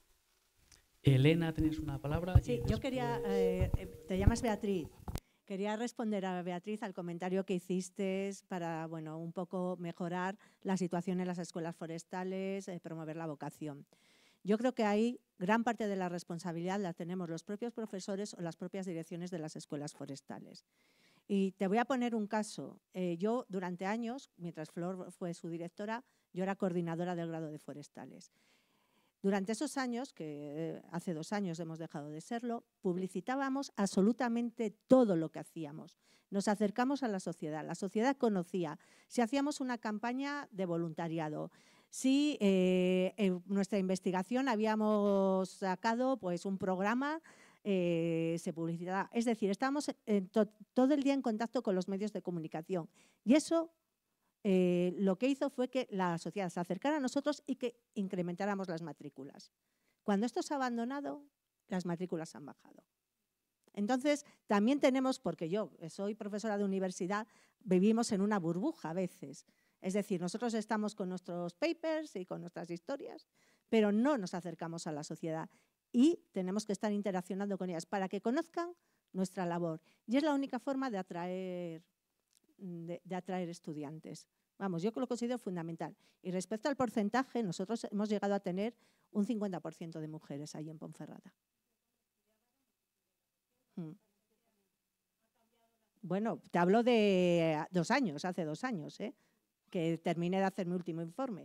Elena, ¿tenías una palabra? Sí, yo quería, te llamas Beatriz. Quería responder a Beatriz al comentario que hiciste para, bueno, un poco mejorar la situación en las escuelas forestales, promover la vocación. Yo creo que ahí gran parte de la responsabilidad la tenemos los propios profesores o las propias direcciones de las escuelas forestales. Y te voy a poner un caso. Yo durante años, mientras Flor fue su directora, yo era coordinadora del grado de forestales. Durante esos años, que hace 2 años hemos dejado de serlo, publicitábamos absolutamente todo lo que hacíamos. Nos acercamos a la sociedad conocía. Si hacíamos una campaña de voluntariado, si en nuestra investigación habíamos sacado pues, un programa, se publicitaba. Es decir, estábamos todo el día en contacto con los medios de comunicación. Y eso lo que hizo fue que la sociedad se acercara a nosotros y que incrementáramos las matrículas. Cuando esto se ha abandonado, las matrículas han bajado. Entonces, también tenemos, porque yo soy profesora de universidad, vivimos en una burbuja a veces. Es decir, nosotros estamos con nuestros papers y con nuestras historias, pero no nos acercamos a la sociedad y tenemos que estar interaccionando con ellas para que conozcan nuestra labor. Y es la única forma de atraer estudiantes. Vamos, yo lo considero fundamental. Y respecto al porcentaje, nosotros hemos llegado a tener un 50% de mujeres ahí en Ponferrada. Bueno, te hablo de 2 años, hace 2 años, que terminé de hacer mi último informe.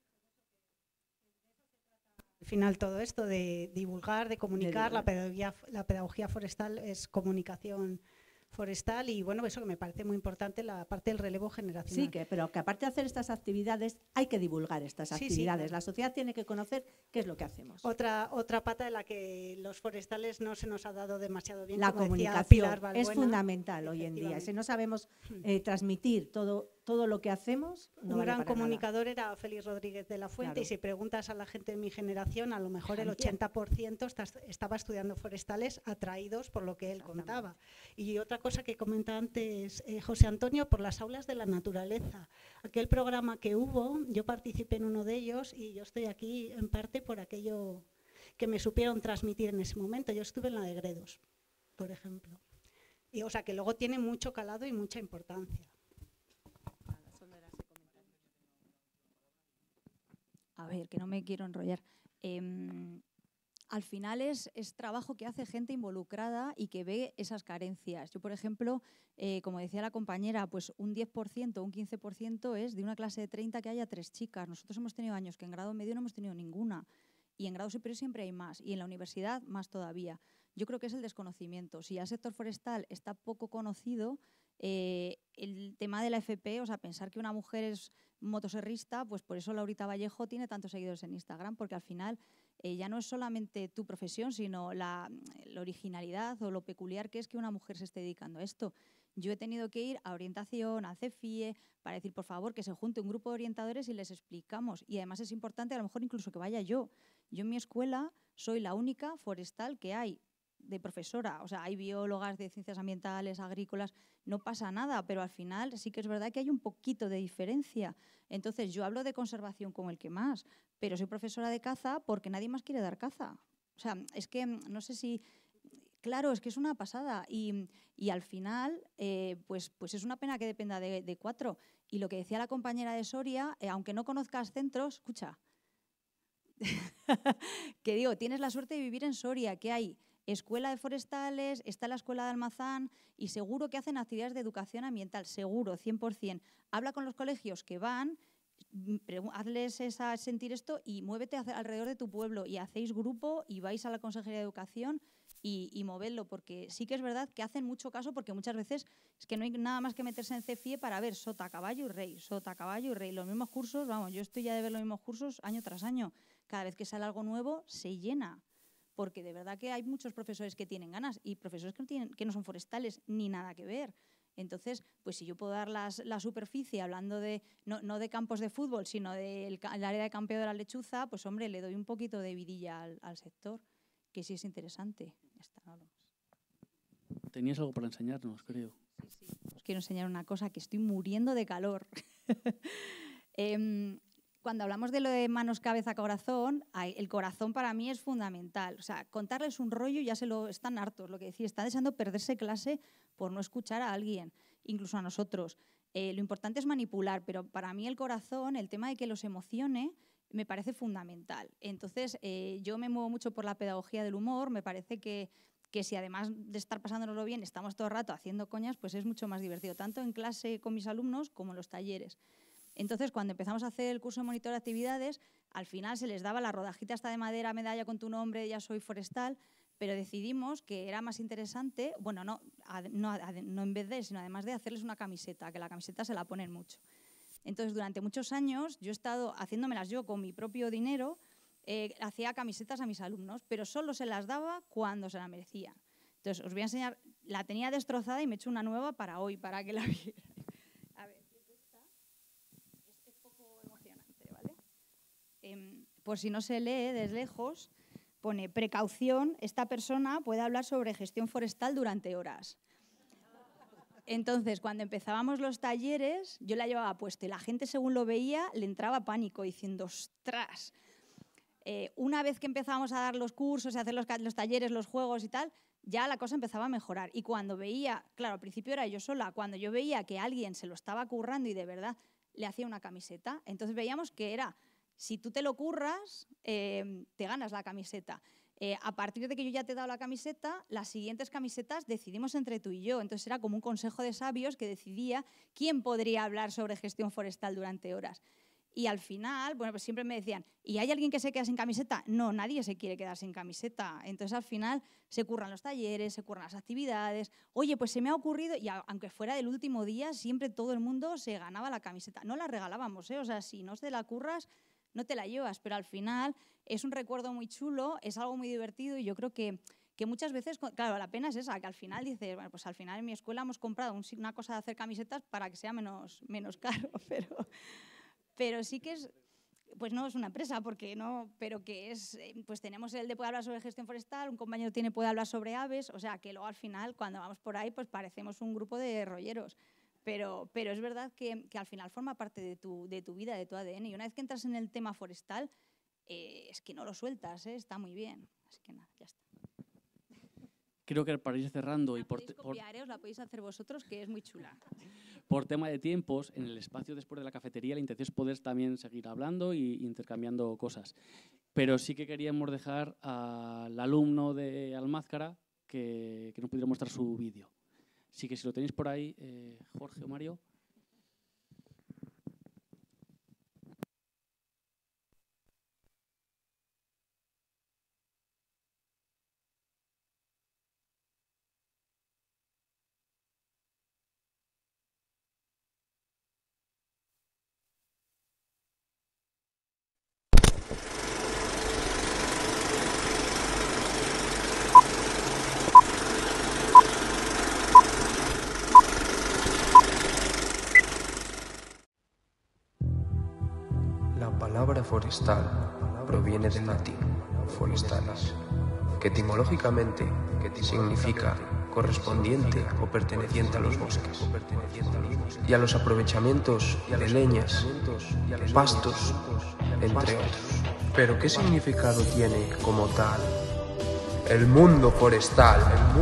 Al final todo esto de divulgar, de comunicar, la pedagogía forestal es comunicación forestal y bueno, eso que me parece muy importante, la parte del relevo generacional. Sí, pero que aparte de hacer estas actividades, hay que divulgar estas actividades. Sí. La sociedad tiene que conocer qué es lo que hacemos. Otra pata de la que los forestales no se nos ha dado demasiado bien. La comunicación es fundamental hoy en día. Si no sabemos transmitir todo lo que hacemos, no Un vale gran para comunicador nada. era Félix Rodríguez de la Fuente, Claro. y si preguntas a la gente de mi generación, a lo mejor el 80% estaba estudiando forestales atraídos por lo que él contaba. Y otra cosa que comenta antes José Antonio, por las aulas de la naturaleza. Aquel programa que hubo, yo participé en uno de ellos y yo estoy aquí en parte por aquello que me supieron transmitir en ese momento. Yo estuve en la de Gredos, por ejemplo. Y, o sea, que luego tiene mucho calado y mucha importancia. A ver, que no me quiero enrollar. Al final es trabajo que hace gente involucrada y que ve esas carencias. Yo, por ejemplo, como decía la compañera, pues un 10%, un 15% es de una clase de 30 que haya 3 chicas. Nosotros hemos tenido años que en grado medio no hemos tenido ninguna y en grado superior siempre hay más y en la universidad más todavía. Yo creo que es el desconocimiento. Si ya el sector forestal está poco conocido, el tema de la FP, o sea, pensar que una mujer es motoserrista, pues por eso Laurita Vallejo tiene tantos seguidores en Instagram, porque al final ya no es solamente tu profesión, sino la originalidad o lo peculiar que es que una mujer se esté dedicando a esto. Yo he tenido que ir a orientación, a CEFIE, para decir, por favor, que se junte un grupo de orientadores y les explicamos. Y además es importante, a lo mejor incluso que vaya yo. Yo en mi escuela soy la única forestal que hay de profesora. O sea, hay biólogas de ciencias ambientales, agrícolas, no pasa nada, pero al final sí que es verdad que hay un poquito de diferencia. Entonces, yo hablo de conservación como el que más, pero soy profesora de caza porque nadie más quiere dar caza. O sea, es que no sé si... Claro, es que es una pasada y al final, pues es una pena que dependa de 4. Y lo que decía la compañera de Soria, aunque no conozcas centros, escucha, que digo, tienes la suerte de vivir en Soria, que hay escuela de forestales, está la escuela de Almazán y seguro que hacen actividades de educación ambiental, seguro, 100%. Habla con los colegios que van, hazles sentir esto y muévete alrededor de tu pueblo y hacéis grupo y vais a la Consejería de Educación y movedlo, porque sí que es verdad que hacen mucho caso, porque muchas veces es que no hay nada más que meterse en CEFIE para ver sota, caballo y rey, sota, caballo y rey. Los mismos cursos, vamos, yo estoy ya de ver los mismos cursos año tras año. Cada vez que sale algo nuevo, se llena, porque de verdad que hay muchos profesores que tienen ganas y profesores que no son forestales, ni nada que ver. Entonces, pues si yo puedo dar la superficie, hablando de no de campos de fútbol, sino del área de campeo de la lechuza, pues hombre, le doy un poquito de vidilla al sector, que sí es interesante. Ya está, nada más. Tenías algo para enseñarnos, creo. Sí. Os quiero enseñar una cosa, que estoy muriendo de calor. Cuando hablamos de lo de manos, cabeza, corazón, el corazón para mí es fundamental. O sea, contarles un rollo ya están hartos, lo que decía, están deseando perderse clase por no escuchar a alguien, incluso a nosotros. Lo importante es manipular, pero para mí el corazón, el tema de que los emocione, me parece fundamental. Entonces, yo me muevo mucho por la pedagogía del humor, me parece que si además de estar pasándonoslo bien, estamos todo el rato haciendo coñas, pues es mucho más divertido, tanto en clase con mis alumnos como en los talleres. Entonces, cuando empezamos a hacer el curso de monitor de actividades, al final se les daba la rodajita esta de madera, medalla con tu nombre, ya soy forestal, pero decidimos que era más interesante, bueno, no en vez de, sino además de hacerles una camiseta, que la camiseta se la ponen mucho. Entonces, durante muchos años, yo he estado haciéndomelas yo con mi propio dinero, hacía camisetas a mis alumnos, pero solo se las daba cuando se la merecían. Entonces, os voy a enseñar, la tenía destrozada y me he hecho una nueva para hoy, para que la vieran. A ver, esta es poco emocionante, ¿vale? Por si no se lee desde lejos, pone precaución, esta persona puede hablar sobre gestión forestal durante horas. Entonces, cuando empezábamos los talleres, yo la llevaba puesta y la gente, según lo veía, le entraba pánico, diciendo, ¡ostras! Una vez que empezábamos a dar los cursos, a hacer los talleres, los juegos y tal, ya la cosa empezaba a mejorar. Y cuando veía, claro, al principio era yo sola, cuando yo veía que alguien se lo estaba currando y de verdad le hacía una camiseta, entonces veíamos que era, si tú te lo curras, te ganas la camiseta. A partir de que yo ya te he dado la camiseta, las siguientes camisetas decidimos entre tú y yo. Entonces era como un consejo de sabios que decidía quién podría hablar sobre gestión forestal durante horas. Y al final, bueno, pues siempre me decían, ¿y hay alguien que se queda sin camiseta? No, nadie se quiere quedar sin camiseta. Entonces al final se curran los talleres, se curran las actividades. Oye, pues se me ha ocurrido, y aunque fuera del último día, siempre todo el mundo se ganaba la camiseta. No la regalábamos, o sea, si no te la curras, no te la llevas, pero al final es un recuerdo muy chulo, es algo muy divertido y yo creo que muchas veces, claro, la pena es esa, que al final dices, bueno, pues al final en mi escuela hemos comprado una cosa de hacer camisetas para que sea menos caro, pero sí que es, pues no es una empresa, porque no, pero que es, pues tenemos el de poder hablar sobre gestión forestal, un compañero puede hablar sobre aves, o sea, que luego al final, cuando vamos por ahí, pues parecemos un grupo de rolleros. Pero es verdad que al final forma parte de tu vida, de tu ADN. Y una vez que entras en el tema forestal, es que no lo sueltas, está muy bien. Así que nada, ya está. Creo que para ir cerrando... La podéis copiar, os la podéis hacer vosotros, que es muy chula. Por tema de tiempos, en el espacio después de la cafetería, la intención es poder también seguir hablando e intercambiando cosas. Pero sí que queríamos dejar al alumno de Almázcara que nos pudiera mostrar su vídeo. Así que si lo tenéis por ahí, Jorge o Mario. La palabra forestal proviene del latín forestalis, que que etimológicamente significa correspondiente o perteneciente a los bosques, y a los aprovechamientos de leñas, pastos, entre otros. Pero ¿qué significado tiene como tal el mundo forestal?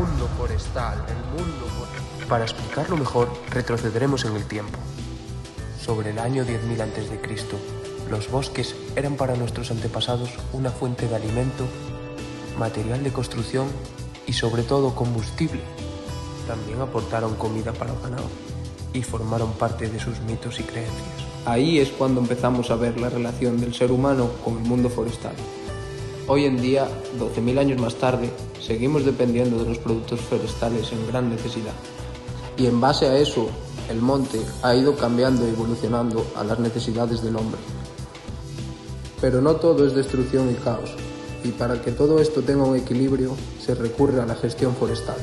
Para explicarlo mejor, retrocederemos en el tiempo. Sobre el año 10.000 a.C., los bosques eran para nuestros antepasados una fuente de alimento, material de construcción y sobre todo combustible. También aportaron comida para el ganado y formaron parte de sus mitos y creencias. Ahí es cuando empezamos a ver la relación del ser humano con el mundo forestal. Hoy en día, 12.000 años más tarde, seguimos dependiendo de los productos forestales en gran necesidad. Y en base a eso, el monte ha ido cambiando y evolucionando a las necesidades del hombre. Pero no todo es destrucción y caos, y para que todo esto tenga un equilibrio, se recurre a la gestión forestal.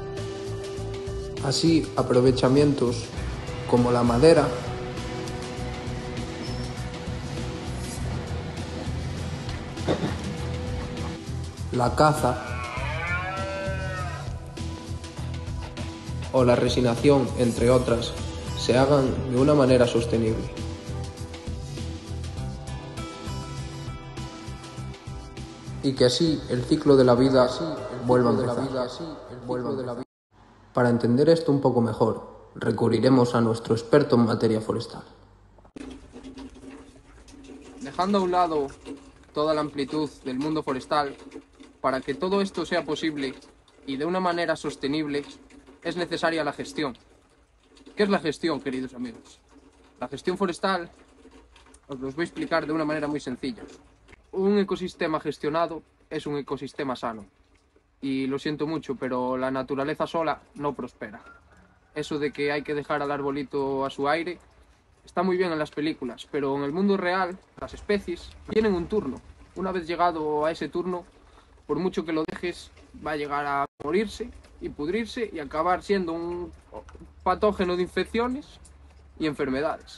Así, aprovechamientos como la madera, la caza o la resinación, entre otras, se hagan de una manera sostenible. Y que así el ciclo de la vida vuelva a empezar. Para entender esto un poco mejor, recurriremos a nuestro experto en materia forestal. Dejando a un lado toda la amplitud del mundo forestal, para que todo esto sea posible y de una manera sostenible, es necesaria la gestión. ¿Qué es la gestión, queridos amigos? La gestión forestal os los voy a explicar de una manera muy sencilla. Un ecosistema gestionado es un ecosistema sano. Y lo siento mucho, pero la naturaleza sola no prospera. Eso de que hay que dejar al arbolito a su aire está muy bien en las películas, pero en el mundo real las especies tienen un turno. Una vez llegado a ese turno, por mucho que lo dejes, va a llegar a morirse y pudrirse y acabar siendo un patógeno de infecciones y enfermedades.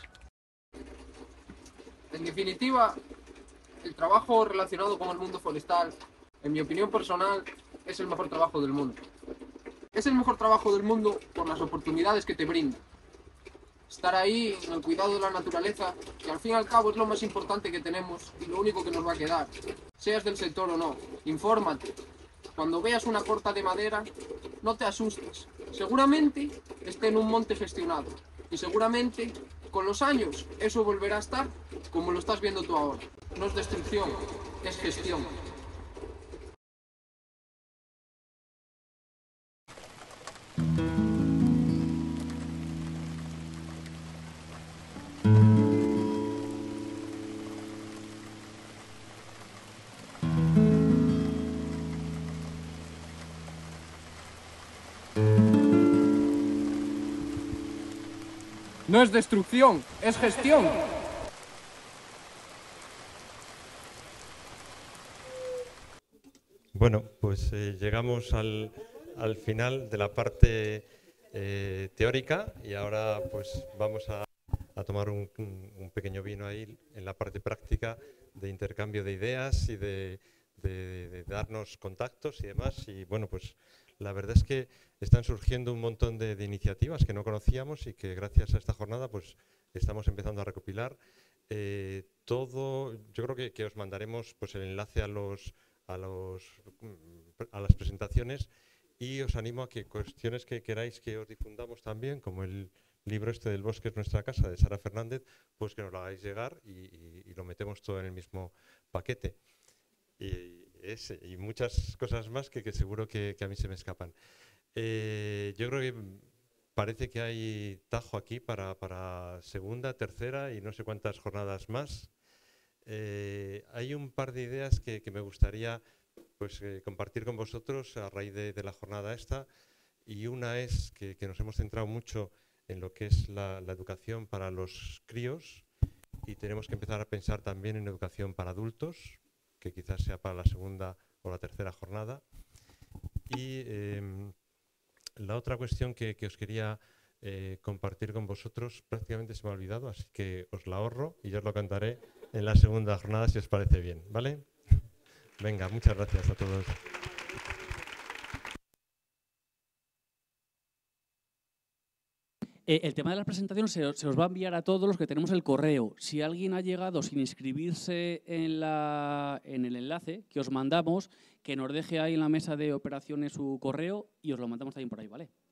En definitiva, el trabajo relacionado con el mundo forestal, en mi opinión personal, es el mejor trabajo del mundo. Es el mejor trabajo del mundo por las oportunidades que te brinda. Estar ahí en el cuidado de la naturaleza, que al fin y al cabo es lo más importante que tenemos y lo único que nos va a quedar. Seas del sector o no, infórmate. Cuando veas una corta de madera, no te asustes. Seguramente esté en un monte gestionado. Y seguramente, con los años, eso volverá a estar como lo estás viendo tú ahora. No es destrucción, es gestión. No es destrucción, es gestión. Bueno, pues llegamos al final de la parte teórica y ahora pues vamos a tomar un pequeño vino ahí en la parte práctica de intercambio de ideas y de darnos contactos y demás. Y bueno, pues la verdad es que están surgiendo un montón de iniciativas que no conocíamos y que gracias a esta jornada pues estamos empezando a recopilar. Yo creo que os mandaremos pues el enlace a las presentaciones y os animo a que cuestiones que queráis que os difundamos también, como el libro este del bosque es nuestra casa, de Sara Fernández, pues que nos lo hagáis llegar y lo metemos todo en el mismo paquete. Y muchas cosas más que seguro que a mí se me escapan. Yo creo que parece que hay tajo aquí para segunda, tercera y no sé cuántas jornadas más. Hay un par de ideas que me gustaría pues, compartir con vosotros a raíz de la jornada esta, y una es que nos hemos centrado mucho en lo que es la educación para los críos y tenemos que empezar a pensar también en educación para adultos, que quizás sea para la segunda o la tercera jornada. Y la otra cuestión que os quería compartir con vosotros prácticamente se me ha olvidado, así que os la ahorro y yo os lo contaré en la segunda jornada si os parece bien, ¿vale? Venga, muchas gracias a todos. El tema de las presentaciones se os va a enviar a todos los que tenemos el correo. Si alguien ha llegado sin inscribirse en el enlace que os mandamos, que nos deje ahí en la mesa de operaciones su correo y os lo mandamos también por ahí, ¿vale?